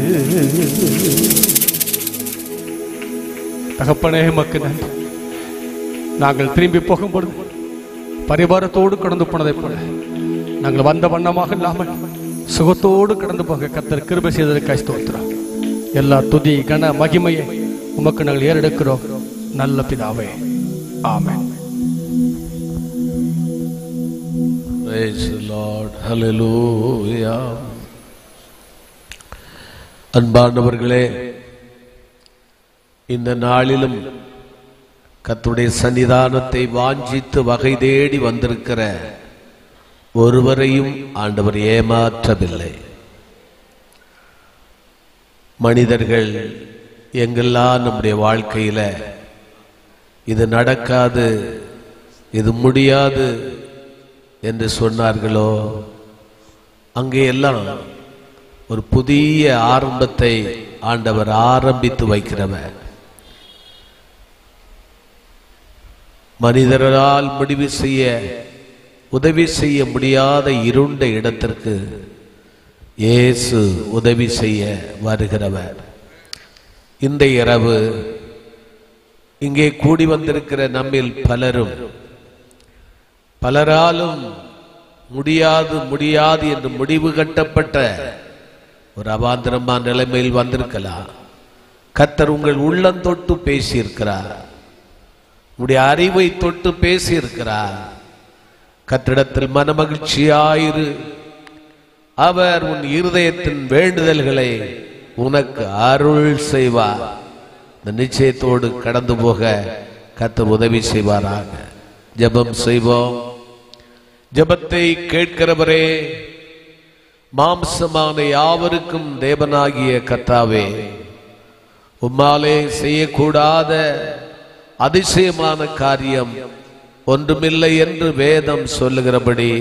Speaker 9: தகப்பனே, உமக்கு நன்றி. நாங்கள் திரும்பி போகும்போது பரிவாரத்தோடு கடந்து போனதை போல நாங்கள் வந்த வண்ணமாக இல்லாமல் சுகத்தோடு கடந்து போக கர்த்தர் கிருபை செய்ததற்காக ஸ்தோத்திரம். எல்லா துதி கன மகிமையை உமக்கு நாங்கள் ஏறெடுக்கிறோம் நல்ல பிதாவே. ஆமென்.
Speaker 8: Praise the Lord. Hallelujah. அன்பானவர்களே, இந்த நாளிலும் கர்த்தருடைய சன்னிதானத்தை வாஞ்சித்து வகை தேடி வந்திருக்கிற ஒருவரையும் ஆண்டவர் ஏமாற்றவில்லை. மனிதர்கள் எங்கெல்லாம் நம்முடைய வாழ்க்கையில இது நடக்காது, இது முடியாது என்று சொன்னார்களோ அங்கேயெல்லாம் ஒரு புதிய ஆரம்பத்தை ஆண்டவர் ஆரம்பித்து வைக்கிறவர். மனிதரால் முடிவு செய்ய உதவி செய்ய முடியாத இருண்ட இடத்திற்கு இயேசு உதவி செய்ய வருகிறவர். இந்த இரவு இங்கே கூடி வந்திருக்கிற நம்மில் பலரும் பலராலும் முடியாது முடியாது என்று முடிவு கட்டப்பட்ட ஒரு அவாந்தரமான நிலைமையில் வந்திருக்கலாம். கர்த்தர் உங்கள் உள்ளம் தொட்டு பேசியிருக்கிறார், உங்களுடைய அறிவை தொட்டு பேசியிருக்கிறார். கர்த்தரிடத்தில் மனமகிழ்ச்சியாயிரு, அவர் உன் இருதயத்தின் வேண்டுதல்களை உனக்கு அருள் செய்வார். இந்த நிச்சயத்தோடு கடந்து போக கர்த்தர் உதவி செய்வாராக. ஜெபம் செய்வோம். ஜெபத்தை கேட்கிறவரே, மாம்சமான யாவருக்கும் தேவனாகிய கர்த்தாவே, உம்மாலே செய்யக்கூடாத அதிசயமான காரியம் ஒன்றுமில்லை என்று வேதம் சொல்லுகிறபடி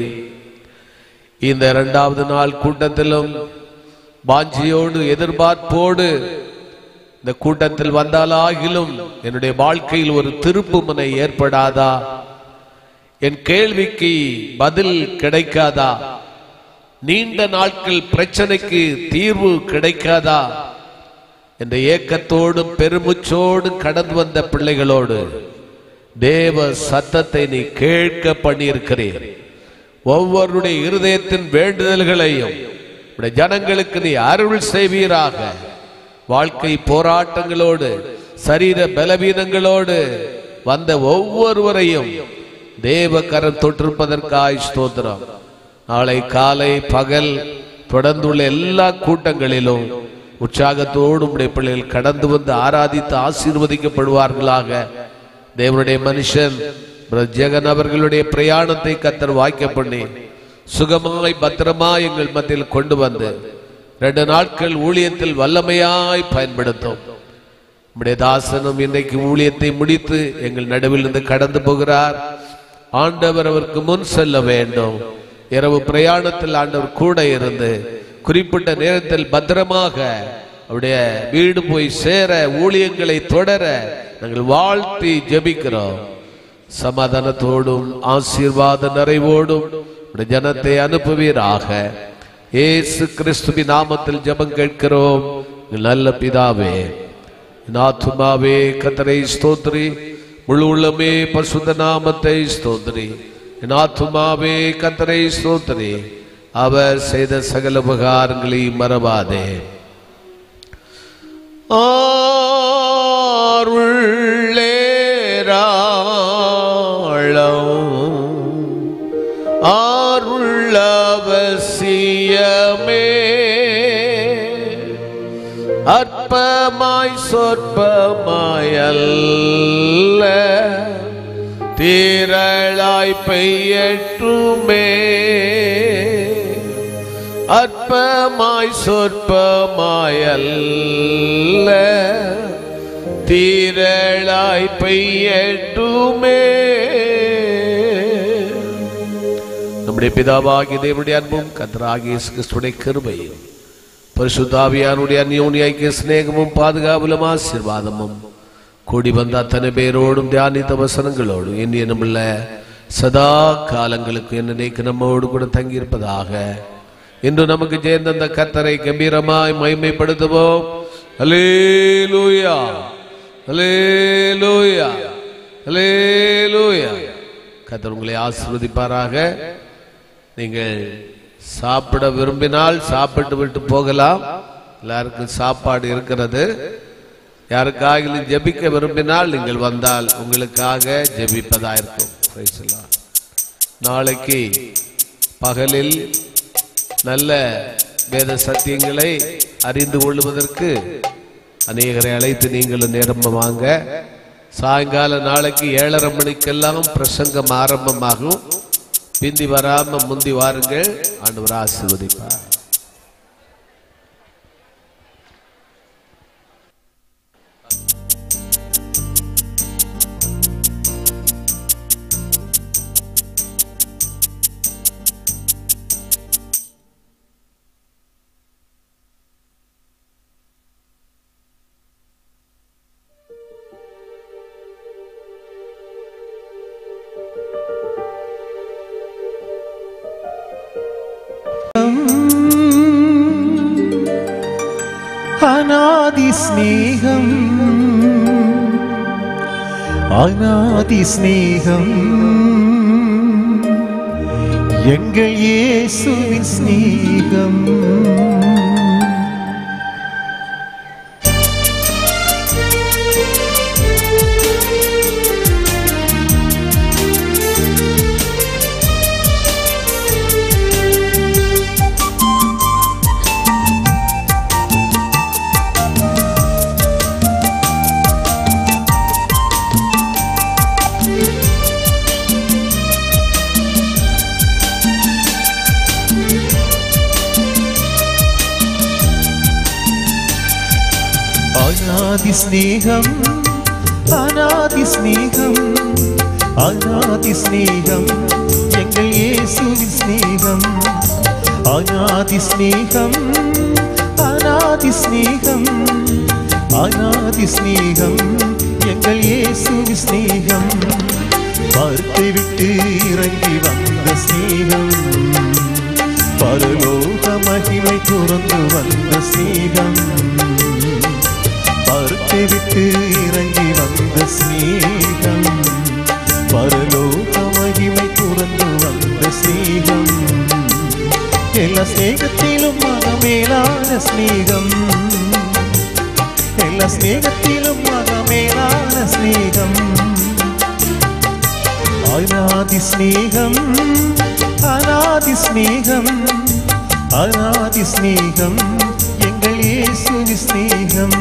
Speaker 8: இந்த இரண்டாவது நாள் கூட்டத்திலும் வாஞ்சியோடு எதிர்பார்ப்போடு இந்த கூட்டத்தில் வந்தாலாகிலும் என்னுடைய வாழ்க்கையில் ஒரு திருப்பு முனை ஏற்படாதா? என் கேள்விக்கு பதில் கிடைக்காதா? நீண்ட நாட்கள் பிரச்சனைக்கு தீர்வு கிடைக்காதா என்ற ஏக்கத்தோடும் பெருமுச்சோடு கடந்து வந்த பிள்ளைகளோடு தேவ சத்தத்தை நீ கேட்க பண்ணியிருக்கிறீர். ஒவ்வொருடைய இருதயத்தின் வேண்டுதல்களையும் ஜனங்களுக்கு நீ அருள் செய்வீராக. வாழ்க்கை போராட்டங்களோடு சரீர பலவீனங்களோடு வந்த ஒவ்வொருவரையும் தேவ கரம் தொற்றிருப்பதற்காய் ஸ்தோத்திரம். நாளை காலை பகல் தொடர்ந்துள்ள எல்லா கூட்டங்களிலும் உற்சாகத்தோடு உடைய பிள்ளைகள் கடந்து வந்து ஆராதித்து ஆசீர்வதிக்கப்படுவார்களாக. தேவனுடைய மனுஷன் ஜெகன் அவர்களுடைய பிரயாணத்தை கர்த்தர் வாய்க்க பண்ணி சுகமாய் பத்திரமாய் எங்கள் மத்தியில் கொண்டு வந்து ரெண்டு நாட்கள் ஊழியத்தில் வல்லமையாய் பயன்படுத்தும். நம்முடைய தாசனும் இன்றைக்கு ஊழியத்தை முடித்து எங்கள் நடுவில் இருந்து கடந்து போகிறார். ஆண்டவர் அவருக்கு முன் செல்ல வேண்டும். இரவு பிரயாணத்தில் ஆண்டவர் கூட இருந்து குறிப்பிட்ட நேரத்தில் பத்திரமாக அவருடைய வீடு போய் சேர ஊழியங்களை தொடர நாங்கள் வாழ்த்தி ஜெபிக்கிறோம். சமாதானத்தோடும் ஆசீர்வாத நிறைவோடும் ஜனத்தை அனுப்புவீராக. இயேசு கிறிஸ்துவின் நாமத்தில் ஜெபம் கேட்கிறோம் நல்ல பிதாவே. ஆத்துமாவே கர்த்தரை ஸ்தோத்திரி, முழு உள்ளமே பரிசுத்த நாமத்தை ஸ்தோத்திரி. என் ஆத்துமாவே கர்த்தரை ஸ்தோத்திரி, அவர் செய்த சகல உபகாரங்களை மறவாதே. ஆருள்ளவசியமே அற்பமாய் சொற்பமாயல்ல தீரளாய் பெய்யட்டுமே. அற்பமாய் சொற்பமாயல்ல தீரளாய் பெய்யட்டுமே. நம்முடைய பிதாவாகிய தேவனுடைய அன்பும் கர்த்தராகிய இயேசு கிறிஸ்துவின் கிருபையும் பரிசுத்த ஆவியானுடைய அந்யோன்ய ஐக்கிய சிநேகமும் பாதுகாவலும் ஆசீர்வாதமும் கூடி வந்த அத்தனை பேரோடும் தியானித்த வசனங்களோடு இனி நம்முள்ள சதா காலங்களுக்கு என்னைக்கு நம்மோடு கூட தங்கியிருப்பதாக. இன்று நமக்கு சேர்ந்த கர்த்தரை கம்பீரமாய் மகிமைப்படுத்துவோம். அல்லேலூயா, அல்லேலூயா, அல்லேலூயா. கர்த்தர் உங்களை ஆசீர்வதிப்பாராக. நீங்கள் சாப்பிட விரும்பினால் சாப்பிட்டு விட்டு போகலாம். எல்லாருக்கும் சாப்பாடு இருக்கிறது. யாருக்காக ஜெபிக்க விரும்பினால் நீங்கள் வந்தால் உங்களுக்காக ஜெபிப்பதாயிருக்கும். நாளைக்கு பகலில் நல்ல வேத சத்தியங்களை அறிந்து கொள்வதற்கு அநேகரை அழைத்து நீங்களும் நேரம் வாங்க. சாயங்கால நாளைக்கு ஏழரை மணிக்கெல்லாம் பிரசங்கம் ஆரம்பமாகும். பிந்தி வராம முந்தி வாருங்கள். ஆண்டவர் ஆசீர்வதிப்பார்.
Speaker 11: அநாதி ஸ்நேகம், அநாதி ஸ்நேகம் எங்கள் இயேசுவின் ஸ்நேகம். அநாதி ஸ்நேகம் அநாதி ஸ்நேகம் அநாதி ஸ்நேகம் எங்கள் இயேசுவின் ஸ்நேகம் அநாதி ஸ்நேகம் அநாதி ஸ்நேகம் அநாதி ஸ்நேகம் எங்கள் இயேசுவின் ஸ்நேகம் மறுத்தை விட்டு இறங்கி வந்த ஸ்நேகம் பரலோக மகிமை துறந்து வந்த ஸ்நேகம் மறுத்தை விட்டு இறங்கி வந்த ஸ்நேகம் பரலோக மகிமை துறந்து வந்த ஸ்நேகம் எல்லா ஸ்நேகத்திலும் மகமேலான ஸ்நேகம் எல்லா ஸ்நேகத்திலும் மகமேலான ஸ்நேகம் அநாதி ஸ்நேகம் அநாதி ஸ்நேகம் அநாதி ஸ்நேகம் எங்கள் இயேசுவின் ஸ்நேகம்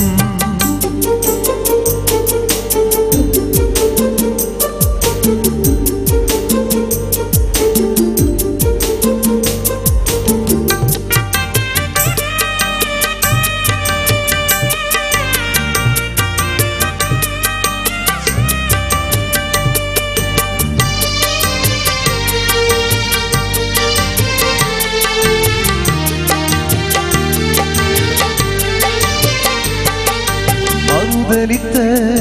Speaker 11: மறுதலித்த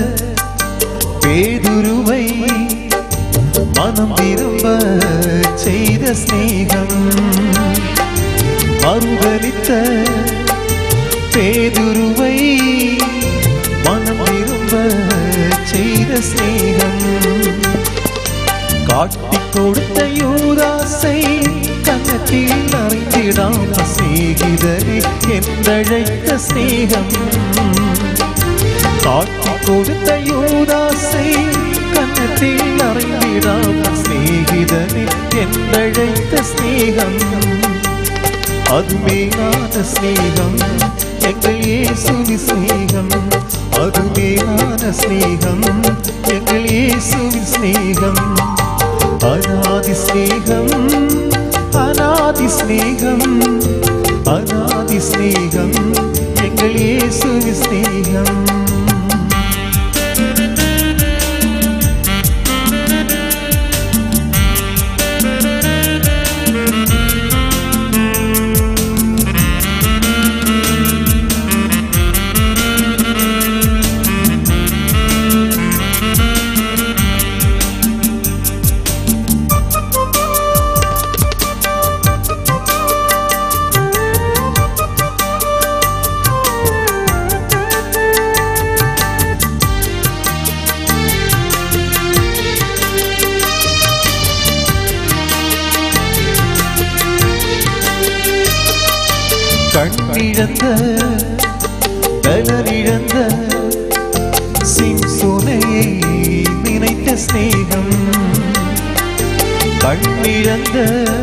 Speaker 11: பேதுருவை மனம் திரும்ப செய்த ஸ்நேகம் மறுதலித்த பேதுருவை மனம் திரும்ப செய்த ஸ்நேகம் காட்டிக் கொடுத்த யூதாசை கன்னத்தில் அறிந்திடாம சிநேகிதரே என்றழைத்த ஸ்நேகம் காட்டிக் கொடுத்த யூதாசை கன்னத்தில் அறிந்திடாம சிநேகிதரே என்றழைத்த ஸ்நேகம் அது மேலான ஸ்நேகம் எங்கள் இயேசுவின் ஸ்நேகம் அது மேலான ஸ்நேகம் எங்கள் இயேசுவின் ஸ்நேகம் அநாதி ஸ்நேகம் அநாதி ஸ்நேகம் அநாதி ஸ்நேகம் எங்கள் இயேசுவின் ஸ்நேகம் கண்ணிழந்த பலனிழந்த சிம்சோனையை நினைத்த ஸ்நேகம் கண்ணிழந்த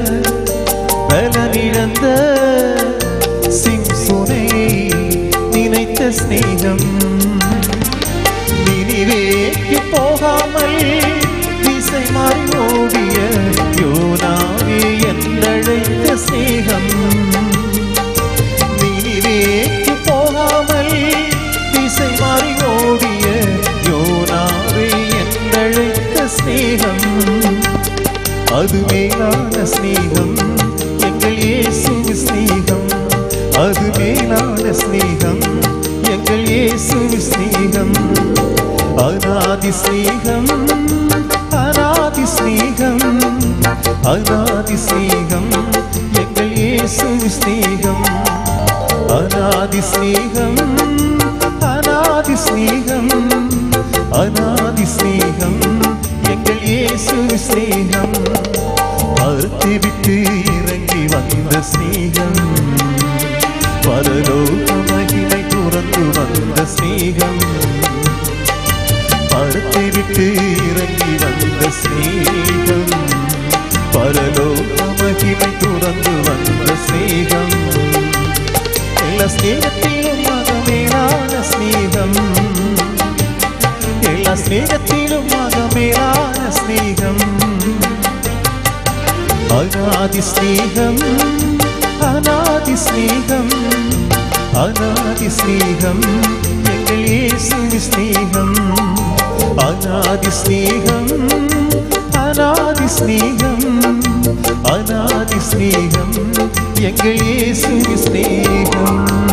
Speaker 11: பலனிழந்த சிம்சோனையை நினைத்த ஸ்நேகம் நினிவேக்கு போகாமல் திசை மாறி ஓடிய யோனாவே என்றழைத்த ஸ்நேகம் நினிவேக்கு போகாமல் திசை மாறி ஓடிய யோனாவே என்றழைத்த ஸ்நேகம் அது மேலான ஸ்நேகம் எங்கள் இயேசுவின் ஸ்நேகம் அது மேலான ஸ்நேகம் எங்கள் இயேசுவின் ஸ்நேகம் அநாதி ஸ்நேகம் அநாதி ஸ்நேகம் அநாதி ஸ்நேகம் எங்கள் இயேசுவின் ஸ்நேகம் அநாதி ஸ்நேகம் அநாதி ஸ்நேகம் அநாதி ஸ்நேகம் எங்கள் இயேசுவின் ஸ்நேகம் அறுத்து விட்டு இறங்கி வந்த ஸ்நேகம் பரலோக மகிமை துறந்து வந்த ஸ்நேகம் அறுத்து விட்டு இறங்கி வந்த ஸ்நேகம் பரலோக மகிமை துறந்து வந்த ஸ்நேகம் எல்லா ஸ்நேகத்திலும் மகமேலான ஸ்நேகம் எல்லா ஸ்நேகத்திலும் மகமேலான ஸ்நேகம் அநாதி ஸ்நேகம் அநாதி ஸ்நேகம் அநாதி ஸ்நேகம் எங்கள் எங்கள் இயேசுவின் ஸ்நேகம் அநாதி ஸ்நேகம் அநாதி ஸ்நேகம் அநாதி ஸ்நேகம் எங்கள் இயேசுவின் ஸ்நேகம்